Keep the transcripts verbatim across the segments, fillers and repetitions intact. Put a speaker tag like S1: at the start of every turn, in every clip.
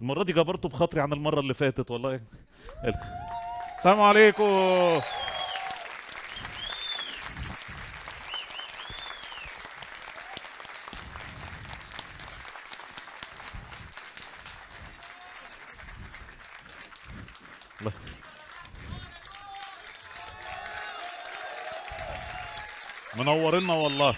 S1: المره دي جبرته بخاطري عن المره اللي فاتت والله. السلام عليكم. منورنا والله.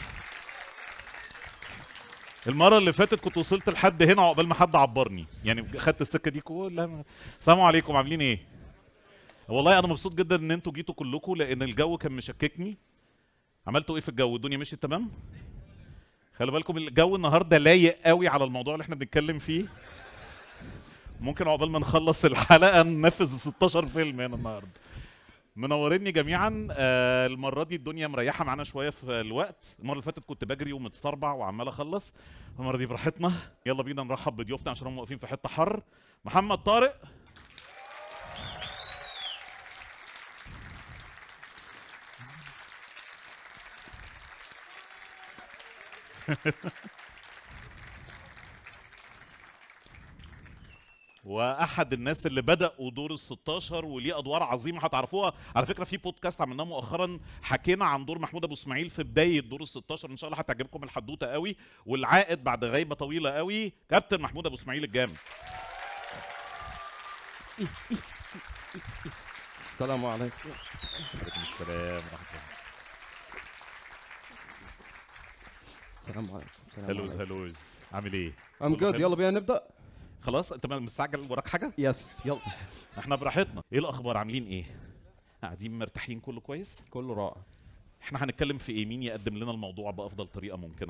S1: المره اللي فاتت كنت وصلت لحد هنا عقبال ما حد عبرني، يعني خدت السكه دي كلها. السلام عليكم، عاملين ايه؟ والله انا مبسوط جدا ان انتوا جيتوا كلكم، لان الجو كان مشككني. عملتوا ايه في الجو؟ الدنيا مشيت تمام؟ خلي بالكم الجو النهارده لايق قوي على الموضوع اللي احنا بنتكلم فيه. ممكن عقبال ما نخلص الحلقه ننفذ ستاشر فيلم هنا النهارده. منوريني جميعا. آه المره دي الدنيا مريحه معانا شويه في الوقت. المره اللي فاتت كنت بجري ومتصربع وعمال اخلص. المره دي براحتنا. يلا بينا نرحب بضيوفنا عشان هم واقفين في حته حر. محمد طارق. واحد الناس اللي بداوا دور ال ستاشر وليه ادوار عظيمه هتعرفوها. على فكره في بودكاست عملناه مؤخرا حكينا عن دور محمود ابو اسماعيل في بدايه دور ال ستاشر، ان شاء الله هتعجبكم الحدوته قوي. والعائد بعد غيبه طويله قوي كابتن محمود ابو اسماعيل الجامد.
S2: السلام عليكم.
S1: وعليكم السلام ورحمه الله.
S2: السلام عليكم.
S1: هلوز هلوز، عامل ايه؟
S2: ام جود. يلا بينا نبدا.
S1: خلاص انت مستعجل وراك حاجه؟
S2: يس يلا.
S1: احنا براحتنا. ايه الاخبار؟ عاملين ايه؟ قاعدين مرتاحين؟ كله كويس؟
S2: كله رائع.
S1: احنا هنتكلم في ايه؟ مين يقدم لنا الموضوع بافضل طريقه ممكنه؟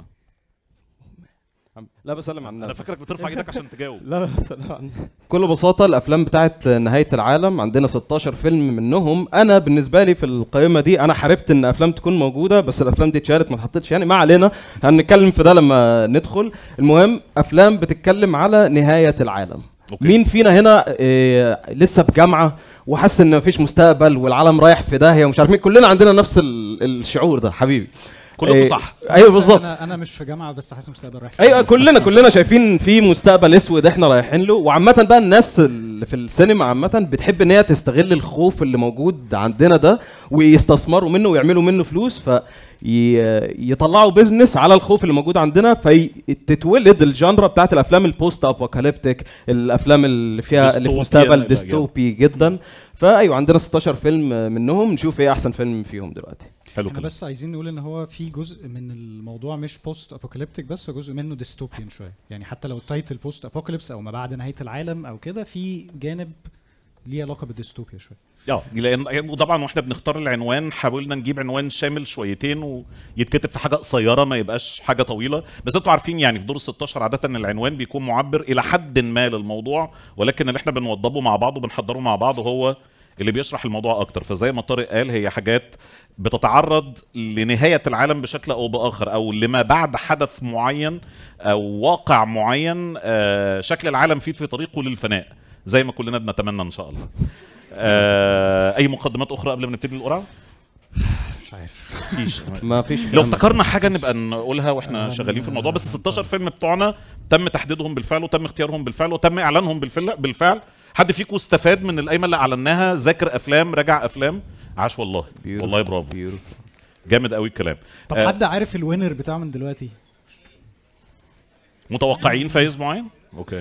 S2: لا بسلم على الناس.
S1: انا فاكرك بترفع ايدك عشان تجاوب.
S2: لا لا بسلم على الناس. بكل بساطه الافلام بتاعت نهايه العالم عندنا ستاشر فيلم منهم. انا بالنسبه لي في القائمه دي انا حاربت ان افلام تكون موجوده، بس الافلام دي اتشالت ما اتحطتش، يعني ما علينا، هنتكلم في ده لما ندخل. المهم افلام بتتكلم على نهايه العالم. أوكي. مين فينا هنا إيه لسه في جامعه وحاسس ان مفيش مستقبل والعالم رايح في داهيه ومش عارف مين؟ كلنا عندنا نفس الشعور ده حبيبي.
S1: كلكم إيه صح.
S2: ايوه بالظبط.
S3: انا انا مش في جامعه بس حاسس مستقبل رايح.
S2: ايوه كلنا كلنا شايفين في مستقبل اسود احنا رايحين له. وعامه بقى الناس اللي في السينما عامه بتحب ان هي تستغل الخوف اللي موجود عندنا ده ويستثمروا منه ويعملوا منه فلوس، ف يطلعوا بيزنس على الخوف اللي موجود عندنا، فتتولد الجانرا بتاعت الافلام البوست ابوكاليبتيك، الافلام اللي فيها اللي في مستقبل ديستوبي جدا. فايوه عندنا ستاشر فيلم منهم، نشوف ايه احسن فيلم فيهم دلوقتي.
S3: حلو. احنا بس عايزين نقول ان هو في جزء من الموضوع مش بوست ابوكاليبتيك بس، فجزء منه ديستوبيان شويه، يعني حتى لو التايتل بوست ابوكاليبس او ما بعد نهايه العالم او كده، في جانب ليه علاقه بالديستوبيا شويه.
S1: اه لان وطبعا واحنا بنختار العنوان حاولنا نجيب عنوان شامل شويتين ويتكتب في حاجه قصيره ما يبقاش حاجه طويله. بس انتوا عارفين يعني في دور ال ستاشر عاده العنوان بيكون معبر الى حد ما للموضوع، ولكن اللي احنا بنوضبه مع بعض وبنحضره مع بعض هو اللي بيشرح الموضوع اكتر. فزي ما طارق قال هي حاجات بتتعرض لنهايه العالم بشكل او باخر، او لما بعد حدث معين او واقع معين آه شكل العالم فيه في طريقه للفناء زي ما كلنا بنتمنى ان شاء الله. آه اي مقدمات اخرى قبل ما نبتدي القرعه؟
S3: مش عارف.
S1: مفيش.
S2: ما فيش.
S1: لو افتكرنا حاجه نبقى نقولها واحنا شغالين في الموضوع. بس ستاشر فيلم بتوعنا تم تحديدهم بالفعل وتم اختيارهم بالفعل وتم اعلانهم بالفعل بالفعل. حد فيكم استفاد من القايمه اللي اعلناها؟ ذاكر افلام، راجع افلام؟ عاش والله.
S2: بيورو.
S1: والله برافو.
S2: بيورو.
S1: جامد قوي الكلام.
S3: طب آه حد عارف الوينر بتاعه من دلوقتي؟
S1: متوقعين فايز معين؟ اوكي.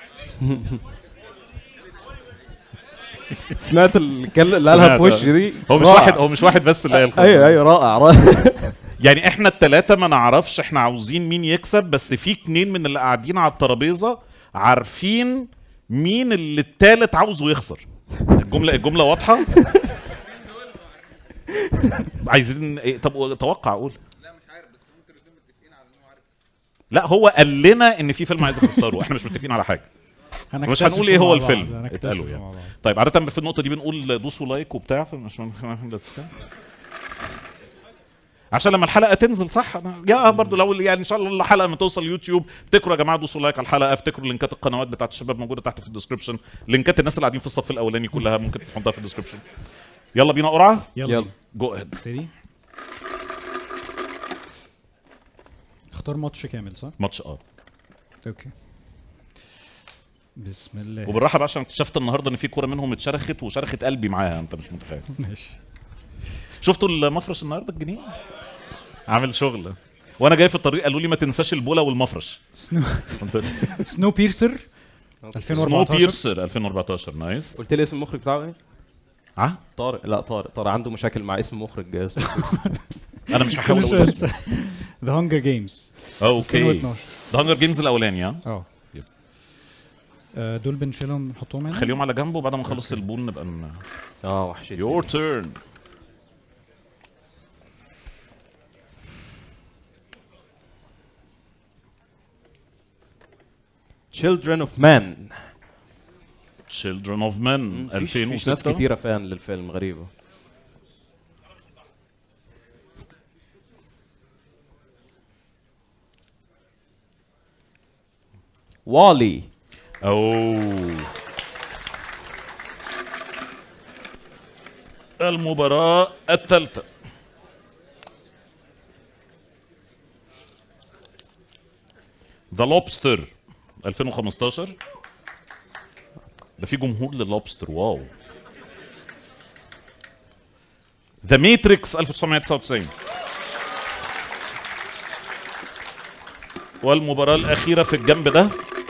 S2: سمعت الكلمه اللي قالها في وشي دي؟
S1: هو مش واحد هو مش واحد بس اللي قال.
S2: ايوه ايوه رائع رائع.
S1: يعني احنا الثلاثه ما نعرفش احنا عاوزين مين يكسب، بس في اتنين من اللي قاعدين على الترابيزه عارفين مين اللي الثالث عاوزه يخسر. الجمله الجمله واضحه. عايزين ايه؟ طب توقع اقول.
S4: لا مش عارف، بس ممكن نكون متفقين على ان هو عارف.
S1: لا هو قال لنا ان في فيلم عايز يخسره، احنا مش متفقين على حاجه. مش هنقول ايه هو الفيلم اتقالوا يعني. طيب عاده في النقطه دي بنقول دوسوا لايك وبتاع فمش عشان لما الحلقه تنزل صح. انا يا برضو لو يعني ان شاء الله الحلقه لما توصل يوتيوب افتكروا يا جماعه دوسوا لايك على الحلقه، افتكروا لينكات القنوات بتاعت الشباب موجوده تحت في الديسكربشن، لينكات الناس اللي قاعدين في الصف الاولاني كلها ممكن تحطها في الديسكربشن. يلا بينا قرعه.
S3: يلا
S1: جو اهيد.
S3: ابتدي. اختار ماتش كامل صح؟
S1: ماتش اه.
S3: اوكي. بسم الله.
S1: وبالراحه بقى عشان اكتشفت النهارده ان في كوره منهم اتشرخت وشرخت قلبي معاها، انت مش متخيل.
S3: ماشي.
S1: شفتوا المفرش النهارده الجنيه؟ عامل شغل. وانا جاي في الطريق قالوا لي ما تنساش البوله والمفرش.
S3: سنو سنو بيرسر ألفين وأربعتاشر.
S1: سنو بيرسر ألفين وأربعتاشر. نايس.
S2: قلت لي اسم المخرج بتاعه ايه؟
S1: اه
S2: طارق. لا طارق طارق عنده مشاكل مع اسم مخرج اسمه
S1: انا مش هحاول
S3: كل
S1: اقول
S3: شويه
S1: اسمه.
S3: ذا هانجر جيمز
S1: اوكي.
S3: ألفين واثناشر.
S1: ده هانجر جيمز الاولاني ها.
S3: اه
S1: يب.
S3: آه، دول بنشيلهم نحطهم هنا.
S1: خليهم على جنب وبعد ما نخلص البول نبقى ن...
S2: اه وحشتني.
S1: يور تيرن.
S2: Children of Men.
S1: Children of Men
S2: فيش, فيش ناس
S1: ألفين وستة.
S2: كتيرة فان للفيلم، غريبة. والي.
S1: اوه المباراة الثالثة. ذا لوبستر ألفين وخمستاشر. ده في جمهور لللوبستر، واو. ذا ماتريكس ألف وتسعمية وتسعة وتسعين. والمباراة الأخيرة في الجنب ده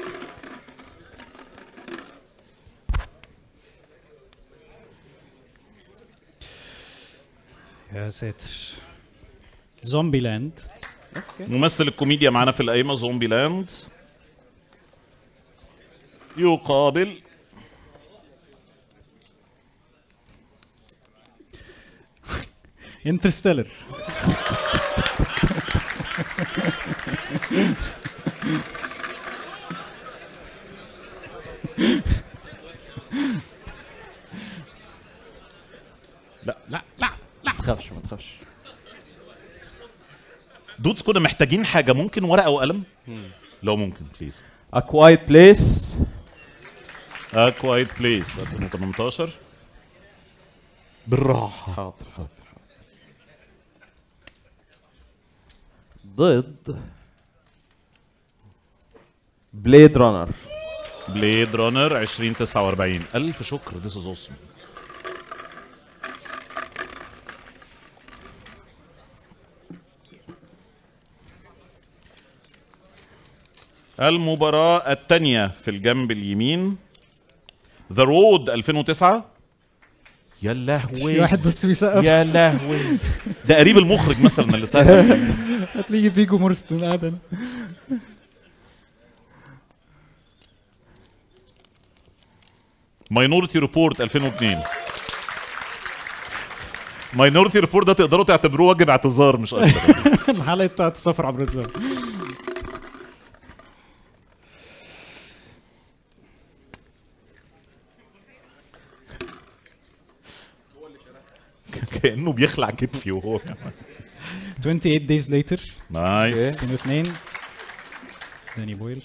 S3: يا ساتر. زومبي لاند.
S1: ممثل الكوميديا معانا في القايمة زومبي لاند يقابل
S3: انترستيلر.
S1: لا لا لا
S2: ما تخافش ما تخافش.
S1: دودز كنا محتاجين حاجة، ممكن ورقة وقلم؟ لو ممكن بليز.
S2: A Quiet Place.
S1: A Quiet Place ألفين وتمنتاشر. بالراحة.
S2: حاضر حاضر. ضد بليد رانر.
S1: بليد رانر ألفين وتسعة وأربعين. ألف شكر. This is awesome. المباراة الثانية في الجنب اليمين ذا رود ألفين وتسعة. يا
S3: في
S1: لهوي
S3: واحد بس بيسقف.
S1: يا لهوي ده قريب المخرج مثلا اللي سقف.
S3: هتلاقي فيجو مورستون قاعد هنا.
S1: ماينورتي ريبورت ألفين واثنين. ماينورتي ريبورت ده تقدروا تعتبروه واجب اعتذار مش اكتر.
S3: الحلقه بتاعت السفر عبر الزمن.
S1: كانه بيخلع كتفي وهو
S3: ثمانية وعشرين days later
S1: نايس.
S3: ألفين واثنين. داني بويل.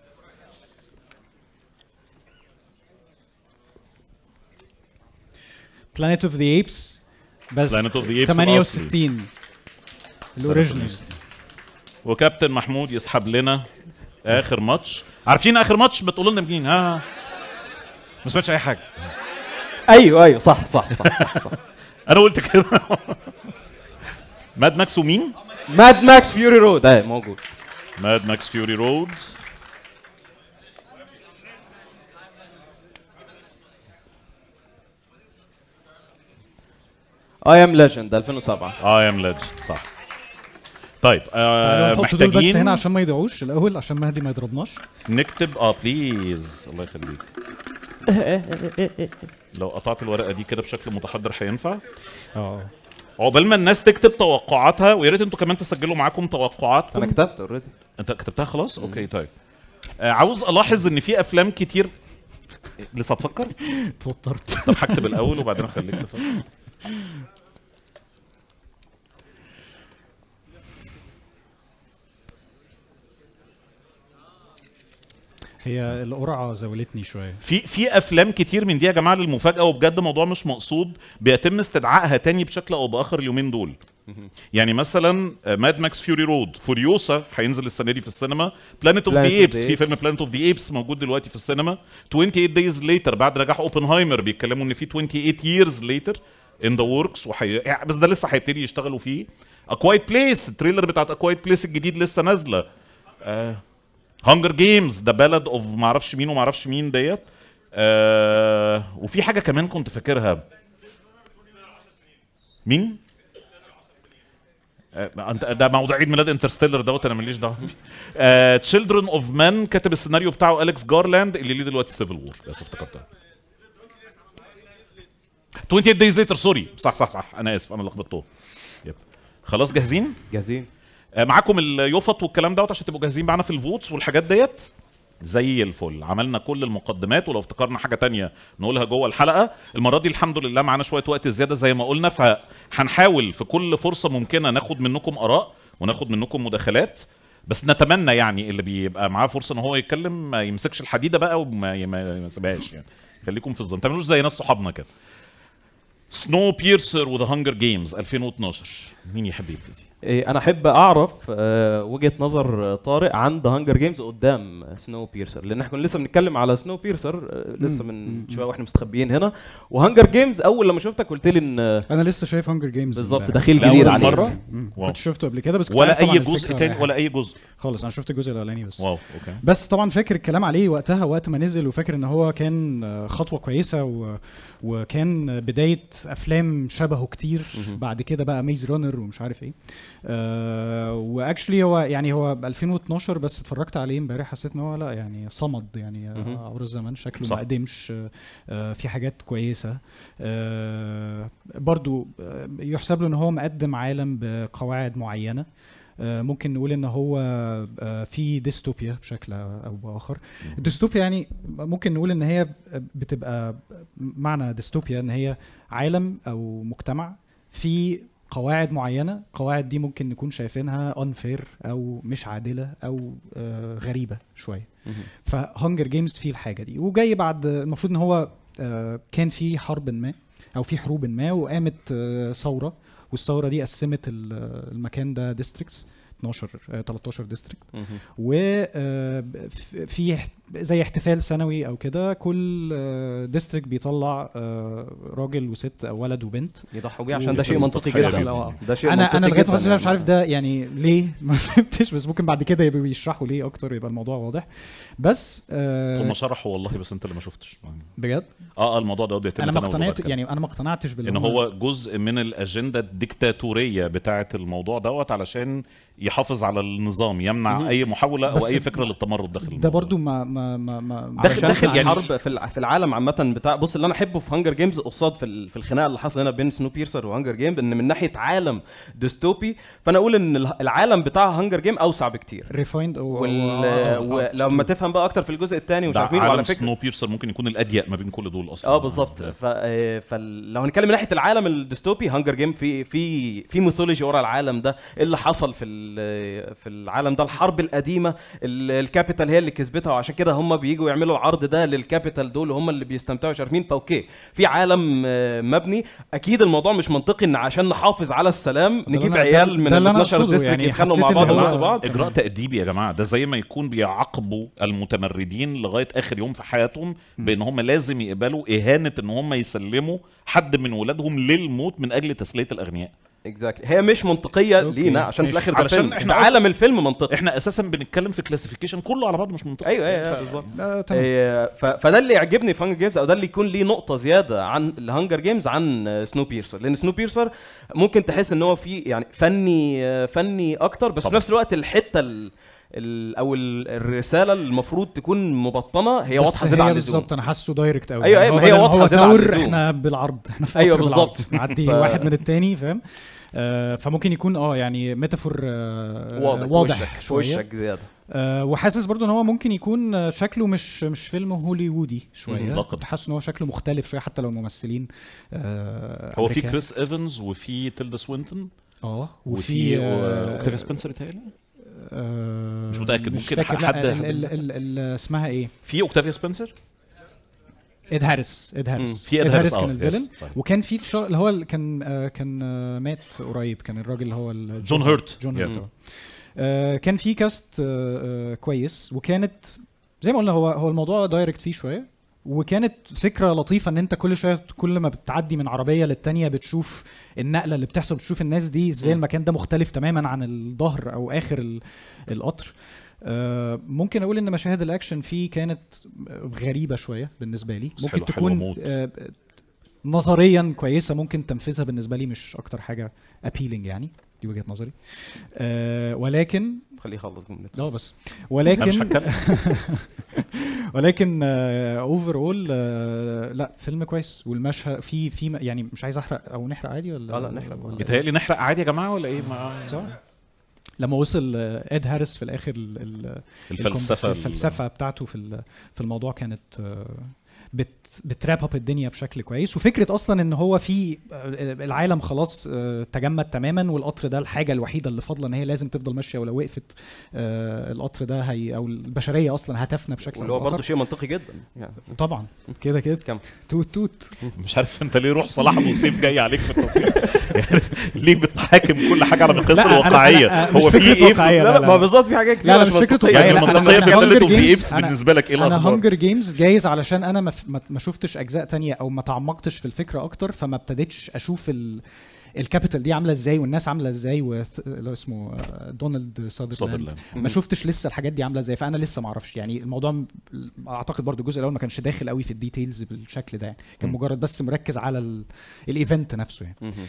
S3: بلانيت اوف ذا ايبس بس
S1: Planet of the Apes
S3: ثمانية وستين الاوريجينال.
S1: وكابتن محمود يسحب لنا اخر ماتش. عارفين اخر ماتش بتقولوا لنا مين؟ ها ما سمعتش اي حاجه.
S2: ايوه ايوه صح صح صح, صح.
S1: انا قلت كده. ماد ماكس ومين؟
S2: ماد ماكس فيوري رود اهي موجود.
S1: ماد ماكس فيوري رود.
S2: اي ام ليجند ألفين وسبعة.
S1: اي ام ليجند صح. طيب آه
S3: نحط دول بس
S1: محتاجين
S3: هنا عشان ما يضيعوش الاول، عشان مهدي ما يضربناش.
S1: نكتب اه بليز الله يخليك. لو قطعت الورقه دي كده بشكل متحضر هينفع؟
S3: اه
S1: عقبال ما الناس تكتب توقعاتها، ويا ريت انتوا كمان تسجلوا معاكم توقعاتكم.
S2: انا كتبت اوريدي.
S1: انت كتبتها خلاص؟ اوكي طيب. آه عاوز الاحظ ان في افلام كتير لسه هتفكر؟
S3: اتوترت.
S1: طب هكتب الاول وبعدين اخليك تفكر.
S3: هي القرعه زولتني شويه.
S1: في في افلام كتير من دي يا جماعه للمفاجاه، وبجد موضوع مش مقصود، بيتم استدعائها تاني بشكل او باخر اليومين دول. يعني مثلا ماد ماكس فيوري رود، فوريوسا هينزل السنه دي في السينما، بلانيت اوف ذا
S2: Planet of the
S1: ايبس في
S2: Apes.
S1: فيلم بلانيت اوف ذا ايبس موجود دلوقتي في السينما، ثمانية وعشرين دايز ليتر بعد نجاح اوبنهايمر بيتكلموا ان في ثمانية وعشرين ييرز ليتر ان ذا وركس وحي... يعني بس ده لسه هيبتدي يشتغلوا فيه. اكوايت بليس، التريلر بتاعت اكوايت بليس الجديد لسه نازله. هانجر جيمز ذا بالاد اوف ما اعرفش مين وما اعرفش مين ديت. آه وفي حاجه كمان كنت فاكرها. مين؟ آه انت ده موضوع عيد ميلاد انترستيلر دوت انا ماليش دعوه بيه. تشيلدرن اوف مان كاتب السيناريو بتاعه اليكس جارلاند اللي ليه دلوقتي سيفل وور، بس افتكرتها. ثمانية وعشرين دايز ليتر، سوري، صح صح صح انا اسف انا لخبطته. يب. خلاص جاهزين؟
S2: جاهزين.
S1: آه معاكم اليوفط والكلام دوت عشان تبقوا جاهزين معانا في الفوتس والحاجات ديت. زي الفل، عملنا كل المقدمات، ولو افتكرنا حاجه تانية نقولها جوه الحلقه. المره دي الحمد لله معانا شويه وقت زياده زي ما قلنا، فهنحاول في كل فرصه ممكنه ناخد منكم اراء وناخد منكم مداخلات، بس نتمنى يعني اللي بيبقى معاه فرصه ان هو يتكلم ما يمسكش الحديده بقى وما ما يسيبهاش، يعني خليكم في الظن، ما تعملوش زي ناس صحابنا كده. سنو بيرسر وذا هانجر جيمز ألفين واثناشر، مين يحب يبتدي؟
S2: إيه، انا احب اعرف آه، وجهه نظر طارق عن ذا هانجر جيمز قدام سنو بيرسر، لان احنا كنا لسه بنتكلم على سنو بيرسر آه، لسه من شويه واحنا مستخبيين هنا، وهانجر جيمز اول لما شفتك قلت لي ان آه،
S3: انا لسه شايف هانجر جيمز
S2: بالظبط دخيل
S1: لأول
S2: جديد عليك.
S1: مرة؟ واو.
S3: كنت شفته قبل كده بس كنت
S1: ولا
S3: عارف طبعاً
S1: اي جزء
S3: الفكرة
S1: تاني
S3: حاجة.
S1: ولا اي جزء؟
S3: خالص انا شفت الجزء الاولاني بس.
S1: واو اوكي.
S3: بس طبعا فاكر الكلام عليه وقتها وقت ما نزل، وفاكر ان هو كان آه، خطوه كويسه و... وكان بدايه افلام شبهه كتير. بعد كده بقى ميز رانر ومش عارف ايه. آه واكشلي هو يعني هو ب ألفين واثناشر بس اتفرجت عليه امبارح حسيت ان هو لا يعني صمد يعني آه، عبر الزمن شكله
S1: صح.
S3: ما قدمش. آه في حاجات كويسه. آه برضو آه يحسب له ان هو مقدم عالم بقواعد معينه. آه، ممكن نقول ان هو آه، في ديستوبيا بشكل او باخر. الديستوبيا يعني ممكن نقول ان هي بتبقى معنى ديستوبيا ان هي عالم او مجتمع في قواعد معينه، القواعد دي ممكن نكون شايفينها unfair او مش عادله او آه، غريبه شويه. فهانجر جيمز فيه الحاجه دي، وجاي بعد المفروض ان هو آه، كان في حرب ما او في حروب ما وقامت آه، ثوره، والثوره دي قسمت ال- المكان ده ديستريكتس اتناشر آه، تلتاشر ديستريكت، وفي زي احتفال سنوي او كده، كل ديستريكت بيطلع آه، راجل وست او ولد وبنت
S2: يضحوا بيه عشان ده شيء منطقي
S1: تضحية
S2: جدا.
S1: جدا.
S3: آه.
S2: ده شيء
S3: انا
S2: منطقي
S3: انا لغايه
S2: جداً
S3: دلوقتي مش
S2: يعني.
S3: عارف ده يعني ليه ما فهمتش، بس ممكن بعد كده يبقوا يشرحوا ليه اكتر يبقى الموضوع واضح. بس آه
S1: هم شرحوا والله بس انت اللي ما شفتش.
S3: بجد
S1: اه اه الموضوع ده بيتم
S3: انا ما
S1: تناوله
S3: اقتنعت
S1: بعد كده.
S3: يعني انا ما اقتنعتش بال
S1: ان هو جزء من الاجنده الديكتاتوريه بتاعه الموضوع دوت علشان يحافظ على النظام، يمنع
S2: مهم.
S1: اي محاوله او
S3: بس
S1: اي فكره للتمرد داخل
S3: ده
S1: الموضوع.
S3: برضو ما ما ما, ما
S1: داخل-
S2: داخل
S1: داخل
S2: داخل
S1: يعني
S2: الحرب في الع- في العالم عامه بتاع. بص اللي انا احبه في هانجر جيمز قصاد في ال- في الخناقه اللي حصل هنا بين سنو بيرسر وهانجر جيم، ان من ناحيه عالم ديستوبي فانا اقول ان ال- العالم بتاع هانجر جيم اوسع بكتير.
S3: ريفايند
S2: وال... ولما تفهم بقى اكتر في الجزء الثاني ومش
S1: ده
S2: عارف مين،
S1: عالم
S2: وعلى فكره
S1: سنو بيرسر ممكن يكون الاضيق ما بين كل دول اصلا.
S2: اه بالظبط. ف... آه، فلو هنتكلم من ناحيه العالم الديستوبي، هانجر جيم في في في ميثولوجي ورا العالم ده، إيه اللي حصل في ال- في العالم ده، الحرب القديمه، ال- الكابيتال هي اللي كسبتها، وعشان كده هم بييجوا يعملوا العرض ده للكابيتال دول، وهم اللي بيستمتعوا شارفين. فاوكي في عالم آه، مبني. اكيد الموضوع مش منطقي ان عشان نحافظ على السلام نجيب
S3: اللي أنا-
S2: عيال من
S3: ده
S2: ال
S3: اللي أنا
S2: اتناشر
S3: أقصده،
S2: ديستريكت
S3: يعني
S2: يتخانقوا
S3: حسيت
S2: مع بعض
S3: إن هو-
S2: ويموتوا بعض.
S1: اجراء تاديبي يا جماعه، ده زي ما يكون بيعاقبوا المتمردين لغايه اخر يوم في حياتهم بان هم لازم يقبلوا اهانه ان هم يسلموا حد من ولادهم للموت من اجل تسليه الاغنياء.
S2: اكزاكتلي. هي مش منطقيه
S3: أوكي.
S2: لينا عشان في
S3: ماشي.
S2: الاخر ده
S1: علشان
S2: فيلم.
S1: إحنا
S2: في عالم الفيلم منطقي.
S1: احنا اساسا بنتكلم في كلاسيفيكيشن كله على بعضه مش منطقي.
S2: ايوه ايوه بالظبط.
S3: آه، تمام.
S2: إيه، ف- فده اللي يعجبني في هانجر جيمز، او ده اللي يكون ليه نقطه زياده عن الهانجر جيمز عن سنو بيرسر، لان سنو بيرسر ممكن تحس ان هو فيه يعني فني آه، فني اكتر، بس
S1: طبعا.
S2: في نفس الوقت الحته ال ال او ال- الرساله المفروض تكون مبطنه هي
S3: بس
S2: واضحه زياده
S3: هي
S2: عن اللزوم.
S3: بالظبط انا حاسه دايركت قوي.
S2: أيوة،
S3: يعني
S2: أيوة،
S3: هو
S2: ما هي
S3: بدل ما
S2: واضحة
S3: هو
S2: زيادة عن
S3: تاور،
S2: اللزوم.
S3: احنا بالعرض احنا في
S2: أيوة
S3: قطر بالعرض.
S2: بالظبط.
S3: معدي
S2: ف-
S3: واحد من التاني فاهم. آه فممكن يكون اه يعني ميتافور آه
S2: واضح
S3: واضح
S2: وشك-
S3: شويه.
S2: وشك زياده.
S3: آه وحاسس برضو ان هو ممكن يكون آه، شكله مش مش فيلم هوليوودي شويه.
S1: مطلقاً.
S3: كنت حاسس ان هو شكله مختلف شويه حتى لو الممثلين آه
S1: هو في
S3: أمريكان.
S1: كريس ايفنز وفي تيلدا سوينتون
S3: اه
S1: وفي
S3: وفي آه،
S1: اوكتافيا سبنسر تهيألي.
S3: آه
S1: مش متأكد،
S3: مش
S1: ممكن
S3: فاكر.
S1: حد-
S3: لا ال-
S1: حد
S3: ال-
S1: يمسك.
S3: ال- ال- اسمها ايه؟
S1: في اوكتافيا سبنسر
S3: اد هاريس اد هاريس
S1: في إد هاريس،
S3: كان
S1: آه،
S3: الفيلن.
S1: يس، صحيح.
S3: وكان في الشا... اللي هو ال- كان آه كان آه مات قريب، كان الراجل اللي هو ال-
S1: جون هيرت.
S3: جون
S1: Yeah.
S3: هيرت. آه كان في كاست آه آه كويس، وكانت زي ما قلنا هو هو الموضوع دايركت فيه شويه، وكانت فكره لطيفه ان انت كل شويه كل ما بتعدي من عربيه للتانيه بتشوف النقله اللي بتحصل، بتشوف الناس دي ازاي المكان ده مختلف تماما عن الظهر او اخر ال- القطر. آه ممكن اقول ان مشاهد الاكشن فيه كانت غريبه شويه بالنسبه لي،
S1: بس
S3: ممكن
S1: حلوة- حلوة
S3: تكون
S1: موت.
S3: آه نظريا كويسه، ممكن تنفيذها بالنسبه لي مش اكتر حاجه appealing يعني، دي وجهه نظري. آه ولكن
S2: خليه يخلص جملته.
S3: اه بس
S1: انا مش
S3: ولكن
S1: هتكلم.
S3: ولكن اوفر اول لا فيلم كويس، والمشهد في في يعني مش عايز احرق او نحرق عادي ولا
S2: اه لا نحرق.
S3: ولا
S1: بيتهيألي نحرق عادي يا جماعه ولا ايه؟ ما
S3: صح. لما وصل آه، اد هاريس في الاخر ال- ال-
S1: الفلسفه
S3: الفلسفه بتاعته في ال- في الموضوع كانت آه، بت بتراب اب الدنيا بشكل كويس. وفكره اصلا ان هو في آه، العالم خلاص آه، تجمد تماما، والقطر ده الحاجه الوحيده اللي فاضله ان هي لازم تفضل ماشيه، ولو وقفت آه، القطر ده هي او البشريه اصلا هتفنى بشكل
S2: واللي هو
S3: أو بآخر.
S2: برضه شيء منطقي جدا يعني.
S3: طبعا كده كده
S2: كم
S3: توت توت.
S1: مش عارف انت ليه روح صلاح ابو سيف جاي عليك في التصوير. يعني ليه بتحاكم كل حاجه على مقياس
S3: لا، أنا-
S1: الواقعيه؟
S3: أنا-
S1: هو
S3: مش
S1: في
S3: فكرة
S1: ايه؟
S3: واقعية.
S2: لا
S3: لا،
S2: لا ما بالظبط في حاجات كتير
S3: لا لا مش فكره
S2: منطقية.
S3: واقعية.
S1: يعني
S3: لا، أنا-
S1: المنطقيه
S3: أنا
S1: في
S3: Hunger
S1: خلته في
S3: Games-
S1: ايبس
S3: أنا-
S1: بالنسبه لك ايه
S3: انا
S1: الاخبار؟
S3: هانجر جيمز جايز علشان انا ما, ف- ما ما شفتش اجزاء تانية او ما تعمقتش في الفكره اكتر، فما ابتديتش اشوف ال الكابيتال دي عامله ازاي والناس عامله ازاي، اللي اسمه آه، دونالد ساذرلاند.
S1: ساذرلاند.
S3: ما شفتش لسه الحاجات دي عامله ازاي، فانا لسه ما اعرفش يعني الموضوع م- اعتقد برضو الجزء الاول ما كانش داخل قوي في الديتيلز بالشكل ده يعني، كان
S1: مم.
S3: مجرد بس مركز على ال- الايفنت نفسه يعني.
S2: مهم.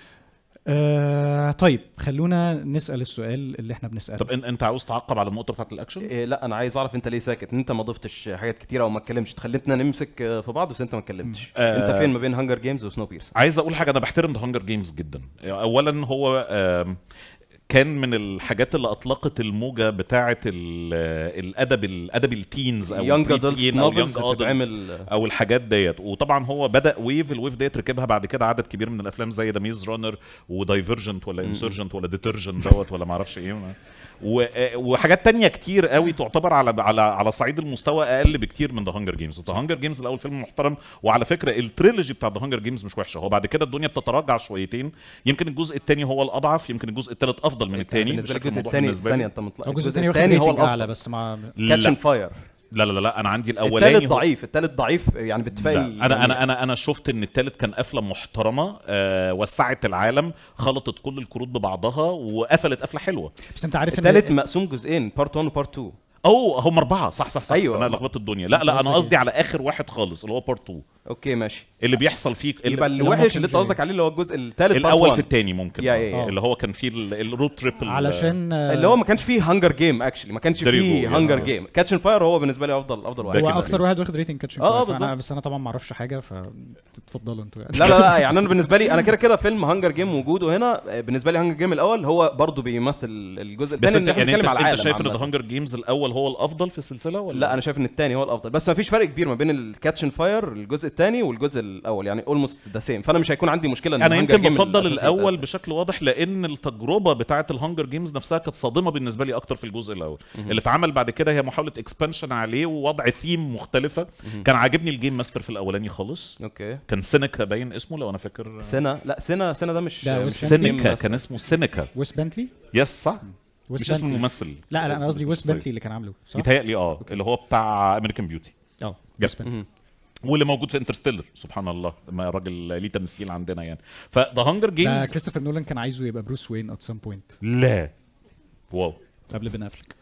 S3: آه طيب خلونا نسال السؤال اللي احنا بنساله.
S1: طب إن- انت عاوز تعقب على النقطه بتاعت الاكشن؟
S2: إيه لا انا عايز اعرف انت ليه ساكت، ان انت ما ضفتش حاجات كتيره او ما اتكلمتش، تخليتنا نمسك آه، في بعض بس انت ما اتكلمتش.
S1: آه.
S2: انت فين ما بين هانجر جيمز وسنو بيرس؟
S1: عايز اقول حاجه، انا بحترم ذا هانجر جيمز جدا. اولا هو آم، كان من الحاجات اللي اطلقت الموجه بتاعه ال- الادب الادب التينز او
S2: يونج
S1: البري
S2: ادلت
S1: تين او يونج
S2: نوفلز
S1: ادلت
S2: بتتعمل
S1: او الحاجات ديت. وطبعا هو بدا ويف، الويف ديت ركبها بعد كده عدد كبير من الافلام زي ذا ميز رانر ودايفرجنت ولا انسرجنت ولا ديترجنت دوت ولا ما اعرفش ايه، و- وحاجات تانية كتير قوي تعتبر على على على صعيد المستوى اقل بكتير من ذا هانجر جيمز. ذا هانجر جيمز الاول فيلم محترم، وعلى فكره التريلوجي بتاع ذا هانجر جيمز مش وحشه. هو بعد كده الدنيا بتتراجع شويتين، يمكن الجزء الثاني هو الاضعف، يمكن الجزء الثالث افضل من الثاني.
S2: بالنسبه لي الجزء الثاني ثانيه انت مطلق
S3: الجزء الثاني واخد
S2: الثاني هو
S3: ريتنج اعلى
S2: الافضل.
S3: بس مع
S2: كاتش اند
S1: لا
S2: فاير
S1: لا لا لا انا عندي الاولاني
S2: الثالث
S1: هو-
S2: ضعيف، الثالث ضعيف يعني باتفاقي.
S1: لا انا انا انا انا شفت ان الثالث كان قفله محترمه، آه وسعت العالم، خلطت كل الكروت ببعضها وقفلت قفله حلوه.
S3: بس انت عارف ان
S2: الثالث مقسوم جزئين، بارت واحد وبارت اتنين.
S1: او هم اربعه، صح صح صح
S2: أيوة.
S1: انا لخبطت الدنيا. لا
S3: أنت
S1: لا انا
S3: قصدك
S1: قصدي
S3: إيه؟
S1: على اخر واحد خالص اللي هو بارت اتنين،
S2: اوكي ماشي.
S1: اللي بيحصل فيه اللي
S2: يبقى
S3: لما
S2: الوحش
S3: كان
S2: اللي انت
S3: جاي.
S2: قصدك عليه اللي هو الجزء الثالث
S1: الاول في الثاني ممكن
S2: يا-
S1: آه.
S2: يا-
S3: يا.
S1: اللي هو كان فيه الرود تريب
S3: علشان آه،
S2: اللي هو ما كانش فيه هانجر جيم اكشلي، ما كانش
S1: There you
S2: فيه
S1: go,
S2: هانجر
S1: yes, yes.
S2: جيم. كاتش اند فاير هو بالنسبه لي افضل افضل واحد.
S1: ده
S3: هو
S1: كده
S3: اكتر
S1: كويس.
S3: واحد واخد ريتنج كاتش
S2: آه،
S3: فانا
S2: بالظبط.
S3: بس انا طبعا ما اعرفش حاجه فتتفضلوا انتوا يعني.
S2: لا لا لا يعني انا بالنسبه لي انا كده كده فيلم هانجر جيم وجوده هنا آه، بالنسبه لي هانجر جيم الاول هو برضه بيمثل الجزء
S1: بس
S2: الثاني
S1: انت
S2: اللي احنا
S1: يعني انت,
S2: بنتكلم على
S1: انت
S2: العالم
S1: شايف ان
S2: عامة.
S1: ذا هانجر جيمز الاول هو الافضل في السلسله ولا
S2: لا انا شايف ان الثاني هو الافضل، بس ما فيش فرق كبير ما بين الكاتش اند فاير الجزء الثاني والجزء الاول، يعني اولموست ذا سيم. فانا مش هيكون عندي مشكله ان
S1: انا
S2: Hunger
S1: يمكن
S2: Game
S1: بفضل
S2: الأساسي
S1: الاول
S2: يتقدم.
S1: بشكل واضح، لان التجربه بتاعه الهانجر جيمز نفسها كانت صادمه بالنسبه لي اكتر في الجزء الاول. اللي اتعمل بعد كده هي محاوله اكسبانشن عليه ووضع ثيم مختلفه. كان عاجبني الجيم ماستر في الاولاني خالص،
S2: اوكي.
S1: كان سينيكا باين اسمه لو انا فاكر.
S2: سنة لا سنة سنة ده مش
S3: ده
S2: مش
S3: ويس
S1: سينيكا
S2: جيم
S1: كان اسمه سينيكا.
S3: ويس بنتلي
S1: يس صح،
S3: ويس
S1: مش اسم
S3: بنتلي.
S1: الممثل.
S3: لا لا انا قصدي ويس
S1: اسمه
S3: بنتلي اللي كان عامله صح؟
S1: يتهيألي اه اللي هو بتاع امريكان بيوتي
S3: اه
S1: Yes.
S3: ويس بنتلي.
S1: واللي موجود في انترستيلر سبحان الله، ما راجل ليه تمثيل عندنا يعني. فذا هانجر
S3: ده
S1: جيمز
S3: كريستوفر نولان كان عايزه يبقى بروس وين ات سام بوينت
S1: لا واو.
S3: قبل بن افلك.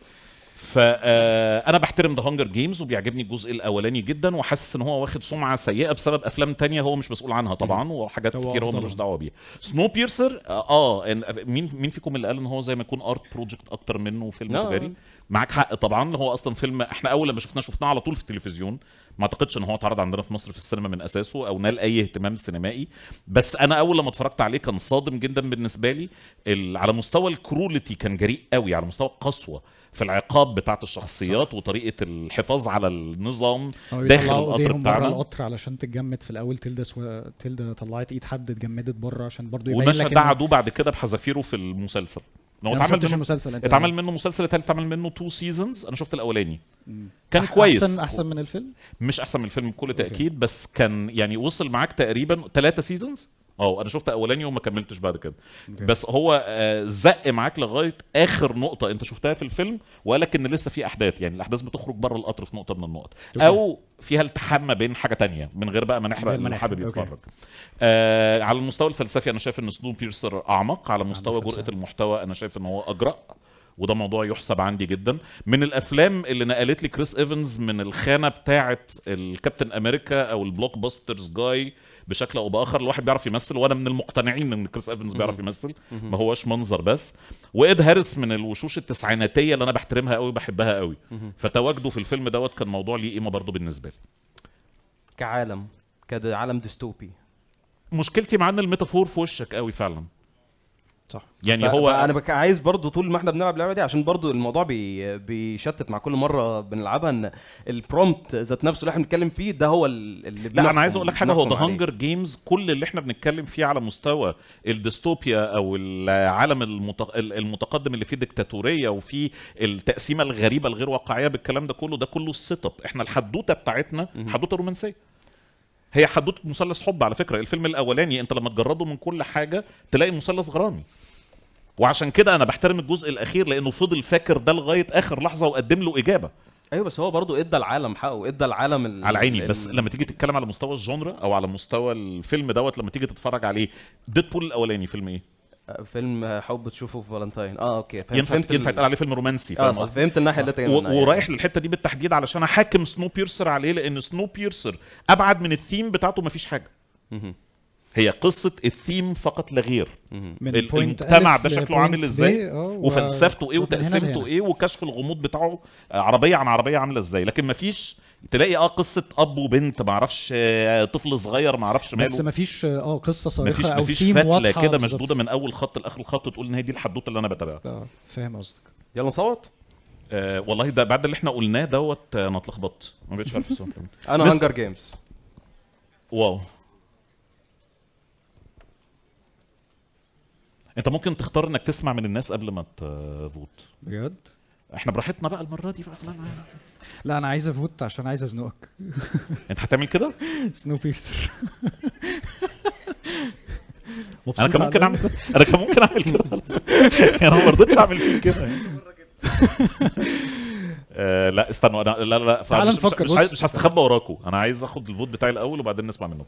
S1: فانا بحترم ذا هانجر جيمز وبيعجبني الجزء الاولاني جدا، وحاسس ان هو واخد سمعه سيئه بسبب افلام تانية هو مش مسؤول عنها طبعا، وحاجات
S3: هو
S1: كتير هو
S3: أفضل.
S1: ملوش دعوه بيها. سنو بيرسر اه إن- مين مين فيكم اللي قال ان هو زي ما يكون ارت بروجكت اكتر منه فيلم
S2: لا.
S1: تجاري؟ معاك حق طبعا. هو اصلا فيلم احنا اول لما شفناه شفناه على طول في التلفزيون، ما اعتقدش ان هو اتعرض عندنا في مصر في السينما من اساسه او نال اي اهتمام سينمائي. بس انا اول لما اتفرجت عليه كان صادم جدا بالنسبه لي. ال- على مستوى الكروليتي كان جريء قوي، على مستوى القسوه في العقاب بتاعت الشخصيات وطريقه الحفاظ على النظام داخل القطر
S3: بره
S1: بتاعنا.
S3: القطر علشان تتجمد في الاول. تلدا سو... تلدا طلعت ايد حد اتجمدت بره عشان برضو يبين لك
S1: والمشهد
S3: إن-
S1: ده عدوه بعد كده بحذافيره في المسلسل. هو
S3: أنا ما
S1: اتعمل
S3: شفتش
S1: منه
S3: المسلسل. أنت
S1: اتعمل منه مسلسل تالت، اتعمل منه تو سيزونز. انا شفت الاولاني كان كويس.
S3: احسن احسن من الفيلم.
S1: مش احسن من الفيلم بكل تاكيد، بس كان يعني وصل معاك تقريبا ثلاثة سيزونز. اه انا شفت اولاني وما كملتش بعد كده.
S3: أوكي.
S1: بس هو آه، زق معاك لغايه اخر نقطه انت شفتها في الفيلم، وقال لك ان لسه في احداث، يعني الاحداث بتخرج بره القطر في نقطه من النقط،
S3: أوكي.
S1: او فيها التحام ما بين حاجه تانية من غير بقى ما نحرق
S3: غير ما
S1: اللي
S3: نحرق.
S1: حابب
S3: أوكي.
S1: يتفرج. آه على المستوى الفلسفي انا شايف ان سنو بيرسر اعمق، على مستوى
S3: الفلسفة.
S1: جرأة المحتوى انا شايف ان هو اجرأ، وده موضوع يحسب عندي جدا. من الافلام اللي نقلت لي كريس ايفنز من الخانه بتاعه الكابتن امريكا او البلوك باسترز جاي بشكل او باخر، الواحد بيعرف يمثل، وانا من المقتنعين ان كريس ايفنز بيعرف يمثل، ما هوش منظر بس. وإد هاريس من الوشوش التسعيناتيه اللي انا بحترمها قوي وبحبها قوي، فتواجده في الفيلم دوت كان موضوع ليه قيمه برضه بالنسبه لي.
S2: كعالم كده عالم ديستوبي.
S1: مشكلتي مع ان الميتافور في وشك قوي فعلا،
S3: صح.
S1: يعني
S2: ف-
S1: هو
S2: انا بك عايز برضو طول ما احنا بنلعب اللعبه دي، عشان برضو الموضوع بي بيشتت مع كل مره بنلعبها، ان البرومبت ذات نفسه اللي احنا بنتكلم فيه ده هو ال- اللي
S1: لا انا
S2: بنحكم-
S1: عايز اقول لك حاجه، هو ذا
S2: بنحكم عليه.
S1: هانجر جيمز كل اللي احنا بنتكلم فيه على مستوى الديستوبيا او العالم المت- المتقدم اللي فيه ديكتاتوريه وفيه التقسيمه الغريبه الغير واقعيه بالكلام ده كله، ده كله السيت اب. احنا الحدوته بتاعتنا حدوته رومانسيه، هي حدوته مثلث حب. على فكره الفيلم الاولاني انت لما تجرده من كل حاجه تلاقي مثلث غرامي، وعشان كده انا بحترم الجزء الاخير لانه فضل فاكر ده لغايه اخر لحظه وقدم له اجابه.
S2: ايوه بس هو برضو ادى العالم حقه، ادى العالم ال...
S1: على عيني،
S2: ال-
S1: بس لما تيجي تتكلم على مستوى الجونرا او على مستوى الفيلم دوت، لما تيجي تتفرج عليه، ديدبول الاولاني فيلم ايه؟
S2: فيلم حب تشوفه في فالنتاين. اه اوكي فهم-
S1: ينفع
S2: فهمت
S1: ينفع
S2: ال-
S1: يتقال عليه فيلم رومانسي،
S2: اه
S1: فاهم
S2: صح،
S1: قصدي؟
S2: فهمت الناحيه اللي انت جاي
S1: و-
S2: منها، يعني.
S1: ورايح للحته دي بالتحديد علشان احاكم سنو بيرسر عليه، لان سنو بيرسر ابعد من الثيم بتاعته مفيش حاجه،
S2: مهم.
S1: هي قصه الثيم فقط لا غير.
S2: مهم.
S3: من
S1: ال-
S3: point
S1: المجتمع
S3: ألف
S1: ده شكله عامل
S3: لpoint
S1: ازاي،
S3: ب، آه، و-
S1: وفلسفته ايه
S3: ومن هنا
S1: وتقسيمته
S3: لهنا.
S1: ايه وكشف الغموض بتاعه، آه، عربيه عن عربيه عامله ازاي. لكن مفيش تلاقي اه قصه اب وبنت ما اعرفش، آه، طفل صغير ما اعرفش
S3: بس
S1: ماله،
S3: مفيش اه قصه
S1: مفيش
S3: صارخه او
S1: مفيش
S3: ثيم
S1: فتله
S3: واضحه
S1: كده
S3: بالظبط.
S1: مشدوده من اول خط لاخر الخط تقول ان هي دي الحدوته اللي انا بتابعها.
S3: اه فاهم قصدك.
S2: يلا نصوت.
S1: آه والله ده بعد اللي احنا قلناه دوت، آه، انا اتلخبطت ما بقتش عارف السؤال.
S2: انا
S1: نس-
S2: هانجر جيمز.
S1: واو، انت ممكن تختار انك تسمع من الناس قبل ما تفوت.
S3: بجد؟
S1: احنا براحتنا بقى المره دي بقى. لا لا.
S3: لا انا عايز افوت عشان عايز ازنقك.
S1: انت هتعمل كده؟
S3: سنو بيرسر.
S1: انا كان ممكن اعمل كده، انا كان ممكن اعمل كده انا ما رضيتش اعمل فيك كده يعني. آه لا استنوا، انا لا لا لا
S3: تعال
S1: مش-
S3: نفكر،
S1: مش, مش, عايز-
S3: بص.
S1: مش هستخبى وراكم، انا عايز اخد الفوت بتاعي الاول وبعدين نسمع منكم.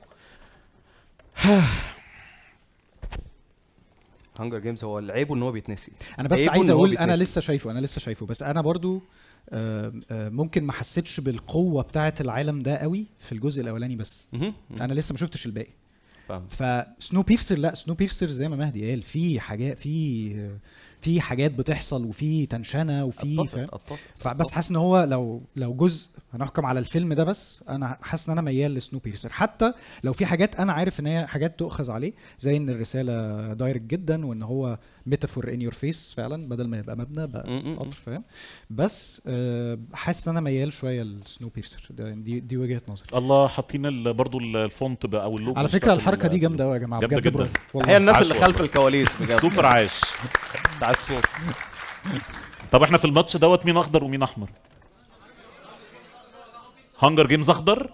S2: هانجر جيمز هو العيب ان هو بيتنسي.
S3: انا بس
S2: عيبه
S3: عايز
S2: إن هو
S3: اقول انا
S2: بيتنسي.
S3: لسه شايفه انا لسه شايفه بس انا برضو آه، آه، ممكن ما حسيتش بالقوه بتاعه العالم ده قوي في الجزء الاولاني بس.
S2: مهم. مهم.
S3: انا لسه ما شفتش الباقي.
S2: فاهم.
S3: فسنو بيرسر لا سنو بيرسر زي ما مهدي قال في حاجات في في حاجات بتحصل وفي تنشنه وفي
S2: اتفق
S3: فاهم.
S2: اتفق.
S3: فبس حاسس ان هو لو لو جزء هنحكم على الفيلم ده بس، انا حاسس ان انا ميال لسنو بيرسر، حتى لو في حاجات انا عارف ان هي حاجات تؤخذ عليه، زي ان الرساله دايركت جدا وان هو ميتافور ان يور فيس فعلا بدل ما يبقى مبنى بقى
S2: م- م- م.
S3: قطر فاهم. بس آه، حاسس ان انا ميال شويه لسنو بيرسر، ده- دي دي وجهه نظري.
S1: الله، حاطين ال- برضو ال- الفونت بقى او اللوجو
S3: على فكره
S1: بتاعت
S3: الحركه
S1: ال-
S3: دي جامده قوي يا جماعه،
S1: جامدة
S3: بجد
S1: جدا.
S3: برافو
S2: هي
S3: والله.
S2: الناس
S1: عاش
S2: اللي
S1: والله.
S2: خلف الكواليس بجد.
S1: سوبر عاش.
S2: بتاع الصوت.
S1: طب احنا في الماتش دوت مين اخضر ومين احمر؟ هانجر جيمز اخضر.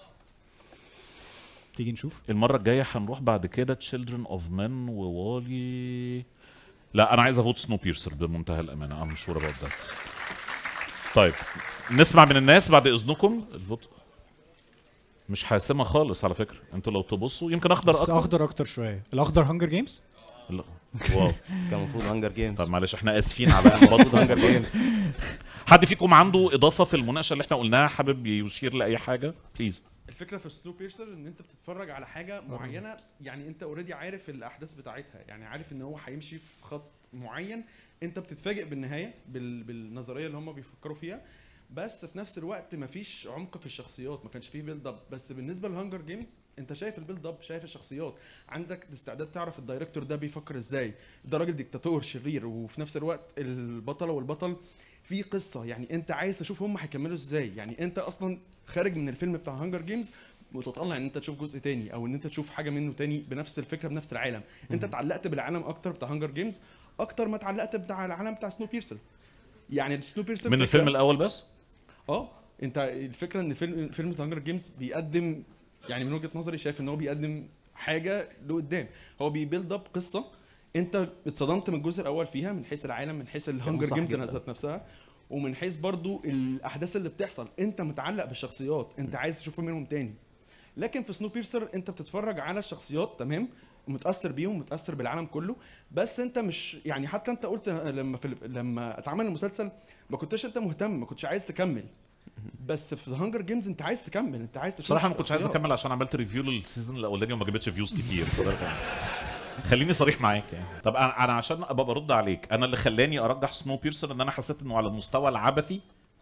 S3: تيجي نشوف.
S1: المره الجايه هنروح بعد كده تشيلدرن اوف مان ووالي. لا انا عايز افوت سنو بيرسر بمنتهى الامانه، ام شور اباوت ذات. طيب نسمع من الناس بعد اذنكم. الفوت مش حاسمه خالص على فكره، انتوا لو تبصوا يمكن اخضر
S3: بس
S1: اكتر.
S3: اخضر اكتر شويه. الاخضر هانجر جيمز.
S1: لا. واو.
S2: كان المفروض هانجر جيمز.
S1: طب معلش احنا اسفين على احباط هانجر جيمز. حد فيكم عنده اضافه في المناقشه اللي احنا قلناها حابب يشير لاي حاجه بليز؟
S5: الفكره في سنو بيرسر ان انت بتتفرج على حاجه معينه، يعني انت اوريدي عارف الاحداث بتاعتها، يعني عارف ان هو هيمشي في خط معين، انت بتتفاجئ بالنهايه بال... بالنظريه اللي هم بيفكروا فيها، بس في نفس الوقت مفيش عمق في الشخصيات، ما كانش فيه بيلد اب. بس بالنسبه لهانجر جيمز انت شايف البيلد اب، شايف الشخصيات، عندك استعداد تعرف الدايركتور ده بيفكر ازاي، ده راجل ديكتاتور شرير، وفي نفس الوقت البطله والبطل في قصه، يعني انت عايز تشوف هم هيكملوا ازاي. يعني انت اصلا خارج من الفيلم بتاع هانجر جيمز وتطلع ان انت تشوف جزء تاني، او ان انت تشوف حاجه منه تاني بنفس الفكره بنفس العالم. انت اتعلقت بالعالم اكتر بتاع هانجر جيمز اكتر ما اتعلقت بتاع العالم بتاع سنو بيرسر. يعني سنو بيرسر
S1: من الفيلم الاول بس.
S5: اه انت الفكره ان فيلم فيلم هانجر جيمز بيقدم، يعني من وجهه نظري شايف ان هو بيقدم حاجه لقدام. هو بيبيلد اب قصه انت اتصدمت من الجزء الاول فيها، من حيث العالم، من حيث الهانجر جيمز ذات نفسها، ومن حيث برضو الاحداث اللي بتحصل. انت متعلق بالشخصيات، انت عايز تشوف منهم تاني. لكن في سنو بيرسر انت بتتفرج على الشخصيات تمام، متاثر بيهم، متاثر بالعالم كله، بس انت مش يعني حتى انت قلت لما في لما اتعمل المسلسل ما كنتش انت مهتم، ما كنتش عايز تكمل. بس في هانجر جيمز انت عايز تكمل، انت عايز تشوف.
S1: صراحه ما كنتش عايز اكمل عشان عملت ريفيو للسيزون الاولاني وما جابتش فيوز كتير. خليني صريح معاك يعني. طب انا انا عشان ابقى برد عليك، انا اللي خلاني ارجح سنو بيرسر ان انا حسيت انه على المستوى العبثي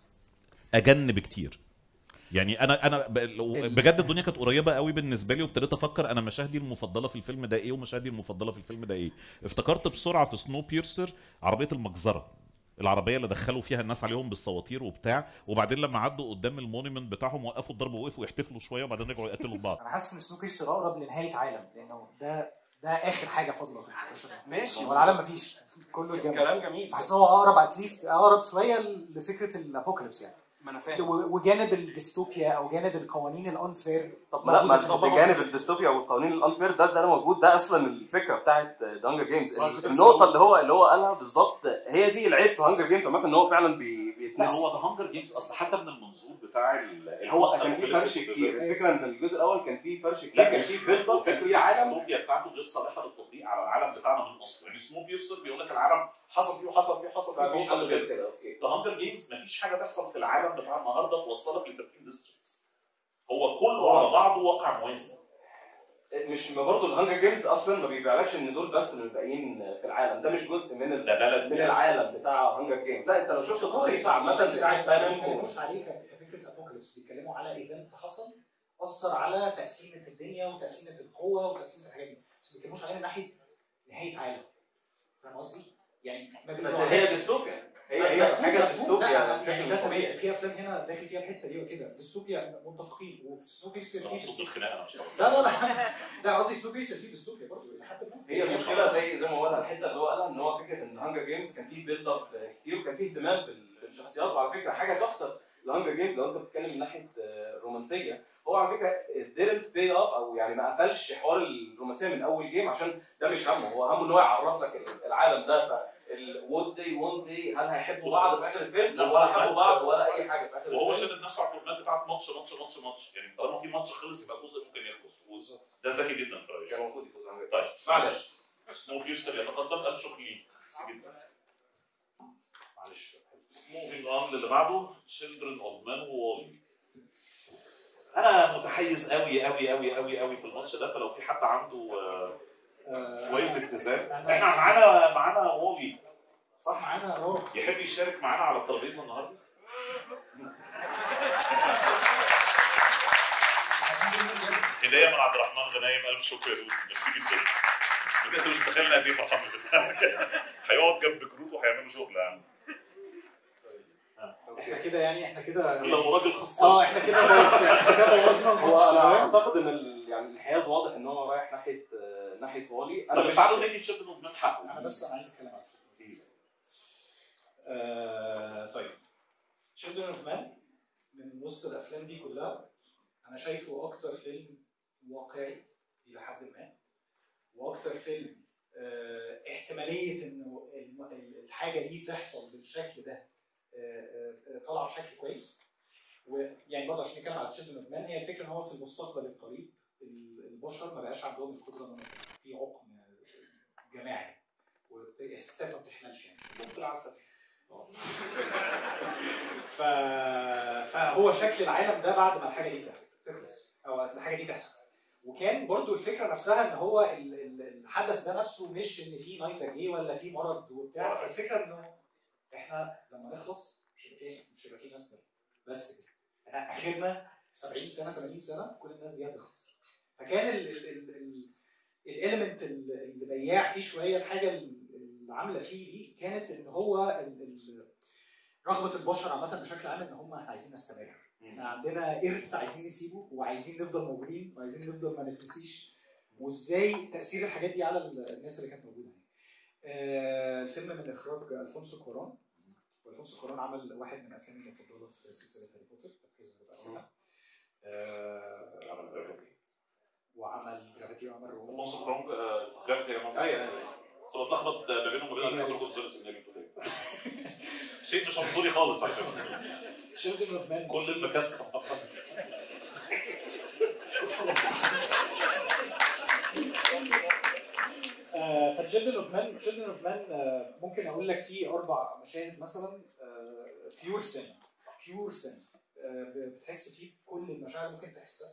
S1: اجن بكتير. يعني انا انا بجد الدنيا كانت قريبه قوي بالنسبه لي، وابتديت افكر انا مشاهدي المفضله في الفيلم ده ايه ومشاهدي المفضله في الفيلم ده ايه. افتكرت بسرعه في سنو بيرسر عربيه المجزره، العربيه اللي دخلوا فيها الناس عليهم بالصواتير وبتاع، وبعدين لما عدوا قدام المونيمنت بتاعهم وقفوا الضرب ووقفوا يحتفلوا شويه وبعدين رجعوا يقتلوا بعض.
S6: انا حاسس ان سنو بيرسر اقرب لنهايه عالم، لانه ده ده اخر حاجه فاضله في البشر.
S7: ماشي،
S6: هو العالم مفيش، كله اتجمع.
S7: كلام جميل،
S6: حاسس ان هو اقرب اتليست اقرب شويه لفكره الابوكاليبس يعني.
S7: ما انا فاهم.
S6: وجانب الديستوبيا او جانب القوانين الانفير.
S7: طب لا، ما بجانب الديستوبيا والقوانين الانفير ده ده موجود، ده اصلا الفكره بتاعت هانجر جيمز. النقطه اللي هو اللي هو قالها بالظبط هي دي العيب في هانجر جيمز، عامه ان هو فعلا بيتنسى.
S1: هو ده هانجر جيمز اصلا حتى من المنظور بتاع
S7: هو كان في فرش كتير. الفكره ان الجزء الاول كان فيه فرش كتير، كان فيه بيلد، كان فيه عالم.
S1: الديستوبيا بتاعته غير صالحه للتطبيق على العالم بتاعنا من اصله. يعني سنو بيرسر بيقول لك العالم حصل فيه وحصل فيه وحصل فيه وحصل فيه كده. اوكي، ده هانجر جيمز مفيش حاجه تحصل في العالم بتاع النهارده توصلك ل ثلاثة عشر ديستريكتس. هو كله على بعضه واقع موازي.
S7: مش ما برضه الهانجر جيمز اصلا ما بيبيعلكش ان دول بس من الباقيين في العالم، ده مش جزء من من العالم بتاع هانجر جيمز. لا، انت لو شفت الخريطه عامه بتاعت
S6: ما بيتكلموش عليه كفكره ابوكاليبس، بيتكلموا على ايفنت حصل اثر على تقسيمه الدنيا وتقسيمه القوه وتقسيمه الحاجات دي، بس ما بيتكلموش عليه من ناحيه نهايه عالم. فاهم قصدي؟ يعني ما
S7: بس هي ديستوبيا، هي هي حاجه ديستوبيا.
S6: يعني ده طبيعي، في افلام هنا داخل فيها الحته دي وكده. ديستوبيا متفقين، وفي سنو بيرسر في
S1: ديستوبيا.
S6: لا لا لا لا قصدي سنو بيرسر في ديستوبيا برضه لحد ما.
S7: هي المشكله زي زي ما هو الحته اللي هو قالها ان هو فكره ان هانجر جيمز كان فيه بيلد اب كتير وكان فيه اهتمام بالشخصيات. وعلى فكره حاجه تحسب لهانجر جيمز لو انت بتتكلم من ناحيه رومانسيه، هو على فكره didn't pay off، او يعني ما قفلش حوار الرومانسيه من اول جيم، عشان ده مش همه. هو همه ان هو يعرف لك العالم ده. would they one day هل هيحبوا بعض في اخر الفيلم ولا حبوا بعض ولا اي حاجه في اخر الفيلم.
S1: وهو شادد نفسه على الفورمات بتاعت ماتش ماتش ماتش ماتش. يعني طالما في ماتش خلص يبقى جزء ممكن يخلص. ده ذكي جدا في رايي.
S7: كان المفروض يفوز هانجر.
S1: طيب معلش، سنو بيرسر يتقدم. الف شكر ليك جدا. معلش، موفينج اون للي بعده. Children of Men وولي. انا متحيز قوي قوي قوي قوي قوي في الماتش ده، فلو في حد عنده شويه اتزان. احنا معانا معانا وولي
S6: صح؟ معانا اهو.
S1: يحب يشارك معانا على الترابيزه النهارده؟ هدايا من عبد الرحمن غنايم. الف شكر يا دود، ميرسي جدا. انت مش متخيل قد ايه فرحان بتاعك. هيقعد جنب كروت وهيعملوا شغل يعني.
S6: احنا كده يعني احنا كده
S1: لو راجل خص
S6: اه احنا كده بوظنا احنا كده بوظنا الماتش.
S7: هو اعتقد ان ال... يعني الانحياز واضح ان هو رايح ناحيه ناحيه وولي.
S1: انا بس تعالوا ندي تشيلدرن اوف مان حقه.
S6: انا بس انا عايز اتكلم عن آه طيب تشيلدرن اوف مان من وسط الافلام دي كلها انا شايفه اكتر فيلم واقعي الى حد ما، واكتر فيلم آه احتماليه انه الحاجه دي تحصل بالشكل ده طالعه بشكل كويس. ويعني برضه عشان نتكلم على تشيلدرن اوف مان، هي الفكره ان هو في المستقبل القريب البشر ما بقاش عندهم القدره ان في عقم جماعي والستات ما بتحملش يعني ممكن العسل. ف... فهو شكل العالم ده بعد ما الحاجه دي تخلص او الحاجه دي تحصل. وكان برضو الفكره نفسها ان هو الحدث ده نفسه مش ان في نايزه جه ولا في مرض وبتاع، الفكره انه احنا لما نخلص مش هيبقى في مش هيبقى في ناس بس كده، احنا اخرنا سبعين سنه ثمانين سنه كل الناس دي هتخلص. فكان الاليمنت اللي بياع فيه شويه الحاجه اللي عامله فيه دي كانت ان هو رغبه البشر عامه بشكل عام ان هم احنا عايزين نستمر، احنا عندنا ارث عايزين نسيبه وعايزين نفضل موجودين وعايزين نفضل ما نتنسيش، وازاي تاثير الحاجات دي على الناس اللي كانت موجوده. آه، الفيلم من اخراج الفونسو كورون، والفونسو كورون عمل واحد من افلامي المفضله في سلسله هاري بوتر، آه،
S1: عمل جرافيتي
S6: وعمل جرافيتي وعمل روم.
S1: الفونسو كورون جرافيتي يا جماعه. ايوه ايوه بس بتلخبط ما بينهم وبين الفاتر جونزاليس اللي جبته تاني. شيء مش عنصري خالص على فكره.
S6: Children of Men
S1: كل المكاسب
S6: فTchildren of Men Children of Men ممكن اقول لك فيه اربع مشاهد مثلا بيور سين بيور سين بتحس فيه كل المشاعر ممكن تحسها.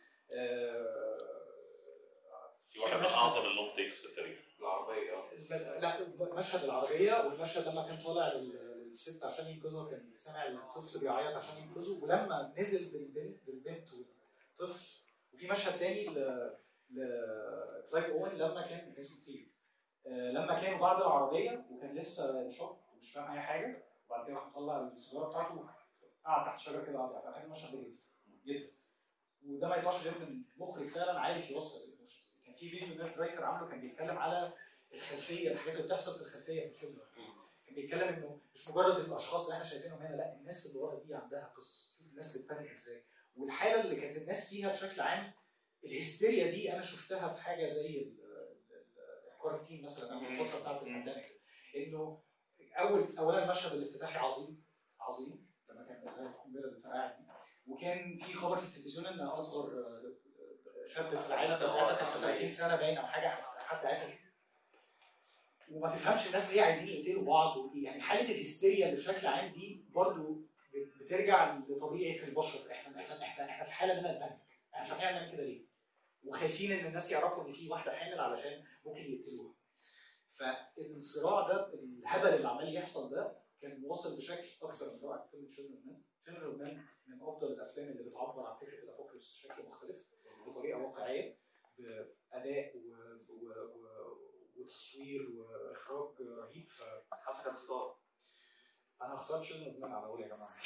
S1: في واحد من اعظم اللونج تيكس في التاريخ العربيه.
S6: لا مشهد العربيه، والمشهد لما كان طالع الست عشان ينقذها كان سامع الطفل بيعيط عشان ينقذه، ولما نزل بالبنت بالبنت والطفل. وفي مشهد تاني ل لكلايف اوين لما كان كتير لما كانوا بعد العربيه وكان لسه شوك ومش فاهم اي حاجه، وبعد كده راح مطلع السيجاره بتاعته قعد تحت شجره كده قعد. بحب المشهد ده جدا جدا، وده ما يطلعش غير من مخرج فعلا عارف يوصل الايموشنز. كان في فيديو نيرد رايتر عامله كان بيتكلم على الخلفيه، الحاجات اللي بتحصل في الخلفيه في الشغل. كان بيتكلم انه مش مجرد الاشخاص اللي احنا شايفينهم هنا، لا الناس اللي ورا دي عندها قصص. شوف الناس بتبانك ازاي، والحاله اللي كانت الناس فيها بشكل عام. الهستيريا دي انا شفتها في حاجه زي الكورنتين مثلا او الفتره بتاعت البانديميك، انه اول اولا المشهد الافتتاحي عظيم عظيم لما كان القنبله اللي فرقعت دي، وكان في خبر في التلفزيون ان اصغر شاب في العالم كان ثلاثين سنه باين او حاجه حد قتل. وما تفهمش الناس ليه عايزين يقتلوا بعض وايه، يعني حاله الهستيريا اللي بشكل عام دي برضو بترجع لطبيعه البشر. احنا احنا احنا احنا في حاله من البانيك، احنا مش عارفين نعمل كده ليه، وخايفين ان الناس يعرفوا ان في واحده حامل علشان ممكن يقتلوها. فالصراع ده الهبل اللي عمال يحصل ده كان واصل بشكل اكثر من رائع في فيلم Children of Men. Children of Men من افضل الافلام اللي بتعبر عن فكره الابوكاليبس بشكل مختلف بطريقه واقعيه باداء و... و... و... وتصوير واخراج رهيب.
S7: حسب اختار
S6: انا اخترت Children of Men على اول يا جماعه.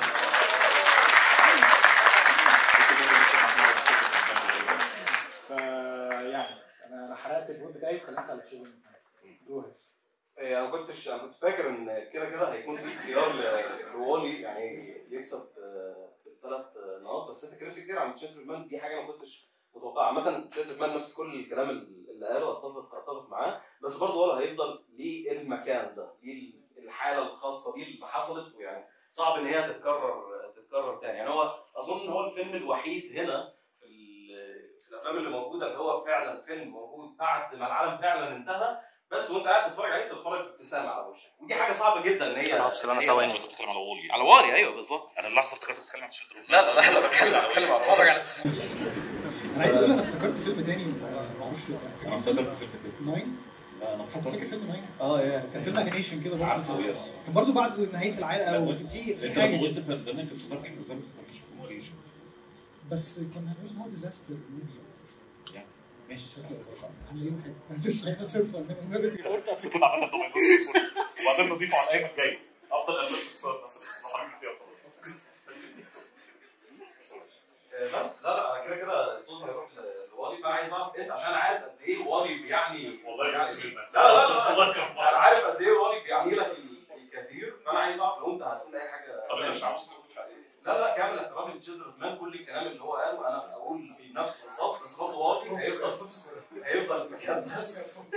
S6: فيعني انا انا حرقت الفوت بتاعي وكلمت على Children of Men. جوه
S7: انا كنتش انا كنت فاكر ان كده كده هيكون في اختيار لوالي يعني يكسب بالثلاث نقاط، بس انت اتكلمت كتير عن Children of Men، دي حاجه ما كنتش متوقعها. عامه Children of Men نفس كل الكلام اللي قاله اتفق اتفق معاه، بس برضه ولا هيفضل ليه المكان ده، ليه الحاله الخاصه دي اللي حصلت، ويعني صعب ان هي تتكرر تتكرر تاني. يعني هو اظن ان هو الفيلم الوحيد هنا في الافلام اللي موجوده اللي هو فعلا فيلم موجود بعد ما العالم فعلا انتهى، بس وانت قاعد تتفرج عليه تتفرج بابتسامه على وشك، ودي حاجه صعبه جدا ان هي.
S8: انا افصل انا ثواني
S1: كنت بتكلم على وولي
S7: على واري. ايوه بالظبط،
S1: انا اللحظه افتكرت بتكلم عن شيلدرن.
S7: لا لا لا انا بتكلم بتكلم على اتفرج على
S3: انا عايز اقول انا افتكرت فيلم تاني ما اعرفش.
S1: انا افتكرت فيلم
S3: ناين.
S1: لا انا
S3: فاكر
S1: افتكرت
S3: فيلم ناين؟
S2: اه يا
S3: كان فيلم انيميشن كده
S1: عارفه
S3: برضه،
S1: يس
S3: كان برضه بعد نهايه العالم او في في حاجه
S1: قلت بانديميك افتكرت احنا مش
S3: بس كان هنقول هو ديزاستر موفي
S1: يعني ماشي
S3: مش هيبقى صرف
S1: وبعدين نضيفه على الايام الجايه افضل افلام بيكسار مثلا نحرك فيها
S7: بس. لا لا انا كده كده الصوت هيروح لوالي، فانا عايز اعرف انت عشان عارف قد ايه والي بيعني.
S1: والله
S7: يعني
S1: لا
S7: لا لا والله انا عارف قد ايه والي بيعني لك الكثير، فانا عايز اعرف لو انت هتقول اي حاجه.
S1: طب انا مش عاوز تقول
S7: لا لا كامل احترامي لتشيلدرن اوف مان، كل الكلام اللي هو قاله انا بقول بنفس بالظبط، بس برضه والي هيفضل هيفضل المكان ده.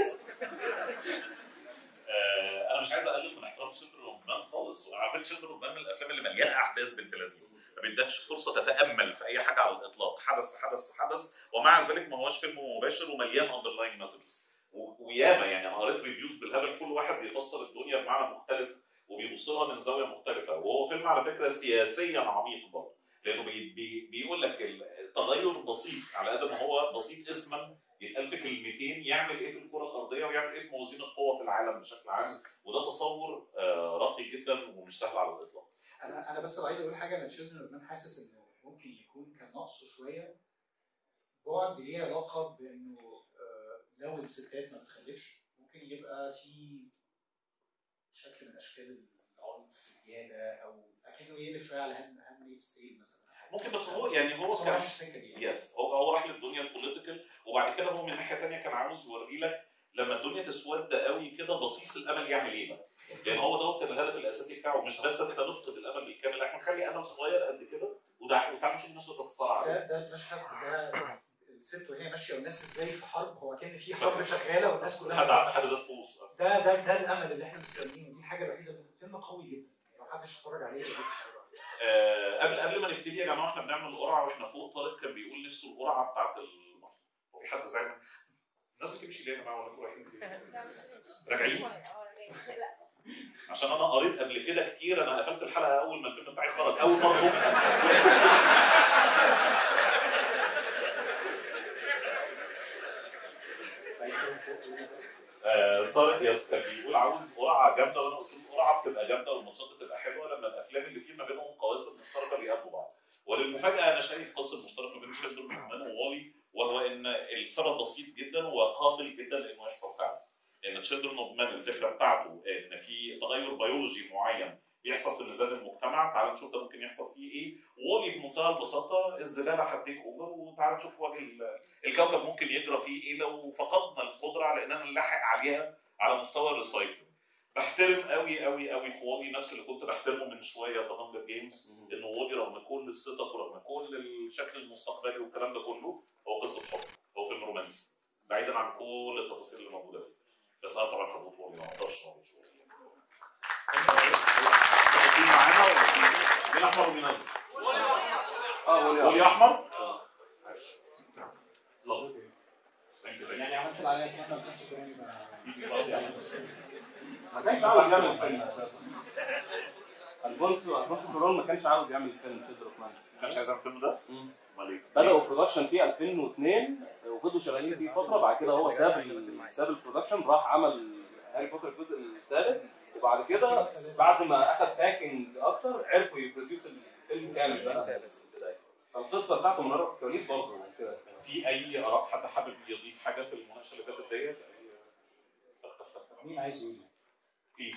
S1: انا مش عايز اقلل من احترام تشيلدرن اوف مان خالص، وعلى فكره تشيلدرن اوف مان من الافلام اللي مليانه احداث بنت لذيذه، ما بيدكش فرصه تتامل في اي حاجه على الاطلاق، حدث في حدث في حدث، ومع ذلك ما هوش فيلم مباشر ومليان اندرلاين مسجز. وياما يعني انا قريت ريفيوز بالهبل، كل واحد بيفسر الدنيا بمعنى مختلف وبيبص لها من زاويه مختلفه، وهو فيلم على فكره سياسيا عميق برضه، لانه بي بي بيقول لك التغير بسيط على قد ما هو بسيط اسما، يتقال في كلمتين يعمل ايه في الكره الارضيه ويعمل ايه في موازين القوى في العالم بشكل عام، وده تصور راقي جدا ومش سهل على الاطلاق.
S6: انا انا بس عايز اقول حاجه، انا Children of Men حاسس انه ممكن يكون كان ناقصه شويه بعد ليه علاقه بانه لو الستات ما بتخلفش ممكن يبقى في شكل من اشكال العنف زياده، او اكنه يقلب شويه على هاند ستيل مثلا
S1: ممكن. بس هو يعني هو
S6: كان السكه دي يعني.
S1: يس هو هو راح للدنيا البوليتيكال، وبعد كده هو من ناحيه ثانيه كان عاوز يوري لك لما الدنيا تسود قوي كده بصيص الامل يعمل ايه بقى؟ لان هو دوت كان الهدف الاساسي بتاعه، مش بس انت نفقد الامل بالكامل، احنا نخلي امل صغير قد كده وده وتعالى نشوف الناس بتتصارع عليه.
S6: ده ده المشهد ده الست وهي ماشيه والناس ازاي في حرب، هو كان في حرب شغاله والناس كلها
S1: حد حد ده سبوس.
S6: ده ده ده الامل اللي احنا مستنيينه، دي الحاجه الوحيده اللي فيلم قوي جدا لو محدش اتفرج عليه.
S1: آه قبل قبل ما نبتدي يا جماعه احنا بنعمل القرعه واحنا فوق، طارق كان بيقول نفسه القرعه بتاعت الماتش. هو في حد زعل؟ الناس بتمشي ليه يا جماعه ولا رايحين فين؟ راجعين؟ عشان انا قريت قبل كده كتير، انا قفلت الحلقه اول ما الفيلم بتاعي خرج، اول مره اشوفها. آه طارق يس كان بيقول عاوز قرعه جامده، وانا قلت له القرعه بتبقى جامده والماتشات بتبقى حلوه لما الافلام اللي فيه ما بينهم قواسم مشتركه بيقابلوا بعض. وللمفاجاه انا شايف قصه مشتركه ما بين شندر ومان ووالي، وهو ان السبب بسيط جدا وقابل جدا لانه يحصل فعلا. ان تشيلدرن اوف مان الفكره بتاعته ان في تغير بيولوجي معين بيحصل في ميزان المجتمع، تعال نشوف ده ممكن يحصل فيه ايه. وولي بمنتهى البساطه الزباله هتيك اوفر، وتعال نشوف وجه الكوكب ممكن يجرى فيه ايه لو فقدنا القدره على اننا نلاحق عليها على مستوى الريسايكلينج. بحترم قوي قوي قوي في وولي نفس اللي كنت بحترمه من شويه في هانجر جيمز، ان وولي رغم كل الصدق ورغم كل الشكل المستقبلي والكلام ده كله هو قصه حب، هو فيلم رومانسي بعيدا عن كل التفاصيل اللي موجوده فيه. بس انا طبعا هموت وولي، ما اقدرش ما اقولش وولي. مين معانا ولا مين احمر ومين ازرق؟ اه وولي احمر؟ اه
S6: يعني عملت اللي عليا اتمنى الفيلم الكوراني
S7: ما كانش عاوز يعمل الفيلم اساسا. الفونسو الفونسو كورون ما كانش عاوز يعمل الفيلم تشيلدرن اوف مان،
S1: ما كانش عايز يعمل الفيلم ده؟ امال ايه؟
S7: بدأوا برودكشن فيه ألفين واثنين وفضلوا شغالين فيه فتره، بعد كده هو ساب ساب البرودكشن راح عمل هاري بوتر الجزء الثالث، وبعد كده بعد ما اخذ باكينج اكتر عرفوا يبروديوس الفيلم كامل بقى. القصه بتاعته من ورا الكواليس برضه.
S1: في اي اراء حد حابب يضيف حاجه في المناقشه اللي فاتت ديت؟
S6: مين عايز يقول؟
S1: ايه؟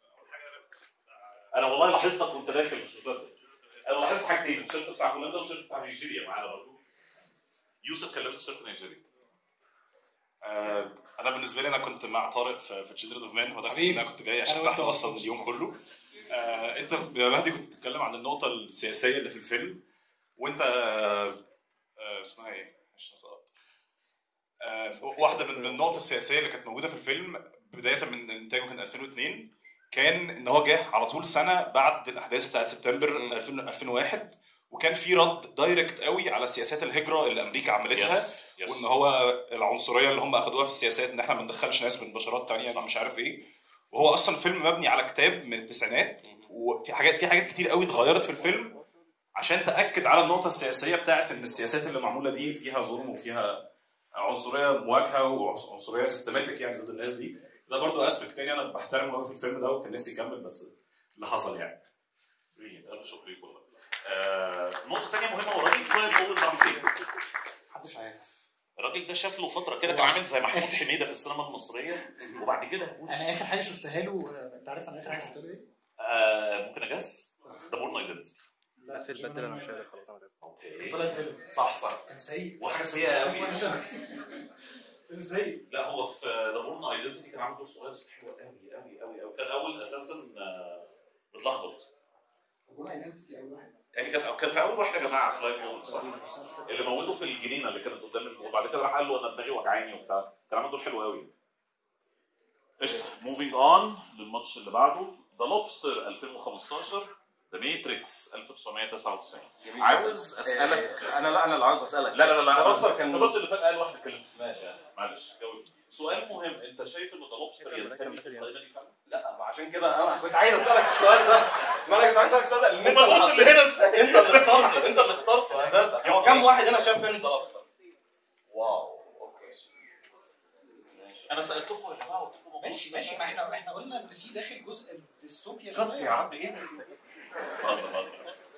S1: انا والله لاحظتك وانت داخل مش مصدق. انا لاحظت حاجتين، التيشيرت بتاع هولندا والتيشيرت بتاع نيجيريا معانا برضه. يوسف كان لابس تيشيرت نيجيريا.
S8: آه انا بالنسبه لي انا كنت مع طارق في في تشيلدرن اوف مان، وده انا كنت جاي عشان بحث اصلا اليوم كله. آه انت يا مهدي كنت بتتكلم عن النقطه السياسيه اللي في الفيلم، وانت آه آه اسمها ايه؟ عشان سقطت. آه واحده من النقط السياسيه اللي كانت موجوده في الفيلم بدايه من انتاجه كان ألفين واثنين، كان ان هو جه على طول سنه بعد الاحداث بتاعت سبتمبر ألفين وواحد، وكان في رد دايركت قوي على سياسات الهجره اللي امريكا عملتها. yes, yes. وان هو العنصريه اللي هم اخذوها في السياسات، ان احنا ما ندخلش ناس من بشرات ثانيه مش عارف ايه. وهو اصلا فيلم مبني على كتاب من التسعينات، وفي حاجات في حاجات كتير قوي اتغيرت في الفيلم عشان تاكد على النقطه السياسيه بتاعت ان السياسات اللي معموله دي فيها ظلم وفيها عنصريه مواجهه وعنصريه سيستماتيك يعني ضد الناس دي. ده برضو اسبكت تاني انا بحترمه قوي في الفيلم ده، وكان نفسي يكمل بس اللي حصل يعني.
S1: الف شكر ليك والله. آه، نقطة تانية مهمة، هو الراجل كلايف أول راح فين؟
S6: محدش عارف.
S1: الراجل ده شاف له فترة كده كان عامل زي محمود حميدة في السينما المصرية، وبعد كده
S6: أنا آخر حاجة شفتها له، أنت عارف أنا آخر حاجة شفتها له إيه؟
S1: آه، ممكن أجس؟ ده بورن أيدنتي.
S6: لا بس البدل أنا مش قادر خلاص أنا
S1: أوكي.
S6: طلع الفيلم.
S1: صح صح.
S6: كان سيء.
S1: وحاجة سيئة قوي.
S6: فيلم سيء.
S1: لا هو في ذا بورن ايدنتي كان عامل دور صغير بس حلو قوي قوي قوي قوي، كان أول أساسا متلخبط.
S6: بورن ايدنتي أول واحد.
S1: يعني كان كان في اول واحد يا جماعه كلايف اوين صح؟ اللي موته في الجنينه اللي كانت قدام، وبعد كده راح قال له انا دماغي وجعاني وبتاع، كان عامل دور حلو قوي. قشطه، موفينج اون للماتش اللي بعده، ذا لوبستر ألفين وخمستاشر، ذا ماتريكس ألف وتسعمية وتسعة وتسعين. عاوز اسالك
S7: انا لا انا اللي عاوز اسالك.
S1: لا لا لا
S7: ذا لوبستر كان
S1: الماتش اللي فات قال واحد اتكلمت فيه يعني معلش جاوب. سؤال مهم، انت شايف ان ذا لوبستر ينتمي في القائمه دي فعلا؟
S7: لا عشان كده انا كنت عايز اسالك السؤال ده، ما انا كنت عايز اسالك السؤال ده لان انت
S1: بص اللي هنا ازاي
S7: انت اللي اخترته انت اللي اخترته اساسا. هو كم واحد هنا شاف فيلم ذا لوبستر؟ واو اوكي
S1: انا سالتكم يا جماعه قلت لكم
S6: ماشي ماشي، ما احنا احنا قلنا ان في داخل جزء ديستوبيا شويه
S1: يا عم ايه بهزر بهزر.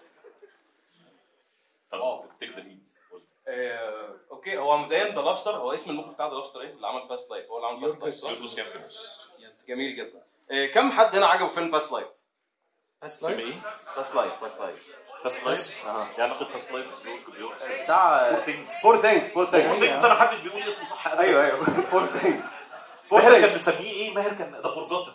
S1: طب تيك ذا ليد.
S7: اوكي هو مبدئيا ذا لوبستر، هو اسم المخرج بتاع ذا لوبستر ايه اللي عمل باست لايف؟ هو اللي عمل باست لايف. جميل جدا. كم حد هنا عجبه فيلم باست لايف؟
S6: باست لايف
S1: ايه؟
S7: باست لايف باست لايف
S1: باست لايف؟ اه يعني ناخد باست لايف
S7: بتاع فور ثينجز فور ثينجز
S1: فور ثينجز ده محدش بيقول اسمه صح ابدا.
S7: ايوه ايوه فور ثينجز
S1: ماهر كان مسميه ايه؟ ماهر كان ده فورجوتن.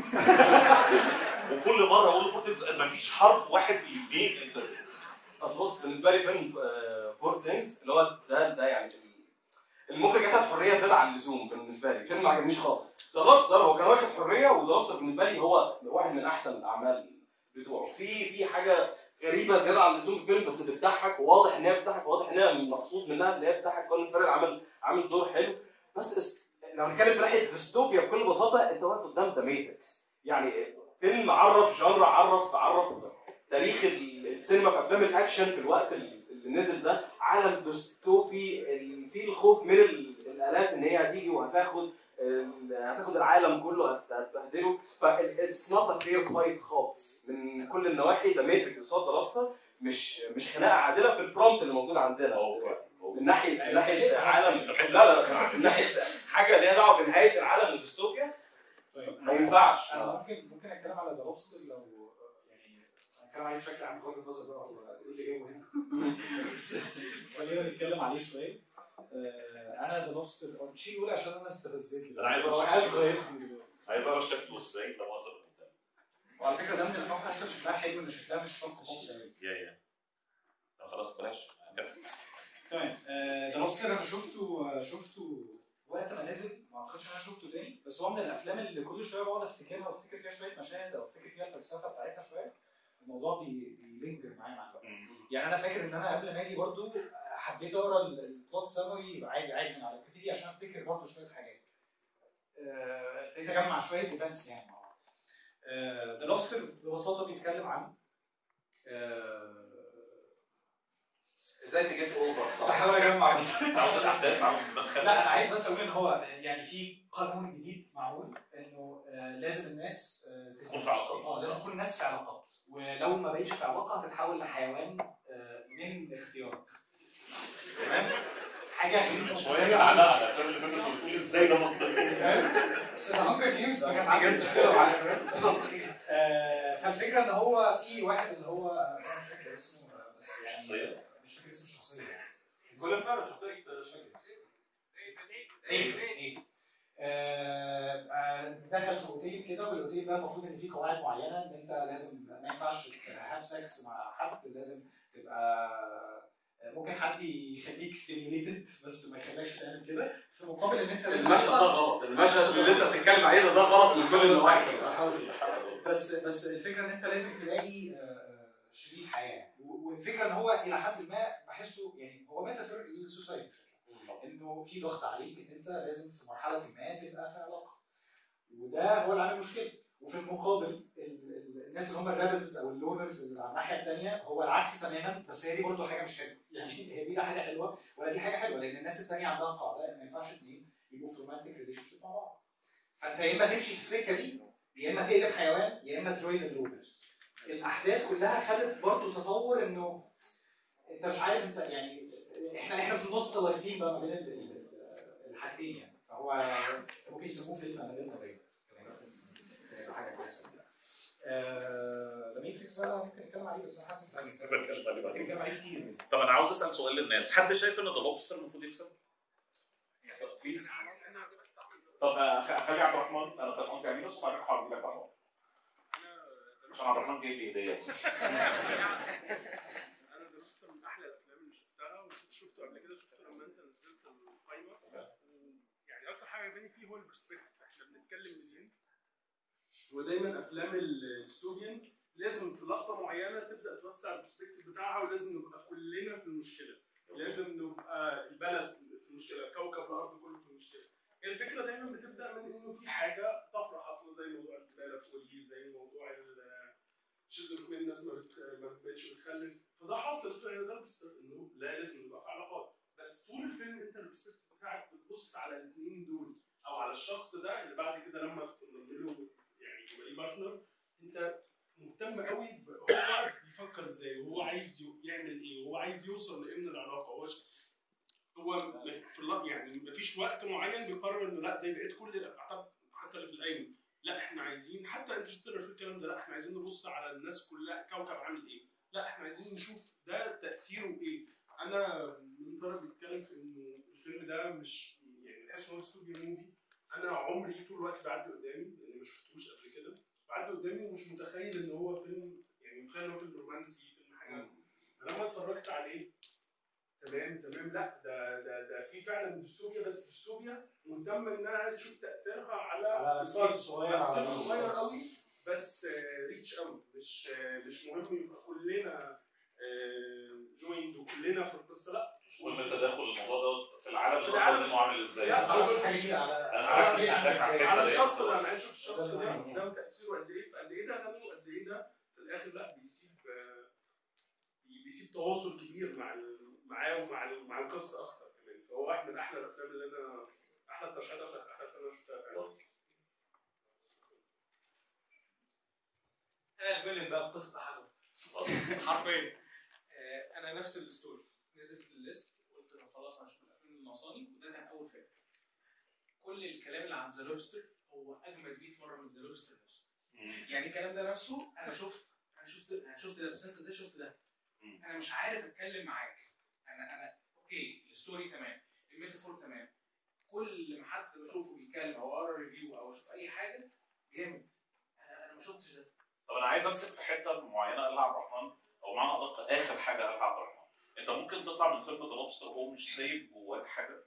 S1: وكل مره اقول له بور ثينجز مفيش حرف واحد في الاثنين. انت
S7: اصل بص بالنسبه لي فيلم بور ثينجز اللي هو ده ده يعني المخرج اخد حريه زياده عن اللزوم بالنسبه لي، الفيلم ما عجبنيش خالص. ذا لوبستر هو كان واخد حريه، وذا لوبستر بالنسبه لي هو واحد من احسن الاعمال بتوعه. في في حاجه غريبه زياده عن اللزوم في الفيلم بس بتضحك، وواضح ان هي بتضحك، وواضح ان هي مقصود منها ان هي بتضحك. كون فريل عمل عامل دور حلو. بس لو هنتكلم في ناحيه ديستوبيا بكل بساطه، انت واقف قدام ذا ماتريكس، يعني فيلم عرف جانرا، عرف عرف تاريخ السينما في افلام الاكشن في الوقت اللي نزل ده. عالم ديستوبي فيه الخوف من الالات ان هي هتيجي وهتاخد هتاخد العالم كله، هتبهدله. فاتس نوت ا فير فايت خالص من كل النواحي. ذا ماتريكس قصاد ذا لوبستر مش مش خناقه عادله في البرومبت اللي موجود عندنا من ناحيه من ناحيه عالم. لا لا من ناحيه حاجه ليها دعوه بنهايه العالم الديستوبيا ما ينفعش.
S6: انا ممكن ممكن اتكلم على ذا لوبستر لو يعني هنتكلم عليه بشكل عام بغض النظر بقى هو ايه اللي جايبه هنا. خلينا نتكلم عليه شويه. انا ذا لوبستر مش يقول عشان انا استفزيت.
S8: انا عايز اعرف عايز اعرف شكله ازاي ده مؤثر قدام.
S6: وعلى فكره ده من الافلام احسن شكلها حلو ان شكلها مش فانكو بوكس قوي.
S8: يا يا خلاص بلاش.
S6: تمام. ذا لوبستر انا شفته شفته وقت ما نزل، ما اعتقدش ان انا شفته تاني، بس هو من الافلام اللي كل شويه بقعد افتكرها وافتكر فيها شويه مشاهد او افتكر فيها الفلسفه بتاعتها شويه. الموضوع بيلينجر معايا مع الوقت. يعني انا فاكر ان انا قبل ما اجي برضو حبيت اقرا البلوت سامري عادي عادي من على ويكيبيديا عشان افتكر برضو شويه حاجات. ابتديت اجمع شويه ايفنتس يعني مع بعض. ذا لوبستر ببساطه بيتكلم عن
S7: ازاي تجيت اوفر. صح.
S6: بحاول اجمع بس
S8: عاوز الاحداث، عاوز تدخل.
S6: لا انا عايز بس اقول ان هو يعني في قانون جديد معمول انه لازم الناس
S8: تكون في علاقات.
S6: اه لازم تكون الناس في علاقات، ولو ما بقتش في علاقه هتتحول لحيوان من اختيارك. تمام؟ حاجه غريبه
S8: شويه. على على الافلام اللي فاتت بتقول ازاي ده منطقي.
S6: بس هانجر جيمز ما كان حاجه فالفكره ان هو في واحد اللي هو انا مش فاكر اسمه بس يعني
S8: شخصيه
S6: مش فاكر اسم الشخصيه يعني.
S7: كل فعلا شخصيه
S6: ايه ايه دخل في اوتيل كده، والاوتيل ده المفروض ان فيه قواعد معينه ان انت لازم ما ينفعش هاف سكس مع حد، لازم تبقى ممكن حد يخليك ستيميوليتد بس ما يخليكش تعمل كده، في مقابل ان انت لازم
S7: المشهد ده غلط. المشهد اللي انت بتتكلم عليه ده ده غلط من كل النواحي.
S6: بس بس الفكره ان انت لازم تلاقي شريك حياه، والفكره ان هو الى حد ما بحسه يعني هو ميتافور للسوسايتي انه في ضغط عليك ان انت لازم في مرحله ما تبقى في علاقه، وده هو اللي عامل مشكله. وفي المقابل الناس اللي هم الرابلز او اللونرز اللي على الناحيه الثانيه هو العكس تماما، بس هي دي برضه حاجه مش حلوه. يعني هي دي لا حاجه حلوه ولا دي حاجه حلوه، لان الناس الثانيه عندها قاعده ان ما ينفعش اثنين يبقوا في رومانتيك ريليشن شيب مع بعض. فانت يا اما تمشي في السكه دي يا اما تقلب حيوان يا اما تجوين اللونرز. الاحداث كلها خدت برضه تطور انه انت مش عارف انت يعني احنا احنا في النص لايسين بقى ما بين الحاجتين يعني. فهو ممكن يسموه فيلم انا بيننا باين حاجه كويسه. ذا ماتريكس بقى ممكن نتكلم عليه بس انا حاسس ان نتكلم عليه كتير.
S1: طب انا عاوز اسال سؤال للناس، حد شايف ان ذا لوبستر المفروض يكسب؟ بليز. طب خلي عبد الرحمن انا كان قصدي عليه بس وبعدين هقول لك بعدين. عشان عبد الرحمن جاي لي هديه.
S5: انا ذا لوبستر من احلى الافلام اللي شفتها، وكنت شفته قبل كده، شفته لما انت نزلت القايمه. يعني اكتر حاجه عجباني فيه هو البرسبكتيف. احنا بنتكلم منين؟ ودايما افلام الديستوبيان لازم في لقطه معينه تبدا توسع البرسبكتيف بتاعها، ولازم نبقى كلنا في المشكله، لازم نبقى البلد في المشكله، كوكب الارض كله في المشكله. يعني الفكره دايما بتبدا من انه في حاجه طفره حاصله زي موضوع الزباله في ولي، زي موضوع شدة من الناس ما بقتش بتخلف، فده حاصل في ده انه لا لازم نبقى في علاقات. بس طول الفيلم انت البرسبكتيف بتاعك بتبص على الاثنين دول او على الشخص ده اللي بعد كده لما تنمله يعني يبقى ليه بارتنر، انت مهتم قوي هو بيفكر ازاي وهو عايز يعمل ايه وهو عايز يوصل لايه من العلاقه. هو هو في اللحظه يعني مفيش وقت معين بيقرر انه لا زي بقيت كل الاعتقاد حتى اللي في القايمه لا احنا عايزين حتى انترستيلر في الكلام ده، لا احنا عايزين نبص على الناس كلها كوكب عامل ايه، لا احنا عايزين نشوف ده تاثيره ايه. انا من طرف بيتكلم في انه الفيلم ده مش يعني تحس ان هو ستوديو موفي،
S9: انا عمري طول الوقت بعدي قدامي لاني ما شفتوش قبل كده، بعدي قدامي ومش متخيل ان هو فيلم، يعني متخيل ان هو فيلم رومانسي، فيلم حاجه. فلما اتفرجت عليه تمام تمام لا ده ده ده في فعلا ديستوبيا، بس ديستوبيا مهتمه انها تشوف تاثيرها على
S6: على سكيل صغير،
S9: على
S6: على
S9: سكيل صغير
S6: نص.
S9: قوي، بس ريتش قوي، مش مش مهم يبقى كلنا جويند وكلنا في القصه، لا
S1: مش مهم التداخل الموضوع ده في العالم
S9: في
S1: اللي
S9: العالم.
S1: انه عامل ازاي.
S9: لا،
S6: على حاجه دي على
S1: انا
S9: على
S1: بس عندك
S9: على الشخص ده، انا عايز اشوف الشخص ده ده تاثيره قد ايه، فقد ايه ده غني وقد ايه ده في الاخر لا بيسيب بيسيب تواصل كبير مع معاه ومع مع القصه اكتر كمان. فهو واحد من احلى الافلام اللي انا احلى الترشيحات بتاعت احلى افلام انا شفتها فعلا.
S10: انا الفيلن بقى في قصه حاجه حرفيا. انا نفس الستوري نزلت الليست قلت انا خلاص هشوف الافلام اللي ناقصاني، وده كان اول فيلم. كل الكلام اللي عن ذا لوبستر هو اجمل مية مره من ذا لوبستر نفسه. يعني الكلام ده نفسه انا شفت انا شفت انا شفت ده، بس انت ازاي شفت ده؟ انا مش عارف اتكلم معاك. انا انا اوكي الستوري تمام، الميتافور تمام، كل ما حد بشوفه بيتكلم او اقرا ريفيو او اشوف اي حاجه جامد. انا انا ما شفتش ده.
S1: طب انا عايز امسك في حته معينه قالها عبد الرحمن، او معنى ادق اخر حاجه قالها عبد الرحمن. انت ممكن تطلع من فيلم ذا لوبستر وهو مش سايب جواك حاجه.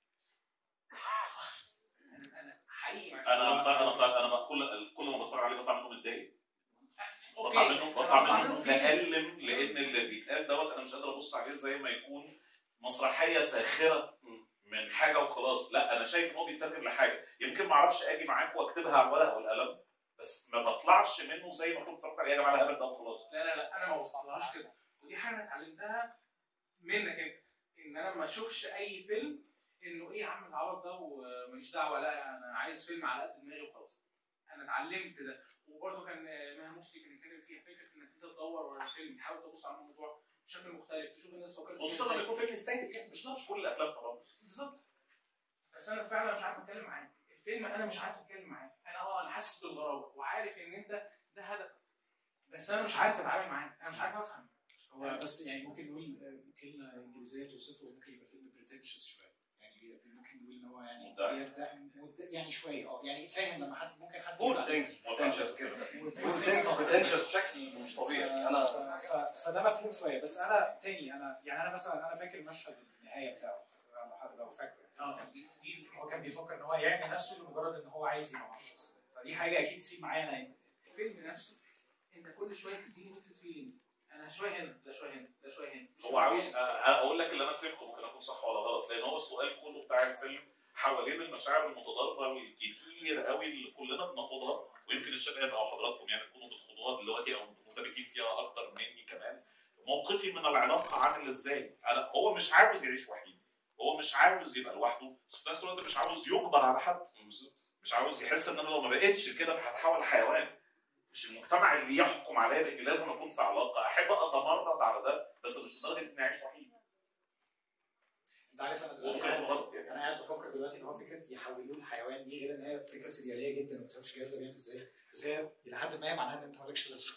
S10: انا انا حقيقي
S1: انا انا انا انا كل كل ما بتفرج عليه بطلع منه متضايق.
S10: اوكي
S1: بطلع منه بطلع منه
S10: منه
S1: متألم، لان اللي بيتقال دوت انا مش قادر ابص عليه زي ما يكون مسرحيه ساخره من حاجه وخلاص. لا، انا شايف ان هو بيترجم لحاجه. يمكن ما اعرفش اجي معاك واكتبها على الورق والقلم، بس ما بطلعش منه زي ما كنت اتفرجت عليه يا جماعه الهبل ده وخلاص.
S10: لا لا لا انا ما بوصلهاش كده، ودي حاجه انا اتعلمتها منك انت، ان انا ما اشوفش اي فيلم انه ايه يا عم العوض ده وماليش دعوه، لا انا عايز فيلم على قد دماغي وخلاص. انا اتعلمت ده. وبرده كان مها مسلي كان يتكلم فيها فكره انك انت تدور ورا الفيلم، تحاول تبص على الموضوع بشكل مختلف، تشوف الناس فكرت
S1: خصوصا لما يكون فيلم يستاهل يعني، مش مش كل الافلام طبعا.
S10: بالظبط. بس انا فعلا مش عارف اتكلم معاك، الفيلم انا مش عارف اتكلم معاك، انا اه انا حاسس بالغرابه وعارف ان انت ده هدفك، بس انا مش عارف اتعامل معاك، انا مش عارف افهم.
S6: هو بس يعني ممكن نقول كلمه انجليزيه توصفه، ممكن يبقى فيلم بريتنشس شويه، يعني ممكن نقول ان هو يعني بيبدا يعني شويه اه يعني فاهم لما حد ممكن حد
S7: بول ثينجز بريتنشس كده، بول ثينجز بريتنشس بشكل مش طبيعي. انا
S6: فده مفهوم شويه. بس انا تاني انا يعني انا مثلا انا فاكر مشهد النهايه بتاعه لو حد لو فاكره اه هو كان بيفكر ان هو يعمل نفسه لمجرد ان هو عايز يبقى مع الشخص ده، فدي حاجه اكيد تسيب معايا انا.
S10: الفيلم نفسه انت كل شويه تديني ميكسد فيلينج، انا شويه هنا ده شويه هنا ده شويه هنا.
S1: هو عاوز اقول لك اللي انا فهمته، ممكن اكون صح ولا غلط، لان هو السؤال كله بتاع الفيلم حوالين المشاعر المتضاربه الكتير قوي اللي كلنا بناخدها، ويمكن الشباب او حضراتكم يعني تكونوا بتخوضوها دلوقتي او مرتبطين فيها اكتر مني كمان. موقفي من العلاقه عامل ازاي؟ انا هو مش عاوز يعيش وحيد، هو مش عاوز يبقى لوحده، بس في نفس الوقت مش عاوز يجبر على حد، مش عاوز يحس ان انا لو ما بقتش كده فهتحول حيوان. مش المجتمع اللي يحكم عليا باني لازم اكون في علاقه، احب اتمرد على ده بس مش لدرجه اني اعيش وحيد.
S6: انت عارف انا دلوقتي قاعد انا قاعد بفكر دلوقتي ان هو فكره يحولوه لحيوان دي، غير ان هي فكره سرياليه جدا وما بتفهمش الجهاز ده بيعمل ازاي، بس هي الى حد ما هي معناها ان انت مالكش لازمه.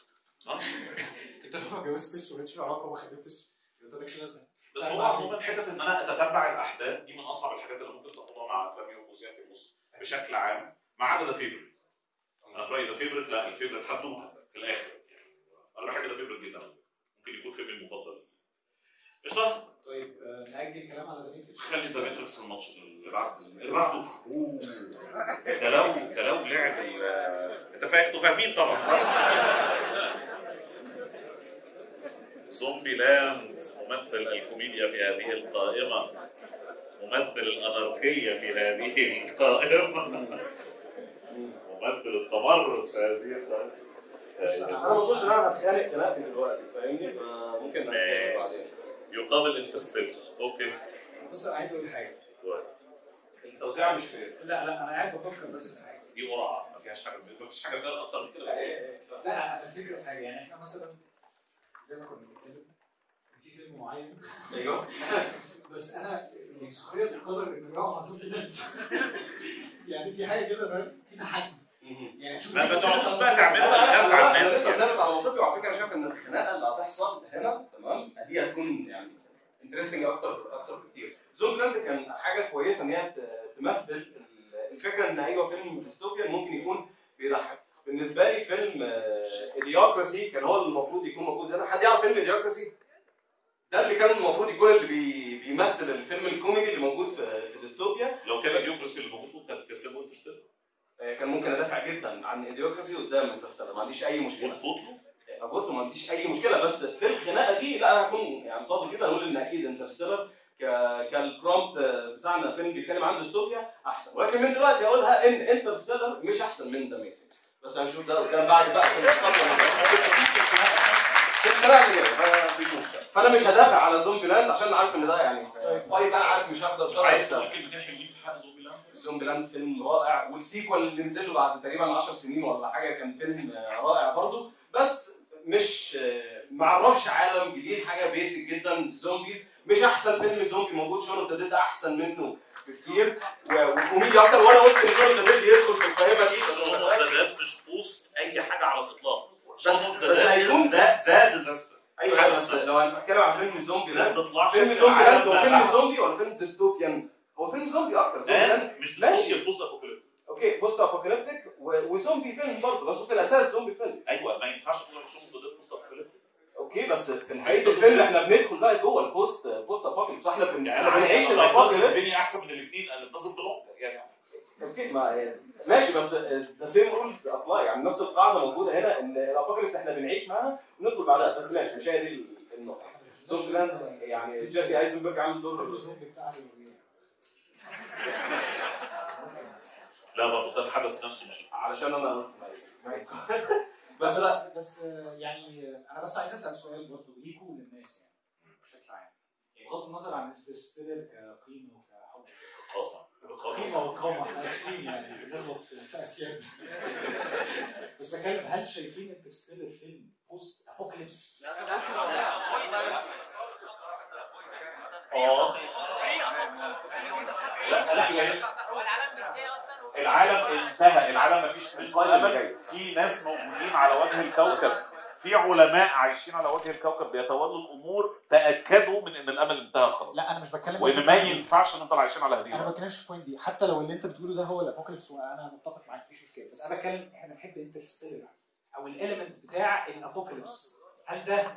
S6: انت لو ما اتجوزتش وما في علاقه وما خلفتش انت مالكش لازمه.
S1: بس هو عموما حته ان انا اتتبع الاحداث دي من اصعب الحاجات اللي ممكن تاخدها مع افلام وموزيات النص بشكل عام، ما عدا ذا فيفرت. انا في رايي ذا فيفرت لا الفيفرت حدوته في الاخر يعني. انا بحب ذا فيفرت جدا، ممكن يكون فيلمي المفضل. قشطه؟
S6: طيب نأجل الكلام على ذا ماتريكس.
S1: خلي ذا ماتريكس في الماتش اللي بعده اللي بعده. اوه ده لو ده لو لعب انت فاهم انتوا فاهمين طبعا صح؟ زومبي لاند ممثل الكوميديا في هذه القائمة، ممثل الأناركية في هذه القائمة، ممثل التمرد في هذه القائمة.
S7: انا ما بقولش ان انا هتخانق خناقتي دلوقتي فاهمني، فممكن نتكلم بعدين.
S1: يقابل انترستيلر. اوكي
S6: بص انا عايز اقول حاجه.
S7: التوزيع مش فاهم.
S6: لا لا انا قاعد بفكر بس في حاجه.
S1: دي قرعه ما فيهاش حاجه، ما فيش حاجه فيها اكتر من كده.
S6: لا الفكره في حاجه، يعني احنا مثلا زي ما كنا بنتكلم في فيلم معين
S7: ايوه
S6: بس انا يعني سخريه القدر ان يقع مع زوجي يعني في حاجه كده فاهم في تحدي يعني شوف
S1: ما تقعدوش بقى تعملوا الناس على الناس.
S7: لسه ثابت على منطقي، وعلى فكره انا شايف ان الخناقه اللي هتحصل هنا تمام دي هتكون يعني انترستنج اكتر اكتر بكتير. زومبي لاند كان حاجه كويسه ان هي تمثل الفكره ان ايوه فيلم ديستوبيان ممكن يكون بيضحك. بالنسبه لي فيلم ايديوكراسي كان هو اللي المفروض يكون موجود هنا. حد يعرف فيلم ايديوكراسي؟ ده اللي كان المفروض يكون اللي بي... بيمثل الفيلم الكوميدي اللي موجود في في ديستوبيا.
S8: لو كان ايديوكراسي اللي موجود كان كسبه انترستيلر.
S7: كان ممكن ادافع جدا عن ايديوكراسي قدام انترستيلر، ما عنديش اي مشكله.
S8: وتفوت له؟
S7: افوت له ما عنديش اي مشكله، بس في الخناقه دي لا انا هكون يعني صادق جدا اقول ان اكيد انترستيلر ك كالبرومبت بتاعنا فيلم بيتكلم عن ديستوبيا احسن، ولكن من دلوقتي اقولها ان انترستيلر مش احسن من ذا ماتريكس، بس هنشوف ده قدام بعد بقى في الخطوه فانا مش هدافع على زومبي لاند عشان عارف ان ده يعني فايت، انا عارف مش هقدر.
S8: مش عايز تقول كلمتين حلوين في حق زومبي لاند؟
S7: زومبي لاند فيلم رائع، والسيكوال اللي نزل له بعد تقريبا عشر سنين ولا حاجه كان فيلم رائع برضه، بس مش ما عرفش عالم جديد، حاجه بيسك جدا. زومبيز مش احسن فيلم زومبي موجود، شون اوف ذا ديد احسن منه بكتير وكوميديا اكتر، وانا قلت ان شون اوف ذا ديد يدخل في القائمه دي.
S8: شون اوف ذا ديد مش بوست اي حاجه على الاطلاق، شون
S7: بس
S8: اوف ذا
S7: بس هيكون
S8: ده ده ديزاستر.
S7: ايوه بس لو هنتكلم عن فيلم زومبي لاند،
S8: استطلاع
S7: فيلم زومبي لاند هو فيلم زومبي ولا فيلم ديستوبيان؟ هو فيلم زومبي اكتر. زومبي لاند
S8: مش ديستوبيان، بوست ابوكاليبتيك.
S7: اوكي بوست ابوكاليبتيك وزومبي فيلم برضه، بس في الاساس زومبي فيلم.
S8: ايوه ما ينفعش تقول شون اوف ذا ديد بوست ابوكاليبتيك.
S7: اوكي بس في نهايه الفيلم احنا بندخل بقى جوه البوست بوست ابوكاليبس، احنا بنعيش الابوكاليبس.
S8: الدنيا احسن من الاثنين، انا لازم بلوك يعني.
S7: اوكي ما ماشي، بس ذا سيم رول ابلاي، يعني نفس القاعده موجوده هنا ان الابوكاليبس احنا بنعيش معاها وندخل بعدها، بس ماشي مش هي دي النقطه. زومبي لاند يعني جيسي ايزنبرج عامل دور الزومبي بتاع
S8: لا برضه ده الحدث نفسه مش
S7: علشان انا
S6: بس لا بس يعني انا بس عايز اسال سؤال برضه ليكوا وللناس يعني بشكل عام، يعني بغض النظر عن انترستيلر كقيمه وكحب قيمه وقامه، احنا اسفين يعني بنغلط في اسياد بس بتكلم، هل شايفين انترستيلر فيلم بوست ابوكاليبس؟
S8: اه العالم انتهى، العالم مفيش منه امل، في ناس موجودين على وجه الكوكب، في علماء عايشين على وجه الكوكب بيتولوا الامور، تاكدوا من ان الامل انتهى خلاص.
S6: لا انا مش بتكلم
S8: وان ما ينفعش نفضل عايشين على هذه.
S6: انا ما بتكلمش في البوينت دي، حتى لو اللي انت بتقوله ده هو الابوكاليبس وانا متفق معاك مفيش مشكله، بس انا بتكلم احنا بنحب انترستيلر او الاليمنت بتاع الابوكاليبس، هل ده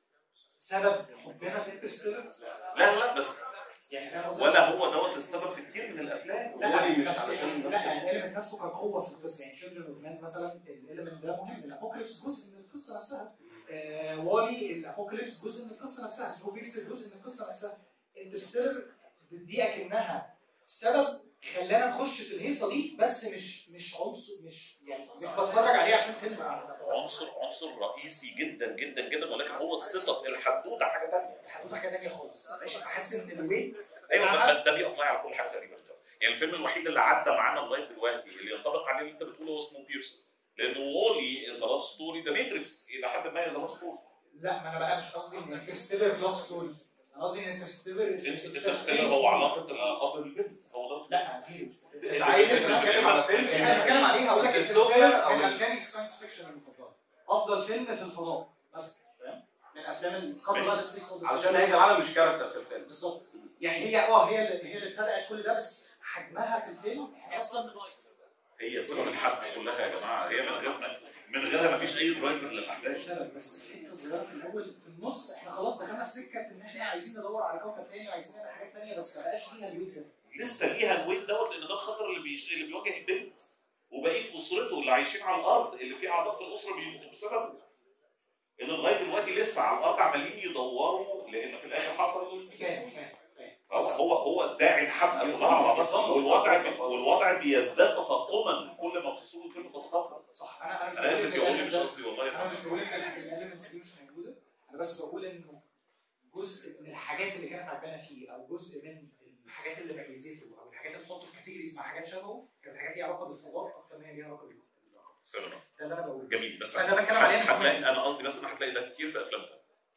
S6: سبب حبنا في انترستيلر؟
S8: لا لا بس
S6: يعني فاهم
S8: ولا هو دوت السبب في كتير من الافلام.
S6: لا بس لا الاليمنت نفسه كقوه في القصه، يعني شيلدرن اوف مان مثلا الاليمنت ده مهم، الابوكاليبس جزء من القصه نفسها، آه والي الابوكاليبس جزء من القصه نفسها، سنوبيرسل جزء من القصه نفسها، انترستيلر دي اكنها سبب خلانا نخش في الهيصه دي، بس مش مش عنصر، مش يعني مش بتفرج عليه عشان فيلم،
S8: عنصر عنصر رئيسي جدا جدا جدا، ولكن هو الثقه في الحدوته حاجه ثانيه.
S6: الحدوته حاجه ثانيه خالص، ماشي، فحاسس ان الويت
S8: ايوه ده بيقطع على كل حاجه تقريبا. يعني الفيلم الوحيد اللي عدى معانا لغايه دلوقتي اللي ينطبق عليه اللي انت بتقوله هو اسمه بيرس، لانه وولي از لاف ستوري، ذا ماتريكس الى حد ما از لاف ستوري.
S6: لا ما انا بقى مش قصدي ان انترستيلر لاف ستوري، انا قصدي ان انترستيلر
S8: انترستيلر هو علاقه الاب بالبنت، هو ده.
S6: لا غير
S7: انت عايز تتكلم على فيلم
S6: انا بتكلم عليه، هقول لك انترستيلر من افلام الساينس فيكشن المفضله، افضل فيلم في الفضاء مثلا، فاهم؟ من الافلام اللي قبل بقى سبيس اوديسي،
S7: عشان هي العالم مش كاركتر في الفيلم
S6: بالظبط، يعني هي اه هي اللي هي اللي ابتدأت كل ده، بس حجمها في الفيلم احنا اصلا
S8: هي سبب الحدث كلها يا جماعه، هي من غير من غيرها مفيش اي درايفر للاحداث.
S6: سبب بس حته صغيره في الاول، في النص احنا خلاص دخلنا في سكه ان احنا عايزين ندور على كوكب تاني وعايزين نعمل حاجات تانيه، بس ما بقاش ليها الويت ده.
S8: لسه ليها الويت دوت، لان ده الخطر اللي بيش... اللي بيواجه البنت وبقيه اسرته اللي عايشين على الارض، اللي في اعضاء في الاسره بيموتوا بسببه. اللي لغايه دلوقتي لسه على الارض عمالين يدوروا، لان في الاخر حصل
S6: فاهم فاهم
S8: هو هو الداعي الحمقى كلها على بعضها، والوضع والوضع بيزداد تفاقما كل ما فصول الفيلم تتقدم.
S6: صح، انا انا مش
S8: انا اسف يا مش قصدي والله،
S6: انا مش بقول ان الاليمنتس دي مش موجوده، انا بس بقول انه جزء من الحاجات اللي كانت عجبانه فيه، او جزء من الحاجات اللي ميزته، او الحاجات اللي تحطه في كاتيجوريز مع حاجات شبهه، كانت حاجات ليها علاقه بالفضاء اكتر ما هي ليها علاقه بالفضاء. ده اللي انا بقوله.
S8: جميل، بس
S6: انا بتكلم عليه
S8: هتلاقي انا قصدي بس ان هتلاقي ده كتير في افلام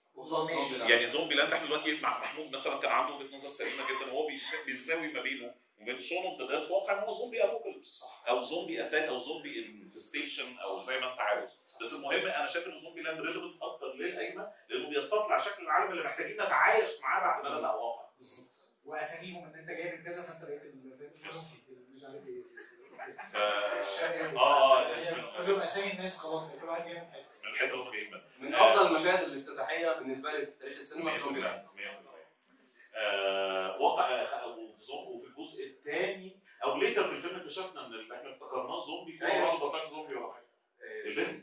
S8: يعني زومبي لاند. احنا دلوقتي مع محمود مثلا كان عنده وجهه نظر سليمه جدا، وهو بيساوي ما بينه وبين شون اوف ذا ديد في واقع ان هو زومبي ابوكاليبس او زومبي اتاك او زومبي انفستيشن او زي ما انت عاوز، بس المهم انا شايف ان زومبي لاند ريليفنت اكتر للقايمه، لانه بيستطلع شكل العالم اللي محتاجين نتعايش معاه بعد ما نبقى واقع.
S6: بالظبط،
S10: واساميهم ان انت جاي من كذا فانت لقيت الفيلم مش عارف ايه
S8: اه اه
S10: كلهم اسامي الناس خلاص كل واحد جاي من حته
S8: من الحته اللي هم جايين منها.
S7: من افضل المشاهد الافتتاحيه بالنسبه لي في تاريخ السينما زومبي لاند.
S8: آه واقع وفي الجزء الثاني او ليتر في الفيلم اكتشفنا ان اللي احنا افتكرناه زومبي كله برضه ما طلعش زومبي ولا حاجه. البنت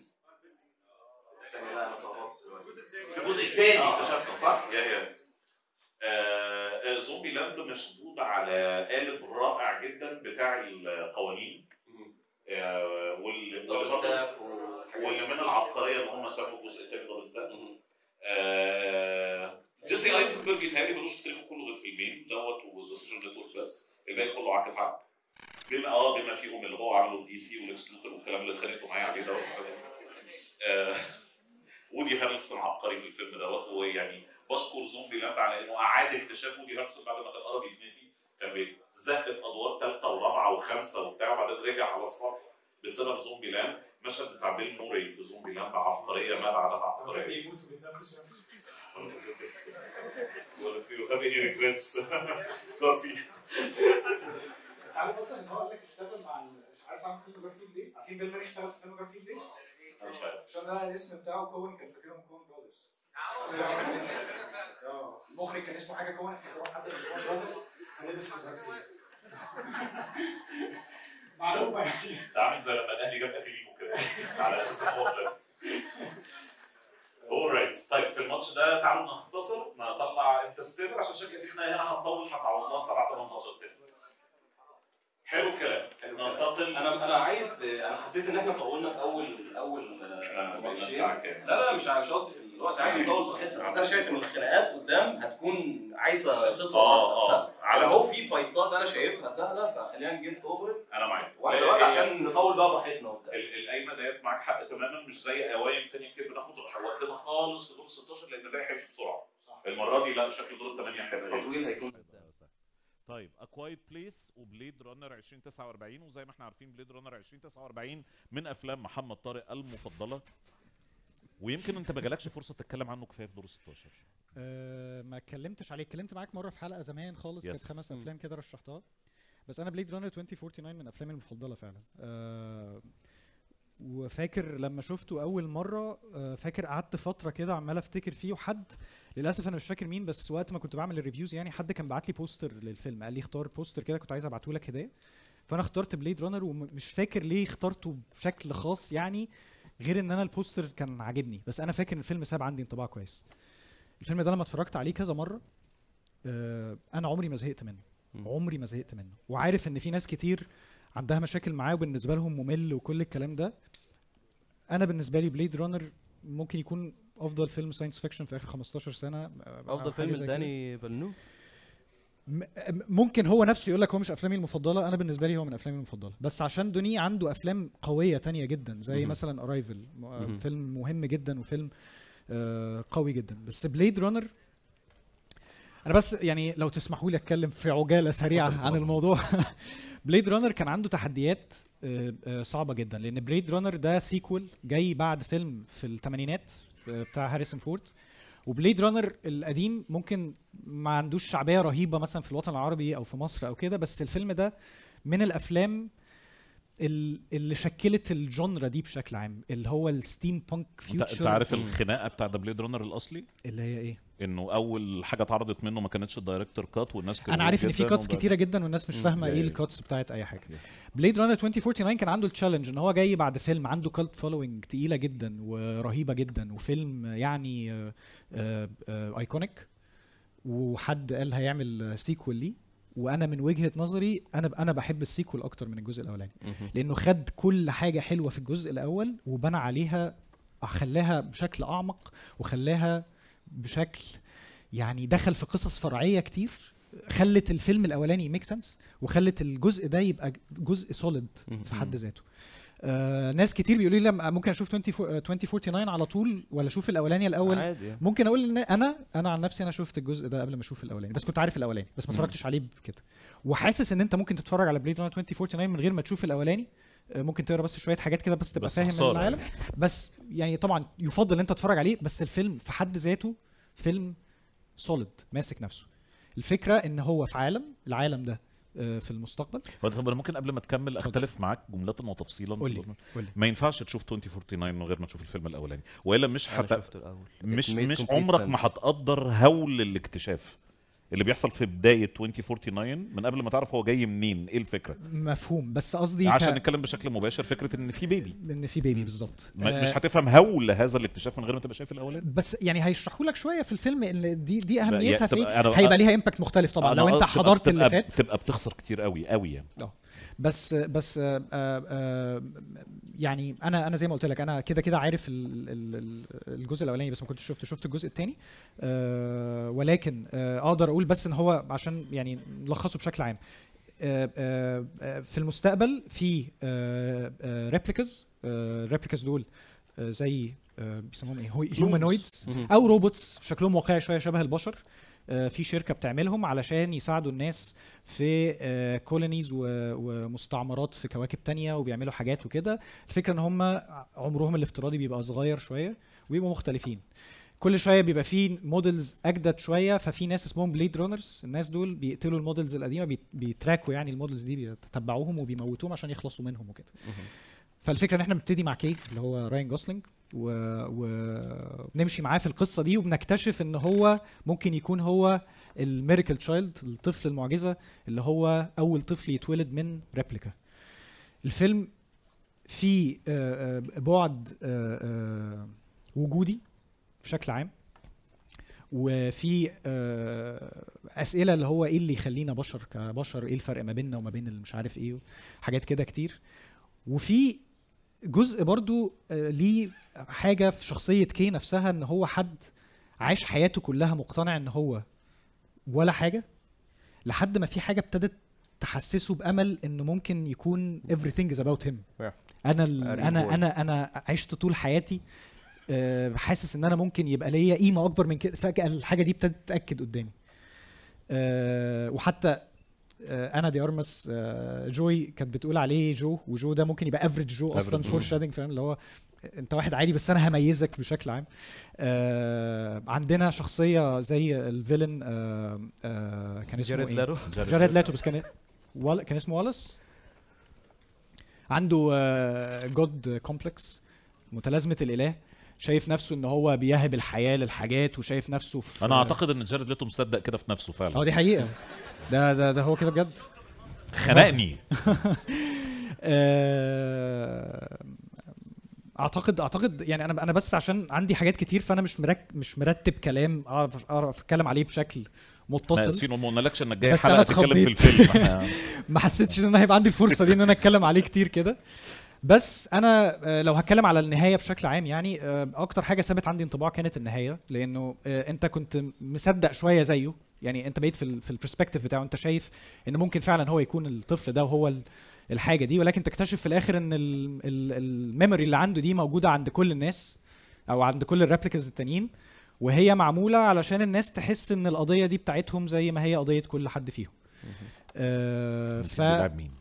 S8: في الجزء الثاني اكتشفنا صح؟ يا هي آه زومبي لاند مشدود على قالب رائع جدا بتاع القوانين آه واللي واللي من العبقريه اللي هم سموا الجزء الثاني دبل تاب. آه جيسي ايزنبرج يتهيألي ملوش في تاريخه كله غير فيلمين دوت وسوشيال نتورك بس، الباقي كله عاكف عك بما اه بما فيهم اللي هو عمله دي سي والاكس لوثر والكلام اللي اتخانقتوا معايا عليه دوت. آه وودي هارلسون عبقري في الفيلم دوت، ويعني بشكر زومبي لاند على انه اعاد اكتشاف وودي هارلسون بعد ما كان قرب يتنسي، كان بيتزق في ادوار ثالثه ورابعه وخامسه وبتاع وبعدين رجع على السطح بسبب زومبي لاند. مشهد بتاع بيل موري في زومبي لاند عبقريه ما بعدها عبقريه.
S10: بيموت وبيتنفس
S8: ولا في يو هاف اني ريجريتس كافي.
S10: عارف اصلا ان هو قال لك اشتغل مع مش عارف اعمل فيلم جرافيك ليه؟ عارفين بيل ماري اشتغل في فيلم جرافيك ليه؟
S8: انا مش عارف
S10: عشان ده الاسم بتاعه كوين كان فاكرهم كوين براذرز. اه المخرج كان اسمه حاجه كوين فاكرهم حد من كوين براذرز فلبس في زرفيه. معلومه يعني.
S8: ده عامل زي لما الاهلي جاب افيلينو كده على اساس ان هو فلان. اورايت طيب في الماتش ده تعالوا نختصر نطلع انترستيلر عشان شكل احنا هنا هنطول هتعوضناها سبعة تمنتاشر فيلم. حلو الكلام. ننتقل
S7: انا انا عايز انا حسيت ان احنا طولنا في اول اول ماتشين. لا لا مش مش قصدي في الوقت عادي نطول في حته، بس انا شايف ان الخناقات قدام هتكون عايزه تطلع. اه اه على هو في فايتات انا شايفها سهله فخلينا نجيت اوفر.
S8: انا معاك
S7: واحده واحده عشان نطول بقى براحتنا وبتاع.
S8: القايمه ديت معاك حق تماما، مش زي قوايم ثانيه كتير بناخد وقتنا خالص في دور ستاشر لان الباقي هيمشي بسرعه. المره دي لا شكل دور الثمانيه هيبقى
S1: طيب A Quiet Place وبليد رانر ألفين وتسعة وأربعين، وزي ما احنا عارفين بليد رانر ألفين وتسعة وأربعين من افلام محمد طارق المفضله، ويمكن انت ما جالكش فرصه تتكلم عنه كفايه في دور ستاشر.
S3: أه ما اتكلمتش عليه، اتكلمت معاك مره في حلقه زمان خالص
S1: yes.
S3: كانت خمس افلام كده رشحتها، بس انا بليد رانر ألفين وتسعة وأربعين من افلامي المفضله فعلا. أه وفاكر لما شفته اول مره، أه فاكر قعدت فتره كده عمال افتكر فيه، وحد للاسف انا مش فاكر مين، بس وقت ما كنت بعمل الريفيوز يعني حد كان بعت لي بوستر للفيلم، قال لي اختار بوستر كده كنت عايز ابعته لك هديه، فانا اخترت بليد رانر ومش فاكر ليه اخترته بشكل خاص يعني، غير ان انا البوستر كان عاجبني، بس انا فاكر ان الفيلم ساب عندي انطباع كويس. الفيلم ده لما اتفرجت عليه كذا مره أه انا عمري ما زهقت منه، عمري ما زهقت منه، وعارف ان في ناس كتير عندها مشاكل معاه وبالنسبه لهم ممل وكل الكلام ده. انا بالنسبه لي بليد رانر ممكن يكون افضل فيلم ساينس فيكشن في اخر خمستاشر سنه.
S2: افضل فيلم داني فالنو
S3: ممكن هو نفسه يقول لك هو مش افلامي المفضله، انا بالنسبه لي هو من افلامي المفضله، بس عشان دوني عنده افلام قويه تانية جدا زي م- مثلا ارايفل، فيلم مهم جدا وفيلم آه قوي جدا. بس بليد رانر انا بس يعني لو تسمحوا لي اتكلم في عجاله سريعه عن الموضوع. بليد رانر كان عنده تحديات آه آه صعبه جدا، لان بليد رانر ده سيكول جاي بعد فيلم في الثمانينات آه بتاع هاريسون فورد، وبليد رانر القديم ممكن ما عندوش شعبيه رهيبه مثلا في الوطن العربي او في مصر او كده، بس الفيلم ده من الافلام اللي شكلت الجونرا دي بشكل عام، اللي هو الستيم بانك فيوتشر.
S1: انت عارف الخناقه بتاع ذا بليد رانر الاصلي
S3: اللي هي ايه؟
S1: انه اول حاجه اتعرضت منه ما كانتش الدايركتور كات، والناس
S3: انا عارف ان في كاتس كتيره جدا والناس مش فاهمه ايه الكاتس بتاعت اي حاجه. بليد رانر ألفين وأربعة وأربعين كان عنده التشالنج ان هو جاي بعد فيلم عنده كالت فولوينج تقيله جدا ورهيبه جدا، وفيلم يعني ايكونيك، وحد قال هيعمل سيكوال ليه، وانا من وجهه نظري انا انا بحب السيكوال اكتر من الجزء الاولاني، لانه خد كل حاجه حلوه في الجزء الاول وبنى عليها، خلاها بشكل اعمق وخلاها بشكل يعني دخل في قصص فرعيه كتير، خلت الفيلم الاولاني ميك سنس وخلت الجزء ده يبقى جزء سوليد في حد ذاته. آه ناس كتير بيقولوا لي ممكن اشوف ألفين وتسعة وأربعين على طول ولا اشوف الاولاني الاول.
S2: عادي.
S3: ممكن اقول ان انا انا عن نفسي انا شفت الجزء ده قبل ما اشوف الاولاني، بس كنت عارف الاولاني بس ما اتفرجتش عليه كده، وحاسس ان انت ممكن تتفرج على بليد رانر ألفين وأربعة وأربعين من غير ما تشوف الاولاني، ممكن تقرا بس شويه حاجات كده بس تبقى
S1: بس
S3: فاهم العالم، بس يعني طبعا يفضل ان انت تتفرج عليه، بس الفيلم في حد ذاته فيلم سوليد ماسك نفسه. الفكره ان هو في عالم العالم ده آه، في المستقبل.
S1: هو طب انا ممكن قبل ما تكمل اختلف معاك جمله وتفصيلا.
S3: قول لي قول لي.
S1: ما ينفعش تشوف ألفين وتسعة وأربعين من غير ما تشوف الفيلم الاولاني، والا مش
S2: أنا
S1: حت...
S2: شفته الأول.
S1: مش
S2: It made
S1: مش
S2: complete
S1: عمرك
S2: sense.
S1: ما هتقدر هول الاكتشاف اللي بيحصل في بدايه ألفين وتسعة وأربعين من قبل ما تعرف هو جاي منين، ايه الفكره.
S3: مفهوم، بس قصدي
S1: عشان
S3: ك...
S1: نتكلم بشكل مباشر فكره ان في بيبي
S3: ان في بيبي بالظبط.
S1: ما- مش هتفهم هول هذا الاكتشاف من غير ما تبقى شايف الاولاني.
S3: بس يعني هيشرحوا لك شويه في الفيلم ان دي دي
S1: يعني
S3: اهميتها في
S1: تبقى-
S3: ايه،
S1: أنا-
S3: هيبقى ليها امباكت مختلف طبعا
S1: أنا
S3: لو انت
S1: تبقى-
S3: حضرت اللي
S1: تبقى-
S3: فات.
S1: تبقى بتخسر كتير قوي قوي يعني.
S3: اه بس بس آه آه يعني انا انا زي ما قلت لك انا كده كده عارف ال- ال- ال- الجزء الاولاني بس ما كنتش شفته شفت الجزء الثاني. آه ولكن آه اقدر اقول بس ان هو عشان يعني نلخصه بشكل عام. آه آه آه في المستقبل في ريبليكاز ريبليكاز دول آه زي آه بيسموهم ايه هيومانويدز او روبوتس شكلهم واقعي شويه شبه البشر. آه في شركه بتعملهم علشان يساعدوا الناس في كولونيز ومستعمرات في كواكب تانية وبيعملوا حاجات وكده. الفكره ان هم عمرهم الافتراضي بيبقى صغير شويه وبيبقوا مختلفين. كل شويه بيبقى في موديلز اجدد شويه، ففي ناس اسمهم بليد رانرز. الناس دول بيقتلوا الموديلز القديمه، بي- بيتراكوا يعني الموديلز دي، بيتبعوهم وبيموتوهم عشان يخلصوا منهم وكده. فالفكره ان احنا بنبتدي مع كي اللي هو راين جوسلينج ونمشي معاه في القصه دي، وبنكتشف ان هو ممكن يكون هو الميراكل تشايلد، الطفل المعجزه اللي هو اول طفل يتولد من ريبليكا. الفيلم فيه آه، آه، بعد آه، آه، وجودي بشكل عام، وفي آه، اسئله اللي هو ايه اللي يخلينا بشر كبشر، ايه الفرق ما بيننا وما بين مش عارف ايه، حاجات كده كتير. وفي جزء برضو آه، ليه حاجه في شخصيه كي نفسها، ان هو حد عايش حياته كلها مقتنع ان هو ولا حاجه، لحد ما في حاجه ابتدت تحسسه بامل انه ممكن يكون everything is about him.
S2: Yeah.
S3: انا ال-
S2: A real
S3: انا
S2: boy.
S3: انا انا عشت طول حياتي آه، حاسس ان انا ممكن يبقى ليا قيمه اكبر من كده، فجاه الحاجه دي ابتدت تتاكد قدامي. آه، وحتى آه، انا دي ارمس آه، جوي كانت بتقول عليه جو، وجو ده ممكن يبقى افريج جو اصلا،
S1: Average
S3: فور
S1: Joe.
S3: شادنج، فاهم اللي هو انت واحد عادي بس انا هميزك بشكل عام. آه، عندنا شخصيه زي الفيلن آه، آه، كان اسمه
S2: جاريد
S3: ايه؟
S2: لاتو.
S3: جاريد لاتو، بس كان وال... كان اسمه والاس. عنده جود كومبلكس، متلازمه الاله، شايف نفسه ان هو بيهب الحياه للحاجات، وشايف نفسه في
S1: انا اعتقد ان جاريد ليتو مصدق كده في نفسه فعلا.
S3: اه دي حقيقه. ده ده ده هو كده بجد.
S1: خنقني.
S3: آه، اعتقد اعتقد يعني انا انا بس عشان عندي حاجات كتير، فانا مش مرك مش مرتب كلام اعرف اعرف اتكلم عليه بشكل متصل.
S1: اسفين وما قلنالكش انك جاي
S3: بس
S1: حلقه
S3: أنا
S1: تتكلم في
S3: اتخضيت.
S1: الفيلم. إحنا-
S3: ما حسيتش ان انا هيبقى عندي الفرصه دي ان انا اتكلم عليه كتير كده. بس انا آه، لو هتكلم على النهايه بشكل عام، يعني آه، اكتر حاجه سابت عندي انطباع كانت النهايه، لانه آه، انت كنت مصدق شويه زيه، يعني انت بقيت في ال في البرسبكتيف بتاعه، انت شايف ان ممكن فعلا هو يكون الطفل ده وهو ال- الحاجه دي، ولكن تكتشف في الاخر ان الميموري اللي عنده دي موجوده عند كل الناس او عند كل الريبليكاز التانيين، وهي معموله علشان الناس تحس ان القضيه دي بتاعتهم زي ما هي قضيه كل حد فيهم. آه ف
S1: بيلعب مين؟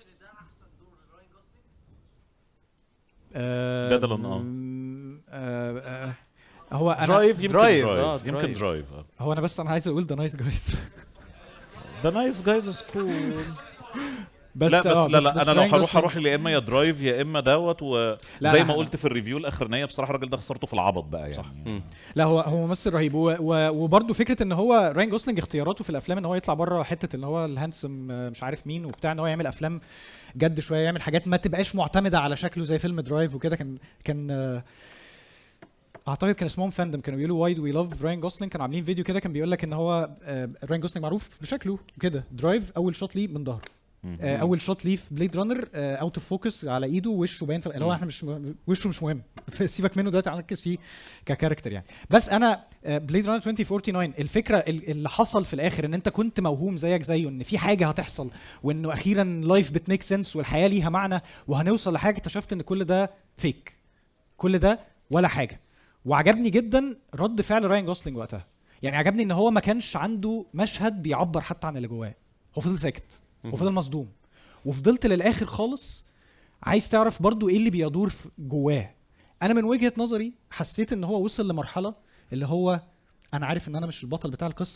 S3: آه
S1: جدلاً، آه.
S3: م- آه آه هو انا
S1: درايف يمكن
S2: درايف،
S1: درايف
S2: آه،
S1: يمكن
S2: درايف.
S1: درايف آه.
S3: هو انا بس انا عايز اقول ذا نايس جايز.
S1: ذا نايس جايز از كول.
S3: بس
S1: لا بس
S3: آه،
S1: لا
S3: بس-
S1: لا
S3: بس
S1: انا لو
S3: راين
S1: هروح
S3: جوسلينج-
S1: هروح يا اما يا درايف يا اما دوت، وزي
S3: لا،
S1: ما
S3: لا.
S1: قلت في الريفيو الاخرانيه بصراحه الراجل ده خسرته في العبط بقى يعني.
S3: صح. لا هو هو ممثل رهيب، و- و- وبرده فكره ان هو راين جوسلينج اختياراته في الافلام ان هو يطلع بره حته ان هو الهانسم آه، مش عارف مين وبتاع، ان هو يعمل افلام جد شويه، يعمل حاجات ما تبقاش معتمده على شكله زي فيلم درايف وكده. كان كان آه، اعتقد كان اسمهم فاندم كانوا بيقولوا واي دو وي لاف راين جوسلينج، كانوا عاملين فيديو كده كان بيقول لك ان هو آه، راين جوسلينج معروف بشكله كده. درايف اول شوت ليه من ظهره، آه، اول شوت ليه في بليد رانر اوت اوف فوكس على ايده ووشه باين، اللي هو احنا مش م- وشه مش مهم سيبك منه دلوقتي، هنركز فيه ككاركتر يعني. بس انا بليد رانر ألفين وتسعة وأربعين الفكره ال- اللي حصل في الاخر ان انت كنت موهوم زيك زيه ان في حاجه هتحصل، وانه اخيرا لايف بتميك سنس والحياه ليها معنى وهنوصل لحاجه، اكتشفت ان كل ده فيك، كل ده ولا حاجه. وعجبني جدا رد فعل راين جوسلينج وقتها، يعني عجبني ان هو ما كانش عنده مشهد بيعبر حتى عن اللي جواه، هو فضل ساكت وفضل مصدوم، وفضلت للاخر خالص عايز تعرف برضو ايه اللي بيدور في جواه. انا من وجهة نظري حسيت ان هو وصل لمرحلة اللي هو انا عارف ان انا مش البطل بتاع القصة دي،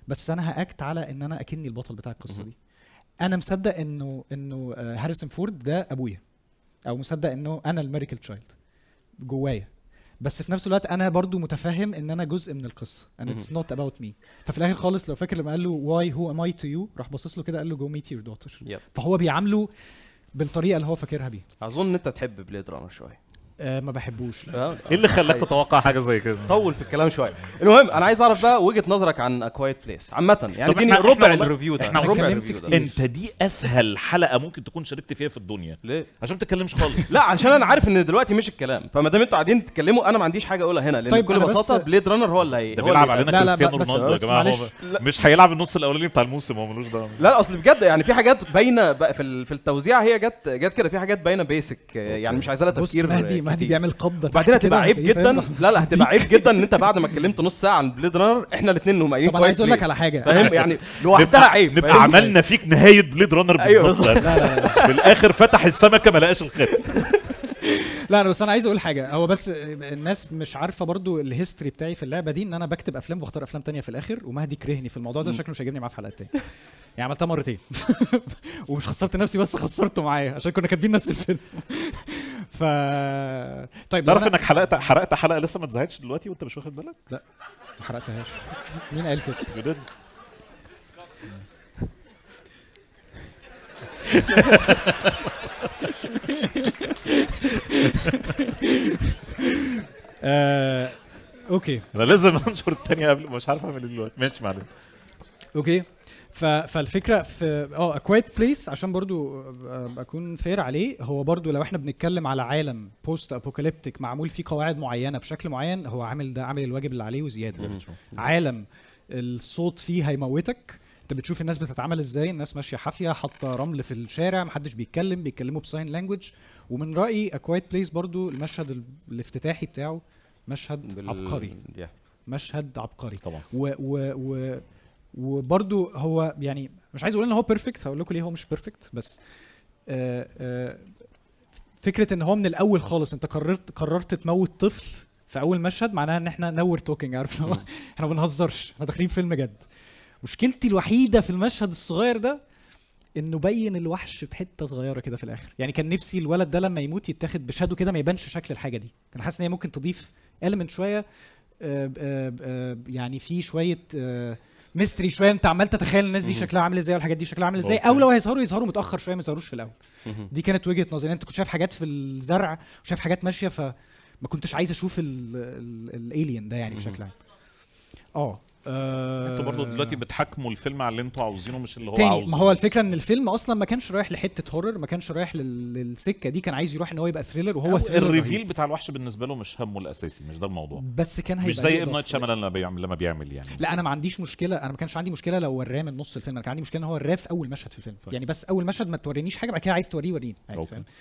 S3: بس انا هاكت على ان انا اكني البطل بتاع القصه دي. انا مصدق انه انه آه، هاريسون فورد ده ابويا، او مصدق انه انا الميريكل تشايلد جوايا، بس في نفس الوقت انا برضو متفهم ان انا جزء من القصه and it's not about me. ففي الاخر خالص لو فاكر لما قال له why who am I to you، راح باصص له كده قال له go meet your daughter.
S2: Yep.
S3: فهو بيعامله بالطريقه اللي هو فاكرها بيها.
S2: اظن ان انت تحب بليد رانر شويه.
S3: أه ما بحبوش.
S2: آه،
S1: ايه اللي خلاك تتوقع حاجه زي كده؟
S2: طول في الكلام شويه. المهم انا عايز اعرف بقى وجهه نظرك عن اكوايت بليس عامه، يعني
S1: طب
S2: اديني
S1: إحنا- إحنا
S2: ربع
S1: والله-
S2: الريفيو ده.
S1: إحنا
S2: ربع
S3: اتكلمت
S2: الريفيو ده.
S3: كتير.
S1: انت دي اسهل حلقه ممكن تكون شاركت فيها في الدنيا.
S2: ليه؟
S1: عشان ما تتكلمش خالص.
S2: لا عشان انا عارف ان دلوقتي مش الكلام، فما دام انتوا قاعدين تتكلموا انا ما عنديش حاجه اقولها هنا، لان
S3: طيب
S2: بكل
S3: أنا بس-
S2: بساطه بليد رانر هو اللي هي
S1: ده
S2: هو
S1: بيلعب
S2: اللي-
S1: علينا
S3: لا، لا،
S1: كريستيانو
S3: بس-
S1: رونالدو يا
S3: بس
S1: جماعه. هو
S3: معلش.
S1: مش هيلعب النص الاولاني بتاع الموسم، هو ملوش دعوه.
S2: لا اصل بجد يعني في حاجات باينه بقى في ال- في التوزيع، هي جت جت كده، في حاجات باينه بيسك يعني مش عايزه لها
S3: بص
S2: تفكير.
S3: مهدي مهدي
S2: كتير.
S3: بيعمل قبضه
S2: وبعدين
S3: تحت
S2: هتبقى
S3: كده،
S2: عيب
S3: هتلاقيه
S2: جدا.
S3: فاهم؟
S2: لا لا هتبقى عيب جدا ان انت بعد ما اتكلمت نص ساعه عن بليد رانر احنا الاثنين مميزين.
S3: طب انا عايز اقول لك على حاجه.
S2: فاهم يعني لوحدها عيب.
S1: نبقى
S2: فاهم؟
S1: عملنا فيك نهايه بليد رانر
S2: أيوة.
S1: بالظبط. لا لا لا. في الاخر فتح السمكه ما لقاش الخيط.
S3: لا انا بس انا عايز اقول حاجه. هو بس الناس مش عارفه برضو الهيستوري بتاعي في اللعبه دي، ان انا بكتب افلام واختار افلام تانية في الاخر، ومهدي كرهني في الموضوع ده، شكله مش هيجيبني معاه في حلقات تاني. يعني عملتها مرتين. ومش خسرت نفسي بس خسرته معايا عشان كنا كاتبين نفس الفيلم. ف طيب
S1: تعرف
S3: أنا-
S1: انك حلقت حرقت حلقه لسه ما اتذاعتش دلوقتي وانت مش واخد بالك؟
S3: لا ما حرقتهاش. مين قال كده؟
S1: بجد.
S3: آه، اوكي
S1: انا لازم انشر الثانيه قبل، مش عارف اعمل ايه دلوقتي. ماشي معلش.
S3: اوكي. ف... فالفكره في اه كوايت بليس عشان برضو آه، اكون فير عليه، هو برضو لو احنا بنتكلم على عالم بوست ابوكاليبتيك معمول فيه قواعد معينه بشكل معين، هو عامل ده عامل الواجب اللي عليه وزياده. عالم الصوت فيه هيموتك، انت بتشوف الناس بتتعامل ازاي، الناس ماشيه حافيه حاطه رمل في الشارع، محدش بيتكلم، بيتكلموا بساين لانجوج. ومن رايي اكوايت بليس برضو المشهد ال- الافتتاحي بتاعه مشهد
S2: بال-
S3: عبقري.
S2: yeah.
S3: مشهد عبقري
S1: طبعا.
S3: و و و وبرضو هو يعني مش عايز اقول ان هو بيرفكت، هقول لكم ليه هو مش بيرفكت، بس آآ آآ فكره ان هو من الاول خالص انت قررت قررت تموت طفل في اول مشهد، معناها ان احنا نور توكينج، عارف إن هو احنا ما بنهزرش، احنا داخلين فيلم جد. مشكلتي الوحيده في المشهد الصغير ده انه بين الوحش بحته صغيره كده في الاخر. يعني كان نفسي الولد ده لما يموت يتاخد بشادو كده ما يبانش شكل الحاجه دي. كان حاسس ان هي ممكن تضيف element شويه آآ آآ يعني في شويه ميستري شويه، انت عمال تتخيل الناس دي شكلها عامل ازاي والحاجات دي شكلها عامل ازاي، او لو هيظهروا يظهروا متاخر شويه، ما يظهروش في الاول. دي كانت وجهه نظري. يعني انت كنت شايف حاجات في الزرع وشايف حاجات ماشيه، فما كنتش عايز اشوف الالين ده يعني بشكل عام. اه
S1: انتوا برضه دلوقتي بتحكموا الفيلم على اللي انتوا عاوزينه مش اللي هو
S3: تاني.
S1: عاوزه.
S3: ما هو الفكره ان الفيلم اصلا ما كانش رايح لحته هورر، ما كانش رايح لل- للسكه دي، كان عايز يروح ان هو يبقى ثريلر، وهو ثريلر
S1: الريفيل
S3: رهيب.
S1: بتاع الوحش بالنسبه له مش همه الاساسي، مش ده الموضوع.
S3: بس كان هيبقى
S1: مش زي
S3: ليه
S1: ام نايت
S3: إضافة.
S1: شامالان لما بيعمل لما بيعمل يعني.
S3: لا انا ما عنديش مشكله، انا ما كانش عندي مشكله لو وراه من نص الفيلم، انا كان عندي مشكله ان هو وراه في اول مشهد في الفيلم.
S1: طيب.
S3: يعني بس اول مشهد ما تورينيش حاجه، بعد كده عايز توريه وريني يعني،
S1: أوكي.
S3: فاهم.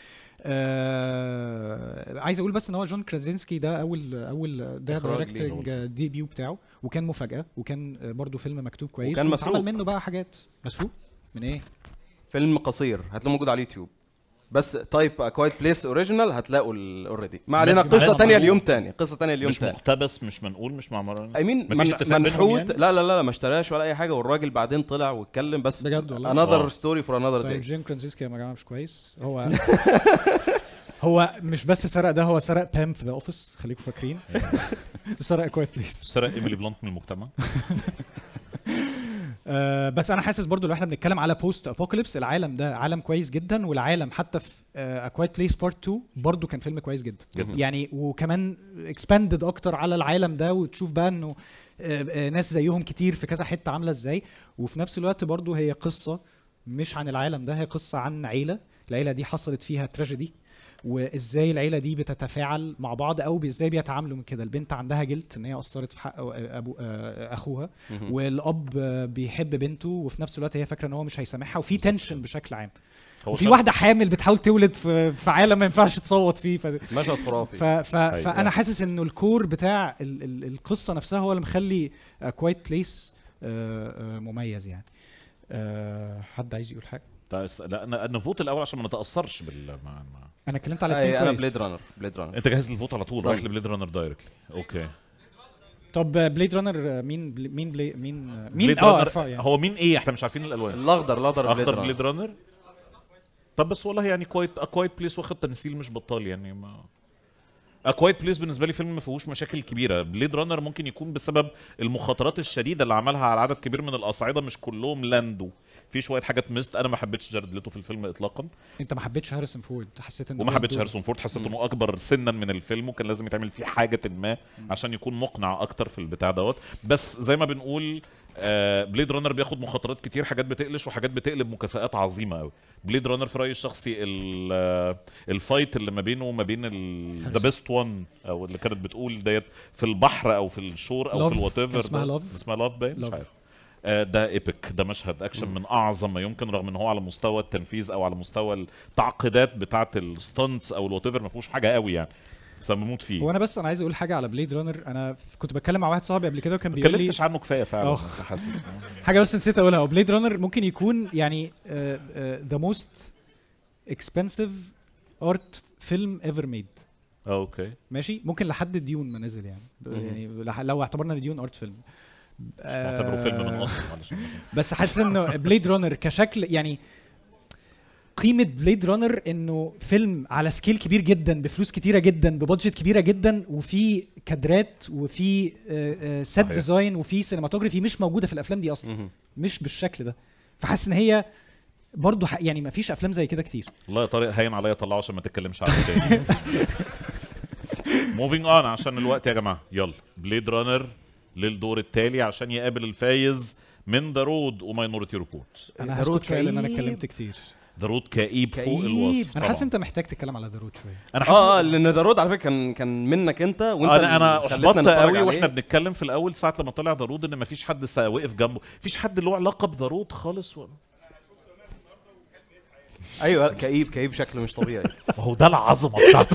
S3: آه عايز اقول بس ان هو جون كرازينسكي ده اول اول ده
S2: إخراج ليه
S3: دايركتنج ديبيو بتاعه، وكان مفاجاه، وكان برضو فيلم مكتوب كويس،
S2: وكان مسروق.
S3: واتعمل منه بقى حاجات. مسروق من ايه؟
S2: فيلم قصير هتلاقوه موجود على اليوتيوب، بس تايب اكوايت بليس اوريجينال هتلاقوا اوريدي. ما علينا،
S1: ماشي،
S2: قصه
S1: معلش.
S2: ثانيه اليوم تاني، قصه ثانيه اليوم
S1: مش
S2: تاني.
S1: مقتبس، مش منقول، مش معمر.
S2: اي مين
S1: مفيش اتفاق بينهم
S2: منحوت
S1: يعني؟
S2: لا لا لا ما اشتراش ولا اي حاجه، والراجل بعدين طلع واتكلم بس
S3: بجد والله؟
S2: انذر
S1: واو.
S2: ستوري فور انذر
S3: طيب
S2: داي.
S3: جيم كرانزيسكي يا جماعه مش كويس. هو هو مش بس سرق ده، هو سرق بام في ذا اوفيس، خليكم فاكرين. سرق كويت بليس.
S1: سرق ايميلي بلانت من المجتمع.
S3: آه بس انا حاسس برضو لو احنا بنتكلم على بوست ابوكاليبس، العالم ده عالم كويس جدا، والعالم حتى في اكوايت بليس بارت اتنين برضو كان فيلم كويس جدا.
S1: جدا.
S3: يعني وكمان اكسباندد اكتر على العالم ده، وتشوف بقى انه آه آه ناس زيهم كتير في كذا حته عامله ازاي. وفي نفس الوقت برضو هي قصه مش عن العالم ده، هي قصه عن عيله، العيله دي حصلت فيها تراجيدي، وازاي العيله دي بتتفاعل مع بعض، او ازاي بيتعاملوا من كده. البنت عندها جلد ان هي قصرت في حق ابو اخوها، والاب بيحب بنته، وفي نفس الوقت هي فاكره ان هو مش هيسامحها، وفي تنشن بشكل عام. وفي واحده حامل بتحاول تولد في, في عالم ما ينفعش تصوت فيه. ف...
S2: مشهد خرافي.
S3: ف... ف... فانا حاسس انه الكور بتاع ال... ال... القصه نفسها هو اللي مخلي كوايت بليس مميز يعني. أه... حد عايز يقول حاجه؟
S1: لا انا نفوت الاول عشان ما نتاثرش بال مع... مع...
S3: انا اتكلمت على اتنين
S2: انا
S3: كويس.
S2: بليد رانر بليد رانر
S1: انت جاهز للفوت على طول؟ رايح لبليد رانر دايركتلي. اوكي
S3: طب بليد رانر مين بلي مين بلي مين مين
S1: بليد
S3: اه
S1: رانر
S3: عارفاه يعني.
S1: هو مين ايه؟ احنا مش عارفين الالوان.
S2: الاخضر الاخضر بليد
S1: اخضر
S2: رانر.
S1: بليد رانر. طب بس والله يعني كويت كويت بليس واخد تمثيل مش بطال يعني. ما كويت بليس بالنسبه لي فيلم ما فيهوش مشاكل كبيره. بليد رانر ممكن يكون بسبب المخاطرات الشديده اللي عملها على عدد كبير من الاصعده، مش كلهم لاندو، في شويه حاجات مست. انا ما حبيتش جارد ليتو في الفيلم اطلاقا.
S3: انت ما حبيتش هاريسون فورد، حسيت انه
S1: وما حبيتش هاريسون فورد، حسيت انه اكبر سنا من الفيلم وكان لازم يتعمل فيه حاجه ما عشان يكون مقنع اكتر في البتاع دوت. بس زي ما بنقول آه بليد رانر بياخد مخاطرات كتير، حاجات بتقلش وحاجات بتقلب مكافآت عظيمه قوي. بليد رانر في رايي الشخصي الفايت اللي ما بينه وما بين ذا بيست وان او اللي كانت بتقول ديت في البحر او في الشور او في الوات ايفر،
S3: اسمها لاف
S1: اسمها لاف باين مش عارف. آه ده ايبك، ده مشهد اكشن من اعظم ما يمكن، رغم ان هو على مستوى التنفيذ او على مستوى التعقيدات بتاعه الستانتس او الوات ايفر ما فيهوش حاجه قوي يعني، بس انا بموت فيه.
S3: وانا بس انا عايز اقول حاجه على بليد رانر. انا كنت بتكلم مع واحد صاحبي قبل كده وكان بيقول لي ما
S1: اتكلمتش عنه كفايه فعلا. حاسس
S3: حاجه بس نسيت اقولها. بليد رانر ممكن يكون يعني ذا موست اكسبنسيف ارت فيلم ايفر ميد.
S1: اوكي
S3: ماشي، ممكن لحد ديون ما نزل يعني. يعني لو اعتبرنا ديون ارت فيلم
S1: مش معتبره فيلم من اصله علشان
S3: بس حاسس انه بليد رانر كشكل يعني قيمه بليد رانر انه فيلم على سكيل كبير جدا بفلوس كتيره جدا ببادجت كبيره جدا وفي كادرات وفي سيت ديزاين وفي سينماتوجرافي مش موجوده في الافلام دي اصلا، مش بالشكل ده. فحاسس ان هي برضه يعني ما فيش افلام زي كده كتير.
S1: والله يا طارق هين عليا طلعه عشان ما تتكلمش عنه تاني. موفينج اون عشان الوقت يا جماعه. يلا بليد رانر للدور التالي عشان يقابل الفايز من ذا رود وماينورتي ريبورت.
S3: انا هسكت شويه لان انا اتكلمت كتير.
S1: ذا رود كئيب فوق الوصف.
S3: انا حاسس انت محتاج تتكلم على ذا رود شويه.
S2: انا حاسس اه لان ذا رود على فكره كان كان منك انت وانت
S1: انا انا احبطت قوي واحنا بنتكلم في الاول ساعه لما طلع ذا رود ان مفيش حد واقف جنبه، مفيش حد له علاقه بذا رود خالص. و...
S2: ايوه كئيب كئيب بشكل مش طبيعي.
S1: هو ده العظمه بتاعته.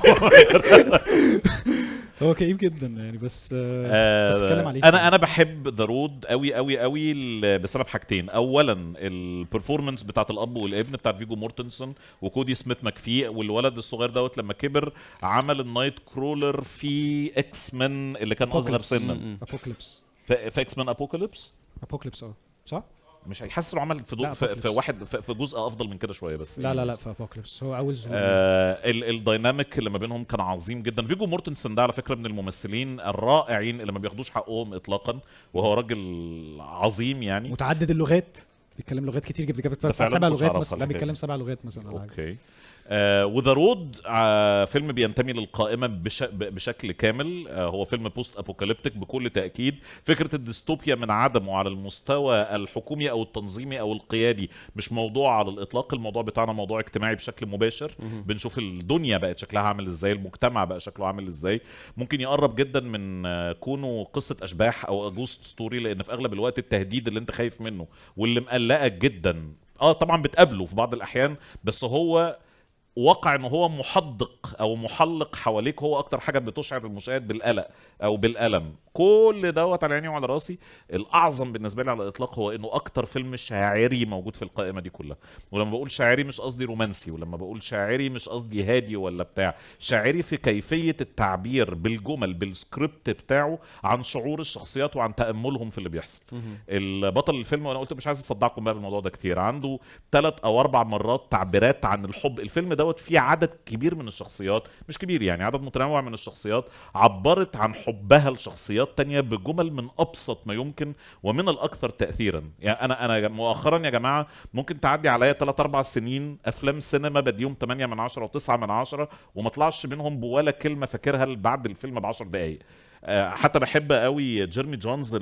S3: هو كئيب جدا يعني بس آه بس اتكلم عليه.
S1: انا انا بحب ذا رود قوي قوي قوي بسبب حاجتين. اولا البرفورمانس بتاعت الاب والابن بتاعت فيجو مورتنسون وكودي سميث ماكفي، والولد الصغير دوت لما كبر عمل النايت كرولر في اكس مان اللي كان اصغر سنا.
S3: ابوكاليبس.
S1: في اكس مان ابوكاليبس.
S3: ابوكاليبس اه صح؟
S1: مش هيحس انه عمل في, في, في واحد في, في جزء افضل من كده شويه بس.
S3: لا لا لا في ابوكاليبس هو اول ظهور.
S1: آه الدايناميك اللي ما بينهم كان عظيم جدا. فيجو مورتنسون ده على فكره من الممثلين الرائعين اللي ما بياخدوش حقهم اطلاقا، وهو راجل عظيم يعني.
S3: متعدد اللغات، بيتكلم لغات كتير جدا، بيتكلم سبع لغات مثلا. لا بيتكلم سبع لغات مثلا.
S1: اوكي آه وذا رود آه فيلم بينتمي للقائمه بش بشكل كامل. آه هو فيلم بوست ابوكاليبتيك بكل تاكيد. فكره الديستوبيا من عدمه على المستوى الحكومي او التنظيمي او القيادي مش موضوع على الاطلاق. الموضوع بتاعنا موضوع اجتماعي بشكل مباشر. بنشوف الدنيا بقت شكلها عامل ازاي، المجتمع بقى شكله عامل ازاي. ممكن يقرب جدا من آه كونه قصه اشباح او جوست ستوري، لان في اغلب الوقت التهديد اللي انت خايف منه واللي مقلقك جدا اه طبعا بتقابله في بعض الاحيان، بس هو واقع ان هو محدق او محلق حواليك، هو اكتر حاجه بتشعر المشاهد بالقلق او بالالم. كل دوت على عيني وعلى راسي. الاعظم بالنسبه لي على الاطلاق هو انه اكتر فيلم شاعري موجود في القائمه دي كلها. ولما بقول شاعري مش قصدي رومانسي، ولما بقول شاعري مش قصدي هادي ولا بتاع، شاعري في كيفيه التعبير بالجمل بالسكريبت بتاعه عن شعور الشخصيات وعن تاملهم في اللي بيحصل. البطل الفيلم، وانا قلت مش عايز اصدعكم بقى بالموضوع ده كتير، عنده ثلاث او اربع مرات تعبيرات عن الحب. الفيلم دوت فيه عدد كبير من الشخصيات، مش كبير يعني، عدد متنوع من الشخصيات عبرت عن حبها لشخصيات تانية بجمل من ابسط ما يمكن ومن الاكثر تاثيرا. يعني انا انا مؤخرا يا جماعه ممكن تعدي عليا ثلاث اربع سنين افلام سينما بديهم ثمانية من عشرة و9 من عشرة وما طلعش منهم بولا كلمه فاكرها بعد الفيلم ب عشر دقائق. أه حتى بحب قوي جيرمي جونز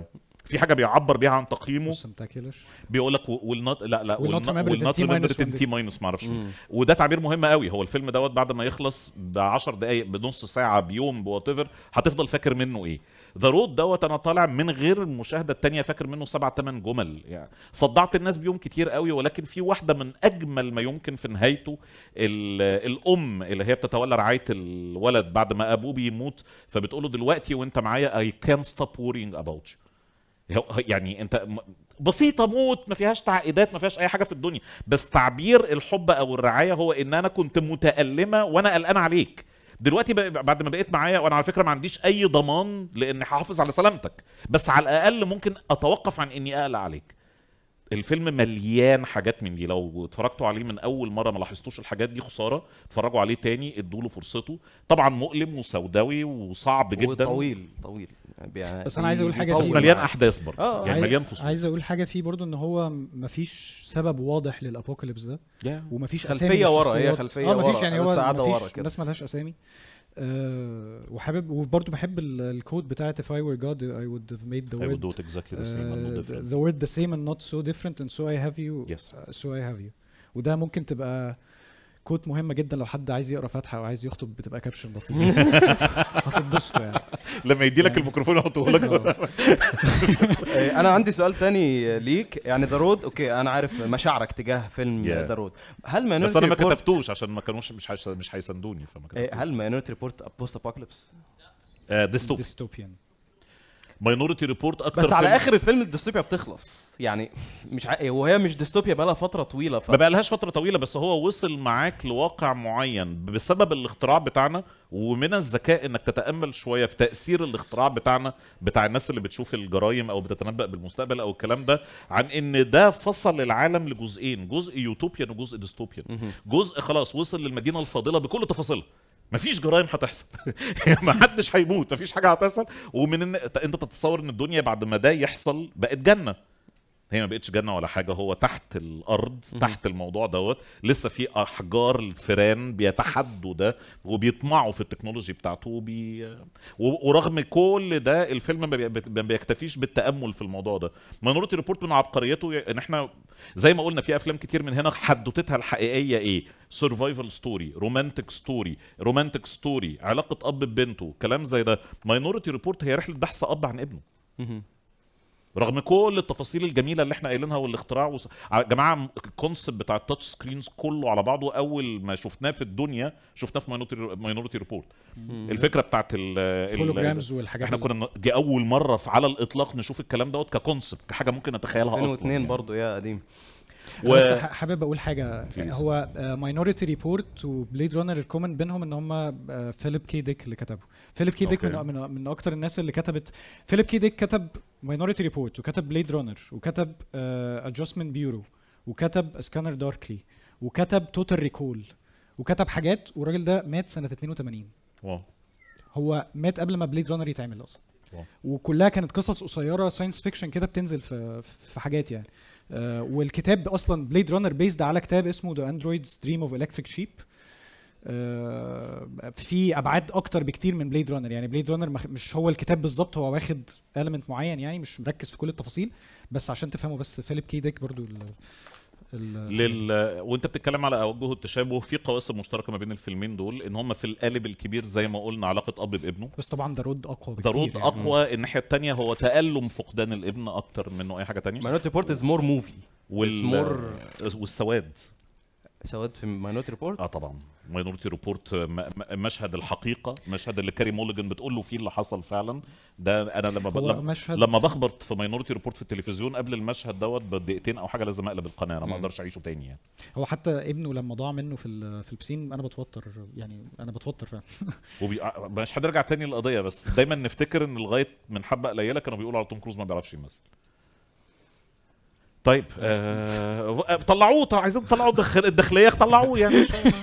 S1: في حاجه بيعبر بيها عن تقييمه، بيقول لك والنوت لا لا والنوت ريمبرد تي ماينس ما اعرفش، وده تعبير مهم قوي. هو الفيلم دوت بعد ما يخلص ب عشر دقائق بنص ساعه بيوم بوات ايفر هتفضل فاكر منه ايه. ذا رود دوت انا طالع من غير المشاهده الثانيه فاكر منه سبع ثمان جمل، يعني صدعت الناس بيوم كتير قوي، ولكن في واحده من اجمل ما يمكن في نهايته. الام اللي هي بتتولى رعايه الولد بعد ما ابوه بيموت، فبتقول له دلوقتي وانت معايا I can't stop worrying about you. يعني انت بسيطه موت، ما فيهاش تعقيدات، ما فيهاش اي حاجه في الدنيا، بس تعبير الحب او الرعايه هو ان انا كنت متألمه وانا قلقان عليك، دلوقتي بعد ما بقيت معايا، وانا على فكره ما عنديش اي ضمان لاني هحافظ على سلامتك، بس على الاقل ممكن اتوقف عن اني اقلق عليك. الفيلم مليان حاجات من دي، لو اتفرجتوا عليه من اول مره ما لاحظتوش الحاجات دي خساره، اتفرجوا عليه تاني، ادوا له فرصته. طبعا مؤلم وسوداوي وصعب جدا
S2: وطويل طويل يعني،
S3: بس انا عايز اقول حاجه
S1: بس مليان احداث برضه
S2: آه
S1: يعني مليان فصول.
S3: عايز اقول حاجه فيه برضو ان هو مفيش سبب واضح للابوكاليبس ده
S1: yeah.
S3: ومفيش
S2: خلفيه ورا، هي خلفيه
S3: اه مفيش
S2: ورا.
S3: يعني هو مفيش
S2: كده.
S3: الناس مالهاش اسامي. أه وحابب وبرضه بحب الكود بتاعت if I were God I would have made the
S1: I
S3: word
S1: would do it exactly the same and no different.
S3: the word the same and not so different and so I have you
S1: yes.
S3: uh, so I have you. وده ممكن تبقى كود مهمه جدا لو حد عايز يقرا فاتحه او عايز يخطب، بتبقى كابشن لطيف هتتبسطوا يعني
S1: لما يدي لك
S3: يعني
S1: الميكروفون يحطه لك.
S2: انا عندي سؤال تاني ليك، يعني ذا رود اوكي انا عارف مشاعرك تجاه فيلم ذا رود، هل ما
S1: بس انا ما كتبتوش عشان ما كانوش مش حيش... مش هيساندوني، فما كتبتوش.
S2: هل ماينورتي ريبورت بوست ابوكاليبس؟
S3: ديستوبيان.
S1: ماينورتي ريبورت اكتر،
S2: بس على اخر الفيلم الديستوبيا بتخلص يعني، مش ع... وهي مش ديستوبيا بقى لها فتره طويله ف...
S1: ما بقى لهاش فتره طويله، بس هو وصل معاك لواقع معين بسبب الاختراع بتاعنا، ومن الذكاء انك تتامل شويه في تاثير الاختراع بتاعنا بتاع الناس اللي بتشوف الجرايم او بتتنبأ بالمستقبل او الكلام ده، عن ان ده فصل العالم لجزئين، جزء يوتوبيان وجزء ديستوبيان. جزء خلاص وصل للمدينه الفاضله بكل تفاصيلها، مفيش جرائم هتحصل ما حدش هيموت، مفيش حاجه هتحصل، ومن ان انت تتصور ان الدنيا بعد ما ده يحصل بقت جنه. هي ما بقتش جنه ولا حاجه، هو تحت الارض تحت الموضوع دوت لسه في احجار الفيران بيتحدوا ده وبيطمعوا في التكنولوجي بتاعته وبي... ورغم كل ده الفيلم ما بيكتفيش بالتامل في الموضوع ده. ماينورتي ريبورت من عبقريته ان احنا زي ما قلنا في افلام كتير من هنا حدوتتها الحقيقيه ايه، سرفايفل ستوري، رومانتك ستوري، رومانتك ستوري، علاقه اب ببنته، كلام زي ده. ماينورتي ريبورت هي رحله بحث اب عن ابنه رغم كل التفاصيل الجميله اللي احنا قايلينها والاختراع وص... يا جماعه الكونسيبت بتاع التاتش سكرينز كله على بعضه اول ما شفناه في الدنيا شفناه في ماينورتي ريبورت. الفكره بتاعت
S3: الهولوجرامز والحاجات
S1: احنا كنا دي اول مره في على الاطلاق نشوف الكلام دوت ككونسيبت، كحاجه ممكن نتخيلها اصلا.
S2: ألفين واثنين يعني. برضه يا قديم.
S3: و... بس حابب اقول حاجه، هو ماينورتي ريبورت وبليد رانر الكومن بينهم ان هم فيليب كي ديك اللي كتبوا. فيليب كي ديك من, من من اكتر الناس اللي كتبت. فيليب كي ديك كتب ماينورتي ريبورت وكتب بليد رانر وكتب ادجستمنت بيورو وكتب سكانر داركلي وكتب توتال ريكول وكتب حاجات، والراجل ده مات سنه اتنين وتمانين.
S1: واو.
S3: هو مات قبل ما بليد رانر يتعمل اصلا. واو. وكلها كانت قصص قصيره ساينس فيكشن كده بتنزل في في حاجات يعني. Uh, والكتاب اصلا بليد رانر بيزد على كتاب اسمه ذا اندرويدز دريم اوف الكتريك شيب. في ابعاد اكتر بكتير من بليد رانر، يعني بليد رانر مش هو الكتاب بالظبط، هو واخد element معين يعني مش مركز في كل التفاصيل، بس عشان تفهموا بس فيليب كي ديك برضو ال ال
S1: لل... وانت بتتكلم على اوجه التشابه في قواسم مشتركه ما بين الفيلمين دول، ان هم في القالب الكبير زي ما قلنا علاقه اب بابنه،
S3: بس طبعا ذا رود اقوى بكتير.
S1: ذا رود
S3: يعني.
S1: اقوى، الناحيه الثانيه هو تالم فقدان الابن اكتر منه اي حاجه ثانيه.
S2: ماينورتي ريبورت از مور موفي
S1: وال... والسواد
S2: سواد في ماينورتي ريبورت.
S1: اه طبعا ماينورتي ريبورت مشهد الحقيقه، مشهد اللي كاري موليجان بتقول له فيه اللي حصل فعلا ده. انا لما ب... لما, لما بخبط في ماينورتي ريبورت في التلفزيون قبل المشهد دوت بدقيقتين او حاجه لازم اقلب القناه، انا ما اقدرش اعيشه تاني يعني.
S3: هو حتى ابنه لما ضاع منه في في البسين انا بتوتر يعني، انا بتوتر فعلا.
S1: وبي... مش هنرجع تاني للقضيه، بس دايما نفتكر ان لغايه من حبه قليله كانوا بيقولوا على توم كروز ما بيعرفش يمثل. طيب آه... طلعوه، عايزين تطلعوا الدخل... الداخليه طلعوه يعني.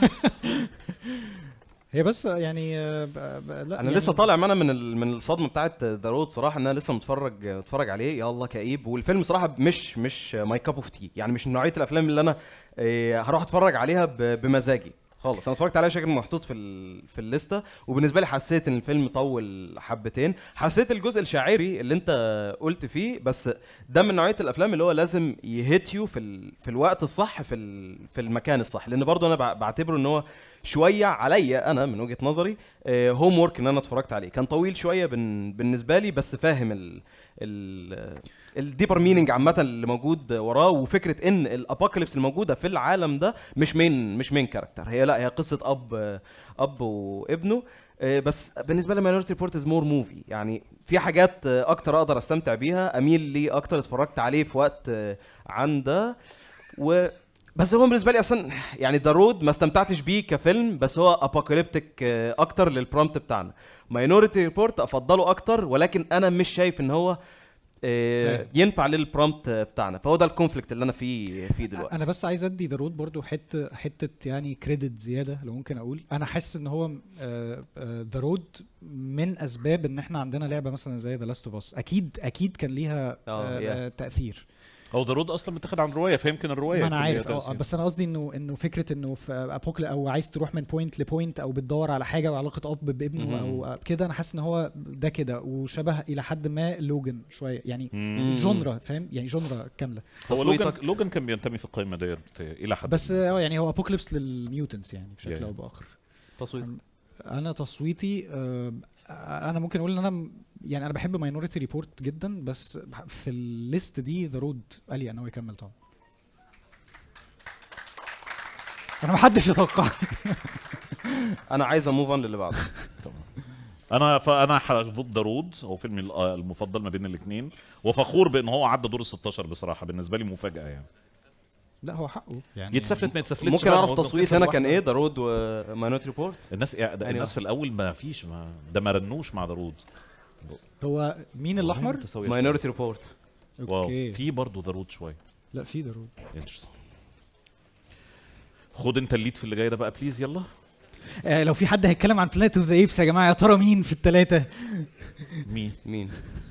S3: هي بس يعني لا
S2: انا
S3: يعني
S2: لسه طالع معانا من ال... من الصدمه بتاعت ذا رود صراحه، ان انا لسه متفرج متفرج عليه. يا الله كئيب، والفيلم صراحه مش مش ماي كاب اوف تي، يعني مش من نوعيه الافلام اللي انا إيه هروح اتفرج عليها ب... بمزاجي خالص. انا اتفرجت عليه شكل محطوط في ال... في الليسته، وبالنسبه لي حسيت ان الفيلم طول حبتين. حسيت الجزء الشاعري اللي انت قلت فيه، بس ده من نوعيه الافلام اللي هو لازم يهيت يو في ال... في الوقت الصح في ال... في المكان الصح، لان برضه انا بعتبره ان هو شويه عليا انا من وجهه نظري هوم وورك ان انا اتفرجت عليه. كان طويل شويه بن... بالنسبه لي، بس فاهم ال ال الديبر مينينج عامه اللي موجود وراه، وفكره ان الابوكاليبس الموجوده في العالم ده مش مين مش مين كاركتر، هي لا هي قصه اب اب وابنه. بس بالنسبه لي ماينورتي ريبورت از مور موفي، يعني في حاجات اكتر اقدر استمتع بيها، اميل ليه اكتر، اتفرجت عليه في وقت عن ده. و بس هو بالنسبه لي اصلا يعني ذا رود ما استمتعتش بيه كفيلم، بس هو ابوكاليبتيك اكتر للبرومبت بتاعنا. ماينورتي ريبورت افضله اكتر، ولكن انا مش شايف ان هو آه ينفع للبرومبت بتاعنا، فهو ده الكونفليكت اللي انا فيه فيه دلوقتي.
S3: انا بس عايز ادي ذا رود برضو حته حته يعني كريدت زياده لو ممكن اقول. انا حاسس ان هو ذا رود من اسباب ان احنا عندنا لعبه مثلا زي ذا لاست اوف اس، اكيد اكيد كان ليها آه تاثير.
S1: هو ذا رود اصلا متاخد عن روايه، فيمكن الروايه
S3: ما انا عارف اه بس انا قصدي انه انه فكره انه في ابوكل او عايز تروح من بوينت لبوينت او بتدور على حاجه وعلاقه اب بابنه او كده، انا حاسس ان هو ده كده وشبه الى حد ما لوجن شويه يعني جونرا، فاهم يعني جونرا كامله.
S1: هو لوجن لوجن كان بينتمي في القائمه ديت الى حد
S3: بس اه يعني هو ابوكاليبس للميوتنتس يعني بشكل او باخر.
S2: تصويت
S3: انا تصويتي آه انا ممكن اقول ان انا يعني انا بحب ماينورتي ريبورت جدا، بس في الليست دي ذا رود قال لي ان هو يكمل طبعا. انا ما حدش يتوقع.
S2: انا عايز اموف اون للي بعده.
S1: انا فانا ضد ذا رود، هو فيلمي المفضل ما بين الاثنين، وفخور بان هو عدى دور ال ستاشر بصراحه، بالنسبه لي مفاجاه يعني.
S3: لا هو حقه يعني
S1: يتسفلت ما يتسفلتش.
S2: ممكن اعرف تصويت هنا كان ايه؟ ذا رود وماينورتي ريبورت.
S1: الناس يعني الناس في الاول ما فيش ما ده ما رنوش مع ذا رود.
S3: هو مين الاحمر؟
S2: ماينورتي ريبورت.
S1: اوكي في برضه ذا رود شويه.
S3: لا في ذا رود.
S1: انترستنج. خد انت الليد في اللي جاي ده بقى بليز يلا.
S3: آه لو في حد هيتكلم عن بلانيت اوف ذا ايبس يا جماعه، يا ترى مين في الثلاثه؟
S1: مين
S2: مين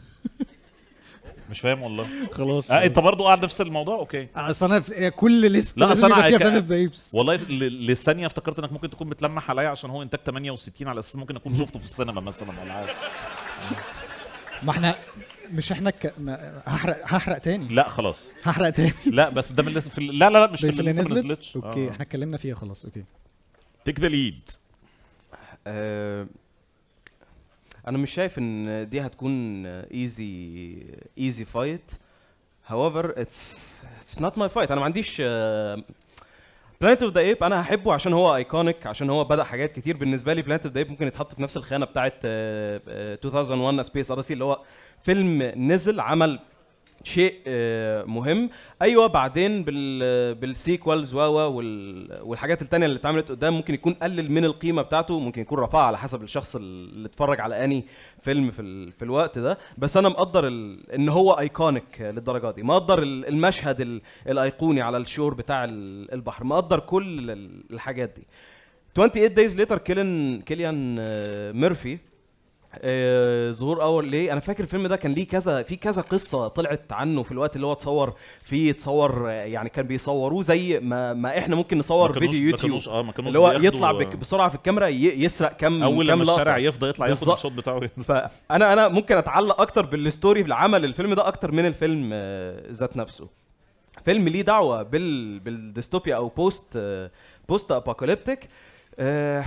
S1: مش فاهم والله.
S3: خلاص
S1: اه انت برضو قاعد نفس الموضوع. اوكي
S3: اصل انا كل ليست
S1: لا اصل انا
S3: فيها بلانيت اوف ذا ايبس
S1: والله لثانيه افتكرت انك ممكن تكون بتلمح عليا عشان هو انتاج ثمانية وستين، على اساس ممكن اكون شفته في السينما مثلا ولا حاجه.
S3: ما احنا مش احنا ك... ما... هحرق هحرق تاني.
S1: لا خلاص
S3: هحرق تاني.
S1: لا بس ده من لسه في ال... لا لا لا مش
S3: في اللي نزلت. اوكي آه. احنا اتكلمنا فيها خلاص. اوكي
S1: تيك ذا ليد.
S2: أه انا مش شايف ان دي هتكون ايزي ايزي فايت. however it's it's not my fight. انا ما عنديش بلانيت اوف ذا ايب انا هحبه عشان هو ايكونيك، عشان هو بدا حاجات كتير. بالنسبه لي بلانيت اوف ذا ايب ممكن يتحط في نفس الخانه بتاعه ألفين وواحد سبيس اوديسي، اللي هو فيلم نزل عمل شيء مهم. ايوه بعدين بال بالسيكوالز و والحاجات التانية اللي اتعملت قدام ممكن يكون قلل من القيمه بتاعته، ممكن يكون رفعها على حسب الشخص اللي اتفرج على اني فيلم في ال... في الوقت ده. بس انا مقدر ال... ان هو ايكونيك للدرجه دي، مقدر المشهد ال... الايقوني على الشور بتاع البحر، مقدر كل الحاجات دي. ثمانية وعشرين days later كيليان كيليان ميرفي آه ظهور اول ليه. انا فاكر الفيلم ده كان ليه كذا في كذا قصه طلعت عنه في الوقت اللي هو اتصور فيه. اتصور يعني كان بيصوروه زي ما, ما احنا ممكن نصور فيديو يوتيوب
S1: اه ما كانوش
S2: اللي هو يطلع بسرعه في الكاميرا يسرق كم
S1: اول
S2: كم
S1: لما الشارع يفضى يطلع ياخد الشوت بتاعه.
S2: فانا انا ممكن اتعلق اكتر بالستوري بالعمل الفيلم ده اكتر من الفيلم آه ذات نفسه. فيلم ليه دعوه بال بالديستوبيا او بوست آه بوست ابوكاليبتيك. آه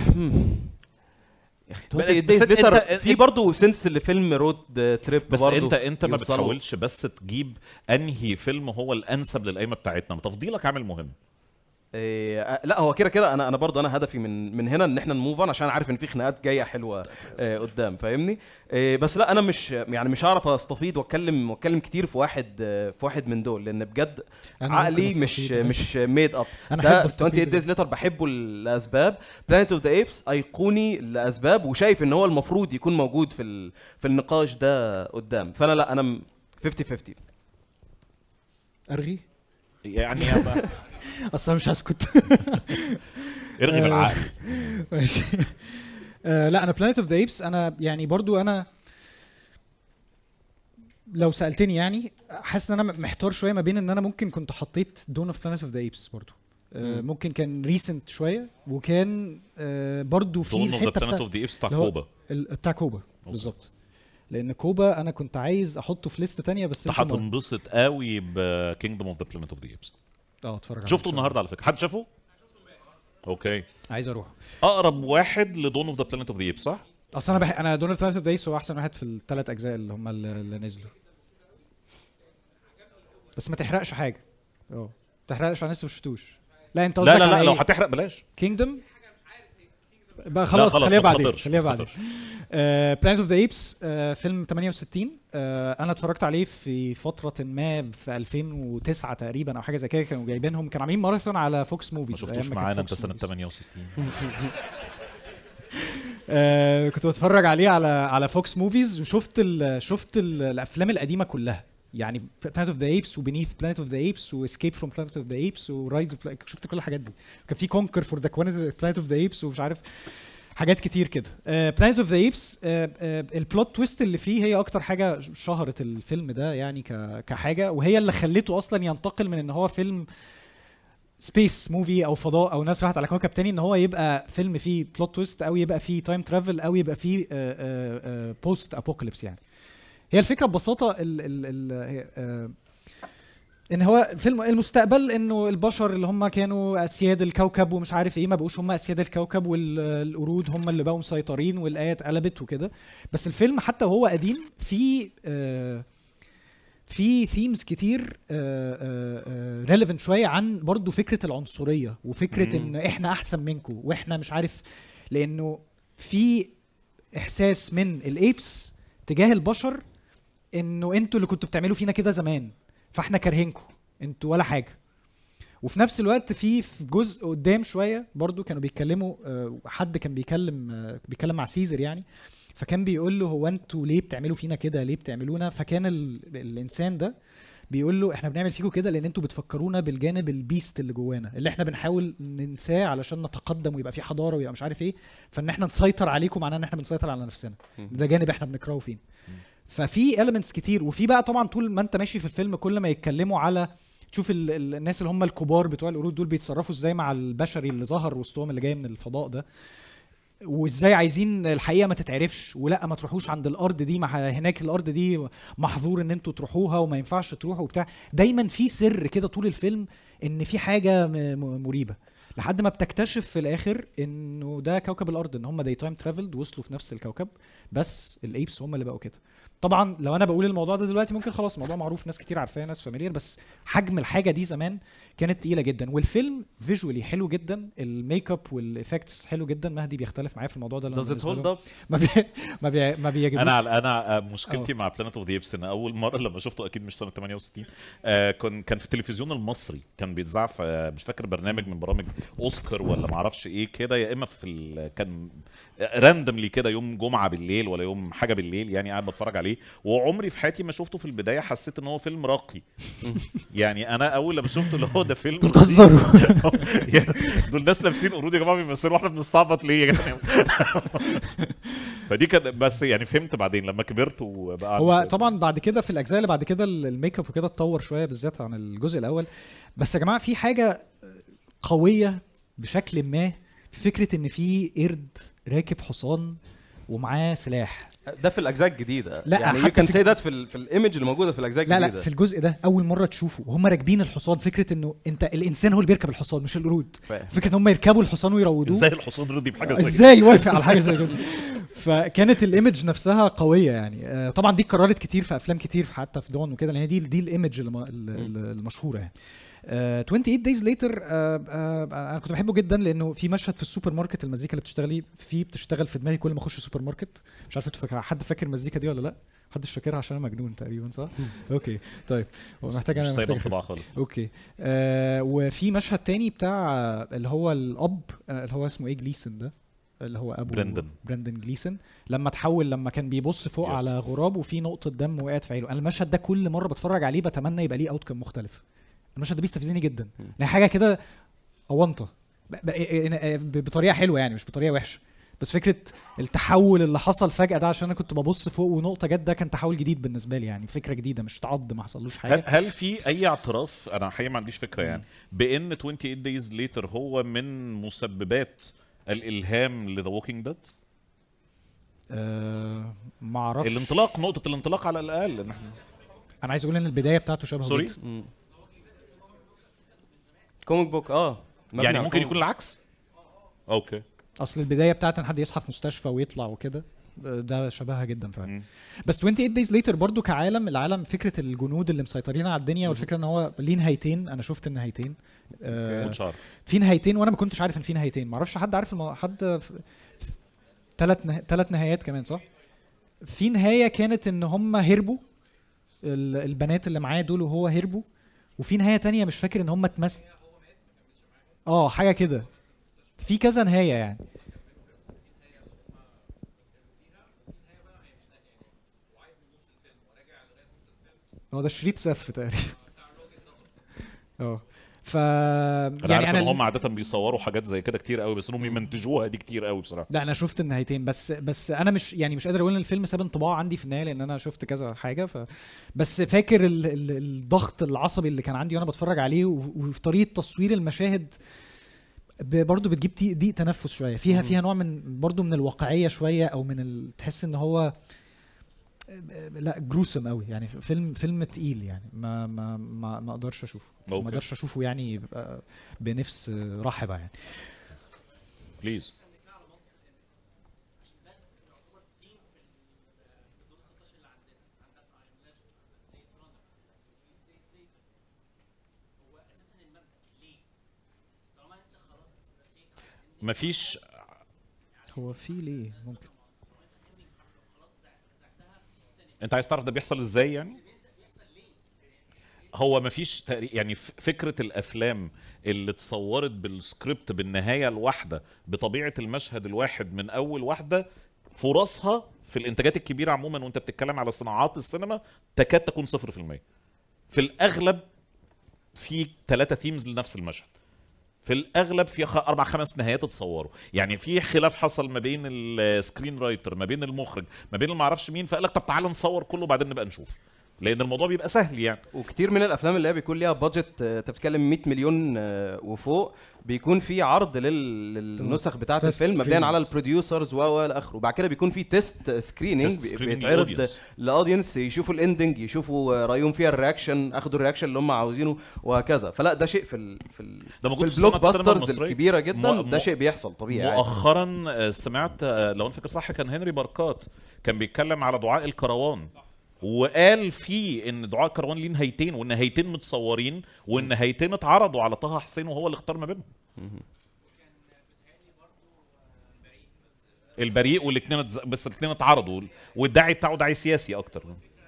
S2: في برضه سنس لفيلم رود تريب.
S1: بس انت انت ما بتحاولش بس تجيب انهي فيلم هو الانسب للقايمه بتاعتنا، تفضيلك عامل مهم.
S2: إيه لا هو كده كده انا انا برضه انا هدفي من من هنا ان احنا نموف اون، عشان عارف ان في خناقات جايه حلوه إيه قدام فاهمني. إيه بس لا انا مش يعني مش هعرف استفيض واتكلم واتكلم كتير في واحد في واحد من دول، لان بجد عقلي مش مش ميد اب. ده ثمانية وعشرين days later بحبه لاسباب، بلانيت اوف ذا ايبس ايقوني لاسباب، وشايف ان هو المفروض يكون موجود في في النقاش ده قدام. فانا لا انا خمسين خمسين.
S3: ارغي
S1: يعني
S3: اصلا مش هسكت.
S1: ارغي بالعقل.
S3: ماشي. لا انا بلانيت اوف ذا ايبس انا يعني برضو انا لو سالتني يعني حاسس ان انا محتار شويه ما بين ان انا ممكن كنت حطيت دون اوف بلانيت اوف ذا ايبس برضو. ممكن كان ريسنت شويه، وكان برضو في الحته
S1: بتاع بتاع كوبا
S3: بتاع كوبا بالظبط، لان كوبا انا كنت عايز احطه في ليست تانية بس
S1: انت هتنبسط قوي بكينجدوم اوف ذا بلانيت اوف ذا ايبس.
S3: اه اتفرج عليه.
S1: شفته النهارده على فكره؟ حد شافه؟ اوكي
S3: عايز اروح.
S1: اقرب واحد لدون اوف ذا بلانيت اوف ذا ايبس صح؟
S3: اصل انا بح... انا دون اوف ذا بلانيت اوف ذا ايبس هو احسن واحد في الثلاث اجزاء اللي هم اللي نزلوا، بس ما تحرقش حاجه. اه ما تحرقش، انا لسه ما شفتوش. لا انت قصدك
S1: لا لا لا لو هتحرق بلاش.
S3: كينجدوم بقى خلاص
S1: خلاص،
S3: خليها
S1: ما
S3: بعدين
S1: تخاطرش،
S3: خليها
S1: ما
S3: بعدين. بلانت اوف ذا ايبس فيلم ثمانية وستين. آه انا اتفرجت عليه في فتره ما في ألفين وتسعة تقريبا او حاجه زي كده، كانوا جايبينهم كانوا عاملين ماراثون على فوكس
S1: ما
S3: موفيز.
S1: شفتوش معانا انت سنه ثمانية وستين.
S3: آه كنت بتفرج عليه على على فوكس موفيز، وشفت ال شفت ال الافلام القديمه كلها، يعني بلانت اوف ذا ايبس وبينيث بلانت اوف ذا ايبس واسكيب فروم بلانت اوف ذا ايبس ورايز، شفت كل الحاجات دي. كان في كونكر فور ذا بلانت اوف ذا ايبس ومش عارف حاجات كتير كده. بلانت اوف ذا ايبس البلوت تويست اللي فيه هي اكتر حاجه شهرت الفيلم ده يعني كحاجه، وهي اللي خلته اصلا ينتقل من ان هو فيلم سبيس موفي او فضاء او ناس راحت على كوكب تاني، ان هو يبقى فيلم فيه بلوت تويست او يبقى فيه تايم ترافل او يبقى فيه بوست ابوكاليبس. يعني هي الفكره ببساطه ال ال ال ان هو فيلم المستقبل، انه البشر اللي هم كانوا اسياد الكوكب ومش عارف ايه ما بقوش هم اسياد الكوكب، والقرود هم اللي بقوا مسيطرين والايه اتقلبت وكده. بس الفيلم حتى وهو قديم في آه في ثيمز كتير ريليفنت شويه عن برضو فكره العنصريه وفكره ان احنا احسن منكم واحنا مش عارف، لانه في احساس من الايبس تجاه البشر انه انتوا اللي كنتوا بتعملوا فينا كده زمان فاحنا كارهينكم انتوا ولا حاجه. وفي نفس الوقت في في جزء قدام شويه برضو كانوا بيتكلموا، حد كان بيكلم بيتكلم مع سيزر يعني، فكان بيقول له هو انتوا ليه بتعملوا فينا كده، ليه بتعملونا؟ فكان ال... الانسان ده بيقول له احنا بنعمل فيكم كده لان انتوا بتفكرونا بالجانب البيست اللي جوانا اللي احنا بنحاول ننساه علشان نتقدم ويبقى في حضاره ويبقى مش عارف ايه، فان احنا نسيطر عليكم معناه ان احنا بنسيطر على نفسنا. ده جانب احنا بنكرهه فين. ففي elements كتير. وفي بقى طبعا طول ما انت ماشي في الفيلم كل ما يتكلموا على تشوف ال... ال... الناس اللي هم الكبار بتوع القرود دول بيتصرفوا ازاي مع البشري اللي ظهر وسطهم اللي جاي من الفضاء ده، وازاي عايزين الحقيقه ما تتعرفش، ولا ما تروحوش عند الارض دي، مع هناك الارض دي محظور ان انتوا تروحوها وما ينفعش تروحوا وبتاع. دايما في سر كده طول الفيلم ان في حاجه مريبه، لحد ما بتكتشف في الاخر انه ده كوكب الارض، ان هم داي تايم ترافلد وصلوا في نفس الكوكب، بس الايبس هم اللي بقوا كده. طبعا لو انا بقول الموضوع ده دلوقتي ممكن خلاص الموضوع معروف، ناس كتير عارفاه، ناس فاميليار، بس حجم الحاجه دي زمان كانت تقيله جدا. والفيلم فيجوالي حلو جدا، الميك اب والافكتس حلو جدا. مهدي بيختلف معايا في الموضوع ده،
S1: Does it hold up؟
S3: ما بي ما بي ما بيعجبنيش.
S1: انا انا مشكلتي أوه. مع بلانت اوف ذا ايبس ان اول مره لما شفته اكيد مش سنه ثمانية وستين، آه كان كان في التلفزيون المصري، كان بيتذاع في مش فاكر برنامج من برامج اوسكار ولا ما اعرفش ايه كده، يا اما في كان راندملي كده يوم جمعه بالليل ولا يوم حاجه بالليل، يعني قاعد بتفرج عليه. وعمري في حياتي ما شفته في البدايه حسيت ان هو فيلم راقي. يعني انا اول لما شفته اللي هو ده فيلم
S3: بتهزروا
S1: دول ناس لابسين قرود يا جماعه بيمثلوا، واحنا بنستعبط ليه يا جماعه؟ فدي كانت بس يعني فهمت بعدين لما كبرت وبقى
S3: هو طبعا بعد كده في الاجزاء اللي بعد كده الميك اب وكده اتطور شويه بالذات عن الجزء الاول. بس يا جماعه في حاجه قويه بشكل ما في فكره ان في قرد راكب حصان ومعاه سلاح.
S2: ده في الاجزاء الجديده،
S3: لا
S2: يعني يو كان سي ذات في ال في الايمج اللي موجوده في الاجزاء الجديده.
S3: لا لا في الجزء ده اول مره تشوفه وهم راكبين الحصان، فكره انه انت الانسان هو اللي بيركب الحصان مش القرود. فكره ان هم يركبوا الحصان ويروضوه،
S1: ازاي الحصان رضي بحاجه زي كده،
S3: ازاي يوافق على حاجه زي كده. فكانت الايمج نفسها قويه يعني. طبعا دي اتكررت كتير في افلام كتير حتى في دون وكده، لان دي دي الايمج المشهوره يعني. Uh, ثمانية وعشرين days later uh, uh, انا كنت بحبه جدا لانه في مشهد في السوبر ماركت، المزيكا اللي بتشتغلي فيه بتشتغل في دماغي كل ما اخش السوبر ماركت. مش عارف انتوا فاكر حد فاكر المزيكا دي ولا لا؟ محدش فاكرها عشان انا مجنون تقريبا صح؟ اوكي طيب محتاج انا محتاج
S1: طبعا خالص.
S3: اوكي آه وفي مشهد تاني بتاع اللي هو الاب اللي هو اسمه ايه جليسون ده، اللي هو ابو
S1: برندن
S3: برندن جليسون، لما تحول لما كان بيبص فوق yes. على غراب وفي نقطه دم وقعت في عينه. انا المشهد ده كل مره بتفرج عليه بتمنى يبقى ليه اوتكم مختلف. المشهد ده بيستفزني جدا لان حاجه كده اونطه بطريقه حلوه يعني مش بطريقه وحشه، بس فكره التحول اللي حصل فجاه ده عشان انا كنت ببص فوق ونقطه جت، ده كان تحول جديد بالنسبه لي يعني، فكره جديده مش تعض ما حصلوش حاجه.
S1: هل, هل في اي اعتراف، انا حقيقه ما عنديش فكره يعني، بان ثمانية وعشرين days later هو من مسببات الالهام لذا ووكينج ديد؟
S3: أه ما اعرفش.
S1: الانطلاق، نقطه الانطلاق على الاقل. انا
S3: عايز اقول ان البدايه بتاعته شبه
S1: سوري
S2: كوميك بوك اه
S1: يعني ممكن يكون العكس. اوكي
S3: اصل البدايه بتاعت ان حد يصحى في مستشفى ويطلع وكده ده شبهها جدا فعلا. بس ثمانية وعشرين دايز ليتر برضو كعالم، العالم فكره الجنود اللي مسيطرين على الدنيا، والفكره ان هو ليه نهايتين. انا شفت النهايتين آه في نهايتين وانا ما كنتش عارف ان في نهايتين. ما اعرفش حد عارف المو... حد ثلاث نه... ثلاث نهايات كمان صح؟ في نهايه كانت ان هم هربوا ال... البنات اللي معاه دول وهو هربوا، وفي نهايه تانية مش فاكر ان هم اتمس اه حاجه كده. في كذا نهايه يعني. هو ده شريط سف تقريبا. اه ف
S1: يعني انا هم عاده بيصوروا حاجات زي كده كتير قوي، بس انهم يمنتجوها دي كتير قوي بصراحه.
S3: لا انا شفت النهايتين بس بس انا مش يعني مش قادر اقول ان الفيلم ساب انطباع عندي في النهايه، لان انا شفت كذا حاجه. ف بس فاكر ال... ال... الضغط العصبي اللي كان عندي وانا بتفرج عليه، وفي طريقه تصوير المشاهد برضه بتجيب ضيق تنفس شويه فيها. فيها نوع من برضه من الواقعيه شويه، او من ال... تحس ان هو لا جروسم قوي يعني. فيلم فيلم تقيل يعني. ما ما ما, ما اقدرش اشوفه ما اقدرش اشوفه يعني بنفس رحبه يعني.
S1: بليز. مفيش.
S3: هو في ليه ممكن
S1: انت عايز تعرف ده بيحصل ازاي يعني؟ هو مفيش تقريبا يعني فكره الافلام اللي اتصورت بالسكريبت بالنهايه الواحده بطبيعه المشهد الواحد من اول واحده، فرصها في الانتاجات الكبيره عموما وانت بتتكلم على صناعات السينما تكاد تكون صفر في المية. في الاغلب في ثلاثه ثيمز لنفس المشهد، في الاغلب في اربع خمس نهايات اتصوروا. يعني في خلاف حصل ما بين السكرين رايتر، ما بين المخرج، ما بين ما اعرفش مين، فقال لك طب تعالى نصور كله وبعدين نبقى نشوف، لان الموضوع بيبقى سهل يعني.
S2: وكتير من الافلام اللي هي بيكون ليها بادجت انت بتتكلم مية مليون وفوق، بيكون في عرض لل... للنسخ بتاعه الفيلم مبنيه على البروديوسرز و الى اخره، وبعد كده بيكون في تيست سكريننج بيتعرض لاودينس يشوفوا الاندنج، يشوفوا رايهم فيها، الرياكشن، اخدوا الرياكشن اللي هم عاوزينه وهكذا. فلا ده شيء في ال... في, ال... في البلوك باسترز الكبيره جدا م... ده شيء بيحصل طبيعي.
S1: مؤخرا سمعت لو انا فاكر صح كان هنري بركات كان بيتكلم على دعاء الكروان، وقال فيه ان دعاء الكروان ليه نهايتين، والنهايتين متصورين، والنهايتين اتعرضوا على طه حسين وهو اللي اختار ما بينهم. البريء والاثنين بس الاثنين اتعرضوا، والداعي بتاعه داعي سياسي اكتر.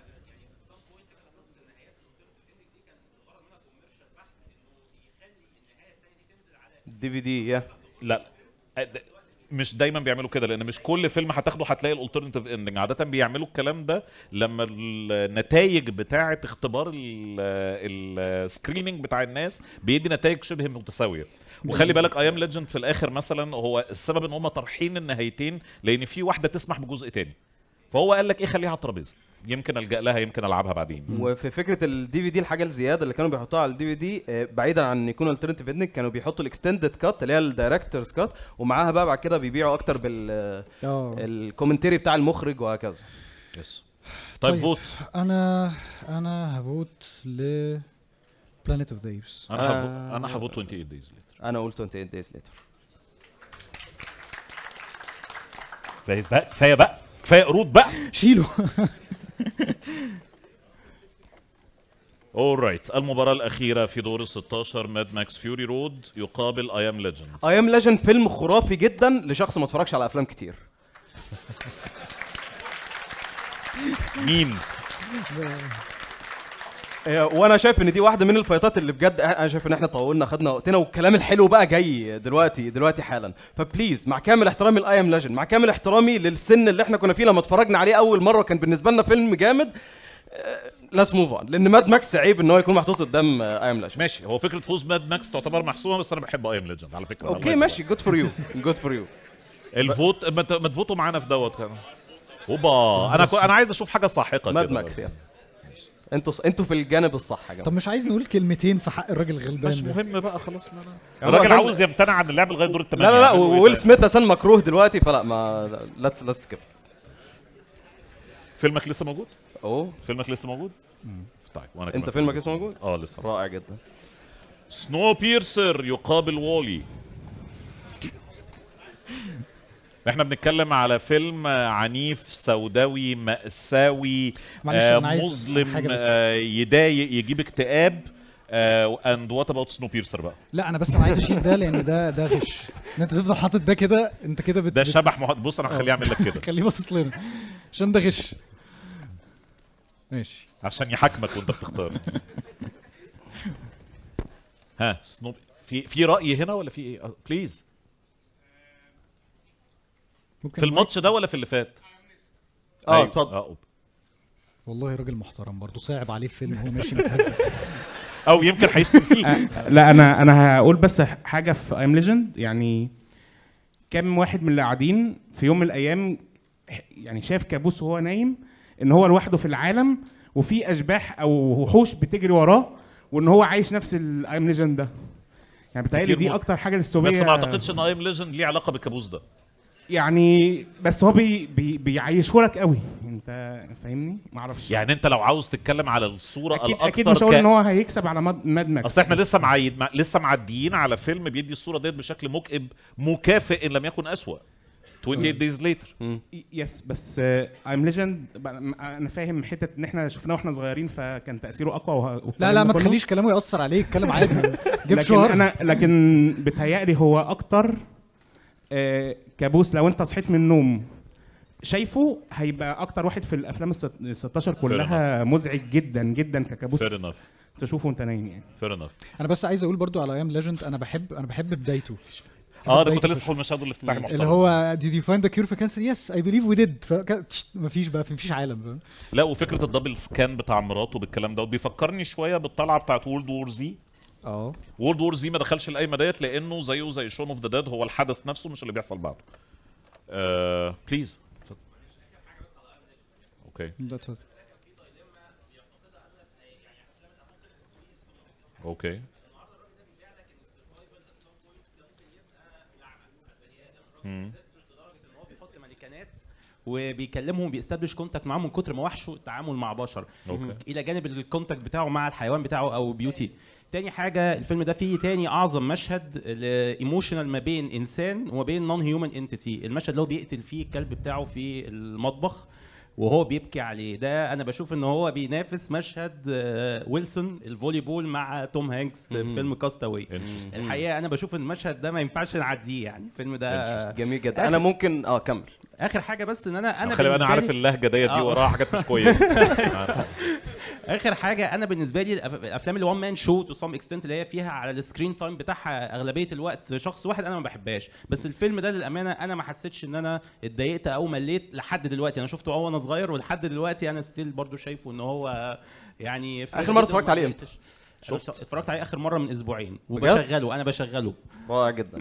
S2: دي في دي يا
S1: لا مش دايما بيعملوا كده، لان مش كل فيلم هتاخده هتلاقي الالترناتيف اندنج. عاده بيعملوا الكلام ده لما النتائج بتاعه اختبار السكريننج بتاع الناس بيدي نتائج شبه متساويه. وخلي بالك ايام ليجند في الاخر مثلا هو السبب ان هم طرحين النهايتين لان في واحده تسمح بجزء تاني، فهو قال لك ايه خليها على الترابيزه، يمكن الجا لها، يمكن العبها بعدين.
S2: وفي فكره الدي في دي الحاجه الزياده اللي كانوا بيحطوها على الدي في دي بعيدا عن ان يكون الترنتيف اندنج، كانوا بيحطوا الاكستندد كات اللي هي الدايركتورز كات، ومعاها بقى بعد كده بيبيعوا اكتر بال الكومنتري بتاع المخرج وهكذا.
S1: يس. طيب فوت.
S3: انا انا هفوت ل Planet of the Apes.
S1: انا هفوت انا هفوت ثمانية وعشرين days later.
S2: انا قلت ثمانية وعشرين days later.
S1: كفايه بقى كفايه بقى كفايه قرود بقى
S3: شيله.
S1: اورايت. المباراة الأخيرة في دور ال ستاشر ماد ماكس فيوري رود يقابل اي ام ليجند.
S2: اي ام ليجند فيلم خرافي جدا لشخص ما اتفرجش على افلام كتير.
S1: مين؟
S2: وانا شايف ان دي واحده من الفايتات اللي بجد انا شايف ان احنا طولنا خدنا وقتنا، والكلام الحلو بقى جاي دلوقتي دلوقتي حالا. فبليز مع كامل احترامي لاي ام ليجند، مع كامل احترامي للسن اللي احنا كنا فيه لما اتفرجنا عليه اول مره كان بالنسبه لنا فيلم جامد، لاس موف اون، لان ماد ماكس عيب ان هو يكون محطوط قدام اي ام ليجند.
S1: ماشي، هو فكره فوز ماد ماكس تعتبر محسومه، بس انا بحب اي ام ليجند على فكره.
S2: اوكي ماشي، جود فور يو جود فور يو.
S1: الفوت ما تفوتوا معانا في دوت كمان. اوبا انا انا عايز اشوف حاجه ساحقه كده.
S2: ماد ماكس يعني انتوا انتوا في الجانب الصح يا جماعه.
S3: طب مش عايز نقول كلمتين في حق الراجل الغلبان؟
S1: مش مهم بقى خلاص. ما انا الراجل عاوز يمتنع عن اللعب لغايه دور الثمانيه.
S2: لا لا لا ويل سميث عشان مكروه دلوقتي، فلا ما ليتس ليتس سكيب.
S1: فيلمك لسه موجود؟
S2: اوه
S1: فيلمك لسه موجود؟
S2: امم
S1: طيب وانا
S2: انت فيلمك لسه موجود؟
S1: اه لسه.
S2: رائع جدا.
S1: سنو بيرسر يقابل وولي. احنا بنتكلم على فيلم عنيف سوداوي مأساوي آه مظلم آه يضايق يجيب اكتئاب اند وات اباوت سنو بيرسر بقى.
S3: لا انا بس انا عايز اشيل ده لان ده ده غش ان انت تفضل حاطط ده كده انت كده بت...
S1: ده شبح مح... بص انا هخليه يعمل لك كده
S3: خليه باصص لنا عشان ده غش ماشي
S1: عشان يحاكمك وانت بتختار. ها سنو في في رأي هنا ولا في ايه بليز؟ في الماتش ده ولا في اللي فات؟
S2: اه اتفضل.
S1: اه
S3: والله راجل محترم برضه صعب عليه الفيلم هو ماشي متهزق
S1: او يمكن هيشتم فيك.
S11: لا انا انا هقول بس حاجه في ايم ليجند. يعني كم واحد من اللي قاعدين في يوم من الايام يعني شاف كابوس وهو نايم ان هو لوحده في العالم وفي اشباح او وحوش بتجري وراه وان هو عايش نفس الايم ليجند ده. يعني بتهيألي دي اكتر حاجه ديستوبيه.
S1: بس ما اعتقدش ان ايم ليجند ليه علاقه بالكابوس ده.
S11: يعني بس هو بي بي بيعيشهولك قوي انت فاهمني. ما اعرفش
S1: يعني انت لو عاوز تتكلم على الصوره
S11: أكيد
S1: الاكثر
S11: اكيد مش هقول ك... ان هو هيكسب على ماد ماكس.
S1: اصل احنا لسه معيد مع... لسه معديين على فيلم بيدي الصوره ديت بشكل مكئب مكافئ ان لم يكن اسوأ. ثمانية وعشرين دايز ليتر.
S11: يس بس ايم ليجند انا فاهم حته ان احنا شفناه واحنا صغيرين فكان تاثيره اقوى وه...
S3: لا لا ما تخليش كلامه ياثر عليك اتكلم عادي جيب
S11: لكن انا لكن بتهيألي هو اكتر آه كابوس لو انت صحيت من النوم شايفه هيبقى اكتر واحد في الافلام ال ستاشر كلها مزعج جدا جدا ككابوس تشوفه وانت نايم يعني.
S1: فير انف.
S3: انا بس عايز اقول برضو على ايام ليجند انا بحب انا بحب بدايته.
S1: اه ده كنت لسه في المشهد الافتتاحي محترم
S3: اللي هو did you find the cure for cancer yes I believe we did مفيش بقى مفيش عالم.
S1: لا وفكره الدبل سكان بتاع مراته بالكلام ده بيفكرني شويه بالطلعه بتاعت وورلد وور زي.
S3: اه
S1: وورلد وور زي ما دخلش القايمه ديت لانه زيه زي شون اوف ذا ديد هو الحدث نفسه مش اللي بيحصل بعده. آه بليز. اوكي اوكي
S12: وبيكلمهم بيستبلش كونتاكت معاهم من كتر ما وحشه التعامل مع بشر الى جانب الكونتاكت بتاعه مع الحيوان بتاعه او بيوتي. تاني حاجه الفيلم ده فيه تاني اعظم مشهد ايموشنال ما بين انسان وما بين نون هيومن انتيتي. المشهد اللي هو بيقتل فيه الكلب بتاعه في المطبخ وهو بيبكي عليه ده انا بشوف ان هو بينافس مشهد ويلسون الفولي بول مع توم هانكس في فيلم كاستاوي. الحقيقه انا بشوف ان المشهد ده ما ينفعش نعديه يعني الفيلم ده
S2: جميل جدا. انا ممكن اه كمل
S12: اخر حاجه بس ان انا انا
S1: خلي انا عارف اللهجه ديت دي وراها حاجات مش كويسه.
S12: اخر حاجه انا بالنسبه لي الافلام اللي وان مان شو تو سام اكستنت اللي هي فيها على السكرين تايم بتاعها اغلبيه الوقت شخص واحد انا ما بحبهاش. بس الفيلم ده للامانه انا ما حسيتش ان انا اتضايقت او مليت لحد دلوقتي. انا شفته وانا صغير ولحد دلوقتي انا ستيل برضو شايفه ان هو يعني
S2: اخر مره اتفرجت عليه امتى؟
S12: اتفرجت عليه اخر مره من اسبوعين وبشغله انا بشغله
S2: رائع جدا.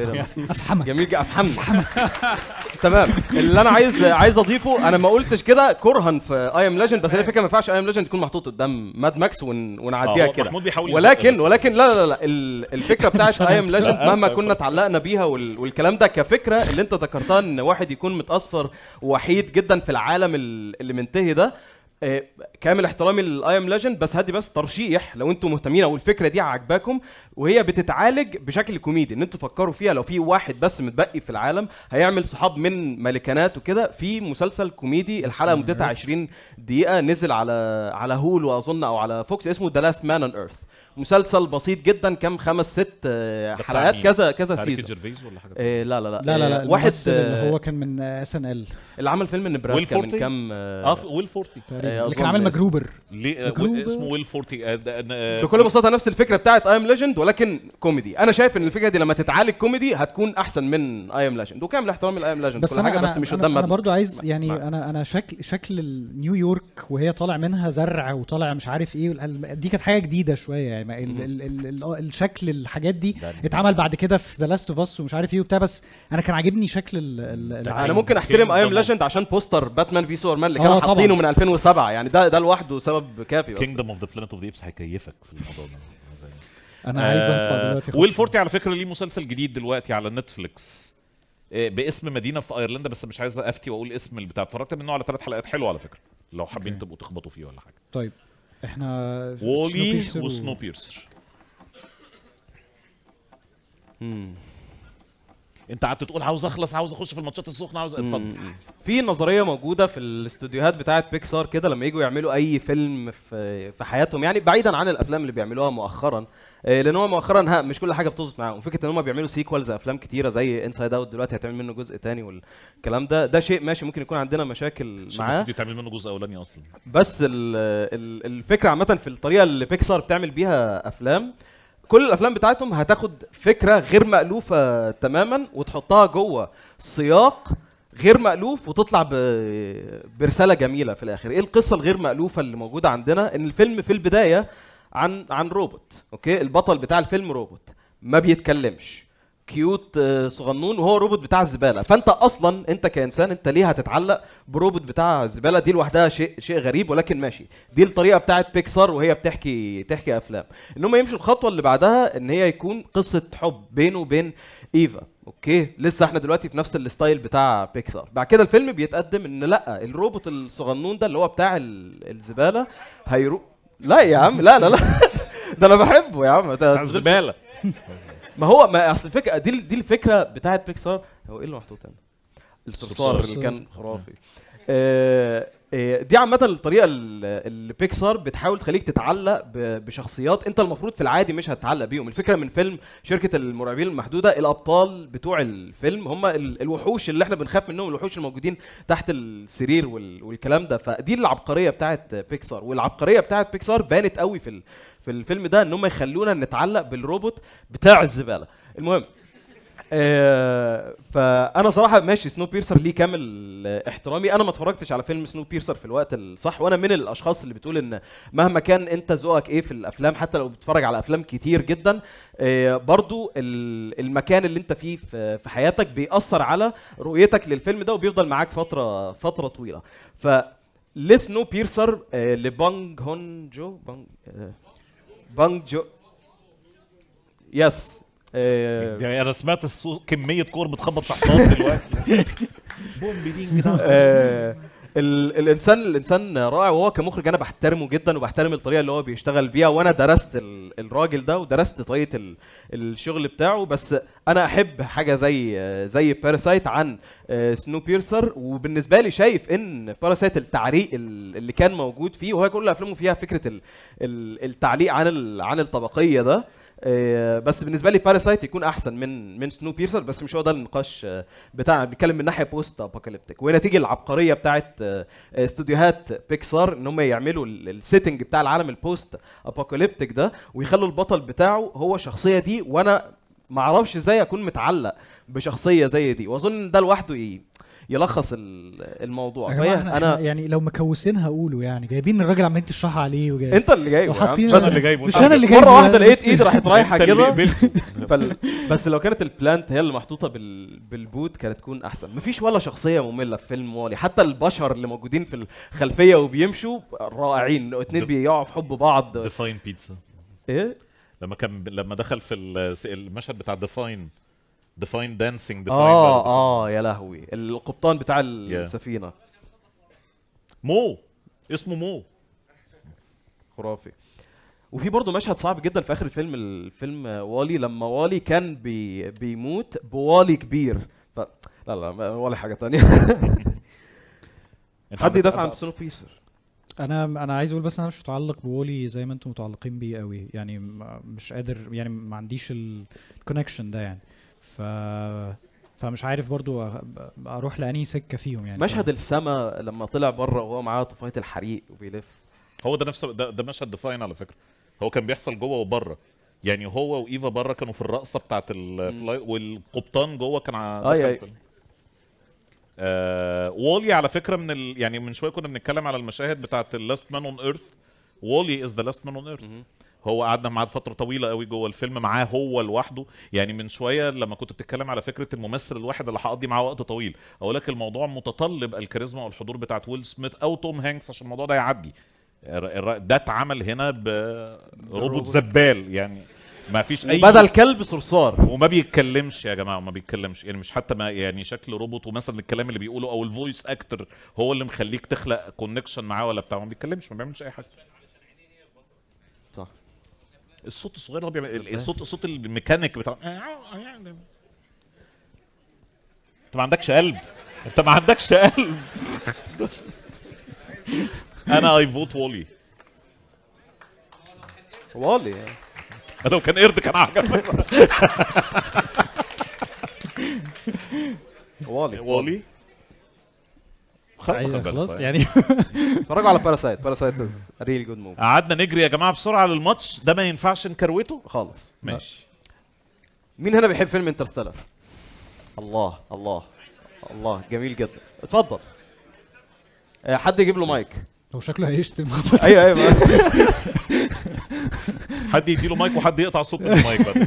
S3: افهمك
S2: جميل افهمك تمام. اللي انا عايز عايز اضيفه انا ما قلتش كده كرها في اي ام ليجند بس هي الفكره ما ينفعش اي ام ليجند يكون محطوط قدام ماد ماكس ونعديها كده ولكن ولكن لا لا لا الفكره بتاعت اي ام ليجند مهما كنا اتعلقنا بيها والكلام ده كفكره اللي انت ذكرتها ان واحد يكون متاثر وحيد جدا في العالم اللي منتهي ده كامل احترامي للاي ام ليجند بس هدي بس ترشيح لو انتم مهتمين او الفكره دي عاجباكم وهي بتتعالج بشكل كوميدي ان انتوا فكروا فيها لو في واحد بس متبقي في العالم هيعمل صحاب من ملكانات وكده. في مسلسل كوميدي الحلقه مدتها عشرين دقيقه نزل على على هول واظن او على فوكس اسمه ذا لاست مان اون ايرث. مسلسل بسيط جدا كم خمس ست حلقات كذا كذا سيزون.
S1: ولا حاجه
S2: إيه لا لا لا
S3: لا لا, لا واحد اللي هو كان من اس ان ال
S2: اللي عمل فيلم نبراسكا من كم
S1: اه ويل فورتي
S3: اللي كان عامل مجروبر
S1: اسمه ويل فورتي.
S2: بكل بساطه نفس الفكره بتاعت اي ام ليجند ولكن كوميدي. انا شايف ان الفكره دي لما تتعالج كوميدي هتكون احسن من اي ام ليجند وكامل احترامي لاي ام ليجند
S3: بس
S2: كل حاجه
S3: أنا
S2: بس مش
S3: أنا
S2: قدام
S3: انا برضو عايز يعني مع. انا انا شكل شكل نيويورك وهي طالع منها زرع وطالع مش عارف ايه دي كانت حاجه جديده شويه يعني ال ال الشكل الحاجات دي اتعمل بعد كده في ذا لاست اوف اس ومش عارف ايه وبتاع بس انا كان عاجبني شكل العالم.
S2: انا ممكن احترم اي ام ليجند عشان بوستر باتمان في سوبرمان اللي كانوا حاطينه من ألفين وسبعة يعني ده ده لوحده سبب كافي.
S1: كينجدم اوف ذا بلانيت اوف ذا ايبس هيكيفك في الموضوع ده.
S3: انا عايز اطلع دلوقتي.
S1: ويل فورتي على فكره ليه مسلسل جديد دلوقتي على نتفليكس باسم مدينه في ايرلندا بس مش عايز افتي واقول اسم البتاع. اتفرجت منه على ثلاث حلقات حلوه على فكره لو حابين تبقوا تخبطوا فيه ولا حاجه.
S3: طيب احنا
S1: وولي وسنو بيرسر.
S2: امم
S1: انت قعدت تقول عاوز اخلص، عاوز اخش في الماتشات السخنه، عاوز اتفضل.
S2: في نظريه موجوده في الاستوديوهات بتاعه بيكسار كده لما يجوا يعملوا اي فيلم في في حياتهم، يعني بعيدا عن الافلام اللي بيعملوها مؤخرا، لان هو مؤخرا ها مش كل حاجه بتظبط معاهم. فكره ان هم بيعملوا سيكوالز افلام كتيره زي انسايد اوت دلوقتي هتعمل منه جزء تاني والكلام ده، ده شيء ماشي ممكن يكون عندنا مشاكل معاه،
S1: دي تعمل منه جزء اولاني اصلا.
S2: بس ال ال الفكره عامه في الطريقه اللي بيكسار بتعمل بيها افلام، كل الافلام بتاعتهم هتاخد فكره غير مألوفه تماما وتحطها جوه سياق غير مألوف وتطلع برساله جميله في الاخر. ايه القصه الغير مألوفه اللي موجوده عندنا؟ ان الفيلم في البدايه عن عن روبوت، اوكي، البطل بتاع الفيلم روبوت ما بيتكلمش، كيوت صغنون وهو روبوت بتاع الزباله، فانت اصلا انت كانسان انت ليه هتتعلق بروبوت بتاع الزباله؟ دي لوحدها شيء شيء غريب، ولكن ماشي، دي الطريقه بتاعت بيكسار وهي بتحكي تحكي افلام. ان هم يمشوا الخطوه اللي بعدها ان هي يكون قصه حب بينه وبين ايفا، اوكي، لسه احنا دلوقتي في نفس الستايل بتاع بيكسار. بعد كده الفيلم بيتقدم ان لا، الروبوت الصغنون ده اللي هو بتاع الزباله هيروح، لا يا عم لا لا لا ده انا بحبه يا عم،
S1: بتاع الزباله.
S2: ما هو ما اصل الفكره دي دي الفكره بتاعت بيكسار. هو ايه اللي محطوط هنا؟ الصرصار اللي كان خرافي. آه آه دي عامه الطريقه اللي بيكسار بتحاول تخليك تتعلق بشخصيات انت المفروض في العادي مش هتتعلق بيهم. الفكره من فيلم شركه المرعبين المحدوده، الابطال بتوع الفيلم هم الوحوش اللي احنا بنخاف منهم، الوحوش الموجودين تحت السرير والكلام ده. فدي العبقريه بتاعت بيكسار، والعبقريه بتاعت بيكسار بانت قوي في في الفيلم ده ان هم يخلونا نتعلق بالروبوت بتاع الزباله. المهم آه فانا صراحه ماشي، سنو بيرسر ليه كامل احترامي. انا ما اتفرجتش على فيلم سنو بيرسر في الوقت الصح، وانا من الاشخاص اللي بتقول ان مهما كان انت ذوقك ايه في الافلام، حتى لو بتتفرج على افلام كتير جدا، آه برضو المكان اللي انت فيه في حياتك بيأثر على رؤيتك للفيلم ده وبيفضل معاك فتره فتره طويله. ف لسنو بيرسر آه لبانج هون جو بانج آه بانج جو يس
S1: آه يعني انا سمعت الصوت كميه كور بتخبط في حصان دلوقتي.
S2: بوم بيدين كده. آه الانسان الانسان رائع، وهو كمخرج انا بحترمه جدا وبحترم الطريقه اللي هو بيشتغل بيها، وانا درست الراجل ده ودرست طريقه الشغل بتاعه. بس انا احب حاجه زي زي باراسايت عن سنو بيرسر. وبالنسبه لي شايف ان باراسايت التعليق اللي كان موجود فيه، وهي كل افلامه فيها فكره التعليق عن عن الطبقيه ده، بس بالنسبه لي باراسايت يكون احسن من من سنو بيرسر. بس مش هو ده النقاش بتاعنا، بنتكلم من ناحيه بوست ابوكاليبتيك. وهنا تيجي العبقريه بتاعت استوديوهات بيكسار ان هم يعملوا السيتنج بتاع العالم البوست ابوكاليبتيك ده ويخلوا البطل بتاعه هو الشخصيه دي، وانا ما اعرفش ازاي اكون متعلق بشخصيه زي دي. واظن ده لوحده يلخص الموضوع.
S3: فهي انا يعني لو مكوسينها اقوله، يعني جايبين الراجل عمالين تشرحها عليه وجايب
S2: انت اللي جايبه
S3: وحاطين
S2: بس اللي
S3: جايبه مش انا اللي جايبه.
S2: مره واحده لقيت ايدي راحت رايحه كده بل... بس لو كانت البلانت هي اللي محطوطه بال... بالبوت كانت تكون احسن. مفيش ولا شخصيه ممله في فيلم وولي، حتى البشر اللي موجودين في الخلفيه وبيمشوا رائعين، اتنين بيقعوا في حب بعض.
S1: ديفاين بيتزا
S2: ايه
S1: لما كان لما دخل في المشهد بتاع ديفاين ديفاين دانسينج ديفاين
S2: اه اه يا لهوي، القبطان بتاع السفينه
S1: yeah. مو اسمه مو
S2: خرافي. وفي برضه مشهد صعب جدا في اخر الفيلم، الفيلم والي، لما والي كان بي بيموت بوالي كبير. ف... لا لا ولا حاجه ثانيه. حد يدافع عن سنو بيرسر؟
S3: انا انا عايز اقول بس انا مش متعلق بولي زي ما انتم متعلقين بيه قوي، يعني مش قادر، يعني ما عنديش الكونكشن ده يعني. ف فمش عارف برضو اروح لاني سكه فيهم يعني.
S2: مشهد السما لما طلع بره وهو معاه طفايه الحريق وبيلف،
S1: هو ده نفسه ده, ده مشهد ديفاين على فكره. هو كان بيحصل جوه وبره، يعني هو وايفا بره كانوا في الرقصه بتاعه الفلاي والقبطان جوه كان
S2: اه
S1: آه وولي على فكره من ال... يعني من شويه كنا بنتكلم على المشاهد بتاعه اللاست مان اون ايرث. وولي از ذا لاست مان اون ايرث. هو قعدنا معاه فتره طويله قوي جوه الفيلم، معاه هو لوحده. يعني من شويه لما كنت بتتكلم على فكره الممثل الواحد اللي هقضي معاه وقت طويل، اقول لك الموضوع متطلب الكاريزما والحضور بتاعت ويل سميث او توم هانكس عشان الموضوع ده يعدي. ده اتعمل هنا بروبوت زبال، يعني ما فيش اي
S2: بدل كلب صرصار
S1: وما بيتكلمش يا جماعه، وما بيتكلمش، يعني مش حتى ما يعني شكل روبوت ومثلا الكلام اللي بيقوله او الفويس اكتر هو اللي مخليك تخلق كونكشن معاه ولا بتاع، ما بيتكلمش، ما بيعملش اي حاجه.
S2: صح.
S1: الصوت الصغير هو بيعمل الصوت، صوت الميكانيك بتاع انت ما عندكش قلب، انت ما عندكش قلب. انا اي فوت وولي.
S2: والي
S1: لو كان قرد كان عجبك.
S2: والي
S1: والي
S3: خلاص يعني.
S2: اتفرجوا على باراسايت. باراسايت از ريلي جود موفي.
S1: قعدنا نجري يا جماعه بسرعه للماتش ده، ما ينفعش نكروته
S2: خالص.
S1: ماشي.
S2: مين هنا بيحب فيلم انترستيلر؟ الله الله الله جميل جدا. اتفضل. حد يجيب له مايك.
S3: هو شكله هيشتم.
S2: ايوه ايوه.
S1: حد يديله مايك وحد يقطع صوت من المايك بقى.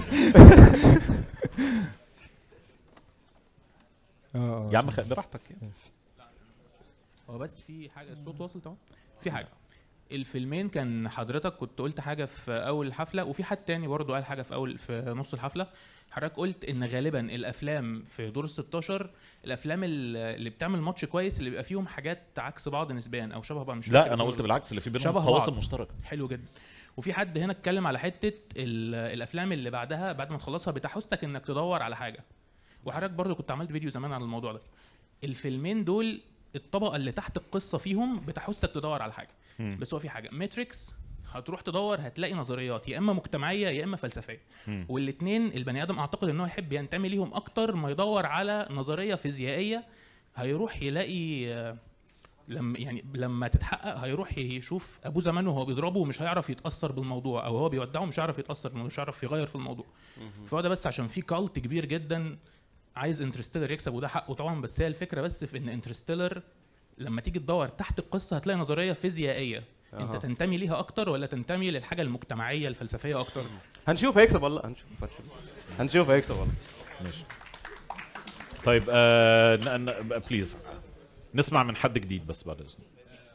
S3: اه
S1: يا عم خلي براحتك يعني.
S12: هو بس في حاجه الصوت واصل طبعا. في حاجه الفيلمين كان حضرتك كنت قلت حاجه في اول الحفله، وفي حد تاني برضه قال حاجه في اول في نص الحفله. حضرتك قلت ان غالبا الافلام في دور ال ستاشر الافلام اللي بتعمل ماتش كويس اللي بيبقى فيهم حاجات عكس بعض نسبيا او شبه بعض. مش
S1: لا انا قلت بالعكس، اللي في بينهم فواصل مشتركه.
S12: حلو جدا. وفي حد هنا اتكلم على حته الافلام اللي بعدها بعد ما تخلصها بتحثك انك تدور على حاجه، وحضرتك برضه كنت عملت فيديو زمان على الموضوع ده. الفيلمين دول الطبقه اللي تحت القصه فيهم بتحثك تدور على حاجه. م. بس هو في حاجه ماتريكس هتروح تدور هتلاقي نظريات يا اما مجتمعيه يا اما فلسفيه، والاثنين البني ادم اعتقد ان هو يحب ينتمي ليهم اكتر ما يدور على نظريه فيزيائيه. هيروح يلاقي لما يعني لما تتحقق هيروح يشوف ابوه زمان وهو بيضربه ومش هيعرف يتاثر بالموضوع، او هو بيودعه مش هيعرف يتاثر، مش هيعرف يغير في الموضوع. فهو ده بس عشان في كالت كبير جدا عايز انترستيلر يكسب، وده حقه طبعا. بس هي الفكره بس في ان انترستيلر لما تيجي تدور تحت القصه هتلاقي نظريه فيزيائيه. أه. انت تنتمي ليها اكتر ولا تنتمي للحاجه المجتمعيه الفلسفيه اكتر؟
S2: هنشوف هيكسب ولا لا. هنشوف هنشوف هيكسب ولا.
S1: ماشي. طيب آه بليز نسمع من حد جديد بس بعد اذنك.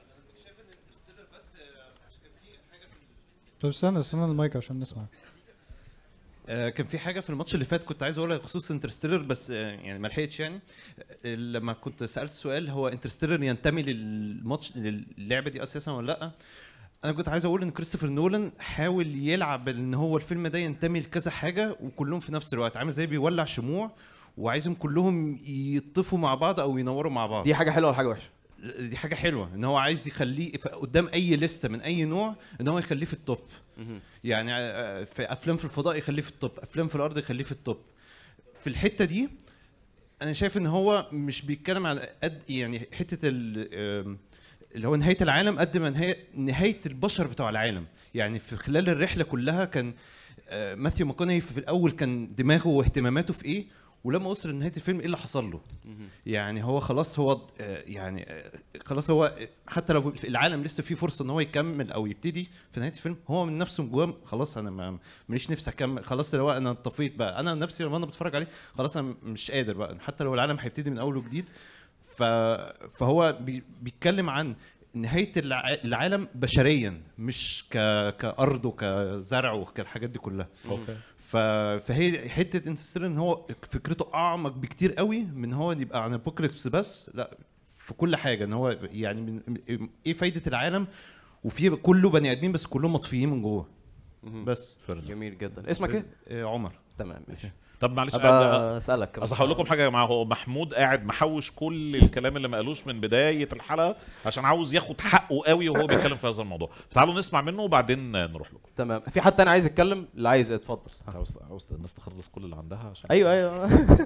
S3: طب استنى استنى المايك عشان نسمع.
S13: آه كان في حاجه في الماتش اللي فات كنت عايز اقولها بخصوص انترستيلر، بس آه يعني ما لحقتش يعني. آه لما كنت سالت سؤال هو انترستيلر ينتمي للماتش للعبه دي اساسا ولا لا، انا كنت عايز اقول ان كريستوفر نولان حاول يلعب ان هو الفيلم ده ينتمي لكذا حاجه وكلهم في نفس الوقت، عامل زي بيولع شموع وعايزهم كلهم يطفوا مع بعض او ينوروا مع بعض.
S2: دي حاجه حلوه ولا حاجه وحشه؟
S13: دي حاجه حلوه ان هو عايز يخليه قدام اي لسته من اي نوع ان هو يخليه في التوب. يعني في افلام في الفضاء يخليه في التوب، افلام في الارض يخليه في التوب. في الحته دي انا شايف ان هو مش بيتكلم على قد يعني حته اللي هو نهايه العالم قد ما نهايه نهايه البشر بتوع العالم. يعني في خلال الرحله كلها كان ماثيو ماكونهي في الاول كان دماغه واهتماماته في ايه، ولما وصل لنهايه الفيلم ايه اللي حصل له. يعني هو خلاص هو يعني خلاص هو حتى لو العالم لسه فيه فرصه ان هو يكمل او يبتدي في نهايه الفيلم، هو من نفسه جواه خلاص انا ماليش نفسي اكمل، خلاص لو انا طفيت بقى انا نفسي لما انا بتفرج عليه خلاص انا مش قادر بقى حتى لو العالم هيبتدي من اول وجديد. فهو بيتكلم عن نهايه العالم بشريا مش كارض وكزرع وكالحاجات دي كلها.
S1: اوكي.
S13: فهي حته انترستيلر ان هو فكرته اعمق بكتير قوي من هو يبقى عن ابوكاليبس بس، لا في كل حاجه ان هو يعني من ايه فايده العالم وفي كله بني ادمين بس كلهم مطفيين من جوه. بس
S2: جميل جدا. اسمك ايه؟
S13: عمر.
S2: تمام ماشي.
S1: طب معلش
S2: اسالك
S1: اصل هقول لكم حاجه يا جماعه. هو محمود قاعد محوش كل الكلام اللي ما قالوش من بدايه الحلقه عشان عاوز ياخد حقه قوي وهو بيتكلم في هذا الموضوع. تعالوا نسمع منه وبعدين نروح لكم.
S2: تمام. في حد تاني عايز يتكلم؟ اللي عايز اتفضل.
S1: عاوز عاوز الناس تخلص كل اللي عندها عشان
S2: ايوه ايوه.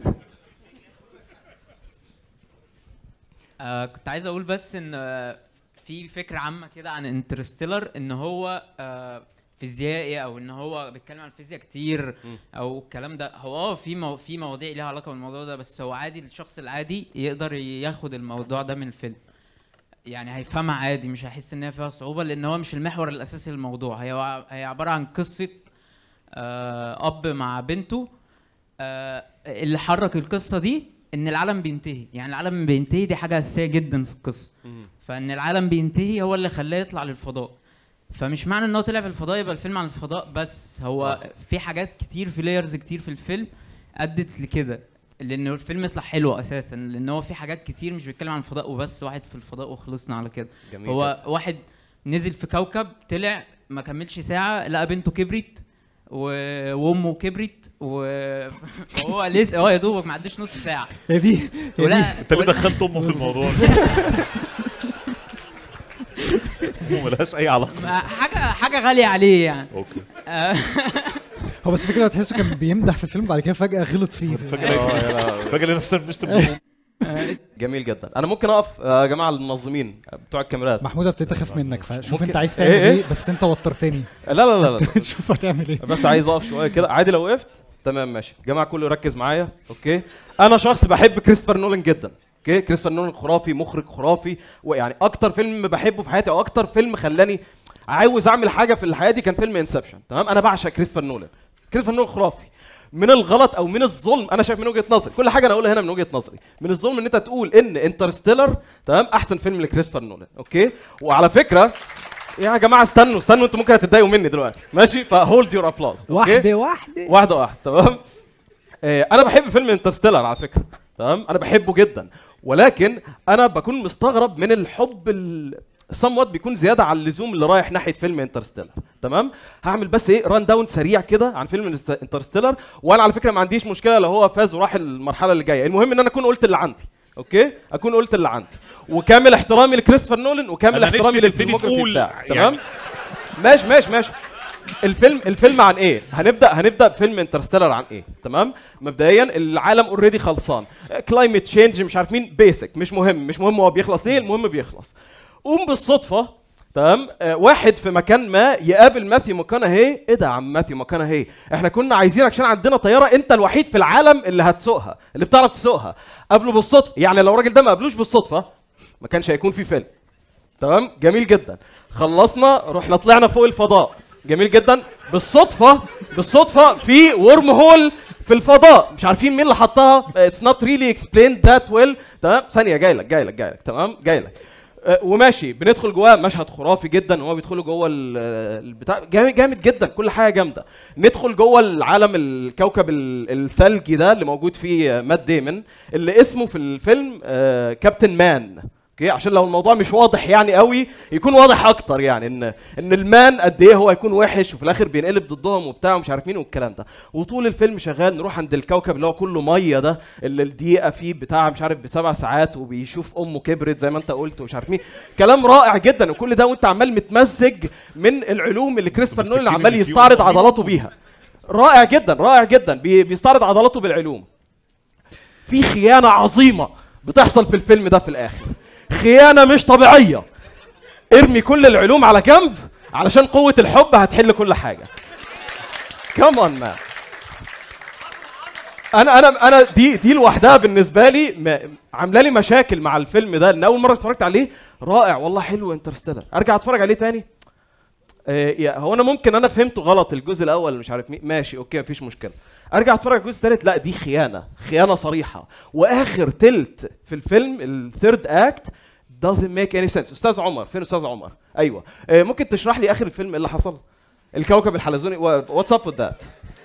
S14: آه كنت عايز اقول بس ان آه في فكره عامه كده عن انترستيلر ان هو آه فيزيائي او ان هو بيتكلم عن الفيزياء كتير او الكلام ده. هو اه في مو في مواضيع ليها علاقه بالموضوع ده، بس هو عادي الشخص العادي يقدر ياخد الموضوع ده من الفيلم، يعني هيفهمها عادي، مش هيحس ان هي فيها صعوبه لان هو مش المحور الاساسي للموضوع. هي هي عباره عن قصه آه اب مع بنته. آه اللي حرك القصه دي ان العالم بينتهي، يعني العالم بينتهي دي حاجه اساسيه جدا في القصه. فان العالم بينتهي هو اللي خلاه يطلع للفضاء. فمش معنى ان هو طلع في الفضاء يبقى الفيلم عن الفضاء بس، هو صح. في حاجات كتير في لايرز كتير في الفيلم ادت لكده لان الفيلم يطلع حلو اساسا، لان هو في حاجات كتير مش بيتكلم عن الفضاء وبس واحد في الفضاء وخلصنا على كده. هو جدا. واحد نزل في كوكب طلع ما كملش ساعه لقى بنته كبرت و- وامه كبرت و- وهو لسه هو يا دوبك ما عداش نص ساعه
S3: هي دي هي دي.
S14: ولا
S1: انت ليه دخلت امه في الموضوع؟ امه ملهاش اي علاقه.
S14: ما- حاجه حاجه غاليه عليه يعني.
S1: اوكي.
S14: آه،
S3: هو بس فكرة تحسه كان بيمدح في الفيلم بعد كده فجأة غلط فيه.
S1: فجأة نفسنا بنشتم.
S2: جميل جدا. انا ممكن اقف يا جماعه المنظمين بتوع الكاميرات.
S3: محمود ابتديت اخاف منك فشوف
S2: ممكن-
S3: انت عايز تعمل
S2: إيه إيه؟
S3: ايه بس انت وترتني.
S2: لا لا لا لا
S3: شوف هتعمل ايه.
S2: بس عايز اقف شويه كده عادي لو وقفت تمام ماشي. جماعه كله يركز معايا اوكي. انا شخص بحب كريستوفر نولان جدا اوكي. كريستوفر نولان خرافي، مخرج خرافي، ويعني اكتر فيلم بحبه في حياتي او اكتر فيلم خلاني عاوز اعمل حاجه في الحياه دي كان فيلم انسبشن. تمام. انا بعشق كريستوفر نولان. كريستوفر نولان خرافي. من الغلط او من الظلم انا شايف من وجهه نظري، كل حاجه انا اقولها هنا من وجهه نظري، من الظلم ان انت تقول ان انترستيلر تمام احسن فيلم لكريستوفر نولان اوكي. وعلى فكره يا جماعه استنوا استنوا انتوا ممكن هتتضايقوا مني دلوقتي ماشي. فهولد يور ابلاوز
S3: واحده واحده
S2: واحده واحده تمام. آه انا بحب فيلم انترستيلر على فكره تمام. انا بحبه جدا ولكن انا بكون مستغرب من الحب ال somewhat بيكون زياده عن اللزوم اللي رايح ناحيه فيلم انترستيلر. تمام. هعمل بس ايه ران داون سريع كده عن فيلم انترستيلر. وانا على فكره ما عنديش مشكله لو هو فاز وراح المرحله اللي جايه، المهم ان انا اكون قلت اللي عندي اوكي. اكون قلت اللي عندي وكامل احترامي لكريستوفر نولان وكامل
S1: أنا
S2: احترامي
S1: نفسي تبتدي
S2: للفيلموجرافي
S1: تقول
S2: بتاعه
S1: يعني-
S2: تمام. ماشي ماشي ماشي. الفيلم الفيلم عن ايه؟ هنبدا هنبدا بفيلم انترستيلر عن ايه؟ تمام؟ مبدئيا العالم اوريدي خلصان، كلايمت تشينج مش عارف مين بيسك مش مهم مش مهم هو بيخلص ليه، المهم بيخلص. قوم بالصدفه تمام آه واحد في مكان ما يقابل ماثيو ماكونهي. ايه ده يا عم ماثيو ماكونهي؟ احنا كنا عايزينك عشان عندنا طياره انت الوحيد في العالم اللي هتسوقها اللي بتعرف تسوقها. قابله بالصدفه، يعني لو الراجل ده ما قابلوش بالصدفه ما كانش هيكون في فيلم. تمام؟ جميل جدا. خلصنا رحنا طلعنا فوق الفضاء. جميل جدا. بالصدفه بالصدفه في ورم هول في الفضاء مش عارفين مين اللي حطها. اتس نوت ريلي اكسبليند ذات ويل. تمام. ثانيه جاي لك جاي لك جاي لك تمام جاي لك. أه وماشي بندخل جواه مشهد خرافي جدا وهو بيدخلوا جوه البتاع جامد جامد جدا كل حاجه جامده. ندخل جوه العالم الكوكب الثلجي ده اللي موجود فيه مات ديمون اللي اسمه في الفيلم أه كابتن مان اوكي. عشان لو الموضوع مش واضح يعني قوي يكون واضح اكتر يعني ان ان المان قد ايه هو هيكون وحش وفي الاخر بينقلب ضدهم وبتاع ومش عارف مين والكلام ده. وطول الفيلم شغال نروح عند الكوكب اللي هو كله ميه ده اللي الدقيقه فيه بتاع مش عارف بسبع ساعات وبيشوف امه كبرت زي ما انت قلت ومش عارف مين. كلام رائع جدا وكل ده وانت عمال متمزج من العلوم اللي كريستوفر نولان عمال يستعرض عضلاته بيها. رائع جدا رائع جدا بي بيستعرض عضلاته بالعلوم. في خيانه عظيمه بتحصل في الفيلم ده في الاخر، خيانة مش طبيعية. ارمي كل العلوم على جنب علشان قوة الحب هتحل كل حاجة. كمان مان. انا انا انا دي دي لوحدها بالنسبة لي عاملة لي مشاكل مع الفيلم ده لان اول مرة اتفرجت عليه رائع والله حلو انترستيلر. ارجع اتفرج عليه تاني آه هو انا ممكن انا فهمته غلط الجزء الاول مش عارف مين ماشي اوكي مفيش مشكلة. ارجع اتفرج على الجزء الثالث لا دي خيانة خيانة صريحة. واخر تلت في الفيلم الثيرد اكت doesn't make any sense. استاذ عمر فين استاذ عمر؟ ايوه آه ممكن تشرح لي اخر الفيلم ايه اللي حصل؟ الكوكب الحلزوني واتس اب وذ ذات.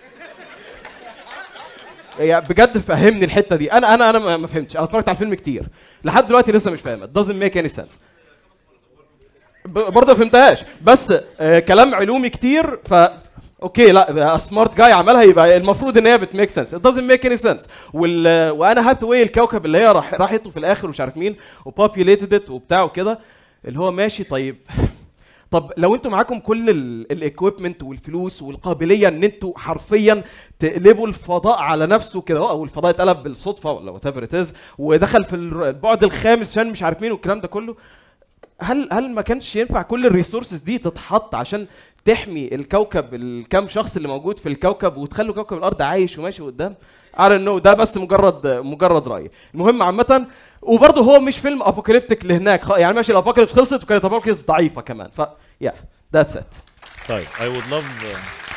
S2: يعني بجد فهمني الحته دي. انا انا انا ما فهمتش. انا اتفرجت على الفيلم كتير لحد دلوقتي لسه مش فاهمها. doesn't make any sense. برضه ما فهمتهاش بس آه كلام علومي كتير ف اوكي لا سمارت جاي عملها يبقى المفروض ان هي بتميك سنس. ات دازنت ميك اني سنس. وال وانا هاثواي الكوكب اللي هي راح راحته في الاخر ومش عارف مين وبوبيوليتد ات وبتاع وكده اللي هو ماشي. طيب طب لو انتوا معاكم كل الايكويبمنت والفلوس والقابليه ان انتوا حرفيا تقلبوا الفضاء على نفسه كده او الفضاء اتقلب بالصدفه ولا وات ايفر ات از ودخل في البعد الخامس عشان مش عارف مين والكلام ده كله، هل هل ما كانش ينفع كل الريسورسز دي تتحط عشان تحمي الكوكب الكام شخص اللي موجود في الكوكب وتخلوا كوكب الارض عايش وماشي قدام؟ I don't know. ده بس مجرد مجرد راي. المهم عامه وبرضه هو مش فيلم ابوكاليبتيك لهناك يعني ماشي الابوكاليبس خلصت وكانت ابوكاليبس ضعيفه كمان ف يا ذاتس ات.
S1: طيب I would love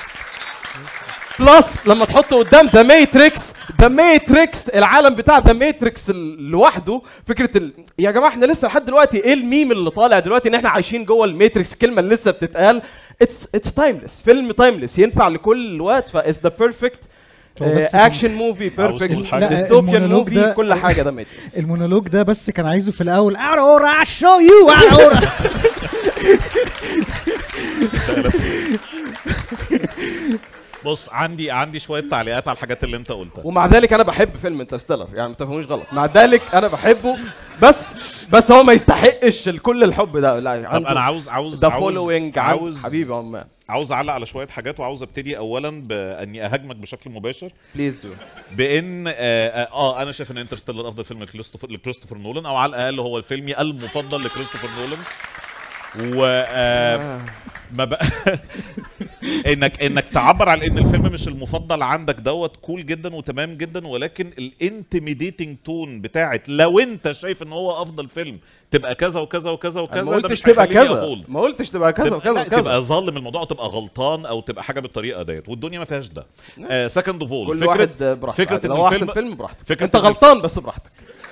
S2: بلس لما تحط قدام ذا ماتريكس ذا ماتريكس العالم بتاع ذا ماتريكس لوحده فكره ال... يا جماعه احنا لسه لحد دلوقتي ايه الميم اللي طالع دلوقتي ان احنا عايشين جوه الماتريكس الكلمه اللي لسه بتتقال اتس اتس تايمليس. فيلم تايمليس ينفع لكل وقت فاز ذا بيرفكت اكشن موفي بيرفكت ديستوبيان موفي كل حاجه ده ماتريكس.
S3: المونولوج ده بس كان عايزه في الاول اورا شو يو اورا
S1: بص عندي عندي شويه تعليقات على الحاجات اللي انت قلتها.
S2: ومع ذلك انا بحب فيلم انترستيلر، يعني ما تفهموش غلط، مع ذلك انا بحبه، بس بس هو ما يستحقش كل الحب ده. لا
S1: طب انا عاوز عاوز
S2: ذا
S1: عاوز
S2: فولوينج،
S1: عاوز
S2: حبيبي يا عمان،
S1: عاوز اعلق على شويه حاجات، وعاوز ابتدي اولا باني اهاجمك بشكل مباشر.
S2: بليز دو.
S1: بان اه, آه, اه انا شايف ان انترستيلر افضل فيلم لكريستوفر لكريستوفر نولان، او على الاقل هو الفيلم المفضل لكريستوفر نولان. و آه ما بقى انك انك تعبر على ان الفيلم مش المفضل عندك دوت كول جدا وتمام جدا، ولكن الانتميديتنج تون بتاعت لو انت شايف ان هو افضل فيلم تبقى كذا وكذا وكذا وكذا،
S2: ما قلتش تبقى كذا، ما قلتش تبقى كذا وكذا وكذا،
S1: تبقى ظالم الموضوع وتبقى غلطان او تبقى حاجه بالطريقه ديت، والدنيا ما فيهاش ده. آه سكند اوف اول،
S2: كل واحد براحته،
S1: فكره
S2: لو احسن فيلم براحتك،
S1: فكرة
S2: انت غلطان بس براحتك.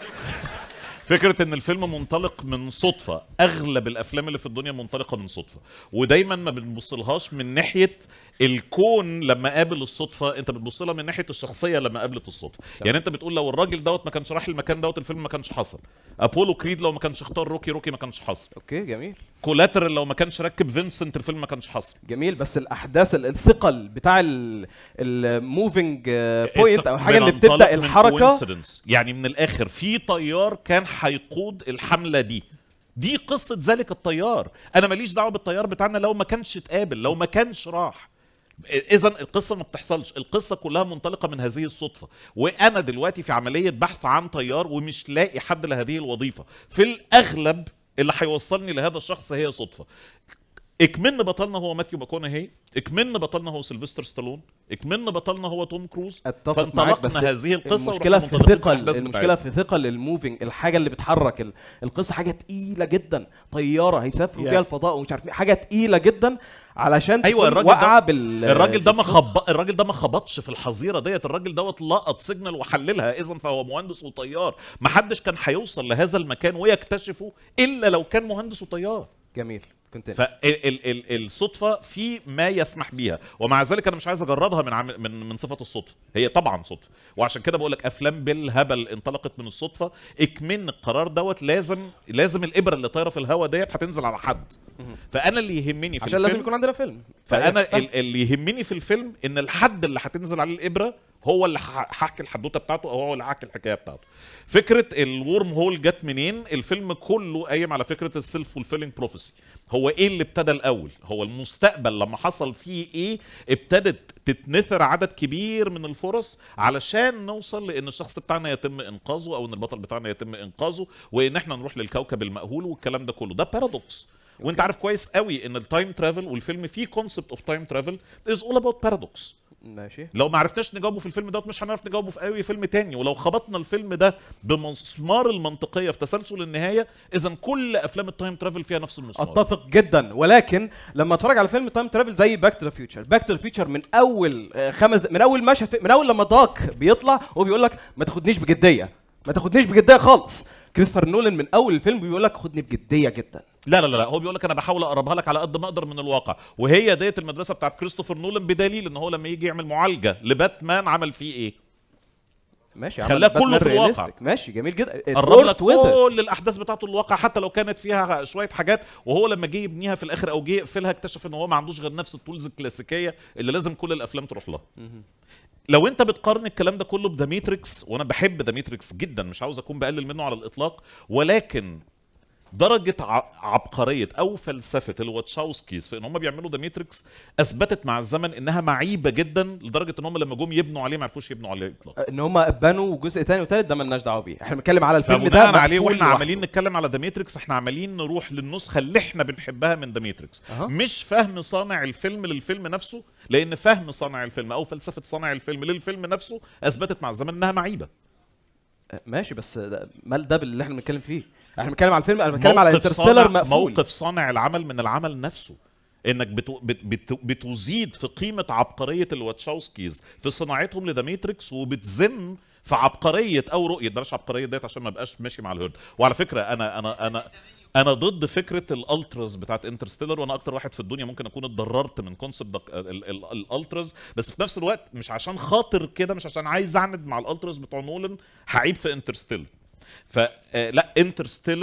S1: فكرة ان الفيلم منطلق من صدفة، اغلب الافلام اللي في الدنيا منطلقة من صدفة، ودايما ما بنبصلهاش من ناحية الكون لما قابل الصدفة، انت بتبص لها من ناحية الشخصية لما قابلت الصدفة. طبعا. يعني انت بتقول لو الراجل دوت ما كانش راح المكان دوت الفيلم ما كانش حصل. ابولو كريد لو ما كانش اختار روكي روكي ما كانش حصل.
S2: اوكي جميل.
S1: كولاترال لو ما كانش ركب فينسنت الفيلم ما كانش حصل.
S2: جميل، بس الاحداث الثقل بتاع الموفينج بوينت او الحاجه اللي بتبدا الحركه،
S1: يعني من الاخر في طيار كان هيقود الحمله دي، دي قصه ذلك الطيار. انا ماليش دعوه بالطيار بتاعنا لو ما كانش اتقابل، لو ما كانش راح. اذا القصه ما بتحصلش، القصه كلها منطلقه من هذه الصدفه. وانا دلوقتي في عمليه بحث عن طيار ومش لاقي حد لهذه الوظيفه، في الاغلب اللي هيوصلني لهذا الشخص هي صدفه. اكمن بطلنا هو ماثيو ماكونهي، اكمن بطلنا هو سيلفستر ستالون، اكمن بطلنا هو توم كروز. فانطلقنا هذه القصه.
S2: المشكله في ثقل المشكله في ثقل الموفينج، الحاجه اللي بتحرك القصه حاجه تقيله جدا، طياره هيسافروا بيها الفضاء ومش عارف حاجه تقيله جدا علشان
S1: ايوه الراجل
S2: وقع
S1: ده
S2: بال
S1: الراجل ده ما خب... الراجل ده ما خبطش في الحظيره ديت، الراجل دوت لقط سيجنال وحللها، اذا فهو مهندس وطيار. ما حدش كان هيوصل لهذا المكان ويكتشفه الا لو كان مهندس وطيار.
S2: جميل.
S1: فالصدفه في ما يسمح بيها، ومع ذلك انا مش عايز اجردها من عم... من من صفه الصدفه، هي طبعا صدفه، وعشان كده بقول لك افلام بالهبل انطلقت من الصدفه. اكمن القرار دوت لازم لازم الابره اللي طايره في الهواء ديت هتنزل على حد. فانا اللي يهمني في
S2: عشان
S1: الفيلم،
S2: لازم يكون عندنا فيلم.
S1: فانا اللي يهمني في الفيلم ان الحد اللي هتنزل عليه الابره هو اللي هحكي الحدوته بتاعته، او هو اللي هحكي الحكايه بتاعته. فكره الورم هول جت منين؟ الفيلم كله قايم على فكره السيلف فولفيلينج بروفيسي. هو ايه اللي ابتدى الاول؟ هو المستقبل لما حصل فيه ايه ابتدت تتنثر عدد كبير من الفرص علشان نوصل لان الشخص بتاعنا يتم انقاذه، او ان البطل بتاعنا يتم انقاذه، وان احنا نروح للكوكب المأهول والكلام ده كله. ده بارادوكس. وانت عارف كويس قوي ان التايم ترافل والفيلم فيه كونسبت اوف تايم ترافل از اول اباوت بارادوكس.
S2: ماشي.
S1: لو ما عرفناش نجاوبه في الفيلم دوت مش هنعرف نجاوبه في اي فيلم تاني، ولو خبطنا الفيلم ده بمسمار المنطقيه في تسلسل النهايه، اذا كل افلام التايم ترافل فيها نفس المسمار.
S2: اتفق جدا، ولكن لما اتفرج على فيلم تايم ترافل زي باك تو ذا فيوتشر، باك تو ذا فيوتشر من اول خمس من اول مشهد، من اول لما داك بيطلع وبيقول لك ما تاخدنيش بجديه، ما تاخدنيش بجديه خالص. كريستوفر نولان من اول الفيلم بيقول لك خدني بجديه جدا.
S1: لا لا لا هو بيقول لك انا بحاول اقربها لك على قد ما اقدر من الواقع، وهي ديت المدرسه بتاعت كريستوفر نولان، بدليل ان هو لما يجي يعمل معالجه لباتمان عمل فيه ايه؟
S2: ماشي،
S1: خلاه كله في الواقع.
S2: ماشي جميل جدا،
S1: قرب لك كل الاحداث بتاعته الواقع حتى لو كانت فيها شويه حاجات، وهو لما جه يبنيها في الاخر او جه يقفلها اكتشف ان هو ما عندوش غير نفس التولز الكلاسيكيه اللي لازم كل الافلام تروح لها. لو انت بتقارن الكلام ده كله بذا ماتريكس، وانا بحب ذا ماتريكس جدا مش عاوز اكون بقلل منه على الاطلاق، ولكن درجه عبقريه او فلسفه الواتشاوسكيز في ان هم بيعملوا ذا ماتريكس اثبتت مع الزمن انها معيبه جدا، لدرجه ان هم لما جم يبنوا عليه ما عرفوش يبنوا عليه اطلاقا.
S2: ان هم بنوا جزء ثاني وثالث ده مالناش دعوه بيه، احنا بنتكلم على الفيلم ده
S1: عليه. واحنا عمالين نتكلم على ذا ماتريكس، احنا عمالين نروح للنسخه اللي احنا بنحبها من ذا ماتريكس، أه. مش فهم صانع الفيلم للفيلم نفسه، لان فهم صانع الفيلم او فلسفه صانع الفيلم للفيلم نفسه اثبتت مع الزمن انها معيبه.
S2: ماشي، بس مال ده اللي احنا بنتكلم فيه؟ احنا بنتكلم على الفيلم، انا بتكلم على انترستيلر مقفول.
S1: موقف صانع العمل من العمل نفسه، انك بتو بت بتزيد في قيمه عبقريه الواتشاوسكيز في صناعتهم لذا ماتريكس، وبتذم في عبقريه او رؤيه، بلاش عبقريه ديت عشان ما بقاش ماشي مع الهرد. وعلى فكره انا انا انا انا ضد فكره الالتراز بتاعت انترستيلر، وانا اكتر واحد في الدنيا ممكن اكون اتضررت من كونسبت الالتراز، بس في نفس الوقت مش عشان خاطر كده، مش عشان عايز اعند مع الالتراز بتوع نولان هعيب في انترستيلر. فلا انترستيلر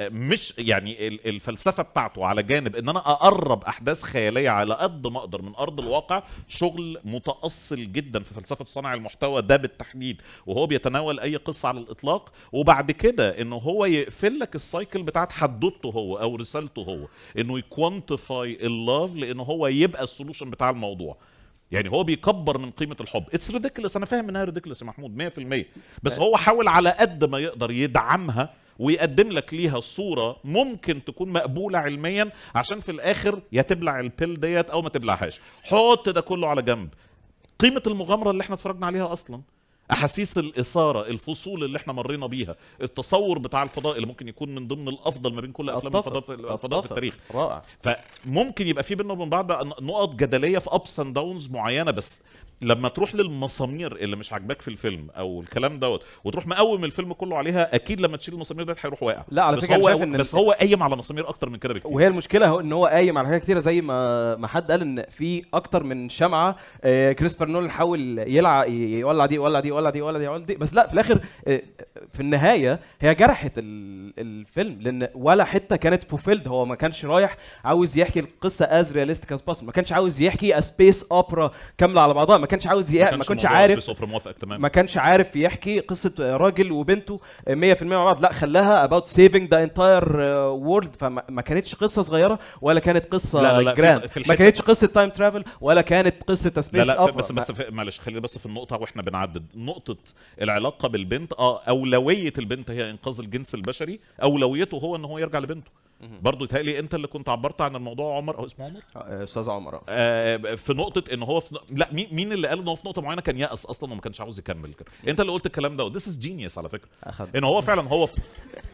S1: مش يعني الفلسفه بتاعته على جانب ان انا اقرب احداث خياليه على قد ما اقدر من ارض الواقع، شغل متاصل جدا في فلسفه صانع المحتوى ده بالتحديد، وهو بيتناول اي قصه على الاطلاق، وبعد كده انه هو يقفل لك السايكل بتاعت حدوته هو او رسالته هو، انه يكوانتيفاي اللاف لانه هو يبقى السولوشن بتاع الموضوع. يعني هو بيكبر من قيمه الحب. اتس ريديكلس، انا فاهم انها ريديكلس يا محمود مية في المية، بس هو حاول على قد ما يقدر يدعمها ويقدم لك ليها صوره ممكن تكون مقبوله علميا، عشان في الاخر يا تبلع البيل ديت او ما تبلعهاش. حط ده كله على جنب. قيمه المغامره اللي احنا اتفرجنا عليها اصلا، احاسيس الاثاره، الفصول اللي احنا مرينا بيها، التصور بتاع الفضاء اللي ممكن يكون من ضمن الافضل ما بين كل افلام الفضاء الفضاء في التاريخ.
S2: رائع.
S1: فممكن يبقى في بيننا وبين بعض نقط جدليه في ابس اند داونز معينه، بس لما تروح للمسامير اللي مش عاجباك في الفيلم او الكلام دوت وتروح مقوم الفيلم كله عليها، اكيد لما تشيل المسامير ديت هيروح واقع.
S2: لا على
S1: بس
S2: فكره
S1: هو
S2: شايف ان
S1: بس هو قايم على مسامير اكتر من كده بكتير.
S2: وهي المشكله هو ان هو قايم على حاجات كتيره، زي ما ما حد قال ان في اكتر من شمعه. آه كريستوفر نولان حاول يلعب يولع دي يولع دي يولع دي يولع دي يولع دي، بس لا في الاخر آه في النهايه هي جرحت الفيلم، لان ولا حته كانت فوفيلد. هو ما كانش رايح عاوز يحكي القصه از رياليستيك از بوسيبل، ما كانش عاوز يحكي سبيس اوبرا كامله على بعضها، ما كانش عاوز يحكي ما كانش عارف ما كانش عارف يحكي قصه راجل وبنته مية في المية مع بعض، لا خلاها about saving the entire world. فما كانتش قصه صغيره ولا كانت قصه
S1: لا لا
S2: جراند، ما كانتش قصه تايم ترافل ولا كانت قصه سبيس
S1: لا لا
S2: اوبرا.
S1: بس بس معلش خلينا بس في النقطه واحنا بنعدد نقطه العلاقه بالبنت. اه اولويه البنت هي انقاذ الجنس البشري، اولويته هو ان هو يرجع لبنته. برضه يتهيألي انت اللي كنت عبرت عن الموضوع عمر او اسمه عمر
S2: استاذ عمر
S1: آه في نقطه ان هو في لا مين مين اللي قال ان هو في نقطه معينه كان يأس اصلا وما كانش عاوز يكمل كده. انت اللي قلت الكلام ده. This is genius على فكره. ان هو فعلا هو في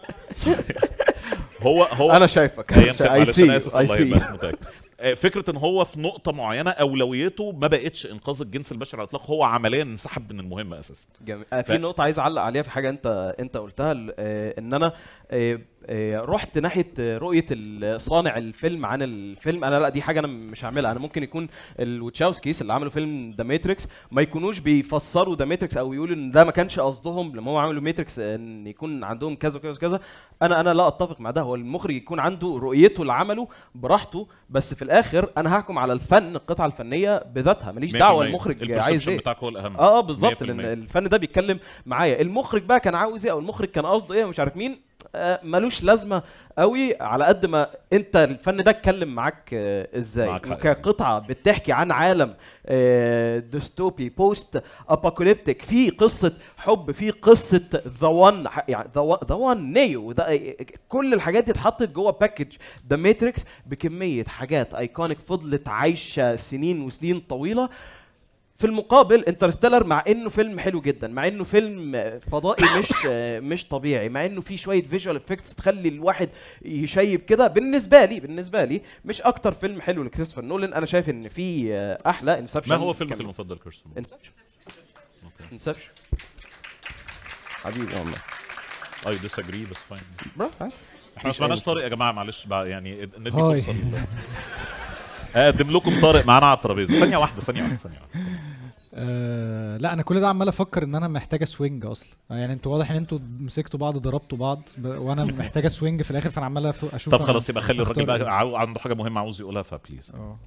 S1: هو هو
S2: انا شايفك
S1: اي سي اي سي فكره ان هو في نقطه معينه اولويته ما بقتش انقاذ الجنس البشري على الاطلاق، هو عمليا انسحب من المهمه اساسا.
S2: جميل. ف... في نقطه عايز اعلق عليها في حاجه انت انت قلتها، ان انا رحت ناحيه رؤيه صانع الفيلم عن الفيلم. انا لا دي حاجه انا مش هعملها. انا ممكن يكون الوتشاوسكيز اللي عملوا فيلم ذا ماتريكس ما يكونوش بيفسروا ذا ماتريكس او يقولوا ان ده ما كانش قصدهم لما هو عملوا ماتريكس ان يكون عندهم كذا وكذا وكذا. انا انا لا اتفق مع ده. هو المخرج يكون عنده رؤيته لعمله براحته، بس في الاخر انا هحكم على الفن القطعه الفنيه بذاتها، ماليش دعوه المخرج عايز ايه.
S1: بتاعك هو الاهم.
S2: اه بالظبط، لان الفن ده بيتكلم معايا. المخرج بقى كان عاوز ايه او المخرج كان قصده ايه مش عارف مين، آه ملوش لازمه قوي على قد ما انت الفن ده اتكلم معاك آه ازاي كقطعه بتحكي عن عالم آه ديستوبي بوست ابوكاليبتيك، في قصه حب، في قصه ذا وان يعني ذا وان نيو، كل الحاجات دي اتحطت جوه باكج ذا ماتريكس بكميه حاجات ايكونيك فضلت عايشه سنين وسنين طويله. في المقابل انترستيلر مع انه فيلم حلو جدا، مع انه فيلم فضائي مش مش طبيعي، مع انه فيه شويه فيجوال افكتس تخلي الواحد يشيب كده، بالنسبه لي بالنسبه لي مش اكتر فيلم حلو لكريستوفر نولان. انا شايف ان في احلى انسبشن.
S1: ما هو فيلمك المفضل كريستوفر؟
S2: انسبشن. انسبشن حبيبي والله.
S1: اي ديساجري بس فاين. احنا ما سمعناش طارق يا جماعه، معلش بقى يعني ندي فرصه. اقدم لكم طارق معانا على الترابيزه. ثانيه واحده ثانيه واحده ثانيه واحده.
S3: أه لا انا كل ده عمال افكر ان انا محتاجه سوينج اصلا. يعني انتوا واضح ان انتوا مسكتوا بعض ضربتوا بعض وانا محتاجه سوينج في الاخر، فانا عمال اشوف.
S1: طب خلاص يبقى خلي الراجل بقى عنده حاجه مهمه عاوز يقولها فبليز.
S3: اه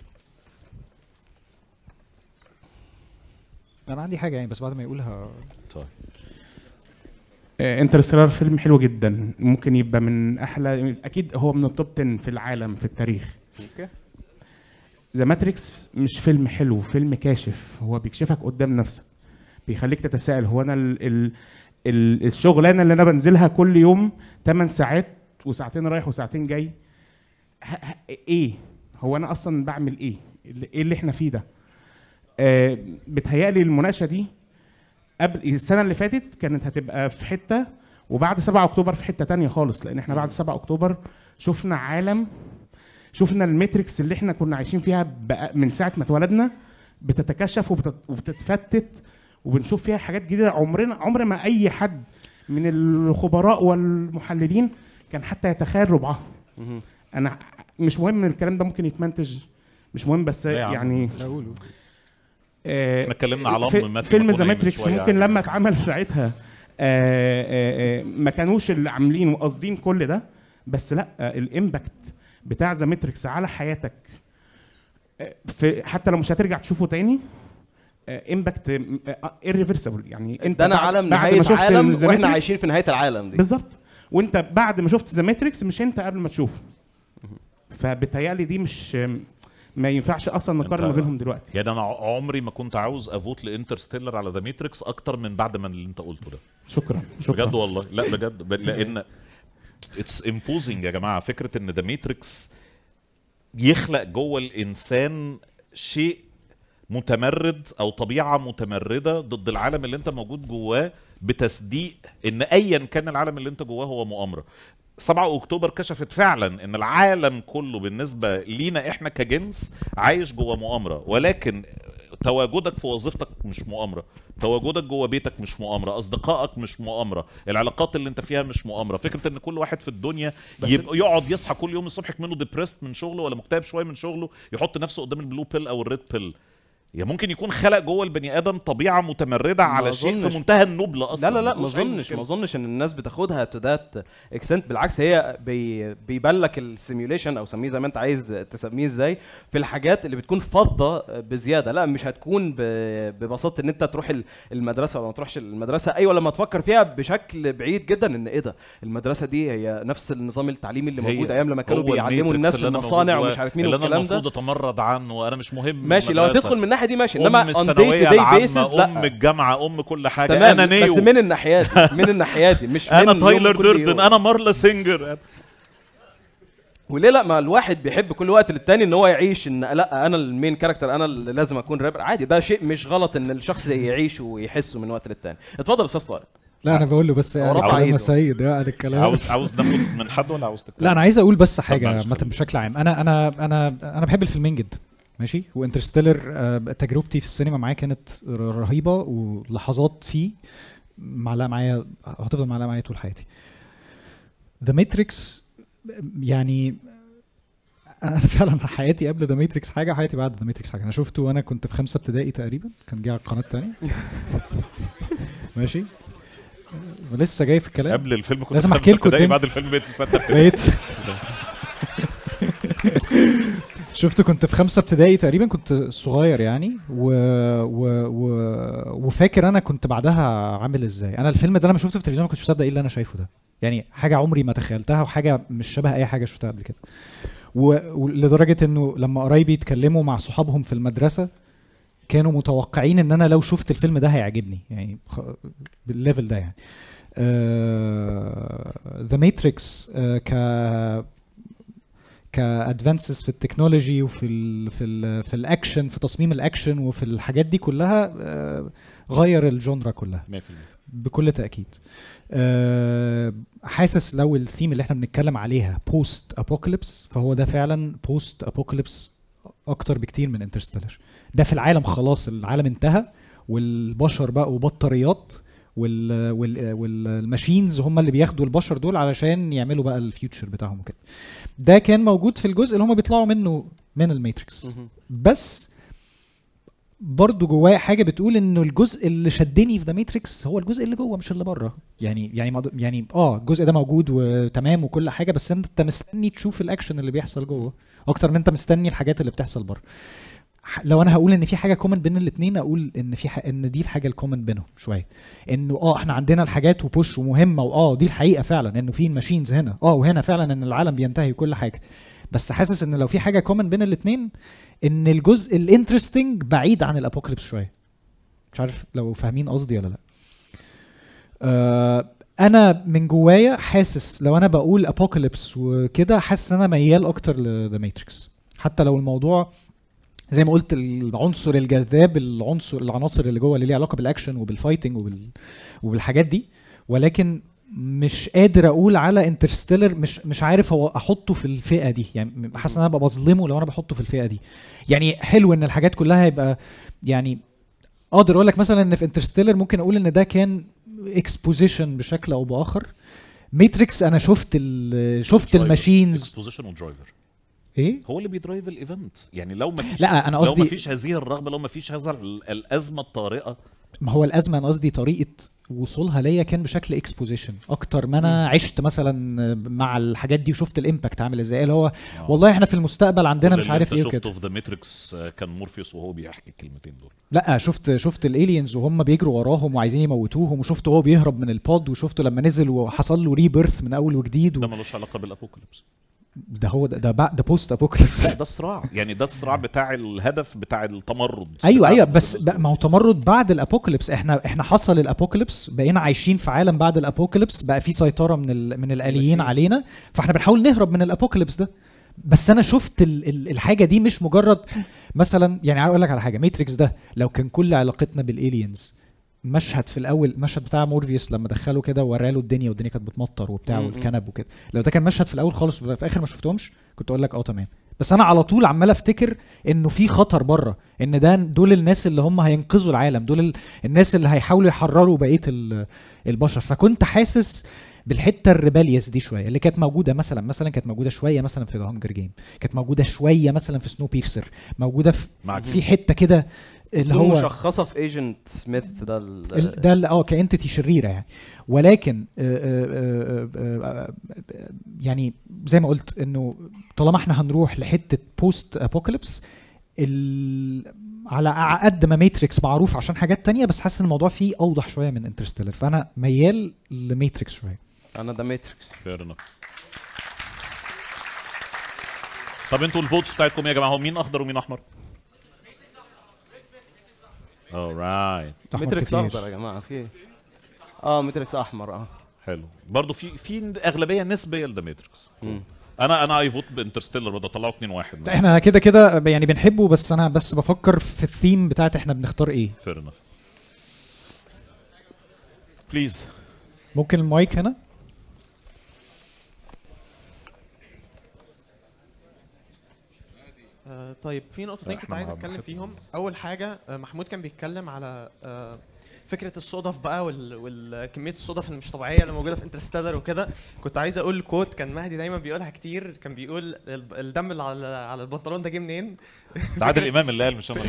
S3: انا عندي حاجه يعني بس بعد ما يقولها.
S1: طيب
S11: انترستيلر فيلم حلو جدا، ممكن يبقى من احلى، اكيد هو من التوب عشرة في العالم في التاريخ.
S2: اوكي.
S11: ذا ماتريكس مش فيلم حلو، فيلم كاشف، هو بيكشفك قدام نفسك، بيخليك تتساءل هو انا ال ال ال الشغلانه اللي انا بنزلها كل يوم ثمان ساعات وساعتين رايح وساعتين جاي، ايه هو انا اصلا بعمل ايه؟ ايه اللي احنا فيه ده؟ آه بتهيألي المناقشه دي قبل السنه اللي فاتت كانت هتبقى في حته، وبعد سبعة اكتوبر في حته تانية خالص، لان احنا بعد سبعة اكتوبر شفنا عالم، شفنا الماتريكس اللي احنا كنا عايشين فيها من ساعه ما اتولدنا بتتكشف وبتتفتت، وبنشوف فيها حاجات جديده عمرنا عمر ما اي حد من الخبراء والمحللين كان حتى يتخيل ربعها. انا مش مهم الكلام ده ممكن يتمنتج، مش مهم، بس يعني
S3: اقوله
S1: احنا اتكلمنا على
S11: فيلم ذا ماتريكس ممكن لما اتعمل ساعتها آآ آآ ما كانوش اللي عاملين وقاصدين كل ده، بس لا الامباكت بتاع ذا ماتريكس على حياتك في حتى لو مش هترجع تشوفه تاني امباكت irreversible. يعني انت
S2: ده انا عالم نهايه عالم واحنا عايشين في نهايه العالم دي
S11: بالظبط، وانت بعد ما شفت ذا ماتريكس مش انت قبل ما تشوفه. فبتهيألي دي مش ما ينفعش اصلا نقارن ما بينهم دلوقتي.
S1: يعني انا عمري ما كنت عاوز افوت لانترستيلر على ذا ماتريكس اكتر من بعد ما اللي انت قلته ده.
S11: شكرا شكرا
S1: بجد والله، لا بجد، لان اتس امبوزنج يا جماعه. فكره ان ذا ماتريكس يخلق جوه الانسان شيء متمرد او طبيعه متمرده ضد العالم اللي انت موجود جواه، بتصديق ان ايا كان العالم اللي انت جواه هو مؤامره. سبعة اكتوبر كشفت فعلا ان العالم كله بالنسبه لينا احنا كجنس عايش جوه مؤامره، ولكن تواجدك في وظيفتك مش مؤامره، تواجدك جوه بيتك مش مؤامره، اصدقائك مش مؤامره، العلاقات اللي انت فيها مش مؤامره. فكره ان كل واحد في الدنيا يبقى يقعد يصحى كل يوم الصبح منه ديبريست من شغله ولا مكتئب شويه من شغله، يحط نفسه قدام البلو بيل او الريد بيل. يعني ممكن يكون خلق جوه البني ادم طبيعه متمرده على شيء في منتهى النبل اصلا.
S2: لا لا لا ما اظنش ما اظنش ان الناس بتاخدها تو ذات اكستنت. بالعكس هي بي بيبان لك السيميوليشن او سميه زي ما انت عايز تسميه ازاي في الحاجات اللي بتكون فاضه بزياده. لا مش هتكون ببساطه ان انت تروح المدرسه ولا ما تروحش المدرسه. ايوه لما تفكر فيها بشكل بعيد جدا ان ايه ده المدرسه دي هي نفس النظام التعليمي اللي موجود ايام لما كانوا بيعلموا الناس في المصانع ومش عارف مين والكلام ده
S1: اللي انا المفروض اتمرد عنه وانا مش مهم.
S2: ماشي لو تدخل من الناحيه دي ماشي، انما
S1: الثانويه العامه ام الجامعه ام كل حاجه. انا نيو
S2: بس من الناحيه دي من الناحيه دي مش
S1: انا تايلر دردن، انا مارلا سينجر.
S2: وليه لا؟ ما الواحد بيحب كل وقت للتاني ان هو يعيش ان لا انا المين كاركتر، انا اللي لازم اكون رابر. عادي ده شيء مش غلط ان الشخص يعيشه ويحسه من وقت للتاني. اتفضل يا استاذ طارق.
S3: لا انا بقول له بس يعني سيد يعني الكلام.
S1: عاوز عاوز ناخد من حد ولا عاوز تتكلم؟
S3: لا انا عايز اقول بس حاجه مثلا بشكل عام. انا انا انا انا بحب الفيلمين جدا ماشي، وانترستيلر تجربتي في السينما معاه كانت رهيبه، ولحظات فيه معلقه معايا هتفضل معلقه معايا طول حياتي. ذا ماتريكس يعني انا فعلا حياتي قبل ذا ماتريكس حاجه، حياتي بعد ذا ماتريكس حاجه. انا شفته وانا كنت في خمسه ابتدائي تقريبا، كان جاي على القناه الثانيه ماشي، ولسه جاي في الكلام.
S1: قبل الفيلم كنت
S3: لازم احكي لكم تاني،
S1: بعد الفيلم بقيت في سته ابتدائي.
S3: شفته كنت في خمسه ابتدائي تقريبا، كنت صغير يعني و... و... و... وفاكر انا كنت بعدها عامل ازاي. انا الفيلم ده لما شفته في التلفزيون ما كنتش مصدق ايه اللي انا شايفه ده، يعني حاجه عمري ما تخيلتها وحاجه مش شبه اي حاجه شفتها قبل كده. و... ولدرجه انه لما قرايبي يتكلموا مع صحابهم في المدرسه كانوا متوقعين ان انا لو شفت الفيلم ده هيعجبني، يعني خ... بالليفل ده يعني. ذا uh, ماتريكس uh, ك كادفانسز في التكنولوجي وفي ال في ال في الاكشن، في تصميم الاكشن وفي الحاجات دي كلها غير الجونرا كلها بكل تاكيد. حاسس لو الثيم اللي احنا بنتكلم عليها بوست ابوكاليبس فهو ده فعلا بوست ابوكاليبس اكتر بكتير من انترستيلر. ده في العالم خلاص العالم انتهى والبشر بقوا بطاريات وال وال والماشينز هم اللي بياخدوا البشر دول علشان يعملوا بقى الفيوتشر بتاعهم كده. ده كان موجود في الجزء اللي هم بيطلعوا منه من الماتريكس، بس برضو جوايا حاجه بتقول انه الجزء اللي شدني في ذا ماتريكس هو الجزء اللي جوه مش اللي بره. يعني يعني يعني اه الجزء ده موجود وتمام وكل حاجه، بس انت مستني تشوف الاكشن اللي بيحصل جوه اكتر من انت مستني الحاجات اللي بتحصل بره. لو انا هقول ان في حاجه كومن بين الاثنين اقول ان في ان دي الحاجه الكومن بينهم شويه، انه اه احنا عندنا الحاجات وبوش ومهمه، واه دي الحقيقه فعلا انه في ماشينز هنا اه وهنا فعلا ان العالم بينتهي وكل حاجه. بس حاسس ان لو في حاجه كومن بين الاثنين ان الجزء الانترستنج بعيد عن الابوكاليبس شويه. مش عارف لو فاهمين قصدي ولا لا. آه انا من جوايا حاسس لو انا بقول ابوكاليبس وكده حاسس ان انا ميال اكتر لذا ماتريكس، حتى لو الموضوع زي ما قلت العنصر الجذاب، العنصر العناصر اللي جوه اللي ليها علاقه بالاكشن وبالفايتنج وبال وبالحاجات دي، ولكن مش قادر اقول على انترستيلر، مش مش عارف هو احطه في الفئه دي. يعني حاسس ان انا ببقى بظلمه لو انا بحطه في الفئه دي. يعني حلو ان الحاجات كلها يبقى يعني اقدر اقول لك مثلا ان في انترستيلر ممكن اقول ان ده كان اكسبوزيشن بشكل او باخر. ماتريكس انا شفت ال شفت الماشينز
S1: اكسبوزيشن ودرايفر
S3: ايه
S1: هو اللي بيدرايف الايفنت. يعني لو ما فيش
S3: لا انا قصدي
S1: لو ما فيش هذه الرغبه، لو ما فيش هذا الازمه الطارئه
S3: ما هو الازمه انا قصدي طريقه وصولها ليا كان بشكل اكسبوزيشن اكتر ما انا عشت مثلا مع الحاجات دي وشفت الامباكت عامل ازاي، اللي هو
S1: آه.
S3: والله احنا في المستقبل عندنا مش عارف ايه وكده.
S1: شفته في ذا ماتريكس كان مورفيوس وهو بيحكي الكلمتين دول.
S3: لا شفت شفت الالينز وهم بيجروا وراهم وعايزين يموتوهم، وشفته هو بيهرب من البود، وشفته لما نزل وحصل له ريبيرث من اول وجديد و...
S1: ده ملوش علاقه بالابوكاليبس.
S3: ده هو ده ده, ده بوست ابوكاليبس.
S1: لا ده الصراع، يعني ده الصراع بتاع الهدف بتاع التمرد.
S3: ايوه ايوه بس ما هو تمرد بعد الابوكاليبس. احنا احنا حصل الابوكاليبس، بقينا عايشين في عالم بعد الابوكاليبس، بقى في سيطره من ال من الاليين علينا، فاحنا بنحاول نهرب من الابوكاليبس ده. بس انا شفت ال ال الحاجه دي مش مجرد مثلا، يعني اقول لك على حاجه، ماتريكس ده لو كان كل علاقتنا بالالينز مشهد في الاول، مشهد بتاع مورفيوس لما دخله كده ووراله الدنيا والدنيا كانت بتمطر وبتاع والكنب وكده، لو ده كان مشهد في الاول خالص وفي الاخر ما شفتهمش كنت اقول لك اه تمام. بس انا على طول عمال افتكر انه في خطر بره، ان ده دول الناس اللي هم هينقذوا العالم، دول الناس اللي هيحاولوا يحرروا بقيه البشر. فكنت حاسس بالحته الريباليوس دي شويه اللي كانت موجوده مثلا مثلا كانت موجوده شويه مثلا في ذا هانجر جيم، كانت موجوده شويه مثلا في سنو بيرسر، موجوده في في حته كده اللي هو
S2: مشخصه في ايجنت سميث ده
S3: ال ده اه كانتيتي شريره يعني. ولكن آآ آآ آآ يعني زي ما قلت انه طالما احنا هنروح لحته بوست ابوكاليبس على قد ما ماتريكس معروف عشان حاجات تانية، بس حاسس ان الموضوع فيه اوضح شويه من انترستيلر، فانا ميال لماتريكس شويه.
S2: انا ده ماتريكس.
S1: فير انف. طب انتوا الفوتس بتاعتكم يا جماعه هو مين اخضر ومين احمر؟ alright.
S2: ماتريكس اخضر يا جماعه في اه ماتريكس احمر اه
S1: حلو. برضه في في اغلبيه نسبيه لده ماتريكس. انا انا اي فوت بانترستيلر برضه طلعوا اتنين واحد.
S3: احنا كده كده يعني بنحبه، بس انا بس بفكر في الثيم بتاعت احنا بنختار ايه.
S1: فير انف. بليز
S3: ممكن المايك هنا.
S15: آه طيب في نقطتين كنت عايز اتكلم فيهم. اول حاجه آه محمود كان بيتكلم على آه فكره الصدف بقى والكميه الصدف اللي مش طبيعيه اللي موجوده في انترستيلر وكده. كنت عايز اقول كوت كان مهدي دايما بيقولها كتير، كان بيقول الدم اللي على على البنطلون ده جه منين؟
S1: ده عادل امام اللي قال مش انا.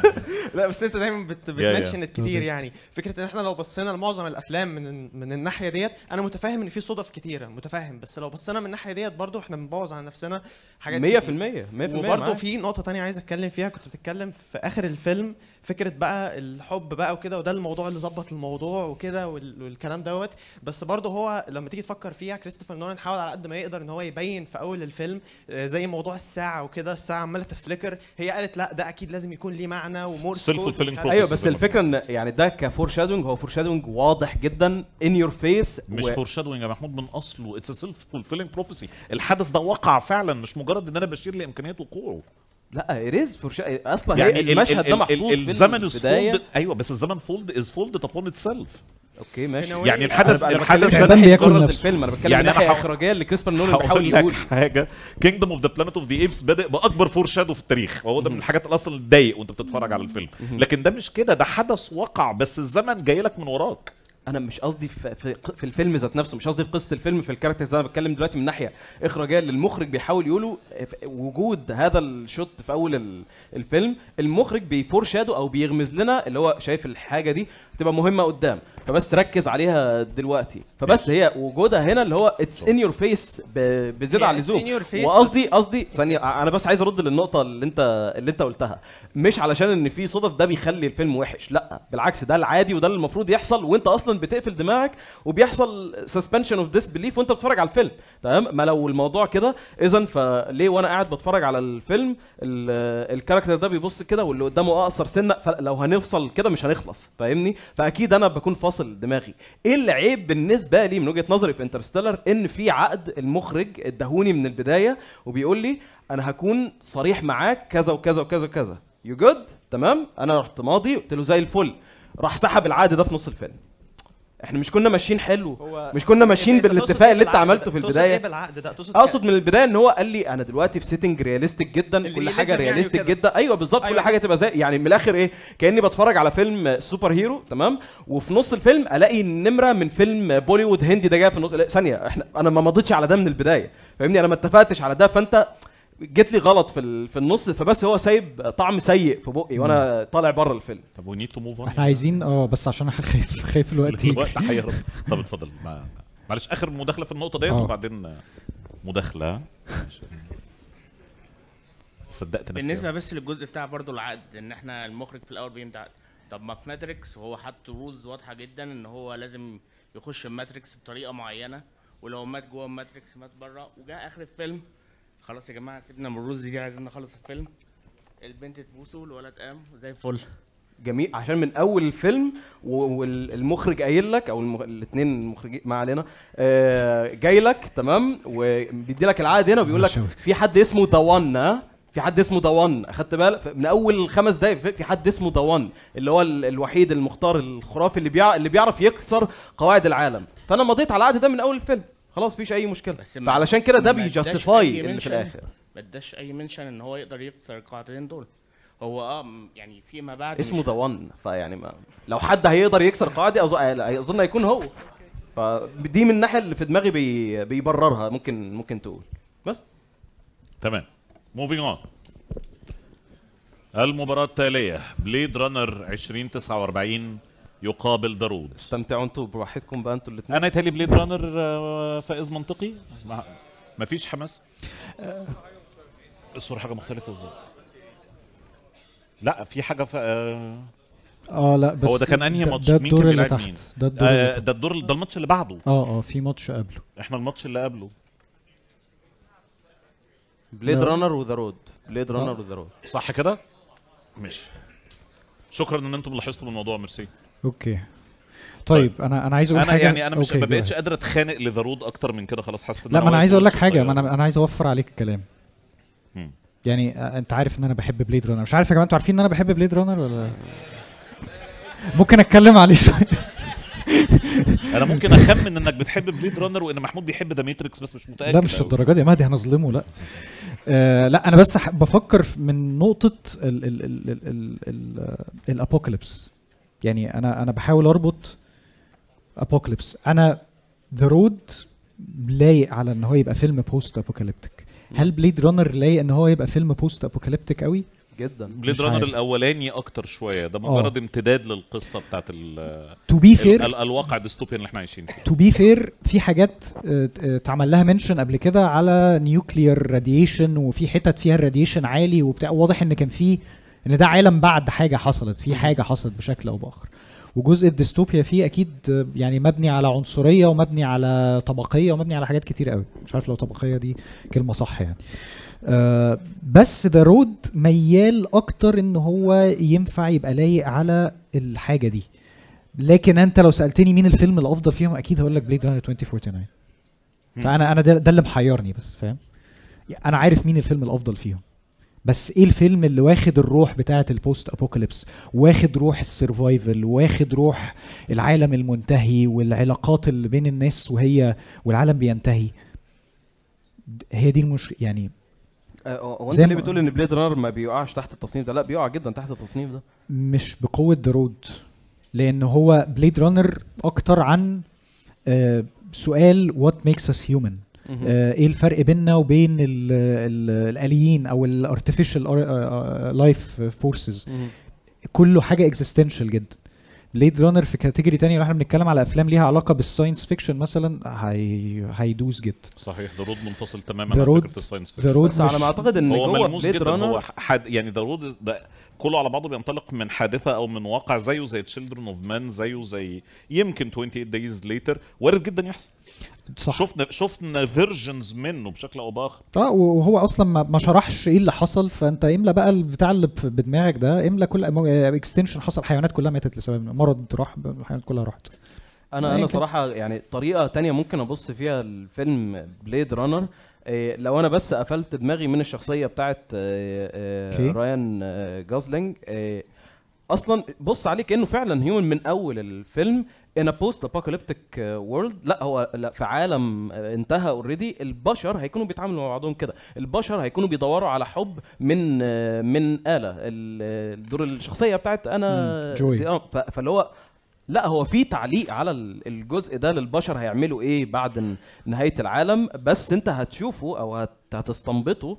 S15: لا بس انت دايما بتمنشن كتير، يعني فكره ان احنا لو بصينا لمعظم الافلام من من الناحيه ديت، انا متفاهم ان في صدف كتيره متفاهم، بس لو بصينا من الناحيه ديت برضو احنا بنبوظ على نفسنا حاجات
S2: مية في المية مية في المية.
S15: وبرضو في نقطه تانية عايز اتكلم فيها، كنت بتتكلم في اخر الفيلم فكره بقى الحب بقى وكده، وده الموضوع اللي ظبط الموضوع وكده والكلام دوت. بس برضه هو لما تيجي تفكر فيها كريستوفر نولان حاول على قد ما يقدر ان هو يبين في اول الفيلم زي موضوع الساعه وكده، الساعه عماله تفليكر، هي قالت لا ده اكيد لازم يكون ليه معنى ومورس كود.
S2: ايوه بس الفكره ان يعني ده كفور شادوينج، هو فور شادوينج واضح جدا ان يور فيس.
S1: مش فور شادوينج يا محمود من اصله، اتس سيلف فولفيلينج بروفيسي. الحدث ده وقع فعلا، مش مجرد ان انا بشير لامكانيات وقوعه.
S2: لا اريز فور شا... اصلا يعني هي المشهد ده محطوط في
S1: الزمن البدايه. ايوه بس الزمن فولد از فولد ابون اتسيلف.
S2: اوكي ماشي.
S1: يعني الحدث الحدث
S2: ده بياكل الفيلم، انا بتكلم يعني من ناحيه اخراجيه اللي كريستوفر نولان بيحاول يقول
S1: حاجه. كينجدم اوف ذا بلانيت اوف ذا ايبس بادئ باكبر فور شادو في التاريخ، وهو ده من الحاجات اللي اصلا تضايق وانت بتتفرج على الفيلم. لكن ده مش كده، ده حدث وقع بس الزمن جاي لك من وراك.
S2: انا مش قصدي في, في, في الفيلم ذات نفسه، مش قصدي في قصه الفيلم في الكاركترز، انا بتكلم دلوقتي من ناحيه اخراجيه اللي المخرج بيحاول يقوله. وجود هذا الشوت في اول الفيلم، المخرج بيفور شادو او بيغمز لنا اللي هو شايف الحاجه دي تبقى مهمه قدام، فبس ركز عليها دلوقتي. فبس هي وجودها هنا اللي هو اتس ان يور فيس بزياده عن اللزوم. وقصدي قصدي ثانيه، انا بس عايز ارد للنقطه اللي انت اللي انت قلتها، مش علشان ان في صدف ده بيخلي الفيلم وحش، لا بالعكس ده العادي وده اللي المفروض يحصل، وانت اصلا بتقفل دماغك وبيحصل سسبنشن اوف ديسبيليف وانت بتتفرج على الفيلم. تمام؟ ما لو الموضوع كده اذا فليه وانا قاعد بتفرج على الفيلم الكاركتر ده بيبص كده واللي قدامه اقصر سنه، فلو هنفصل كده مش هنخلص، فاهمني؟ فاكيد انا بكون فاصل دماغي. ايه العيب بالنسبه لي من وجهه نظري في انترستيلر؟ ان في عقد المخرج اداهوني من البدايه وبيقول لي انا هكون صريح معاك كذا وكذا وكذا وكذا. يو جود؟ تمام؟ انا رحت ماضي قلت له زي الفل، راح سحب العقد ده في نص الفيلم. احنا مش كنا ماشيين حلو، مش كنا ماشيين بالاتفاق اللي انت عملته في البدايه.
S15: ايه بالعقد ده؟
S2: اقصد من البدايه ان هو قال لي انا دلوقتي في سيتنج رياليستيك جدا، كل حاجه رياليستيك يعني جدا. ايوه بالظبط. أيوة كل حاجه تبقى زي يعني من الاخر ايه، كاني بتفرج على فيلم سوبر هيرو. تمام؟ وفي نص الفيلم الاقي النمره من فيلم بوليوود هندي ده جايه في النص ثانيه. احنا انا ما مضيتش على ده من البدايه، فاهمني؟ انا ما اتفقتش على ده. فانت جت لي غلط في ال- في النص، فبس هو سايب طعم سيء في بقي وانا طالع بره الفيلم.
S1: طب وي نيد تو موف اون.
S3: احنا عايزين اه بس عشان انا خايف خايف الوقت يجي.
S1: الوقت هيهرب. طب اتفضل. مع- معلش اخر مداخله في النقطه ديت
S3: آه.
S1: وبعدين مداخله. صدقت نفسي.
S16: بالنسبه بس للجزء بتاع برضو العقد، ان احنا المخرج في الاول بيمضي عقد. طب ما في ماتريكس هو حط رولز واضحه جدا ان هو لازم يخش الماتريكس بطريقه معينه، ولو مات جوه الماتريكس مات بره، وجاء اخر الفيلم خلاص يا جماعه سيبنا من الرولز دي، عايزين نخلص الفيلم، البنت تبوسه والولد قام زي الفل.
S2: جميل، عشان من اول الفيلم والمخرج قايل لك او المخ... الاثنين المخرجين ما علينا آه جاي لك تمام، وبيدي لك العقد هنا وبيقول لك في حد اسمه ذا وان، في حد اسمه ذا وان، اخدت بالك من اول خمس دقايق في حد اسمه ذا وان اللي هو ال... الوحيد المختار الخرافي اللي بيع... اللي بيعرف يكسر قواعد العالم. فانا مضيت على العقد ده من اول الفيلم، خلاص مفيش اي مشكله. فعلشان كده ده بيجاستيفاي اللي في الاخر.
S16: ما اداش اي منشن ان هو يقدر يكسر القاعدتين دول. هو اه يعني فيما بعد
S2: اسمه ذا وان، فيعني ما لو حد هيقدر يكسر قواعدي أظ... اظن هيكون هو. فدي من الناحيه اللي في دماغي بي... بيبررها، ممكن ممكن تقول بس.
S1: تمام. موفينج اون. المباراة التالية بليد رانر عشرين تسعة وأربعين يقابل ذا رود.
S2: استمتعوا انتوا براحتكم بقى انتوا الاثنين.
S1: انا يتهيألي بليد رانر فائز منطقي، ما فيش حماس. الصورة حاجة مختلفة ازاي؟ لا في حاجة ف...
S3: اه لا بس
S1: هو ده كان انهي
S3: ده-
S1: ماتش؟
S3: ده
S1: مين
S3: الدور
S1: كان
S3: اللي
S1: بيلعب
S3: تحت.
S1: مين؟
S3: ده الدور اللي
S1: آه
S3: تحت.
S1: ده الدور ده الماتش اللي بعده.
S3: اه اه في ماتش قبله.
S1: احنا الماتش اللي قبله
S2: بليد
S3: لا.
S2: رانر وذا رود. بليد
S3: آه.
S2: رانر وذا رود.
S1: صح كده؟ ماشي. شكرا ان انتم لاحظتوا الموضوع، ميرسي.
S3: اوكي. طيب انا انا عايز اقول
S1: انا
S3: حاجه.
S1: يعني انا مش
S3: أوكي،
S1: ما
S3: go
S1: بقتش
S3: ahead.
S1: قادر اتخانق لذا رود اكتر من كده، خلاص حاسس ان
S3: لا ما انا
S1: واقف
S3: عايز اقول لك
S1: وسط
S3: حاجه،
S1: طيارة.
S3: ما انا انا عايز اوفر عليك الكلام.
S1: مم.
S3: يعني آه، انت عارف ان انا بحب بليد رانر، مش عارف يا جماعه انتوا عارفين ان انا بحب بليد رانر ولا ممكن اتكلم عليه شويه.
S1: انا ممكن اخمن انك بتحب بليد رانر وان محمود بيحب ذا ماتريكس، بس مش متاكد.
S3: لا مش
S1: أوي.
S3: للدرجه دي يا مهدي، هنظلمه لا. آه لا انا بس ح- بفكر في- من نقطه ال ال ال ال ال ال الابوكاليبس. يعني انا انا بحاول اربط ابوكاليبس. انا ذا رود لايق على ان هو يبقى فيلم بوست ابوكاليبتيك. هل بليد رانر لايق ان هو يبقى فيلم بوست ابوكاليبتيك قوي؟
S2: جدا.
S1: بليد
S3: مش
S1: رانر
S3: عارف.
S1: الاولاني اكتر شويه، ده
S3: آه.
S1: مجرد امتداد للقصه بتاعت ال
S3: To be fair-
S1: ال- ال- الواقع الديستوبيان اللي احنا عايشين فيه.
S3: تو بي فير في حاجات آه، آه، اتعمل لها منشن قبل كده على نيوكليير راديشن، وفي حتت فيها الراديشن عالي وبتاع، واضح ان كان في ان ده عالم بعد حاجه حصلت، في حاجه حصلت بشكل او باخر. وجزء الديستوبيا فيه اكيد آه، يعني مبني على عنصريه ومبني على طبقيه ومبني على حاجات كتير قوي. مش عارف لو طبقيه دي كلمه صح يعني. آه بس ذا رود ميال اكتر ان هو ينفع يبقى لايق على الحاجه دي. لكن انت لو سالتني مين الفيلم الافضل فيهم اكيد هقول لك بليد رانر ألفين وتسعة وأربعين. فانا انا ده, ده اللي محيرني بس، فاهم؟ انا عارف مين الفيلم الافضل فيهم، بس ايه الفيلم اللي واخد الروح بتاعه البوست ابوكاليبس، واخد روح السرفايفل، واخد روح العالم المنتهي والعلاقات اللي بين الناس وهي والعالم بينتهي. هي دي المش يعني
S2: آه، هو انت
S3: زي
S2: ليه
S3: ما-
S2: بتقول ان بليد رانر ما بيقعش تحت التصنيف ده؟ لا بيقع جدا تحت التصنيف ده.
S3: مش بقوة ذا رود، لأن هو بليد رانر أكتر عن آه سؤال وات ميكس اس هيومن. ايه الفرق بيننا وبين ال ال الاليين او الارتفيشال لايف فورسز. كله حاجه اكزيستنشال جدا. بليد رانر في كاتيجوري تانية، لو احنا بنتكلم على افلام ليها علاقه بالساينس فيكشن مثلا هي هيدوس جدا.
S1: صحيح، ذا رود منفصل تماما
S3: The
S1: عن
S3: Road-
S1: فكره الساينس
S3: The
S1: فيكشن.
S3: Road
S2: بس على ما اعتقد ان
S1: هو
S2: جوه
S1: ملموس
S2: بليد
S1: جدا، هو
S2: رانر
S1: حد يعني ذا رود ده كله على بعضه بينطلق من حادثه او من واقع زيه زي تشيلدرن اوف مان، زيه زي يمكن ثمانية وعشرين دايز ليتر، وارد جدا يحصل.
S3: صح.
S1: شفنا شفنا فيرجنز منه بشكل او باخر.
S3: اه وهو اصلا ما ما شرحش ايه اللي حصل، فانت املى بقى البتاع اللي في- بدماغك ده، املى كل اكستنشن حصل، الحيوانات كلها ماتت لسبب مرض راح، الحيوانات كلها راحت.
S2: انا
S3: يعني
S2: انا
S3: كده.
S2: صراحه يعني طريقه تانية ممكن ابص فيها الفيلم بليد رانر، إيه لو انا بس قفلت دماغي من الشخصيه بتاعت إيه إيه
S3: Okay.
S2: رايان إيه جوزلينج، إيه اصلا بص عليه كانه فعلا هيومن من اول الفيلم in a post apocalyptic world. لا هو لا في عالم انتهى اوريدي، البشر هيكونوا بيتعاملوا مع بعضهم كده، البشر هيكونوا بيدوروا على حب من من آلة. الدور الشخصيه بتاعت انا
S3: مم، جوي.
S2: دي- آه، ف- فاللي هو لا هو في تعليق على ال- الجزء ده للبشر هيعملوا ايه بعد ن- نهايه العالم، بس انت هتشوفه او هت- هتستنبطه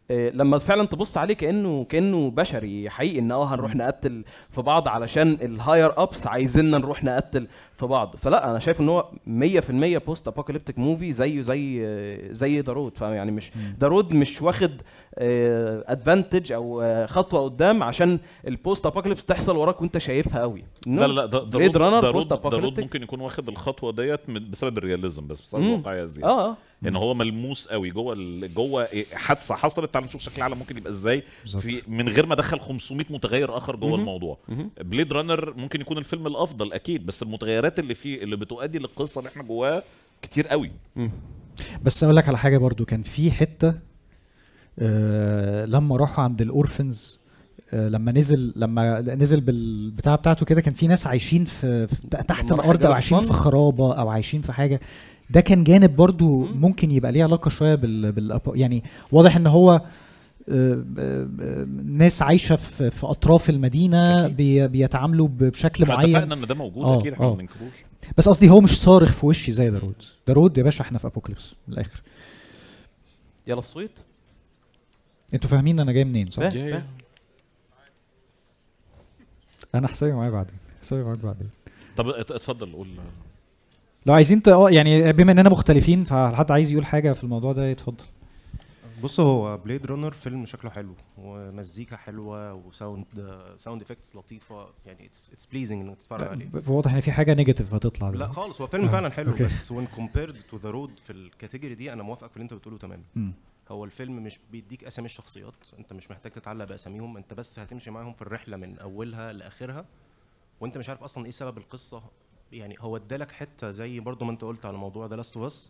S2: آه، لما فعلا تبص عليه كانه كانه بشري حقيقي، ان اه هنروح نقتل في بعض علشان الهاير ابس عايزيننا نروح نقتل في بعض. فلا انا شايف ان هو مية في المية بوست ابوكاليبتيك موفي زيه زي آه، زي ذا رود. فيعني مش ذا رود مش واخد ادفانتج او آه، خطوه قدام عشان البوست ابوكاليبس تحصل وراك وانت شايفها قوي.
S1: لا لا ده ده
S2: ريد رانر
S1: رود
S2: بوست
S1: ده رود
S2: ابوكاليبتيك
S1: ممكن يكون واخد الخطوه ديت من- بسبب الرياليزم، بس بسبب
S2: مم.
S1: الواقعيه زياده.
S2: اه اه
S1: ان هو ملموس قوي جوه ال- جوه حادثه حصلت. تعال نشوف شكل العالم ممكن يبقى ازاي في من غير ما ادخل خمسمية متغير اخر جوه
S2: مهم.
S1: الموضوع.
S2: مهم.
S1: بليد رانر ممكن يكون الفيلم الافضل اكيد، بس المتغيرات اللي فيه اللي بتؤدي للقصه اللي احنا جواها كتير قوي.
S3: بس اقول لك على حاجه برضو، كان في حته آه لما راحوا عند الاورفنز، آه لما نزل لما نزل بالبتاع بتاعته كده، كان في ناس عايشين في, في تحت
S2: لما راح
S3: الارض او
S2: جبل
S3: عايشين
S2: حصان.
S3: في خرابه او عايشين في حاجه. ده كان جانب برضو ممكن يبقى ليه علاقه شويه بال, بال يعني واضح ان هو آه، آه، آه، ناس عايشه في, في اطراف المدينه بي بيتعاملوا ب- بشكل
S1: احنا
S3: معين.
S1: اتفقنا ان ده موجود
S3: آه،
S1: اكيد، احنا
S3: آه.
S1: ما بننكروش.
S3: بس قصدي هو مش صارخ في وشي زي ذا رود. ذا رود يا باشا احنا في ابوكاليبس من الاخر.
S2: يلا الصويت.
S3: انتوا فاهمين انا جاي منين صح؟
S2: فاهم، فاهم.
S3: انا حسابي معايا بعدين، حسابي معاك بعدين.
S1: طب ات- اتفضل قول.
S3: لو عايزين ت- اه يعني بما اننا مختلفين فحد عايز يقول حاجه في الموضوع ده يتفضل.
S17: بص، هو بليد رانر فيلم شكله حلو ومزيكا حلوه وساوند ساوند افكتس لطيفه، يعني اتس اتس بليزنج انك تتفرج عليه.
S3: واضح ان في حاجه نيجاتيف هتطلع
S17: لا
S3: دلوقتي.
S17: خالص، هو فيلم
S3: آه،
S17: فعلا حلو
S3: أوكي.
S17: بس وين كومبيرد تو ذا رود في الكاتيجوري دي انا موافقك في اللي انت بتقوله تماما.
S3: مم.
S17: هو الفيلم مش بيديك اسامي الشخصيات، انت مش محتاج تتعلق باساميهم، انت بس هتمشي معاهم في الرحله من اولها لاخرها وانت مش عارف اصلا ايه سبب القصه. يعني هو ادالك حته زي برضو ما انت قلت على موضوع ذا لاست اوف اس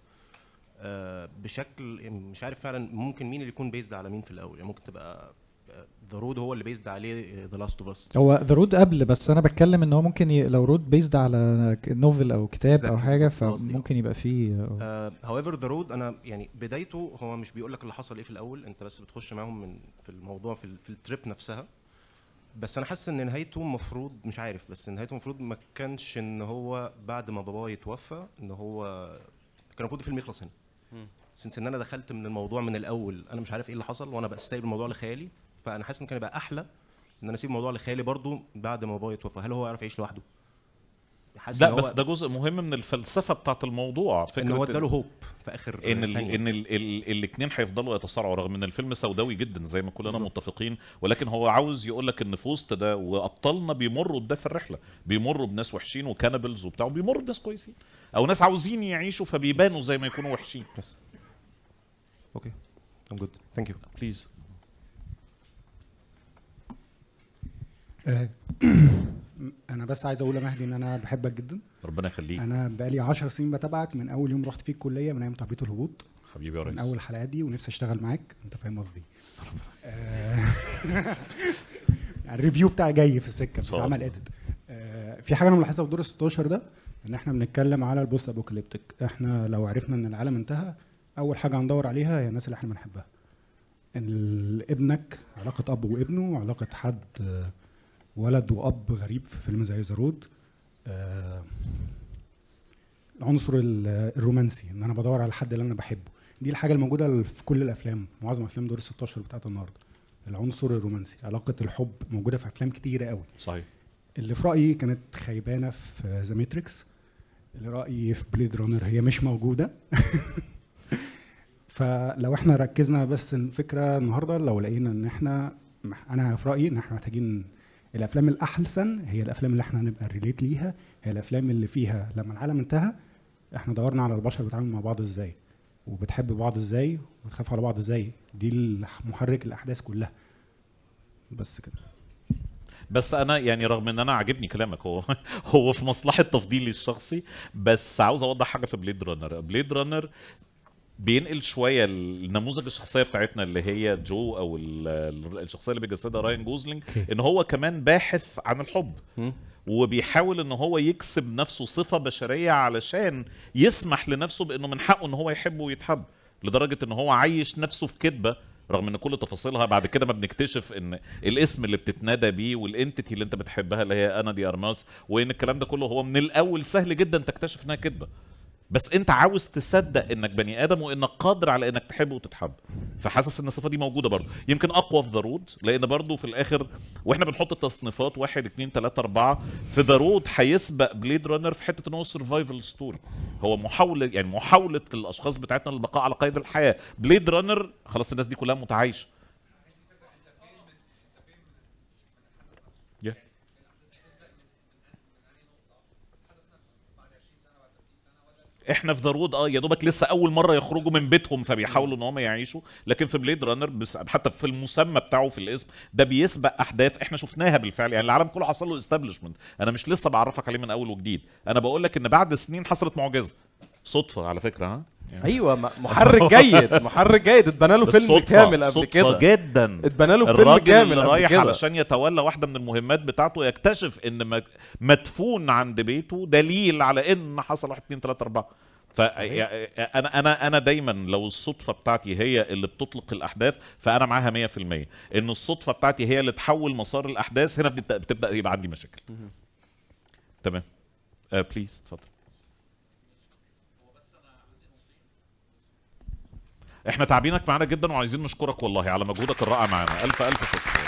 S17: بشكل مش عارف فعلا ممكن مين اللي يكون بيزد على مين في الاول. يعني ممكن تبقى ذا رود هو اللي بيزد عليه ذا لاست اوف اس.
S3: هو ذا رود قبل، بس انا بتكلم ان هو ممكن ي... لو رود بيزد على نوفل او كتاب او
S17: Exactly،
S3: حاجه
S17: بالظبط، قصدي.
S3: فممكن يبقى فيه
S17: هاويفر ذا رود انا يعني بدايته هو مش بيقول لك اللي حصل ايه في الاول، انت بس بتخش معاهم من في الموضوع في, ال- في التريب نفسها. بس انا حاسس ان نهايته المفروض مش عارف بس نهايته المفروض ما كانش ان هو بعد ما باباه يتوفى ان هو كان المفروض الفيلم يخلص هنا. سنس ان انا دخلت من الموضوع من الاول انا مش عارف ايه اللي حصل وانا بستقبل الموضوع لخيالي، فانا حاسس ان كان يبقى احلى ان انا اسيب الموضوع لخيالي برضو بعد ما باباه يتوفى. هل هو يعرف يعيش لوحده؟ حاسس
S1: لا
S17: إن هو
S1: بس ده جزء مهم من الفلسفه بتاعت الموضوع، فكره
S17: ان هو اداله هوب في اخر
S1: ان ال
S17: ثانية.
S1: ان ال ال الاثنين هيفضلوا يتصارعوا رغم ان الفيلم سوداوي جدا زي ما كلنا
S17: بالظبط.
S1: متفقين، ولكن هو عاوز يقول لك ان في وسط ده وابطالنا بيمروا بده في الرحله، بيمروا بناس وحشين وكانبلز وبتاع، وبيمروا بناس كويسين او ناس عاوزين يعيشوا فبيبانوا زي ما يكونوا وحشين.
S17: بس اوكي I'm good thank you
S1: please.
S18: آه، انا بس عايز اقول يا مهدي ان انا بحبك جدا.
S1: ربنا يخليك.
S18: انا بقالي عشر سنين بتابعك من اول يوم رحت فيه الكليه، من ايام تهبيط الهبوط.
S1: حبيبي يا ريس.
S18: من اول الحلقات دي ونفسي اشتغل معاك، انت فاهم قصدي. آه، يعني الريفيو بتاعي جاي في السكه مش عمل اديت. في حاجه انا ملاحظها في دور ستاشر ده، ان احنا بنتكلم على البوست ابوكاليبتيك. احنا لو عرفنا ان العالم انتهى اول حاجه هندور عليها هي الناس اللي احنا بنحبها. ال- ابنك، علاقه اب وابنه، علاقه حد آه، ولد واب غريب في فيلم زي ذا رود. آه، العنصر ال- الرومانسي، ان انا بدور على الحد اللي انا بحبه. دي الحاجه الموجوده في كل الافلام، معظم افلام دور ستاشر بتاعت النهارده. العنصر الرومانسي، علاقه الحب موجوده في افلام كتيره قوي.
S1: صحيح.
S18: اللي في رايي كانت خيبانه في ذا ماتريكس، اللي رايي في بليد رانر هي مش موجوده. فلو احنا ركزنا بس الفكره النهارده، لو لقينا ان احنا مح- انا في رايي ان احنا محتاجين الافلام الاحسن هي الافلام اللي احنا هنبقى ريليت ليها، هي الافلام اللي فيها لما العالم انتهى احنا دورنا على البشر بيتعاملوا مع بعض ازاي وبتحب بعض ازاي وبتخاف على بعض ازاي. دي محرك الاحداث كلها. بس كده.
S1: بس انا يعني رغم ان انا عاجبني كلامك، هو هو في مصلحه تفضيلي الشخصي، بس عاوز اوضح حاجه في بليد رانر. بليد رانر بينقل شويه النموذج الشخصيه بتاعتنا اللي هي جو او ال- ال- الشخصيه اللي بيجسدها راين جوزلينج، ان هو كمان باحث عن الحب وبيحاول ان هو يكسب نفسه صفه بشريه علشان يسمح لنفسه بانه من حقه ان هو يحب ويتحب، لدرجه ان هو عايش نفسه في كذبه رغم ان كل تفاصيلها بعد كده ما بنكتشف ان الاسم اللي بتتنادى بيه والانتيتي اللي انت بتحبها اللي هي انا دي ارماس، وان الكلام ده كله هو من الاول سهل جدا تكتشف انها كذبه. بس انت عاوز تصدق انك بني ادم وانك قادر على انك تحب وتتحب. فحاسس ان الصفه دي موجوده برضه، يمكن اقوى في ذا رود، لان برضه في الاخر واحنا بنحط التصنيفات واحد اتنين تلاته اربعه، في ذا رود هيسبق بليد رانر في حته ان هو سرفايفل ستوري، هو محاوله يعني محاوله الاشخاص بتاعتنا للبقاء على قيد الحياه. بليد رانر خلاص الناس دي كلها متعايشه. yeah. احنا في ذا رود اه يا دوبك لسه اول مره يخرجوا من بيتهم فبيحاولوا ان هم يعيشوا، لكن في بليد رانر حتى في المسمى بتاعه في الاسم ده بيسبق احداث احنا شفناها بالفعل، يعني العالم كله حصل له استابلشمنت، انا مش لسه بعرفك عليه من اول وجديد، انا بقول لك ان بعد سنين حصلت معجزه صدفه على فكره. ها
S2: يعني ايوه محرك جيد محرك جيد اتبنى له فيلم كامل قبل كده،
S1: صدفه جدا
S2: اتبنى له فيلم كامل
S1: اللي رايح علشان يتولى واحده من المهمات بتاعته يكتشف ان مدفون عند بيته دليل على ان حصل واحد اتنين تلاته اربعه. فانا انا انا دايما لو الصدفه بتاعتي هي اللي بتطلق الاحداث فانا معاها مية في المية، ان الصدفه بتاعتي هي اللي تحول مسار الاحداث هنا بتبدا, بتبدأ يبقى عندي مشاكل. تمام بليز اتفضل. احنا تعبينك معانا جدا وعايزين نشكرك والله على مجهودك الرائع معانا، الف الف شكر.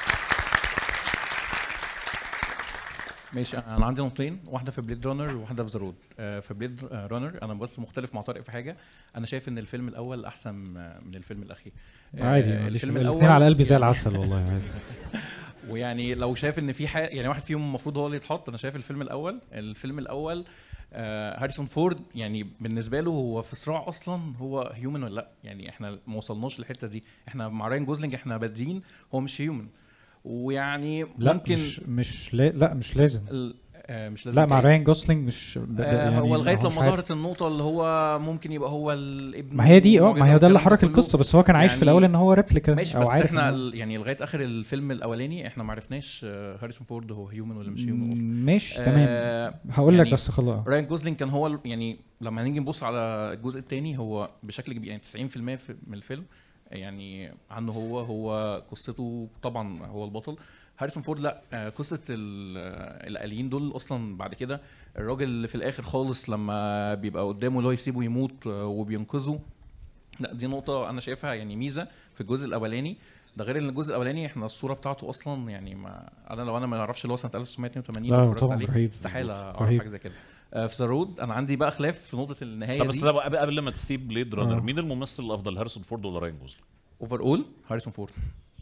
S19: ماشي، انا عندي نقطتين، واحده في بليد رانر وواحده في ذا رود. في بليد رانر انا بس مختلف مع طارق في حاجه، انا شايف ان الفيلم الاول احسن من الفيلم الاخير.
S3: عادي الفيلم الاول على قلبي زي العسل والله عادي.
S19: ويعني لو شايف ان في حاجه يعني واحد فيهم المفروض هو اللي يتحط، انا شايف الفيلم الاول الفيلم الاول آه هاريسون فورد يعني بالنسبه له هو في صراع اصلا هو هيومن ولا لا، يعني احنا ما وصلناش للحته دي، احنا مع راين جوزلينج احنا بادين هو مش هيومن، ويعني
S3: لا
S19: ممكن
S3: مش مش لا, لا مش لازم
S19: آه مش لازم
S3: لا مع راين جوسلينج مش
S19: آه يعني هو لغايه لما ظهرت النقطه اللي هو ممكن يبقى هو الابن،
S3: ما هي دي اه ما هي ده اللي حرك القصه، بس هو كان عايش يعني في الاول ان هو ريبليكا
S19: ماشي، او بس عارف احنا يعني لغايه اخر الفيلم الاولاني احنا ما عرفناش هاريسون فورد هو هيومن ولا مش هيومن اصلا.
S3: ماشي تمام آه هقول لك يعني بس خلاص.
S19: راين جوزلينج كان هو يعني لما هنيجي نبص على الجزء الثاني هو بشكل كبير يعني تسعين في المية من الفيلم يعني عنه هو هو قصته طبعا هو البطل. هاريسون فورد لا، قصه الاليين دول اصلا بعد كده الراجل اللي في الاخر خالص لما بيبقى قدامه اللي هو يسيبه يموت وبينقذه، لا دي نقطه انا شايفها يعني ميزه في الجزء الاولاني، ده غير ان الجزء الاولاني احنا الصوره بتاعته اصلا يعني ما انا لو انا ما اعرفش اللي هو سنه ألف وتسعمية اتنين وتمانين
S3: اتفرجت عليه
S19: استحاله اعرف حاجه زي كده. في ذا رود انا عندي بقى خلاف في نقطه النهايه
S1: طب بس
S19: دي.
S1: طب قبل قبل ما تسيب بليد رانر آه. مين الممثل الافضل هاريسون فورد ولا راين جوزلينج؟
S19: اوفر اول هاريسون فورد.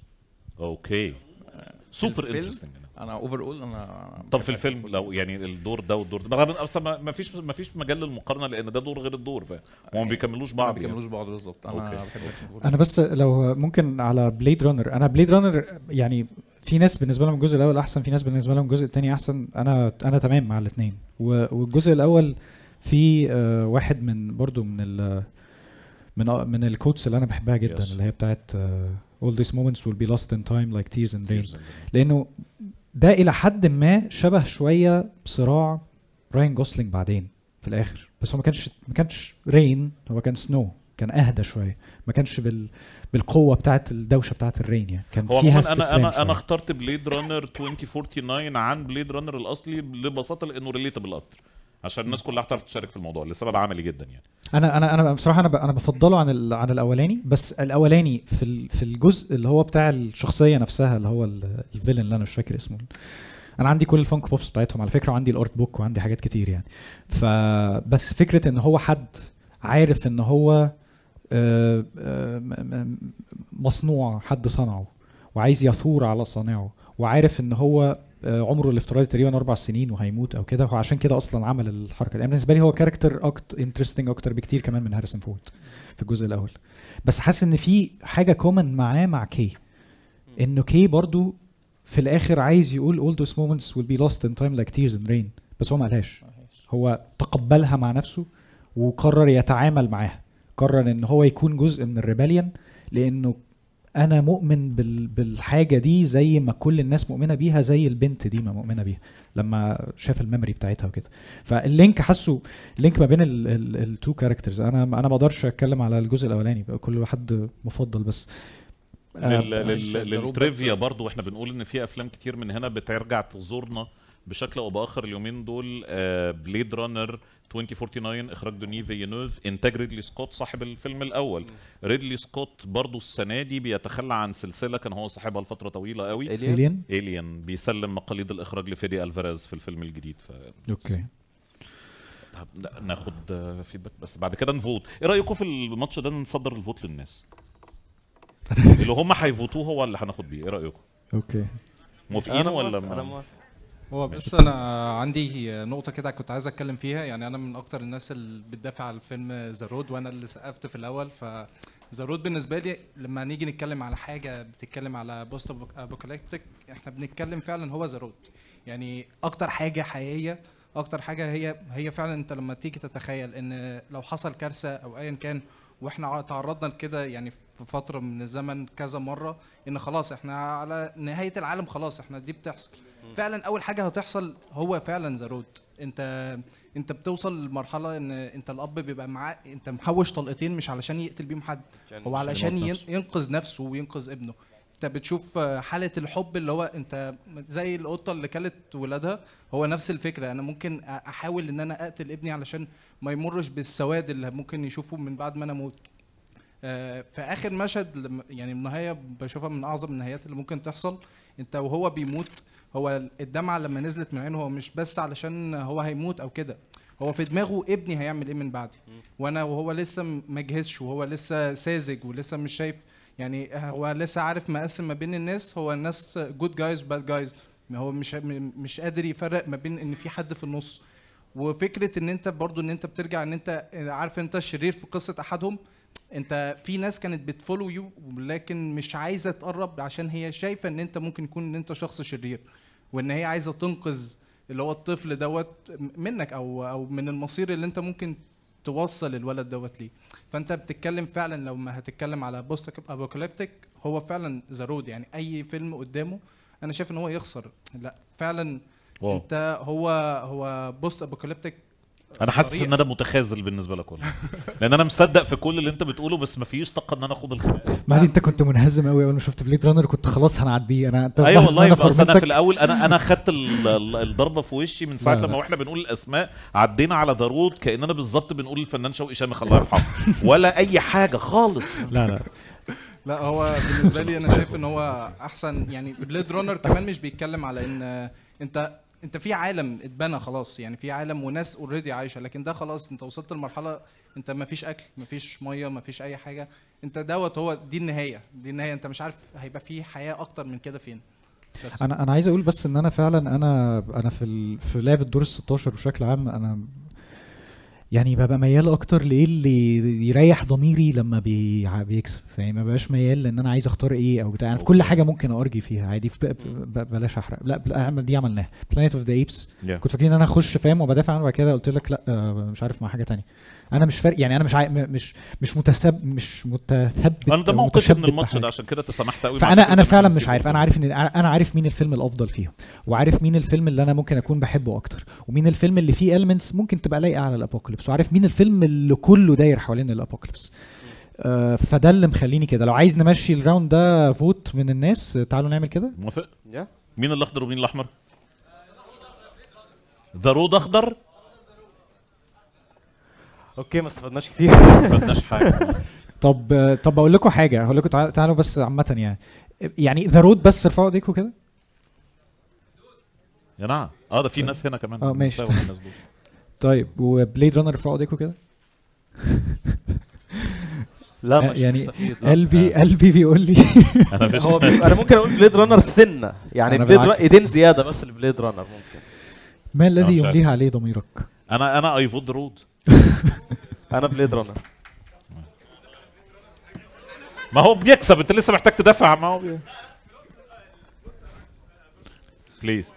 S1: اوكي سوبر انترستنج.
S19: انا اوفر اول انا
S1: طب في الفيلم لو يعني الدور ده والدور ده اصلا ما فيش ما فيش مجال للمقارنه لان ده دور غير الدور، فاهم هو ما بيكملوش بعض
S19: ما بيكملوش بعض بالظبط. انا بحب
S3: انا بس لو ممكن على بليد رانر، انا بليد رانر يعني في ناس بالنسبه لهم الجزء الاول احسن، في ناس بالنسبه لهم الجزء الثاني احسن، انا انا تمام مع الاثنين. والجزء الاول في واحد من برضو من ال من من الكوتس اللي انا بحبها جدا yes. اللي هي بتاعت all these moments will be lost in time like tears in rain، لانه ده الى حد ما شبه شويه بصراع راين جوسلينج بعدين في الاخر، بس هو ما كانش ما كانش رين، هو كان سنو، كان اهدى شويه، ما كانش بال بالقوه بتاعت الدوشه بتاعت الرين يعني، كان فيها استسلام.
S1: انا انا انا اخترت بليد رانر ألفين وتسعة وأربعين عن بليد رانر الاصلي لبساطه لانه ريليتابل اكتر، عشان الناس كلها تعرف تشارك في الموضوع لسبب عملي جدا يعني.
S3: انا انا انا بصراحه انا انا بفضله عن عن الاولاني، بس الاولاني في في الجزء اللي هو بتاع الشخصيه نفسها اللي هو الفيلن اللي انا مش فاكر اسمه، انا عندي كل الفانك بوبس بتاعتهم على فكره، وعندي الارت بوك وعندي حاجات كتير يعني. فبس فكره ان هو حد عارف ان هو مصنوع، حد صنعه وعايز يثور على صانعه، وعارف ان هو عمره الافتراضي تقريبا اربع سنين وهيموت او كده، وعشان كده اصلا عمل الحركه دي. بالنسبه لي هو كاركتر اكتر انترستنج اكتر بكتير كمان من هاريسون فورد في الجزء الاول. بس حاسس ان في حاجه كومن معاه مع كي، انه كي برضو في الاخر عايز يقول all those moments will be lost in time like tears in rain، بس هو ما قالهاش، هو تقبلها مع نفسه وقرر يتعامل معاها، قرر ان هو يكون جزء من الريباليون، لانه انا مؤمن بالحاجه دي زي ما كل الناس مؤمنه بيها، زي البنت دي ما مؤمنه بيها لما شاف الميموري بتاعتها وكده. فاللينك حاسه اللينك ما بين التو كاركترز. انا انا ما اقدرش اتكلم على الجزء الاولاني، كل حد مفضل. بس
S1: للتريفيا برضو احنا بنقول ان في افلام كتير من هنا بترجع تزورنا بشكل او باخر اليومين دول. بليد رانر ألفين وتسعة وأربعين اخراج دوني فينوف، انتاج ريدلي سكوت صاحب الفيلم الاول. ريدلي سكوت برضو السنه دي بيتخلى عن سلسله كان هو صاحبها لفتره طويله قوي،
S3: إيليان.
S1: إيليان بيسلم مقاليد الاخراج لفيدي الفاريز في الفيلم الجديد. ف
S3: اوكي
S1: ناخد فيدباك بس بعد كده نفوت. ايه رايكم في الماتش ده نصدر الفوت للناس؟ اللي هم هيفوتوه هو اللي هناخد بيه، ايه رايكم؟
S3: اوكي
S1: موافقين ولا
S20: أنا
S1: ما؟
S20: هو بس انا عندي نقطه كده كنت عايز اتكلم فيها. يعني انا من اكتر الناس اللي بتدافع على الفيلم ذا رود، وانا اللي سقفت في الاول. ف ذا رود بالنسبه لي لما نيجي نتكلم على حاجه بتتكلم على بوست ابوكاليبتيك، احنا بنتكلم فعلا هو ذا رود. يعني اكتر حاجه حقيقيه، اكتر حاجه هي هي فعلا انت لما تيجي تتخيل ان لو حصل كارثه او ايا كان، واحنا تعرضنا لكده يعني في فتره من الزمن كذا مره، ان خلاص احنا على نهايه العالم، خلاص احنا دي بتحصل فعلا. اول حاجه هتحصل هو فعلا ذا رود. انت انت بتوصل لمرحله ان انت الاب بيبقى معاه، انت محوش طلقتين مش علشان يقتل بيهم حد، هو علشان ين- ينقذ نفسه وينقذ ابنه. انت بتشوف حاله الحب اللي هو انت زي القطه اللي كلت ولادها، هو نفس الفكره. انا ممكن احاول ان انا اقتل ابني علشان ما يمرش بالسواد اللي ممكن يشوفه من بعد ما انا اموت. آه، في اخر مشهد لما- يعني النهايه بشوفها من اعظم النهايات اللي ممكن تحصل. انت وهو بيموت، هو الدمعه لما نزلت من عينه هو مش بس علشان هو هيموت او كده، هو في دماغه ابني هيعمل ايه من بعدي، وانا وهو لسه ما جهزش، وهو لسه ساذج ولسه مش شايف. يعني هو لسه عارف مقسم ما بين الناس، هو الناس جود جايز باد جايز، هو مش مش قادر يفرق ما بين ان في حد في النص. وفكره ان انت برضو ان انت بترجع ان انت عارف انت الشرير في قصه احدهم، انت في ناس كانت بتفولو يو لكن مش عايزه تقرب عشان هي شايفه ان انت ممكن يكون ان انت شخص شرير، وان هي عايزه تنقذ اللي هو الطفل دوت منك او او من المصير اللي انت ممكن توصل الولد دوت ليه. فانت بتتكلم فعلا لو ما هتتكلم على بوست ابوكاليبتيك، هو فعلا ذا رود. يعني اي فيلم قدامه انا شايف ان هو يخسر، لا فعلا
S1: واو.
S20: انت هو هو بوست ابوكاليبتيك.
S1: انا حاسس ان انا متخاذل بالنسبه لك والله، لان انا مصدق في كل اللي انت بتقوله بس مفيش طاقه ان انا اخد الخناقه.
S3: بعد انت كنت منهزم قوي اول ما شفت بليد رانر، كنت خلاص هنعديه. انا انت
S1: ايوه
S3: ملاحظ إن
S1: والله،
S3: أنا
S1: بس انا
S3: فرملتك؟
S1: في الاول انا انا خدت ال- ال- الضربه في وشي من ساعه
S3: لا،
S1: لما
S3: لا.
S1: واحنا بنقول الاسماء عدينا على دارود كاننا بالظبط بنقول الفنان شوقي شامخ الله يرحمه، ولا اي حاجه خالص.
S3: لا لا
S20: لا هو بالنسبه لي انا شايف ان هو احسن. يعني بليد رانر كمان مش بيتكلم على ان انت انت في عالم اتبنى خلاص، يعني في عالم وناس اوريدي عايشه، لكن ده خلاص انت وصلت لمرحله انت ما فيش اكل، ما فيش ميه، ما فيش اي حاجه. انت دوت هو دي النهايه، دي النهايه. انت مش عارف هيبقى في حياه اكتر من كده فين. بس
S3: انا انا عايز اقول بس ان انا فعلا انا انا في ال... في لعبه دور ال ستاشر بشكل عام، انا يعني ببقى ميال اكتر لايه اللي يريح ضميري لما بي... بيكسب. يعني ما بقاش ميال لان انا عايز اختار ايه او بتاع. انا في كل حاجه ممكن ارجي فيها عادي. في ب... ب... بلاش احرق. لا بل... اعمل دي عملناها بلانيت اوف ذا ايبس.
S1: Yeah.
S3: كنت فاكرين ان انا اخش فاهم وبدافع عنه، بعد كده قلت لك لا آه، مش عارف مع حاجه تانية. انا مش فارق يعني، انا مش عاي... مش مش متسب مش متثبت
S1: انا ده
S3: أو
S1: موقفي من
S3: متشبت
S1: الماتش
S3: بحاجة.
S1: ده، عشان كده تسامحت قوي مع
S3: فانا
S1: فكرة
S3: انا
S1: إن
S3: فعلا
S1: نسيب
S3: مش عارف. انا عارف ان انا عارف مين الفيلم الافضل فيهم، وعارف مين الفيلم اللي انا ممكن اكون بحبه اكتر، ومين الفيلم اللي فيه elements ممكن تبقى لايقه على الابوكاليبس، وعارف مين الفيلم اللي كله داير حوالين الابوكاليبس. آه فده اللي مخليني كده. لو عايز نمشي الراوند ده فوت من الناس، تعالوا نعمل كده.
S1: موافق؟
S2: Yeah.
S1: مين الاخضر ومين الاحمر؟ ذا رود اخضر.
S2: اوكي ما استفدناش كتير.
S1: ما استفدناش حاجه.
S3: طب طب اقول لكم حاجه، هقول لكم تعالوا تعالوا بس عامه يعني يعني ذا رود بس ارفعوا ايديكم كده.
S1: يا نعم اه ده في ناس هنا كمان.
S3: اه ماشي.
S1: بتساوي الناس دول.
S3: طيب وبليد رانر ارفعوا ايديكم كده.
S2: لا
S3: آه،
S2: مش
S3: يعني
S2: مستفيد، لا.
S3: قلبي قلبي بيقول لي
S1: انا مش
S2: هو انا ممكن اقول بليد رانر سنه يعني
S3: أنا
S2: بليد رانر
S3: بالعكس.
S2: ايدين زياده بس لبليد رانر ممكن.
S3: ما
S1: أنا
S3: الذي
S1: مش عارف.
S3: يمليها عليه ضميرك؟
S1: انا انا اي فود رود.
S2: انا بليد رانر.
S1: ما هو بيكسب، انت لسه محتاج تدافع. ما هو بي... بليز.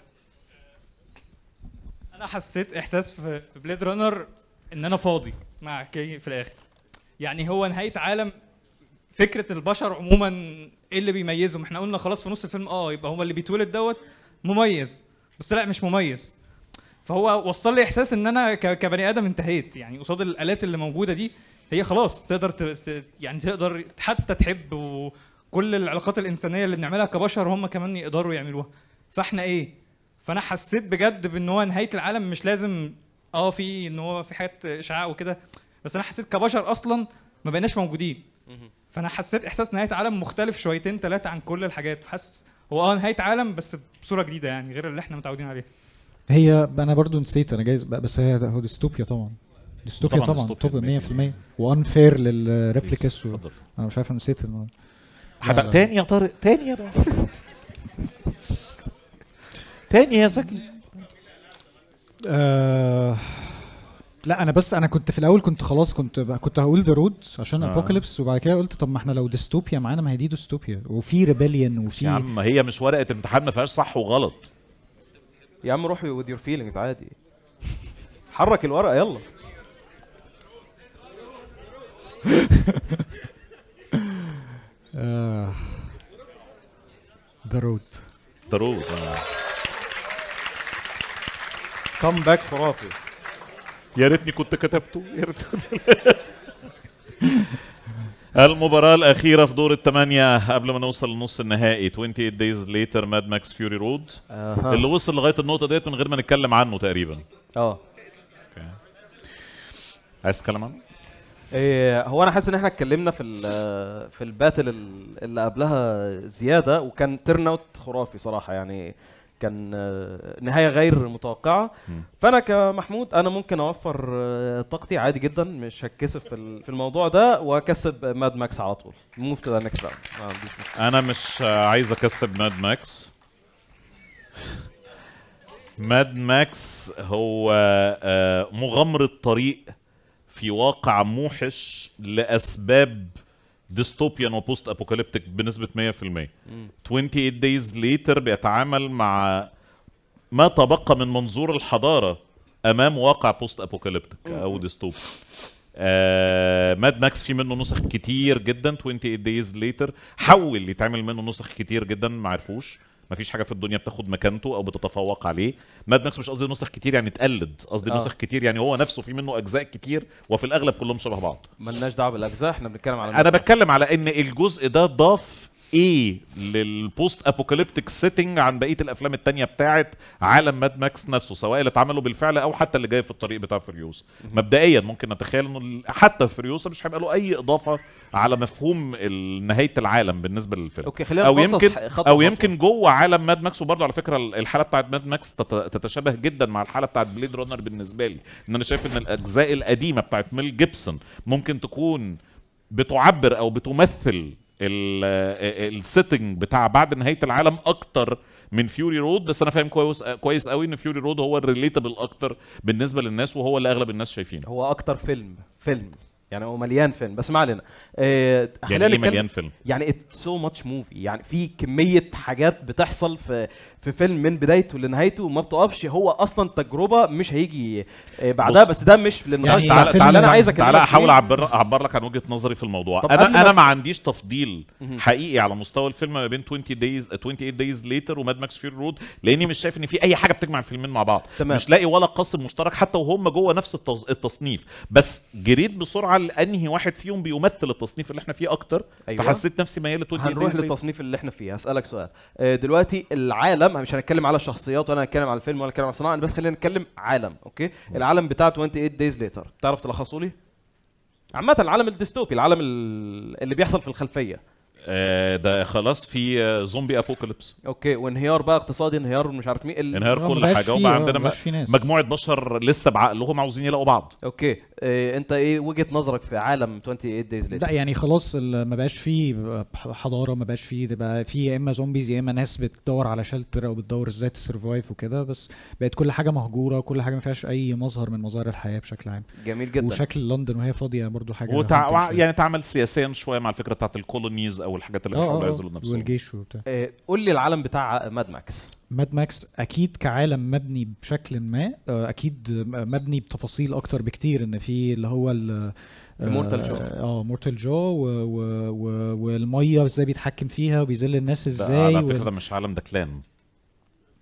S21: انا حسيت احساس في في بليد رانر ان انا فاضي مع كي في الاخر. يعني هو نهايه عالم، فكره البشر عموما ايه اللي بيميزهم؟ احنا قلنا خلاص في نص الفيلم اه يبقى هو اللي بيتولد دوت مميز، بس لا مش مميز. فهو وصل لي احساس ان انا ك- كبني ادم انتهيت يعني قصاد الالات اللي موجوده دي. هي خلاص تقدر ت... ت... يعني تقدر حتى تحب، وكل العلاقات الانسانيه اللي بنعملها كبشر هم كمان يقدروا يعملوها. فاحنا ايه؟ فانا حسيت بجد بان هو نهايه العالم مش لازم اه في ان هو في حاجات اشعاع وكده، بس انا حسيت كبشر اصلا ما بقيناش موجودين. فانا حسيت احساس نهايه عالم مختلف شويتين ثلاثه عن كل الحاجات. حاسس هو اه نهايه عالم بس بصوره جديده يعني غير اللي احنا متعودين عليه.
S3: هي انا برضو نسيت انا جايز بس هي هو ديستوبيا طبعا. ديستوبيا
S1: طبعاً
S3: طبعا
S1: ديستوبيا
S3: توب مية في المية وانفير للريبليكس و... انا مش عارف انا نسيت الم...
S1: حدا تاني يا طارق، تاني يا طارق تاني يا زكي.
S3: آه... لا انا بس انا كنت في الاول كنت خلاص كنت كنت هقول ذا رود عشان
S1: آه.
S3: ابوكاليبس، وبعد كده قلت طب ما احنا لو ديستوبيا معانا ما هي دي ديستوبيا وفي ريبيليون وفي
S1: يا عم هي مش ورقه امتحان ما فيهاش صح وغلط.
S2: يا عم روح with your feelings عادي، حرك الورقه يلا.
S3: ذا رود
S1: ذا رود
S2: كم باك خرافي.
S1: يا ريتني كنت كتبته، يا ريتني. المباراة الأخيرة في دور الثمانية قبل ما نوصل لنص النهائي ثمانية وعشرين days later ماد ماكس فيوري رود
S2: أها.
S1: اللي وصل لغاية النقطة ديت من غير ما نتكلم عنه تقريبا.
S2: اه
S1: عايز تتكلم عنه؟
S2: إيه هو انا حاسس ان احنا اتكلمنا في ال في الباتل ال- اللي قبلها زياده، وكان تيرن اوت خرافي صراحه يعني، كان آه، نهايه غير متوقعه. فانا كمحمود انا ممكن اوفر آه، طاقتي عادي جدا، مش هتكسف في ال- في الموضوع ده، واكسب ماد ماكس على طول. موف تو ذا نكست راوند.
S1: أنا مش عايز أكسب ماد ماكس. ماد ماكس هو آه، مغامرة طريق في واقع موحش لأسباب ديستوبيان وبوست ابوكاليبتيك بنسبة مية في المية. ثمانية وعشرين days later بيتعامل مع ما تبقى من منظور الحضارة أمام واقع بوست ابوكاليبتيك أو ديستوبيا. آه ماد ماكس في منه نسخ كتير جدا. ثمانية وعشرين days later حاول يتعمل منه نسخ كتير جدا ما عرفوش. مفيش حاجه في الدنيا بتاخد مكانته او بتتفوق عليه. ماد ماكس مش قصدي نسخ كتير يعني تقلد، قصدي
S2: آه.
S1: نسخ كتير يعني هو نفسه في منه اجزاء كتير وفي الاغلب كلهم شبه بعض.
S2: ملناش دعوه بالاجزاء، احنا بنتكلم على
S1: انا بتكلم على ان الجزء ده ضاف ايه للبوست ابوكاليبتيك سيتنج عن بقيه الافلام التانية بتاعت عالم ماد ماكس نفسه، سواء اللي اتعملوا بالفعل او حتى اللي جاي في الطريق بتاع فريوس. مبدئيا ممكن نتخيل انه ال- حتى فريوسا مش هيبقى له اي اضافه على مفهوم ال- نهايه العالم بالنسبه للفيلم.
S2: أوكي، خلينا
S1: او
S2: نفصص
S1: يمكن
S2: ح- خطوة
S1: او
S2: خطوة.
S1: يمكن جوه عالم ماد ماكس. وبرضه على فكره ال- الحاله بتاعت ماد ماكس تت- تتشابه جدا مع الحاله بتاعت بليد رانر بالنسبه لي، ان انا شايف ان الاجزاء القديمه بتاعت ميل جيبسون ممكن تكون بتعبر او بتمثل السيتنج بتاع بعد نهايه العالم اكتر من فيوري رود. بس انا فاهم كويس كويس قوي ان فيوري رود هو الريليتابل اكتر بالنسبه للناس، وهو اللي اغلب الناس شايفينه.
S2: هو اكتر فيلم فيلم يعني هو مليان فيلم، بس ما علينا. آه
S1: يعني ايه مليان فيلم؟
S2: يعني اتس سو ماتش موفي، يعني في كميه حاجات بتحصل في في فيلم من بدايته لنهايته وما بتقفش. هو اصلا تجربه مش هيجي آه بعدها، بس ده مش للنهايه.
S1: يعني تعالى
S2: تعالى انا عايز
S1: تعالى
S2: اكلمك
S1: احاول
S2: فيه.
S1: اعبر اعبر لك عن وجهه نظري في الموضوع.
S2: طب قبل
S1: انا
S2: ما-
S1: انا ما عنديش تفضيل
S2: مهم.
S1: حقيقي على مستوى الفيلم ما بين ثمانية وعشرين days ثمانية وعشرين days later وماد ماكس فيوري رود، لاني مش شايف ان في اي حاجه بتجمع الفيلمين مع بعض.
S2: تمام.
S1: مش لاقي ولا قاسم مشترك حتى وهم جوه نفس التص- التصنيف. بس جريت بسرعه لانهي واحد فيهم بيمثل التصنيف اللي احنا فيه اكتر.
S2: أيوة.
S1: فحسيت نفسي ميال ل ثمانية وعشرين
S2: هنروح
S1: days later.
S2: للتصنيف اللي احنا فيه. هسألك سؤال آه، دلوقتي العالم، مش هنتكلم على الشخصيات ولا هنتكلم على الفيلم ولا هنتكلم على الصناعه، بس خلينا نتكلم عالم. اوكي، العالم بتاع ثمانية وعشرين days later تعرف تلخصه لي؟ عامة العالم الديستوبي، العالم ال- اللي بيحصل في الخلفية.
S1: آه ده خلاص في آه، زومبي ابوكاليبس.
S2: اوكي، وانهيار بقى اقتصادي، انهيار مش عارف مين ال-
S1: انهيار كل حاجه، وبقى عندنا م- مجموعه بشر لسه بعقلهم عاوزين يلاقوا بعض.
S2: اوكي، إيه انت ايه وجهة نظرك في عالم ثمانية وعشرين days later؟
S3: لا يعني خلاص ال- ما بقاش فيه حضاره، ما بقاش فيه، تبقى في يا اما زومبيز يا اما ناس بتدور على شلتر او بتدور ازاي تسرفايف وكده. بس بقت كل حاجه مهجوره وكل حاجه ما فيهاش اي مظهر من مظاهر الحياه بشكل عام.
S2: جميل جدا.
S3: وشكل لندن وهي فاضيه برضو حاجه
S1: وتع...
S3: hunting
S1: وع-
S3: شوية.
S1: يعني تعمل سياسيا شويه مع الفكره بتاعت الكولونيز او الحاجات اللي
S3: آه،
S1: بيحاولوا
S3: آه،
S1: يعزلوا نفسهم.
S3: والجيش وبتاع.
S2: إيه قول لي العالم بتاع ماد ماكس.
S3: ماد ماكس اكيد كعالم مبني بشكل ما، آه، اكيد مبني بتفاصيل اكتر بكتير، ان في اللي هو ال
S2: مورتال جو.
S3: اه مورتال جو و و و والميه ازاي بيتحكم فيها وبيذل الناس ازاي.
S1: على فكره
S3: وال-
S1: ده مش عالم، ده كلان.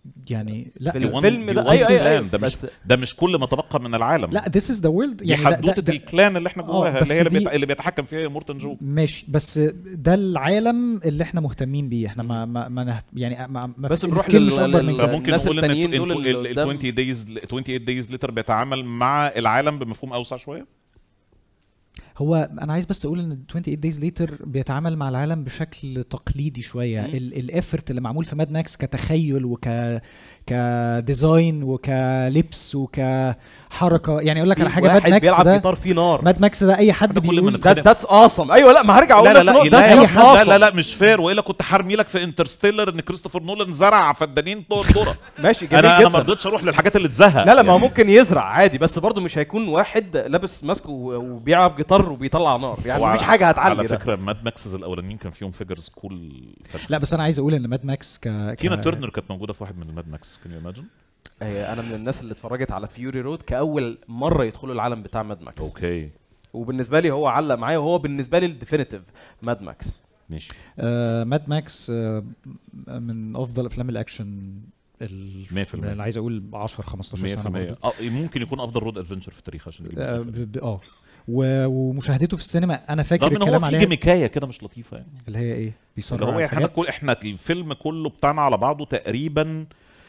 S3: يعني لا
S2: في الفيلم ده ايوه ايوه
S1: ده مش ده مش كل ما تبقى من العالم.
S3: لا this is the world
S1: دي
S3: يعني
S1: حدوته الكلان اللي احنا جواها اللي هي اللي, بيت... اللي بيتحكم فيها مورتن جو.
S3: ماشي بس ده العالم اللي احنا مهتمين بيه. احنا ما ما, ما نهت... يعني ما, ما
S2: بس نروح
S3: لل... مش اكبر من
S1: كده. ممكن نقول ان ال عشرين دايز ثمانية وعشرين دايز ليتر بيتعامل مع العالم بمفهوم اوسع شويه.
S3: هو انا عايز بس اقول ان ثمانية وعشرين دايز ليتر بيتعامل مع العالم بشكل تقليدي شويه. الافورت اللي معمول في ماد ماكس كتخيل وك كديزاين وكلبس وكحركه، يعني اقول لك على حاجه، ماد ماكس
S2: بيلعب
S3: ده
S2: جيتار فيه نار.
S3: ماد ماكس ده اي حد بيقول
S2: ده ذاتس اوسم. ايوه لا ما هرجع اقول
S1: لا لا لا لا,
S2: لا,
S1: لا لا مش فير، والا كنت حارمي لك في انترستيلر ان كريستوفر نولان زرع فدانين طول الدوره.
S2: ماشي جميل
S1: انا
S2: جدا.
S1: انا ما رضيتش اروح للحاجات اللي تزهق.
S2: لا لا ما هو ممكن يزرع عادي، بس برضه مش هيكون واحد لابس ماسك وبيلعب جيتار وبيطلع نار، يعني مفيش حاجه هتعلي.
S1: على فكره ماد ماكسز الاولانيين كان فيهم فيجرز كول.
S3: لا بس انا عايز اقول ان ماد ماكس ك
S1: تينا تيرنر كانت موجوده في واحد من الماد ماكس. كان يو ايماجن؟
S2: انا من الناس اللي اتفرجت على فيوري رود كاول مره يدخلوا العالم بتاع ماد ماكس.
S1: اوكي.
S2: وبالنسبه لي هو علق معايا، وهو بالنسبه لي الديفينيتيف ماد ماكس.
S1: ماشي.
S3: آه ماد ماكس آه من افضل افلام الاكشن اللي عايز اقول عشرة خمستاشر سنه.
S1: اه ممكن يكون افضل رود ادفنتشر في التاريخ عشان نجيب
S3: اه ومشاهدته في السينما انا فاكر الكلام عليها.
S1: في جيميكايه كده مش لطيفه يعني.
S3: اللي هي ايه؟
S1: بيصرف هو احنا كل احنا الفيلم كله بتاعنا على بعضه تقريبا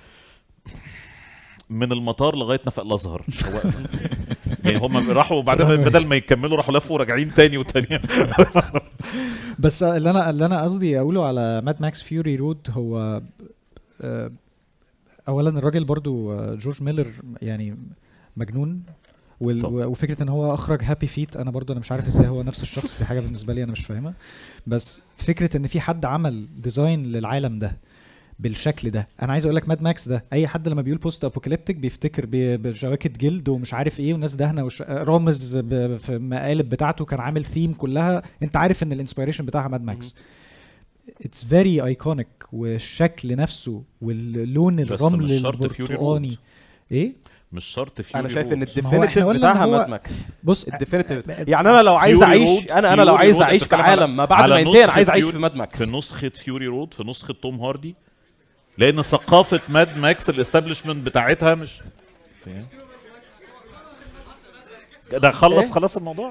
S1: من المطار لغايه نفق الازهر. يعني هم راحوا وبعدين بدل ما يكملوا راحوا لفوا راجعين تاني وتاني.
S3: بس اللي انا اللي انا قصدي اقوله على ماد ماكس فيوري رود هو اولا الراجل برضو جورج ميلر يعني مجنون، وفكره ان هو اخرج هابي فيت انا برضو انا مش عارف ازاي هو نفس الشخص. دي حاجه بالنسبه لي انا مش فاهمها. بس فكره ان في حد عمل ديزاين للعالم ده بالشكل ده، انا عايز اقول لك ماد ماكس ده اي حد لما بيقول بوست ابوكاليبتيك بيفتكر بجواكت جلد ومش عارف ايه والناس دهنه وش... رامز في المقالب بتاعته كان عامل ثيم كلها انت عارف ان الانسبيريشن بتاعها ماد ماكس. اتس فيري ايكونيك، والشكل نفسه واللون الرمل البرتقاني. ايه
S1: مش شرط فيوري
S2: انا شايف
S1: رود.
S2: ان الديفينيتيف بتاعها ماد ماكس.
S3: بص
S2: الديفينيتيف يعني انا لو عايز اعيش انا انا لو عايز اعيش في عالم ما بعد ما ينتهي عايز اعيش في ماد ماكس.
S1: في نسخه فيوري رود في نسخه توم هاردي، لان ثقافه ماد ماكس الاستابليشمنت بتاعتها مش ده خلص إيه؟ خلاص الموضوع.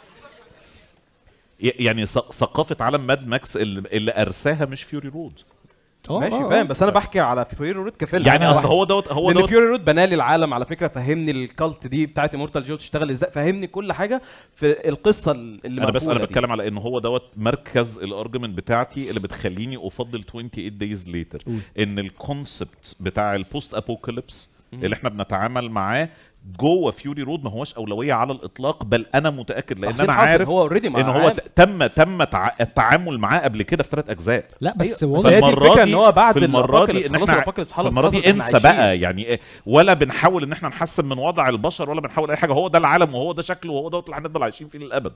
S1: يعني ثقافه عالم ماد ماكس اللي, اللي ارساها مش فيوري رود.
S2: ماشي فاهم، بس انا بحكي على فيوري رود كفيلم.
S1: يعني اصل هو دوت هو
S2: دوت فيوري رود بنالي العالم على فكره، فهمني الكالت دي بتاعت مورتال جو تشتغل ازاي، فهمني كل حاجه في القصه اللي
S1: انا بس انا بتكلم على ان هو دوت مركز الارجيومنت بتاعتي اللي بتخليني افضل ثمانية وعشرين دايز ليتر، ان الكونسبت بتاع البوست ابوكاليبس اللي احنا بنتعامل معاه جوه فيوري رود ما هوش اولويه على الاطلاق، بل انا متاكد لان انا عارف
S2: هو
S1: ان هو تم تم التعامل معاه قبل كده في ثلاث اجزاء.
S3: لا بس
S2: أيوة. هي دي الفكره ان هو بعد
S1: المره دي ان احنا المره دي انسى بقى يعني، ولا بنحاول ان احنا نحسن من وضع البشر ولا بنحاول اي حاجه، هو ده العالم وهو ده شكله وهو ده اللي هنفضل عايشين فيه للابد.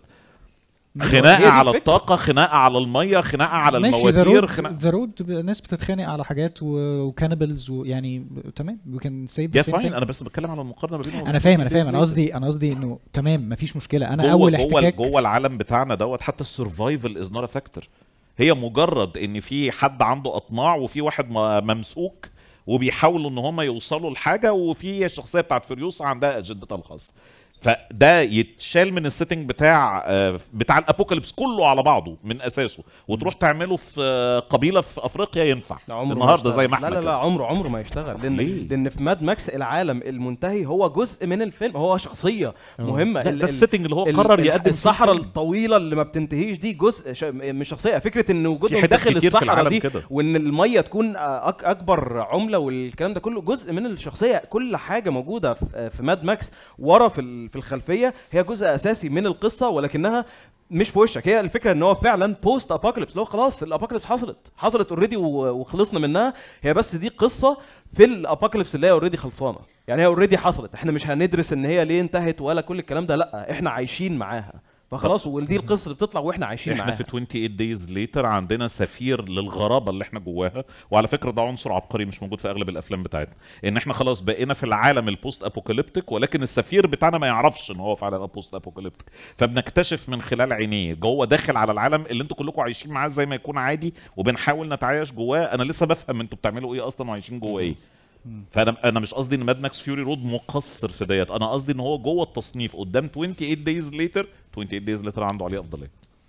S1: خناقه على الطاقه، خناقه على الميه، خناقه على المواتير،
S3: خناقه ذا رود ناس بتتخانق على حاجات وكانبلز ويعني تمام وي كان سي ذا سيم ثينج.
S1: انا بس بتكلم على المقارنه ما بينهم.
S3: انا فاهم انا فاهم انا قصدي انا قصدي انه تمام مفيش مشكله. انا اول احتكاك
S1: جوه العالم بتاعنا دوت حتى السرفايفل از نوت ا فاكتور. هي مجرد ان في حد عنده اطماع وفي واحد ممسوك وبيحاولوا ان هم يوصلوا لحاجه، وفي الشخصيه بتاعت فيريوس عندها اجندتها الخاصه، فده يتشال من السيتنج بتاع بتاع الابوكاليبس كله على بعضه من اساسه، وتروح تعمله في قبيله في افريقيا ينفع النهارده زي ما احنا.
S2: لا لا لا عمره عمره ما يشتغل، لان ليه؟ لان في ماد ماكس العالم المنتهي هو جزء من الفيلم، هو شخصيه مهمه.
S1: ده, ده السيتنج اللي هو قرر يقدم
S2: الصحراء الطويله اللي ما بتنتهيش دي جزء من شخصيه. فكره ان وجودهم داخل الصحراء دي كده. وان الميه تكون أك اكبر عمله والكلام ده كله جزء من الشخصيه. كل حاجه موجوده في ماد ماكس ورا في في الخلفيه هي جزء اساسي من القصه، ولكنها مش في وشك. هي الفكره ان هو فعلا بوست ابوكاليبس، لو خلاص الابوكاليبس حصلت حصلت اوريدي وخلصنا منها. هي بس دي قصه في الابوكاليبس اللي هي اوريدي خلصانه، يعني هي اوريدي حصلت. احنا مش هندرس ان هي ليه انتهت ولا كل الكلام ده، لا احنا عايشين معاها فخلاص ودي القصه اللي بتطلع واحنا عايشين
S1: احنا
S2: معاها.
S1: في ثمانية وعشرين دايز ليتر عندنا سفير للغرابه اللي احنا جواها، وعلى فكره ده عنصر عبقري مش موجود في اغلب الافلام بتاعتنا، ان احنا خلاص بقينا في العالم البوست ابوكاليبتيك ولكن السفير بتاعنا ما يعرفش ان هو في عالم بوست ابوكاليبتيك، فبنكتشف من خلال عينيه جوه داخل على العالم اللي انتوا كلكم عايشين معاه زي ما يكون عادي، وبنحاول نتعايش جواه. انا لسه بفهم انتوا بتعملوا ايه اصلا وعايشين جوه ايه. فانا انا مش قصدي ان ماد ماكس فيوري رود مقصر في ديت، انا قصدي ان هو جوه التصنيف قدام ثمانية وعشرين دايز ليتر، ثمانية وعشرين دايز ليتر عنده عليه افضليه.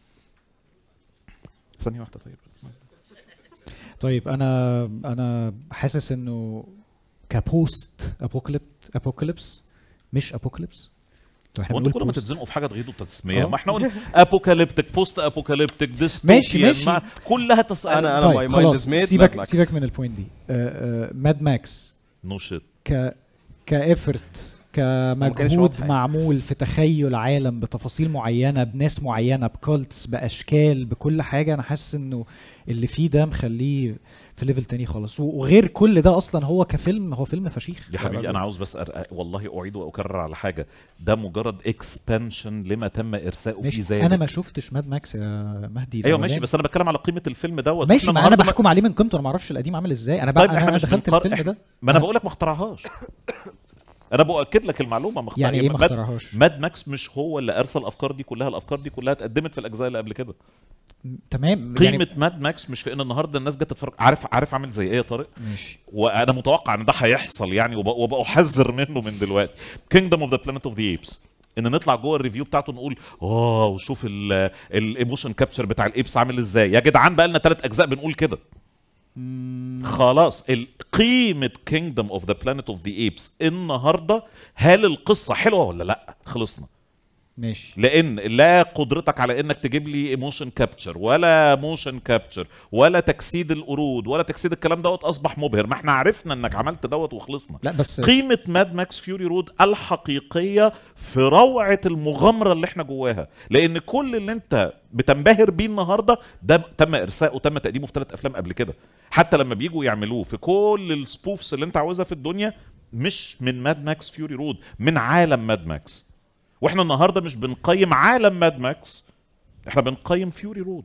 S1: ثانيه واحده. طيب
S3: طيب انا انا حاسس انه كبوست ابوكاليبت ابوكاليبس مش ابوكاليبس.
S1: هو انتوا كل ما تتزنقوا في حاجه تغيضوا التسميه، ما احنا قلنا ابوكاليبتيك بوست ابوكاليبتيك ديستوبيان
S3: ماشي ماشي
S1: كلها تس...
S2: انا
S3: انا طيب خلاص سيبك سيبك من البوينت دي. ماد ماكس
S1: نو شيت
S3: ك كافرت كمجهود معمول في تخيل عالم بتفاصيل معينه بناس معينه بكولتس باشكال بكل حاجه، انا حاسس انه اللي فيه ده مخليه في ليفل تاني خالص. وغير كل ده اصلا هو كفيلم هو فيلم فشيخ
S1: يا حبيبي. انا عاوز بس أر... والله اعيد واكرر على حاجه، ده مجرد اكسبانشن لما تم ارساؤه في ذلك.
S3: انا ما شفتش ماد ماكس يا مهدي.
S1: ايوه ماشي، بس انا بتكلم على قيمه الفيلم دوت.
S3: ماشي، ما انا بحكم عليه من قيمته، انا ما اعرفش القديم عامل ازاي. انا
S1: طيب
S3: بقى انا دخلت
S1: بنقر...
S3: الفيلم ده.
S1: ما انا بقول لك ما اخترعهاش. انا باكد لك المعلومه ما
S3: يعني ايه ما اخترعهاش؟
S1: ماد ماكس مش هو اللي ارسل الافكار دي كلها، الافكار دي كلها اتقدمت في الاجزاء اللي قبل كده.
S3: تمام.
S1: قيمه يعني ماد ماكس مش في ان النهارده الناس جت تتفرج. عارف عارف عامل زي ايه يا طارق؟
S3: ماشي.
S1: وانا متوقع ان ده هيحصل يعني، وبحذر منه من دلوقتي. كينجدم اوف ذا بلانيت اوف ذا ايبس، ان نطلع جوه الريفيو بتاعته نقول اه وشوف الايموشن كابتشر بتاع الايبس عامل ازاي. يا جدعان بقى لنا ثلاث اجزاء بنقول كده. خلاص قيمه كينجدم اوف ذا بلانيت اوف ذا ايبس النهارده، هل القصه حلوه ولا لا؟ خلصنا.
S3: ماشي.
S1: لان لا قدرتك على انك تجيب لي ايموشن كابتشر ولا موشن كابتشر ولا تجسيد القرود ولا تجسيد الكلام دوت اصبح مبهر. ما احنا عرفنا انك عملت دوت وخلصنا.
S3: لا بس
S1: قيمه ماد ماكس فيوري رود الحقيقيه في روعه المغامره اللي احنا جواها، لان كل اللي انت بتنبهر بيه النهارده ده تم ارساؤه وتم تقديمه في ثلاث افلام قبل كده. حتى لما بيجوا يعملوه في كل السبوفس اللي انت عاوزها في الدنيا مش من ماد ماكس فيوري رود، من عالم ماد ماكس. واحنا النهارده مش بنقيم عالم ماد ماكس، احنا بنقيم فيوري رود.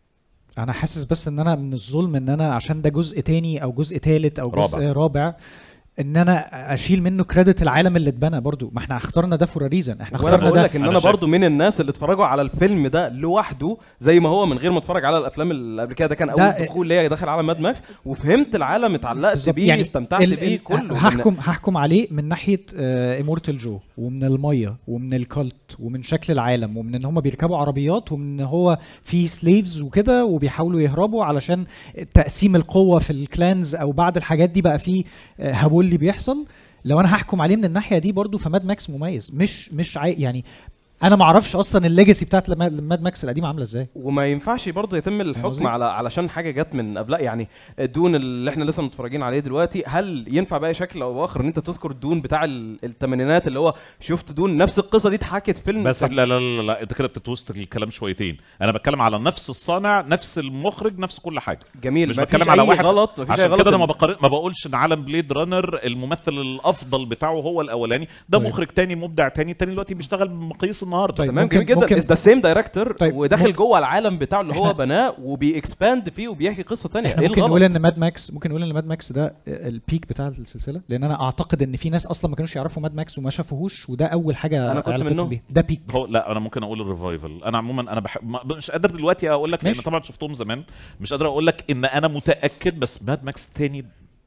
S3: انا حاسس بس ان انا من الظلم ان انا عشان ده جزء تاني او جزء تالت او جزء رابع, رابع ان انا اشيل منه كريدت العالم اللي اتبنى. برضو ما احنا اخترنا ده فور ريزن. احنا اخترنا ده.
S2: بقول لك ان انا, أنا برضو من الناس اللي اتفرجوا على الفيلم ده لوحده زي ما هو من غير ما اتفرج على الافلام اللي قبل كده. ده كان اول دخول ليا داخل عالم ماد ماكس، وفهمت العالم، اتعلقت بيه، يعني استمتعت بيه كله.
S3: هحكم هحكم عليه من ناحيه ايمورتال جو ومن الميه ومن الكالت ومن شكل العالم ومن ان هم بيركبوا عربيات ومن ان هو في سليفز وكده وبيحاولوا يهربوا علشان تقسيم القوه في الكلانز او بعد الحاجات دي بقى في هبولي بيحصل. لو انا هحكم عليه من الناحيه دي برضو فماد ماكس مميز. مش مش عاي... يعني انا ما اعرفش اصلا الليجاسي بتاعت ماد ماكس القديمه عامله ازاي.
S2: وما ينفعش برضه يتم الحكم على علشان حاجه جت من قبلها. يعني دون اللي احنا لسه متفرجين عليه دلوقتي، هل ينفع باي شكل او اخر ان انت تذكر دون بتاع الثمانينات اللي هو شفت دون نفس القصه دي اتحكت فيلم؟
S1: بس لا لا لا, لا انت كده بتتوسط الكلام شويتين. انا بتكلم على نفس الصانع، نفس المخرج، نفس كل حاجه.
S2: جميل.
S1: مش بتكلم على واحد
S2: غلط.
S1: عشان كده انا ما بقارن ما بقولش ان عالم بليد رانر الممثل الافضل بتاعه هو الاولاني، ده طيب. مخرج تاني مبدع تاني تاني دلوقتي بيشتغل بمقاييس النهارده.
S2: طيب تمام جدا. از ذا سيم دايركتور وداخل جوه العالم بتاعه اللي هو بناه وبيكسباند فيه وبيحكي قصه ثانيه.
S3: ايه ممكن نقول ان ماد ماكس ممكن نقول ان ماد ماكس ده البيك بتاع السلسله، لان انا اعتقد ان في ناس اصلا ما كانوش يعرفوا ماد ماكس وما شافوهوش، وده اول حاجه
S2: انا كنت منهم بيه.
S3: ده بيك.
S1: هو لا انا ممكن اقول الريفايفل. انا عموما انا بحب مش قادر دلوقتي اقول لك لان طبعا شفتهم زمان، مش قادر اقول لك ان انا متاكد، بس ماد ماكس تاني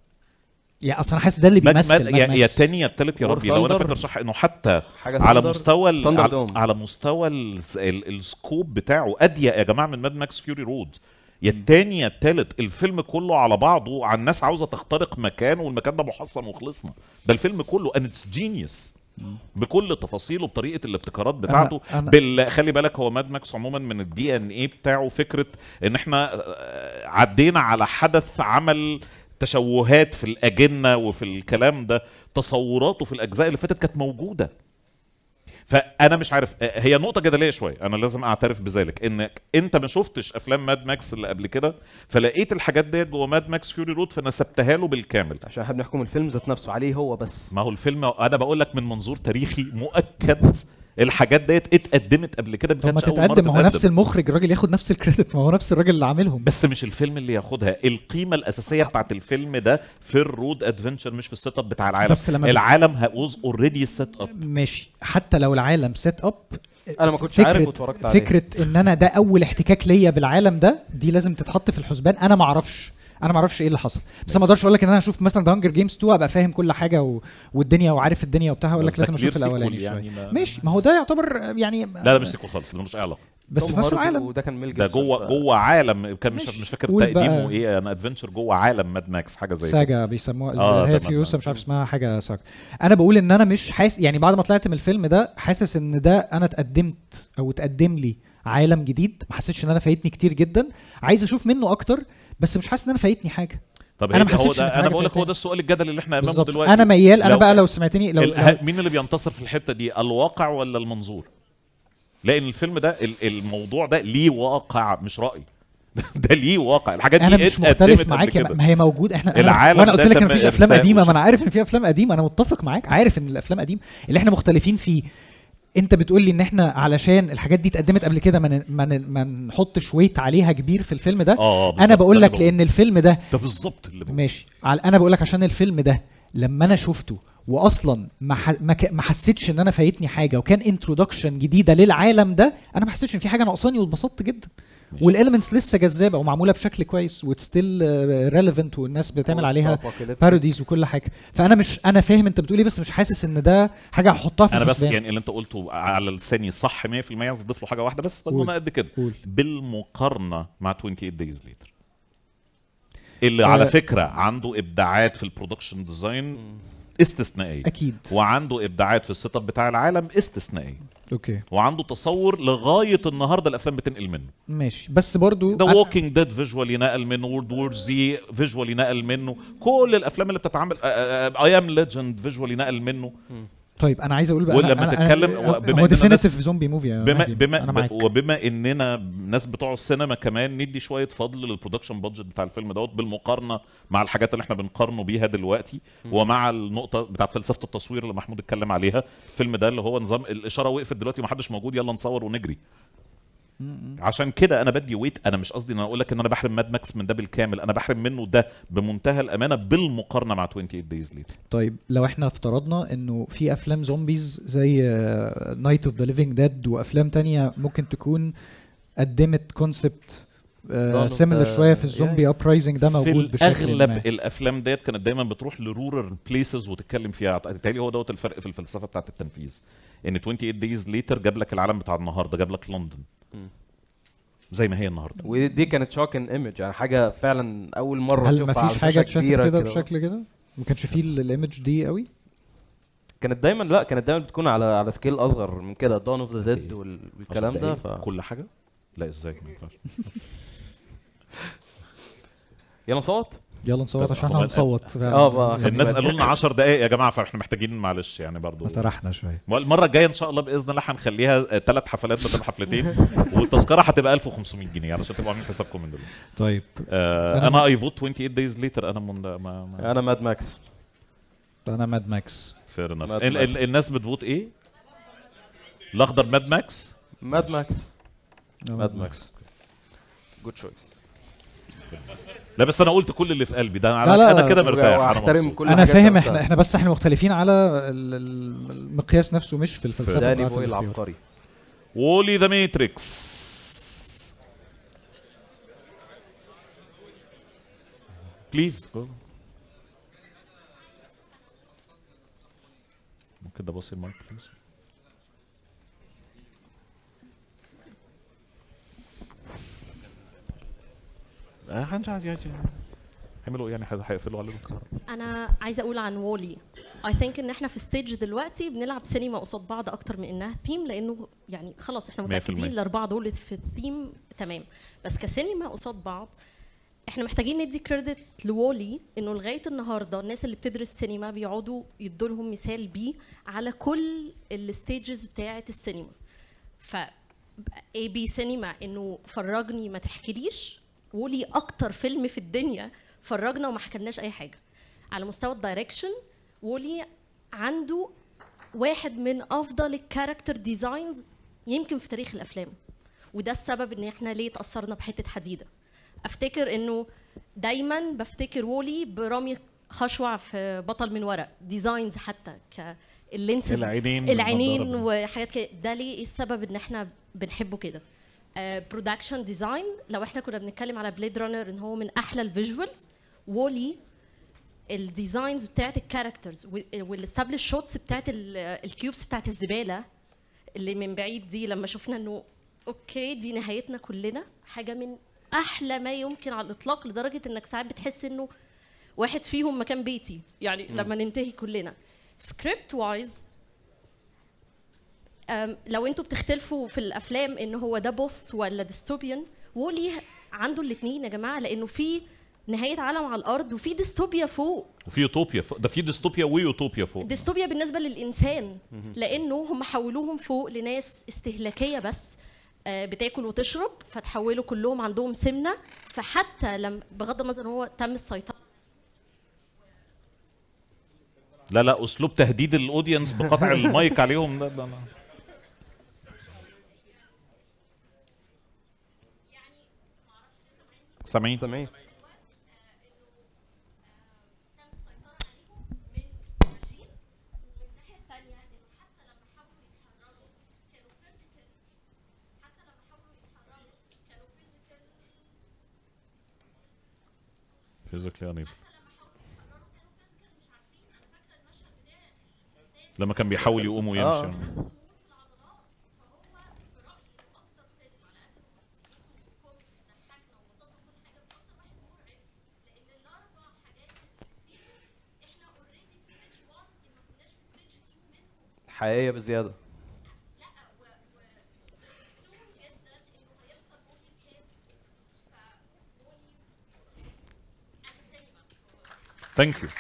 S3: يا اصلا حاسس ده اللي بيمثل
S1: يا, يا الثاني يا الثالث يا ربي. لو انا فاكر صح انه حتى على مستوى على, على مستوى السكوب بتاعه اضيق يا جماعه من ماد ماكس فيوري رود. يا الثاني يا الثالث الفيلم كله على بعضه عن ناس عاوزه تخترق مكان والمكان ده محصن وخلصنا. ده الفيلم كله and it's genius بكل تفاصيله بطريقه الابتكارات بتاعته. أنا أنا بال... خلي بالك هو ماد ماكس عموما من الدي ان ايه بتاعه فكره ان احنا عدينا على حدث عمل تشوهات في الأجنة وفي الكلام ده. تصوراته في الأجزاء اللي فاتت كانت موجودة. فأنا مش عارف، هي نقطة جدلية شوية، أنا لازم أعترف بذلك، إنك أنت ما شفتش أفلام ماد ماكس اللي قبل كده فلقيت الحاجات ديت جوه ماد ماكس فيوري رود فنسبتها له بالكامل.
S2: عشان احنا بنحكم الفيلم ذات نفسه عليه هو بس.
S1: ما هو الفيلم أنا بقول لك من منظور تاريخي مؤكد الحاجات ديت اتقدمت قبل كده، ما
S3: طب ما
S1: كانتش أول مرة
S3: تتقدم، ما هو نفس
S1: تتقدم.
S3: المخرج الراجل ياخد نفس الكريدت، ما هو نفس الراجل اللي عاملهم.
S1: بس مش الفيلم اللي ياخدها، القيمه الاساسيه بتاعت الفيلم ده في الرود ادفنتشر مش في السيت اب بتاع العالم.
S3: بس لما
S1: العالم واز اوريدي سيت اب.
S3: ماشي، حتى لو العالم سيت اب
S2: انا ما كنتش
S3: فكرة
S2: عارف واتفرجت عليه.
S3: فكره ان انا ده اول احتكاك ليا بالعالم ده، دي لازم تتحط في الحسبان. انا ما اعرفش انا ما اعرفش ايه اللي حصل، بس انا ما اقدرش اقول لك ان انا اشوف مثلا ذا هانجر جيمز اتنين ابقى فاهم كل حاجه و... والدنيا وعارف الدنيا وبتاع، اقول لك لازم اشوف الاولاني
S1: يعني
S3: شويه. ماشي، ما هو ده يعتبر يعني
S1: لا لا مش سيكول خالص، ده مش اي علاقه.
S3: بس في نفس العالم.
S2: وده كان ميل
S1: ده جوه جوه عالم، كان مش
S3: ماشي.
S1: مش فاكر
S3: قول
S1: تقديمه
S3: بقى.
S1: ايه، انا ادفنتشر جوه عالم ماد ماكس حاجه زي
S3: ساجا بيسموها
S1: آه
S3: اللي هي
S1: ده
S3: فيوسا، مش عارف اسمها حاجه ساجا. انا بقول ان انا مش حاسس يعني بعد ما طلعت من الفيلم ده حاسس ان ده انا اتقدمت او اتقدم لي عالم جديد، ما حسيتش ان انا فايتني كتير جدا، عايز اشوف منه اكتر، بس مش حاسس ان انا فايتني حاجه.
S1: طب
S3: انا ما
S1: هو
S3: حسيتش
S1: ده
S3: إن في
S1: انا
S3: حاجة
S1: بقول لك هو
S3: فايتاني.
S1: ده السؤال الجدلي اللي احنا امامه
S3: بالظبط.
S1: دلوقتي.
S3: انا ميال، انا بقى لو سمعتني لو,
S1: ال-
S3: لو
S1: مين اللي بينتصر في الحته دي، الواقع ولا المنظور؟ لان الفيلم ده ال- الموضوع ده ليه واقع مش رأي. ده ليه واقع، الحاجات دي
S3: انا مش
S1: اتقدمت
S3: مختلف
S1: قبل
S3: معاك،
S1: كده.
S3: ما هي موجود. احنا أنا
S1: العالم
S3: وانا قلت
S1: ده
S3: لك ان
S1: تم
S3: مفيش افلام
S1: إرساؤه
S3: قديمه، ما
S1: وش-
S3: انا عارف ان في افلام قديمه، انا متفق معاك، عارف ان الافلام قديمه. اللي احنا مختلفين فيه انت بتقول لي ان احنا علشان الحاجات دي اتقدمت قبل كده ما ن- ما ن- ما نحطش ويت عليها كبير في الفيلم ده.
S1: اه
S3: انا بقول
S1: ده
S3: لك
S1: اللي
S3: لان الفيلم ده
S1: ده بالظبط اللي بقول.
S3: ماشي على- انا بقول لك عشان الفيلم ده لما انا شفته واصلا ما ح- ما ك- ما حسيتش ان انا فايتني حاجه، وكان انترودكشن جديده للعالم ده، انا ما حسيتش ان في حاجه ناقصاني واتبسطت جدا. والاليمنتس لسه جذابه ومعموله بشكل كويس وستيل ريليفنت، والناس بتعمل عليها
S2: Post-apocalyptic.
S3: باروديز وكل حاجه. فانا مش انا فاهم انت بتقولي، بس مش حاسس ان ده حاجه هحطها في
S1: انا بس
S3: الحسبان.
S1: يعني اللي انت قلته على لساني صح مية في المية، عايز اضيف له حاجه واحده بس
S3: قول.
S1: قانون قد كده.
S3: قول.
S1: بالمقارنه مع ثمانية وعشرين دايز ليتر اللي
S3: آه.
S1: على فكره عنده ابداعات في البرودكشن ديزاين استثنائيه
S3: اكيد،
S1: وعنده ابداعات في السيت اب بتاع العالم استثنائيه،
S3: اوكي،
S1: وعنده تصور لغايه النهارده الافلام بتنقل منه.
S3: ماشي. بس برضو
S1: ذا
S3: أنا-
S1: ووكينج ديد فيجوالي نقل منه، وورد وور زي فيجوالي نقل منه، كل الافلام اللي بتتعمل اي ام ليجند فيجوالي نقل منه.
S3: طيب انا عايز اقول بقى
S1: ولما
S3: أنا
S1: تتكلم
S3: أنا
S1: بما
S3: هو
S1: إننا
S3: ديفينيتيف
S1: ناس-
S3: زومبي موفي يا
S1: بما
S3: مهدي،
S1: بما
S3: انا معاك.
S1: وبما اننا ناس بتوع السينما كمان ندي شويه فضل للبرودكشن بادجت بتاع الفيلم دوت بالمقارنه مع الحاجات اللي احنا بنقارنه بيها دلوقتي، ومع النقطه بتاعت فلسفه التصوير اللي محمود اتكلم عليها. الفيلم ده اللي هو نظام الاشاره وقفت دلوقتي ومحدش موجود، يلا نصور ونجري. عشان كده انا بدي ويت، انا مش قصدي ان انا اقول لك ان انا بحرم ماد ماكس من ده بالكامل، انا بحرم منه ده بمنتهى الامانه بالمقارنه مع ثمانية وعشرين دايز ليتر.
S3: طيب لو احنا افترضنا انه في افلام زومبيز زي نايت اوف ذا ليفينج ديد وافلام تانية ممكن تكون قدمت كونسبت سيميلر شويه في الزومبي ابرايزنج ده موجود بشكل
S1: اغلب
S3: ما.
S1: الافلام ديت كانت دايما بتروح لرورال بليسز وتتكلم فيها، بالتالي هو دوت الفرق في الفلسفه بتاعت التنفيذ، ان ثمانية وعشرين دايز ليتر جاب لك العالم بتاع النهارده، جاب لك لندن زي ما هي النهارده.
S2: ودي كانت شوكن ايمج، يعني حاجه فعلا اول مره
S3: هل ما
S2: تشوفها
S3: فيش
S2: على
S3: حاجه
S2: شاشة
S3: اتشافت
S2: كبيرة
S3: كده بشكل كده؟ ما كانش فيه الايمج دي قوي؟
S2: كانت دايما لا كانت دايما بتكون على على سكيل اصغر من كده، دون اوف ذا ديد والكلام ده. ف
S1: كل حاجه لا ازاي ما ينفعش.
S2: يلا نصوت
S3: يلا نصوت عشان احنا هنصوت.
S2: اه
S1: الناس قالوا لنا عشر دقائق يا جماعه، فاحنا محتاجين معلش يعني برضو
S3: سرحنا شويه.
S1: المره الجايه ان شاء الله باذن الله هنخليها ثلاث حفلات بدل حفلتين، والتذكره هتبقى ألف وخمسمية جنيه علشان تبقوا عاملين حسابكم من دلوقتي.
S3: طيب
S1: آه انا اي فوت ثمانية وعشرين دايز ليتر. انا من ما ما
S2: انا ماد ماكس.
S3: انا ماد ماكس.
S1: فير انف. الناس بتفوت ايه؟ الاخضر ماد ماكس.
S2: ماد ماكس. ماد ماكس. جود تشويس.
S1: لا بس انا قلت كل اللي في قلبي ده،
S3: لا
S1: انا
S3: لا
S1: انا كده مرتاح.
S2: احترم كل
S3: انا فاهم، احنا احنا بس احنا مختلفين على المقياس نفسه مش في الفلسفه
S2: داني بوي العبقري.
S1: وولي ذا ماتريكس. بليز جو. ممكن ده بصي المايك بليز. هيعملوا يعني هيقفلوا على الكهرباء.
S4: انا عايزه اقول عن وولي، اي ثينك ان احنا في ستيج دلوقتي بنلعب سينما قصاد بعض اكتر من انها ثيم، لانه يعني خلاص احنا متاكدين الاربعه دول في الثيم تمام، بس كسينما قصاد بعض احنا محتاجين ندي كريدت لوولي انه لغايه النهارده الناس اللي بتدرس سينما بيقعدوا يدوا لهم مثال بيه على كل الستيجز بتاعه السينما. ف اي بي سينما انه فرجني ما تحكيليش، وولي اكتر فيلم في الدنيا فرجنا وما حكلناش اي حاجه. على مستوى الدايركشن وولي عنده واحد من افضل الكاركتر ديزاينز يمكن في تاريخ الافلام، وده السبب ان احنا ليه اتاثرنا بحته حديده. افتكر انه دايما بفتكر وولي برامي خشوع في بطل من ورق، ديزاينز حتى ك اللينسز
S1: العينين
S4: العينين وحاجات كده. ده ليه السبب ان احنا بنحبه كده. برودكشن uh, ديزاين، لو احنا كنا بنتكلم على بليد رانر ان هو من احلى الفيجوالز، وولي الديزاينز بتاعت الكاركترز والاستابلش شوتس بتاعت الكيوبس بتاعت الزباله اللي من بعيد دي، لما شفنا انه اوكي دي نهايتنا كلنا، حاجه من احلى ما يمكن على الاطلاق، لدرجه انك ساعات بتحس انه واحد فيهم مكان بيتي يعني م. لما ننتهي كلنا. سكريبت وايز لو انتوا بتختلفوا في الافلام ان هو ده بوست ولا ديستوبيان، وولي عنده الاثنين يا جماعه، لانه في نهايه عالم على الارض وفي ديستوبيا فوق،
S1: وفي يوتوبيا فوق. ده في ديستوبيا ويوتوبيا فوق.
S4: ديستوبيا بالنسبه للانسان لانه هم حولوهم فوق لناس استهلاكيه بس بتاكل وتشرب، فتحولوا كلهم عندهم سمنه، فحتى لما بغض النظر هو تم السيطره.
S1: لا لا اسلوب تهديد الاودينس بقطع المايك عليهم ده, ده, ده. سامعين
S2: سامعين
S1: فيزيكلي انيبل. لما كان بيحاول يقوم ويمشي آه.
S2: حقيقية بزيادة.
S1: ثانك يو.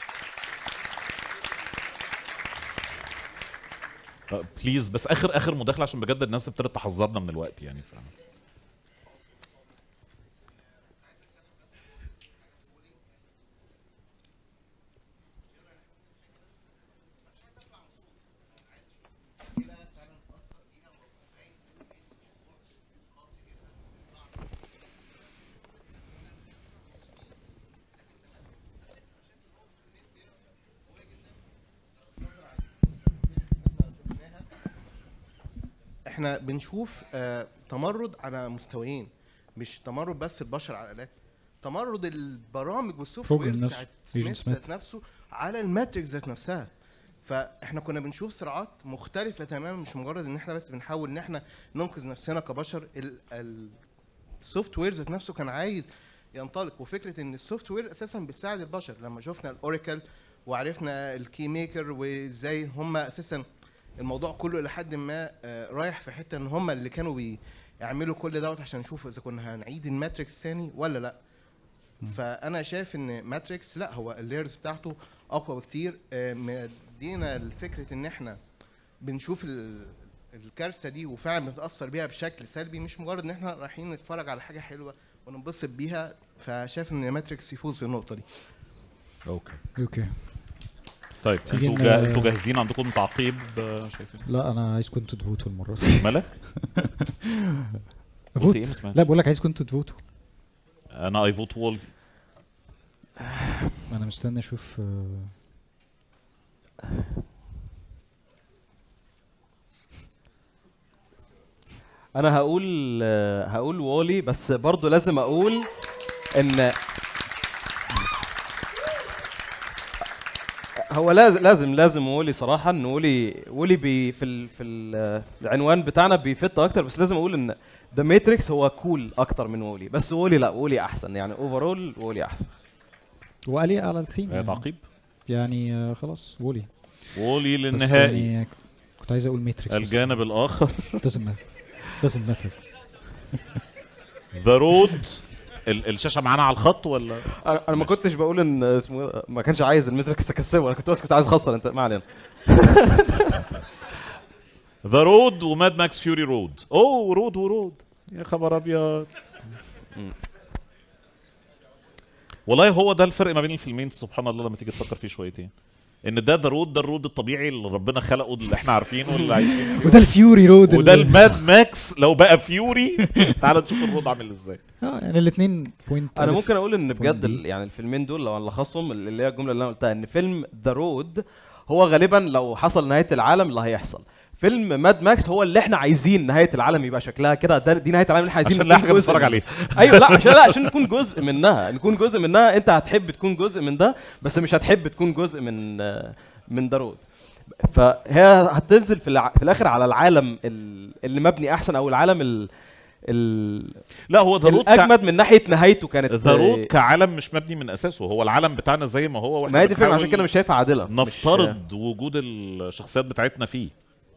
S1: بليز بس اخر اخر مداخله عشان بجد الناس ابتدت تحذرنا من الوقت يعني ف...
S17: احنا بنشوف آه تمرد على مستويين، مش تمرد بس البشر على الالات، تمرد البرامج والسوفت ويرز بتاعت سميث ذات نفسه على الماتريكس ذات نفسها. فاحنا كنا بنشوف صراعات مختلفه تماما، مش مجرد ان احنا بس بنحاول ان احنا ننقذ نفسنا كبشر. السوفت وير ذات نفسه كان عايز ينطلق، وفكره ان السوفت وير اساسا بتساعد البشر. لما شفنا الاوراكل وعرفنا الكي ميكر وازاي هم اساسا الموضوع كله لحد ما رايح في حته ان هم اللي كانوا بيعملوا كل دوت عشان نشوف اذا كنا هنعيد الماتريكس تاني ولا لا. فانا شايف ان ماتريكس لا، هو اللايرز بتاعته اقوى بكتير، مدينا الفكره ان احنا بنشوف الكارثه دي وفعلا بنتاثر بيها بشكل سلبي، مش مجرد ان احنا رايحين نتفرج على حاجه حلوه وننبسط بيها. فشايف ان ماتريكس يفوز في النقطه دي.
S1: اوكي
S3: اوكي
S1: طيب انتوا جا... انتوا جاهزين؟ عندكم تعقيب شايفين؟
S3: لا انا عايزكم انتوا تفوتوا المره دي.
S1: مالك؟
S3: فوت. لا بقول لك عايزكم انتوا تفوتوا.
S1: انا اي فوت وول.
S3: انا مستني اشوف.
S2: انا هقول هقول وولي، بس برضو لازم اقول ان هو لازم لازم لازم وولي صراحه، ان وولي وولي بي في ال في ال العنوان بتاعنا بيفت اكتر، بس لازم اقول ان ذا ماتريكس هو كول اكتر من وولي، بس وولي لا، وولي احسن يعني اوفرول، وولي احسن.
S3: وقالي على الثيم
S1: يعني تعقيب
S3: يعني آه خلاص وولي
S1: وولي للنهائي.
S3: يعني كنت عايز اقول ماتريكس
S1: الجانب الاخر
S3: doesn't doesn't matter.
S1: ذا رود. الشاشه معانا على الخط ولا؟
S2: انا ما كنتش بقول ان اسمه ما كانش عايز الماتريكس تكسبه، انا كنت بس كنت عايز اخسر. انت ما علينا.
S1: ذا رود وماد ماكس فيوري رود. اوه رود ورود يا خبر ابيض. والله هو ده الفرق ما بين الفيلمين سبحان الله لما تيجي تفكر فيه شويتين. ان ده ذا رود، ده الرود الطبيعي اللي ربنا خلقه اللي احنا عارفينه اللي عايشين فيه.
S3: وده الفيوري رود
S1: وده
S3: اللي-
S1: الماد ماكس لو بقى فيوري. تعال نشوف الرود عامل ازاي.
S3: اه يعني الاثنين بوينت.
S2: انا ممكن اقول ان بجد ال- يعني الفيلمين دول لو نلخصهم اللي هي الجمله اللي انا قلتها ان فيلم ذا رود هو غالبا لو حصل نهايه العالم اللي هيحصل. فيلم ماد ماكس هو اللي احنا عايزين نهايه العالم يبقى شكلها كده، ده دي نهايه العالم اللي احنا عايزين
S1: عشان
S2: نكون
S1: نلاقي حاجة
S2: جزء
S1: نتفرج
S2: من-
S1: عليها.
S2: ايوه لا عشان لا عشان نكون جزء منها، نكون جزء منها. انت هتحب تكون جزء من ده بس مش هتحب تكون جزء من من ذا رود. فهي هتنزل في, الع... في الاخر على العالم ال- اللي مبني احسن او العالم ال... ال...
S1: لا هو ذا رود
S2: الاجمد من ناحيه نهايته كانت
S1: ذا رود كعالم مش مبني من اساسه، هو العالم بتاعنا زي ما هو.
S2: ما هي دي الفكرة، عشان كده مش شايفها عادلة. مش-
S1: نفترض وجود الشخصيات بتاعتنا فيه.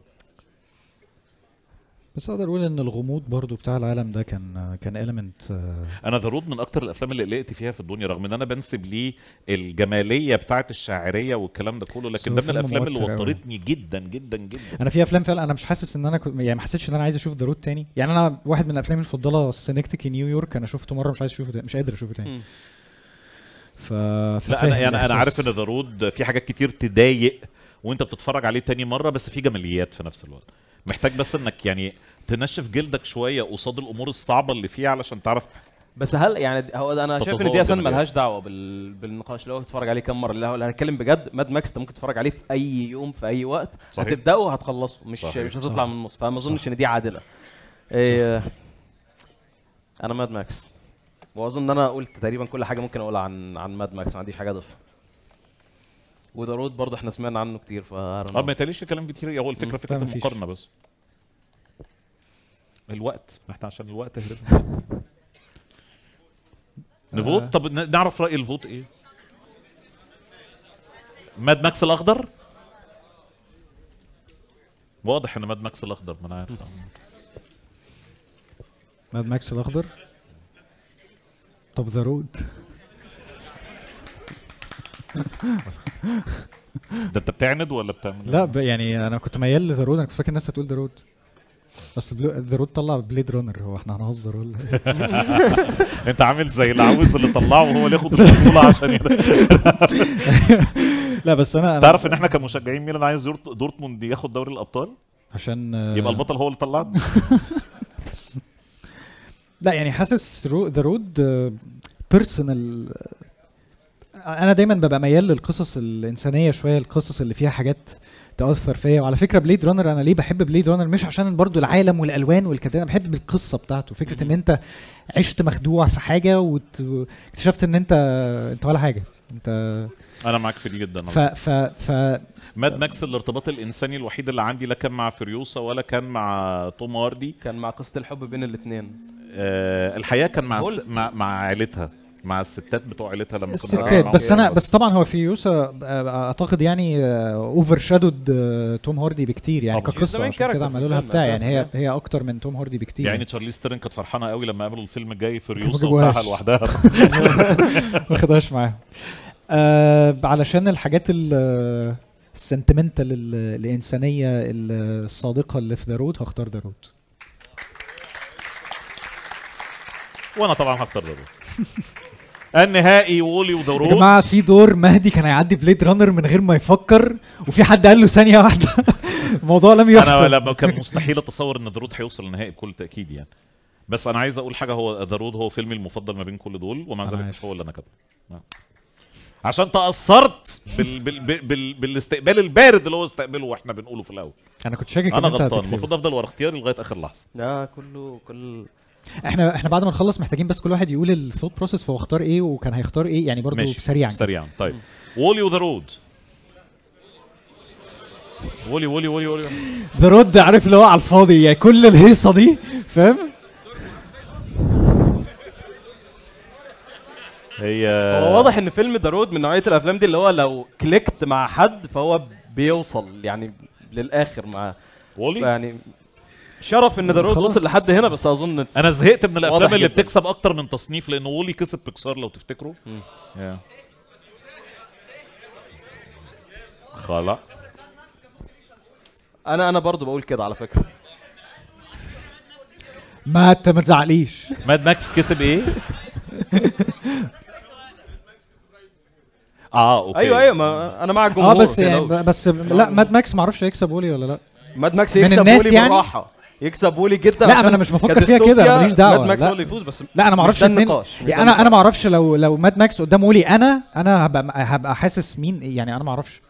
S3: بس اقدر اقول ان الغموض برضو بتاع العالم ده كان كان element.
S1: انا ذا رود من اكتر الافلام اللي قلقت فيها في الدنيا، رغم ان انا بنسب ليه الجماليه بتاعت الشاعرية والكلام ده كله،
S3: بس
S1: لكن
S3: هو
S1: ده من
S3: فيلم
S1: الافلام اللي
S3: موتر أوي.
S1: وترتني جدا جدا جدا.
S3: انا في افلام فعلا انا مش حاسس ان انا كنت يعني ما حسيتش ان انا عايز اشوف ذا رود تاني. يعني انا واحد من افلامي المفضله سينكتيكي نيويورك، انا شفته مره مش عايز اشوفه تاني، مش قادر اشوفه تاني.
S1: مم.
S3: ف
S1: لا انا يعني انا عارف ان ذا رود في حاجات كتير تضايق وانت بتتفرج عليه تاني مره، بس في جماليات في نفس الوقت. محتاج بس انك يعني تنشف جلدك شويه قصاد الامور الصعبه اللي فيها علشان تعرف.
S2: بس هل يعني هو ده انا شايف ان
S1: تتصور
S2: دي اصلا
S1: جماليات.
S2: ملهاش دعوه بال... بالنقاش اللي هو تتفرج عليه كام مره. اللي هو اللي هنتكلم بجد ماد ماكس انت ممكن تتفرج عليه في اي يوم في اي وقت.
S1: صحيح.
S2: هتبداه وهتخلصه، مش
S1: صحيح.
S2: مش هتطلع
S1: صحيح.
S2: من النص. فما اظنش ان دي عادله. إيه انا ماد ماكس، واظن ان انا قلت تقريبا كل حاجه ممكن اقولها عن عن ماد ماكس، ما عنديش حاجه اضيفها. وذا رود برضه احنا سمعنا عنه كتير ف
S1: اه ما يتقاليش كلام كتير، هو الفكره فكره
S2: لا، مفيش.
S1: المقارنه بس. الوقت احنا عشان الوقت هربنا. نفوت. طب ن- نعرف راي الفوت ايه؟ ماد ماكس الاخضر. واضح ان ماد ماكس الاخضر، ما انا عارف.
S3: ماد ماكس الاخضر. طب ذا رود.
S1: ده انت بتعند ولا بتعمل؟
S3: لا ب- يعني انا كنت ميال لذا رود، انا كنت فاكر الناس هتقول ذا رود. بس ذا رود طلع بليد رانر، هو احنا هنهزر ولا إيه؟
S1: انت عامل زي العاوز اللي طلعه وهو اللي ياخد البطوله عشان
S3: لا بس انا أنا-
S1: تعرف ان احنا كمشجعين ميلان عايز يورت- دورتموند ياخد دوري الابطال
S3: عشان
S1: يبقى البطل هو اللي طلعنا.
S3: لا يعني حاسس ذا رود بيرسونال. انا دايما ببقى ميال للقصص الانسانيه شويه، القصص اللي فيها حاجات تاثر فيا. وعلى فكره بليد رانر، انا ليه بحب بليد رانر؟ مش عشان برضو العالم والالوان والكلام، انا بحب القصه بتاعته. فكره ان انت عشت مخدوع في حاجه واكتشفت ان انت انت ولا حاجه انت.
S1: انا معاك في دي جدا.
S3: ف ف ف
S1: ماد ماكس الارتباط الانساني الوحيد اللي عندي لا كان مع فيريوسا ولا كان مع توم هاردي،
S2: كان مع قصه الحب بين الاثنين.
S1: آه الحياه كان مع الس... مع, مع عائلتها، مع الستات بتوع عائلتها لما كنا
S3: الستات. بس انا بس طبعا هو فيوسا اعتقد يعني اوفر شادود توم هاردي بكتير يعني
S1: طبعاً.
S3: كقصه، عشان كده عملوا لها بتاع يعني هي هي اكتر من توم هاردي بكتير.
S1: يعني تشارليز تيرن كانت فرحانه قوي لما قابلوا الفيلم الجاي
S3: ما
S1: فيريوسا
S3: جابوهاش.
S1: وبتاعها لوحدها.
S3: ما خدهاش معاهم. آه علشان الحاجات ال- السنتمنتال ال- الانسانيه الصادقه اللي في ذا رود هختار ذا رود.
S1: وانا طبعا هختار ذا رود. النهائي وولي وذا
S3: يا
S1: رود.
S3: جماعه في دور مهدي كان هيعدي بليد رانر من غير ما يفكر، وفي حد قال له ثانيه واحده. الموضوع لم يحصل.
S1: انا لما كان مستحيل اتصور ان ذا رود هيوصل للنهائي بكل تاكيد يعني. بس انا عايز اقول حاجه، هو ذا رود هو فيلمي المفضل ما بين كل دول، ومع
S3: أنا
S1: ذلك
S3: عارف.
S1: مش هو اللي انا كاتبه. عشان تاثرت بال... بال... بال... بال... بالاستقبال البارد اللي هو استقبله واحنا بنقوله في الاول.
S3: انا كنت شاكك
S1: انا
S3: ان انت
S1: غلطان،
S3: هتكتبه.
S1: المفروض افضل ورا اختياري لغايه اخر لحظه.
S2: لا كله كل
S3: احنا احنا بعد ما نخلص محتاجين بس كل واحد يقول الثوت بروسيس، فهو اختار ايه وكان هيختار ايه يعني برضو
S1: ماشي.
S3: سريعا.
S1: سريعا طيب. وولي وذا رود. وولي وولي وولي وولي
S3: ذا رود عارف اللي هو على الفاضي يعني كل الهيصه دي فاهم.
S1: هي
S2: هو واضح ان فيلم ذا رود من نوعيه الافلام دي اللي هو لو كليكت مع حد فهو بيوصل يعني للاخر معاه.
S1: وولي
S2: يعني شرف ان ذا رود
S1: خلاص.
S2: وصل لحد هنا، بس اظن
S1: انا زهقت من الافلام
S2: واضح
S1: اللي
S2: جداً.
S1: بتكسب اكتر من تصنيف، لان وولي كسب بيكسار لو تفتكروا. yeah. خلاص.
S2: انا انا برضو بقول كده على فكره.
S3: ما انت ما تزعليش.
S1: ماد ماكس كسب ايه؟ اه اوكي
S2: ايوه ايوه ما انا مع الجمهور.
S3: اه بس يعني بس لا ماد ماكس ما اعرفش يكسب وولي ولا لا.
S2: ماد ماكس
S3: من
S2: يكسب
S3: الناس
S2: وولي
S3: يعني؟
S2: بالراحه، يكسب وولي جدا.
S3: لا انا مش بفكر فيها كده، ماليش دعوه.
S2: ماد ماكس
S3: لا.
S2: هو اللي يفوز بس
S3: لا انا ما اعرفش اتنين يعني انا انا ما اعرفش لو لو ماد ماكس قدام وولي انا انا هبقى هبقى حاسس مين يعني، انا ما اعرفش.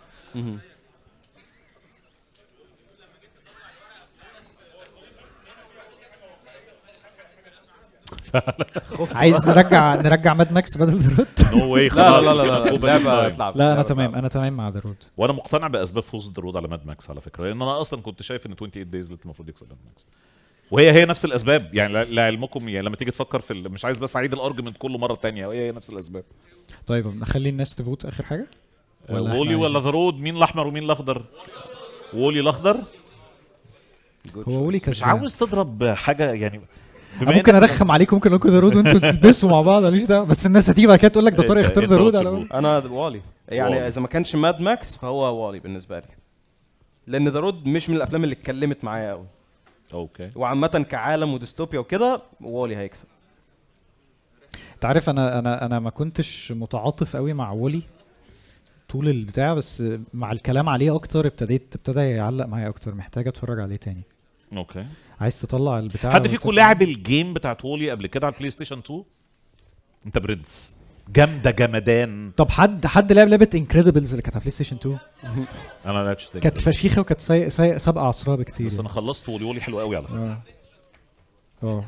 S3: عايز نرجع نرجع ماد ماكس بدل ذا رود؟
S1: نو واي
S2: لا
S1: خلاص.
S2: لا لا لا اللعبه اتلعبت.
S3: لا انا تمام انا تمام مع ذا رود.
S1: وانا مقتنع باسباب فوز ذا رود على ماد ماكس على فكره، لان انا اصلا كنت شايف ان ثمانية وعشرين دايز المفروض يكسب ماد ماكس، وهي هي نفس الاسباب يعني لعلمكم يعني لما تيجي تفكر في مش عايز بس اعيد الارجمنت كله مره ثانيه، وهي هي نفس الاسباب.
S3: طيب نخلي الناس تفوت اخر حاجه
S1: ولا وولي ولا ذا رود؟ مين الاحمر ومين الاخضر؟ وولي الاخضر.
S3: هو وولي كسبان.
S1: مش عاوز تضرب حاجه يعني
S3: ممكن ارخم عليكم، ممكن اقول لكم ذا رود وانتوا تلبسوا مع بعض ماليش دعوه، بس الناس هتيجي بعد كده تقول لك ده طارق اختار ذا رود على وولي.
S2: انا والي يعني اذا ما كانش ماد ماكس فهو والي بالنسبه لي، لان ذا رود مش من الافلام اللي اتكلمت معايا قوي.
S1: اوكي.
S2: وعامه كعالم وديستوبيا وكده والي هيكسب.
S3: انت عارف انا انا انا ما كنتش متعاطف قوي مع وولي طول البتاع، بس مع الكلام عليه اكتر ابتديت ابتدى يعلق معايا اكتر، محتاج اتفرج عليه تاني.
S1: اوكي.
S3: عايز تطلع البتاع.
S1: حد فيكم لعب الجيم بتاعت وولي قبل كده على البلاي ستيشن اتنين؟ انت برنس جامده جمدان.
S3: طب حد حد لعب لعبه انكريدبلز اللي كانت على بلاي ستيشن اتنين؟
S1: انا ما لعبتش.
S3: كانت فشيخه وكانت سايق سايق سابقه عصرها بكتير.
S1: بس انا خلصت وولي. وولي حلو قوي على فكره.
S3: اه اه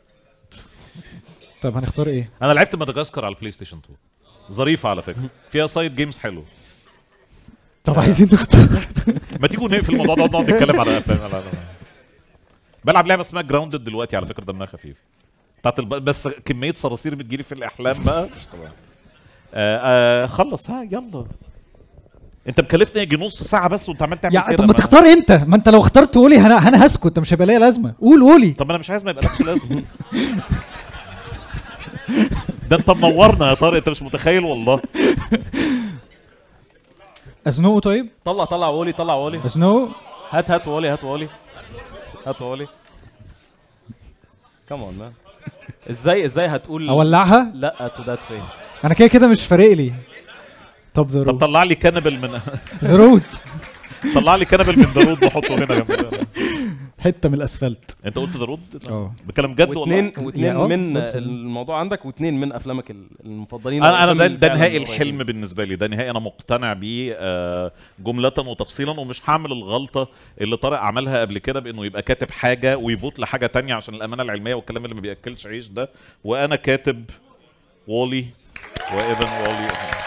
S3: طب هنختار ايه؟
S1: انا لعبت مدغشقر على البلاي ستيشن اتنين، ظريفه على فكره، فيها سايد جيمز حلو.
S3: طب عايزين نختار.
S1: ما تيجوا نقفل الموضوع ده ونقعد نتكلم على افلام. بلعب لعبه اسمها جراوندد دلوقتي على فكره، دمها خفيف بتاعت الب... بس كميه صراصير بتجيلي في الاحلام بقى. آه آه خلص ها يلا. انت مكلفتني يجي نص ساعه بس وانت عمال تعمل كده.
S3: طب ما تختار انت، ما انت لو اخترت وولي انا انا هسكت، انت مش هيبقى ليا لازمه. قول وولي.
S1: طب انا مش عايز ما يبقى لكش لازمه. ده انت منورنا يا طارق، انت مش متخيل والله.
S3: ازنقه طيب؟
S2: طلع طلع وولي طلع وولي.
S3: ازنقه.
S2: هات هات وولي هات وولي هات وولي. كمان مان. ازاي ازاي هتقول
S3: اولعها؟
S2: لا تو ذات فيس.
S3: انا كده كده مش فارق لي. طب ذا رود.
S1: طب طلع لي كانبل من
S3: ذا رود.
S1: طلع لي كانبل من ذا رود وحطه هنا جنب
S3: حته من الاسفلت.
S1: انت قلت ذا رود؟
S3: اه
S1: بكلام جد والله.
S2: واثنين واثنين من الموضوع عندك، واثنين من افلامك المفضلين.
S1: انا انا ده, ده نهائي الحلم بالنسبه لي، ده نهائي انا مقتنع بيه آه جمله وتفصيلا، ومش هعمل الغلطه اللي طارق عملها قبل كده بانه يبقى كاتب حاجه ويفوت لحاجه تانية عشان الامانه العلميه والكلام اللي ما بياكلش عيش ده، وانا كاتب وولي واذن وولي.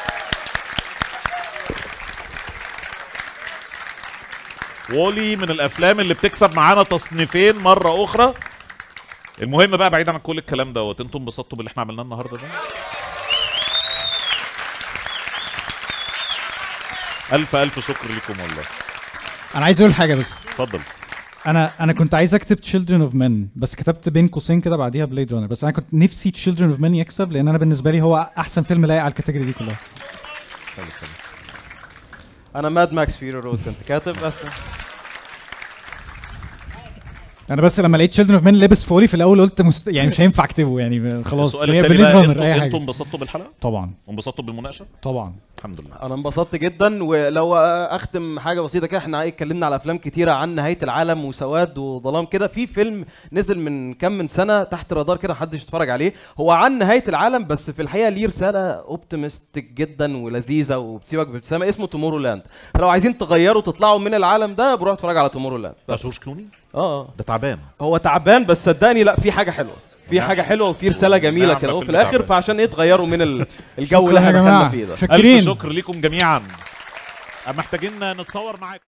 S1: وولي من الافلام اللي بتكسب معانا تصنيفين مره اخرى. المهم بقى بعيد عن كل الكلام دوت، انتم انبسطتوا باللي احنا عملناه النهارده ده؟ الف الف شكر لكم والله.
S3: انا عايز اقول حاجه بس.
S1: اتفضل.
S3: انا انا كنت عايز اكتب Children of Men بس كتبت بين قوسين كده بعديها بليد رانر، بس انا كنت نفسي Children of Men يكسب لان انا بالنسبه لي هو احسن فيلم لايق على الكاتيجوري دي كلها.
S2: انا ماد ماكس فيوري رود كنت كاتب بس.
S3: انا بس لما لقيت Children of Men لبس فولي في الاول قلت مست... يعني مش هينفع اكتبه يعني خلاص.
S1: السؤال
S3: هي
S1: التاني
S3: بليد
S1: بقى،
S3: رانر اي حاجه.
S1: انتم انبسطتوا بالحلقه؟
S3: طبعا.
S1: وانبسطتوا بالمناقشه؟
S3: طبعا.
S1: الحمد لله.
S2: انا انبسطت جدا. ولو اختم حاجه بسيطه كده، احنا اتكلمنا على افلام كتيره عن نهايه العالم وسواد وظلام كده. في فيلم نزل من كام من سنه تحت الرادار كده محدش اتفرج عليه، هو عن نهايه العالم بس في الحقيقه ليه رساله اوبتيمستيك جدا ولذيذه وبتسيبك بابتسامه، اسمه تومورو لاند. فلو عايزين تغيروا تطلعوا من العالم ده بروحوا اتفرجوا على تومورو لاند.
S1: بتاع جورج كلوني؟
S2: اه
S1: ده تعبان.
S2: هو تعبان بس صدقني لا في حاجه حلوه، في حاجه حلوه وفي رساله جميله كده وفي الاخر، فعشان ايه تغيروا من الجو اللي احنا دخلنا فيه ده.
S1: الف شكر لكم جميعا. محتاجين نتصور معاكم.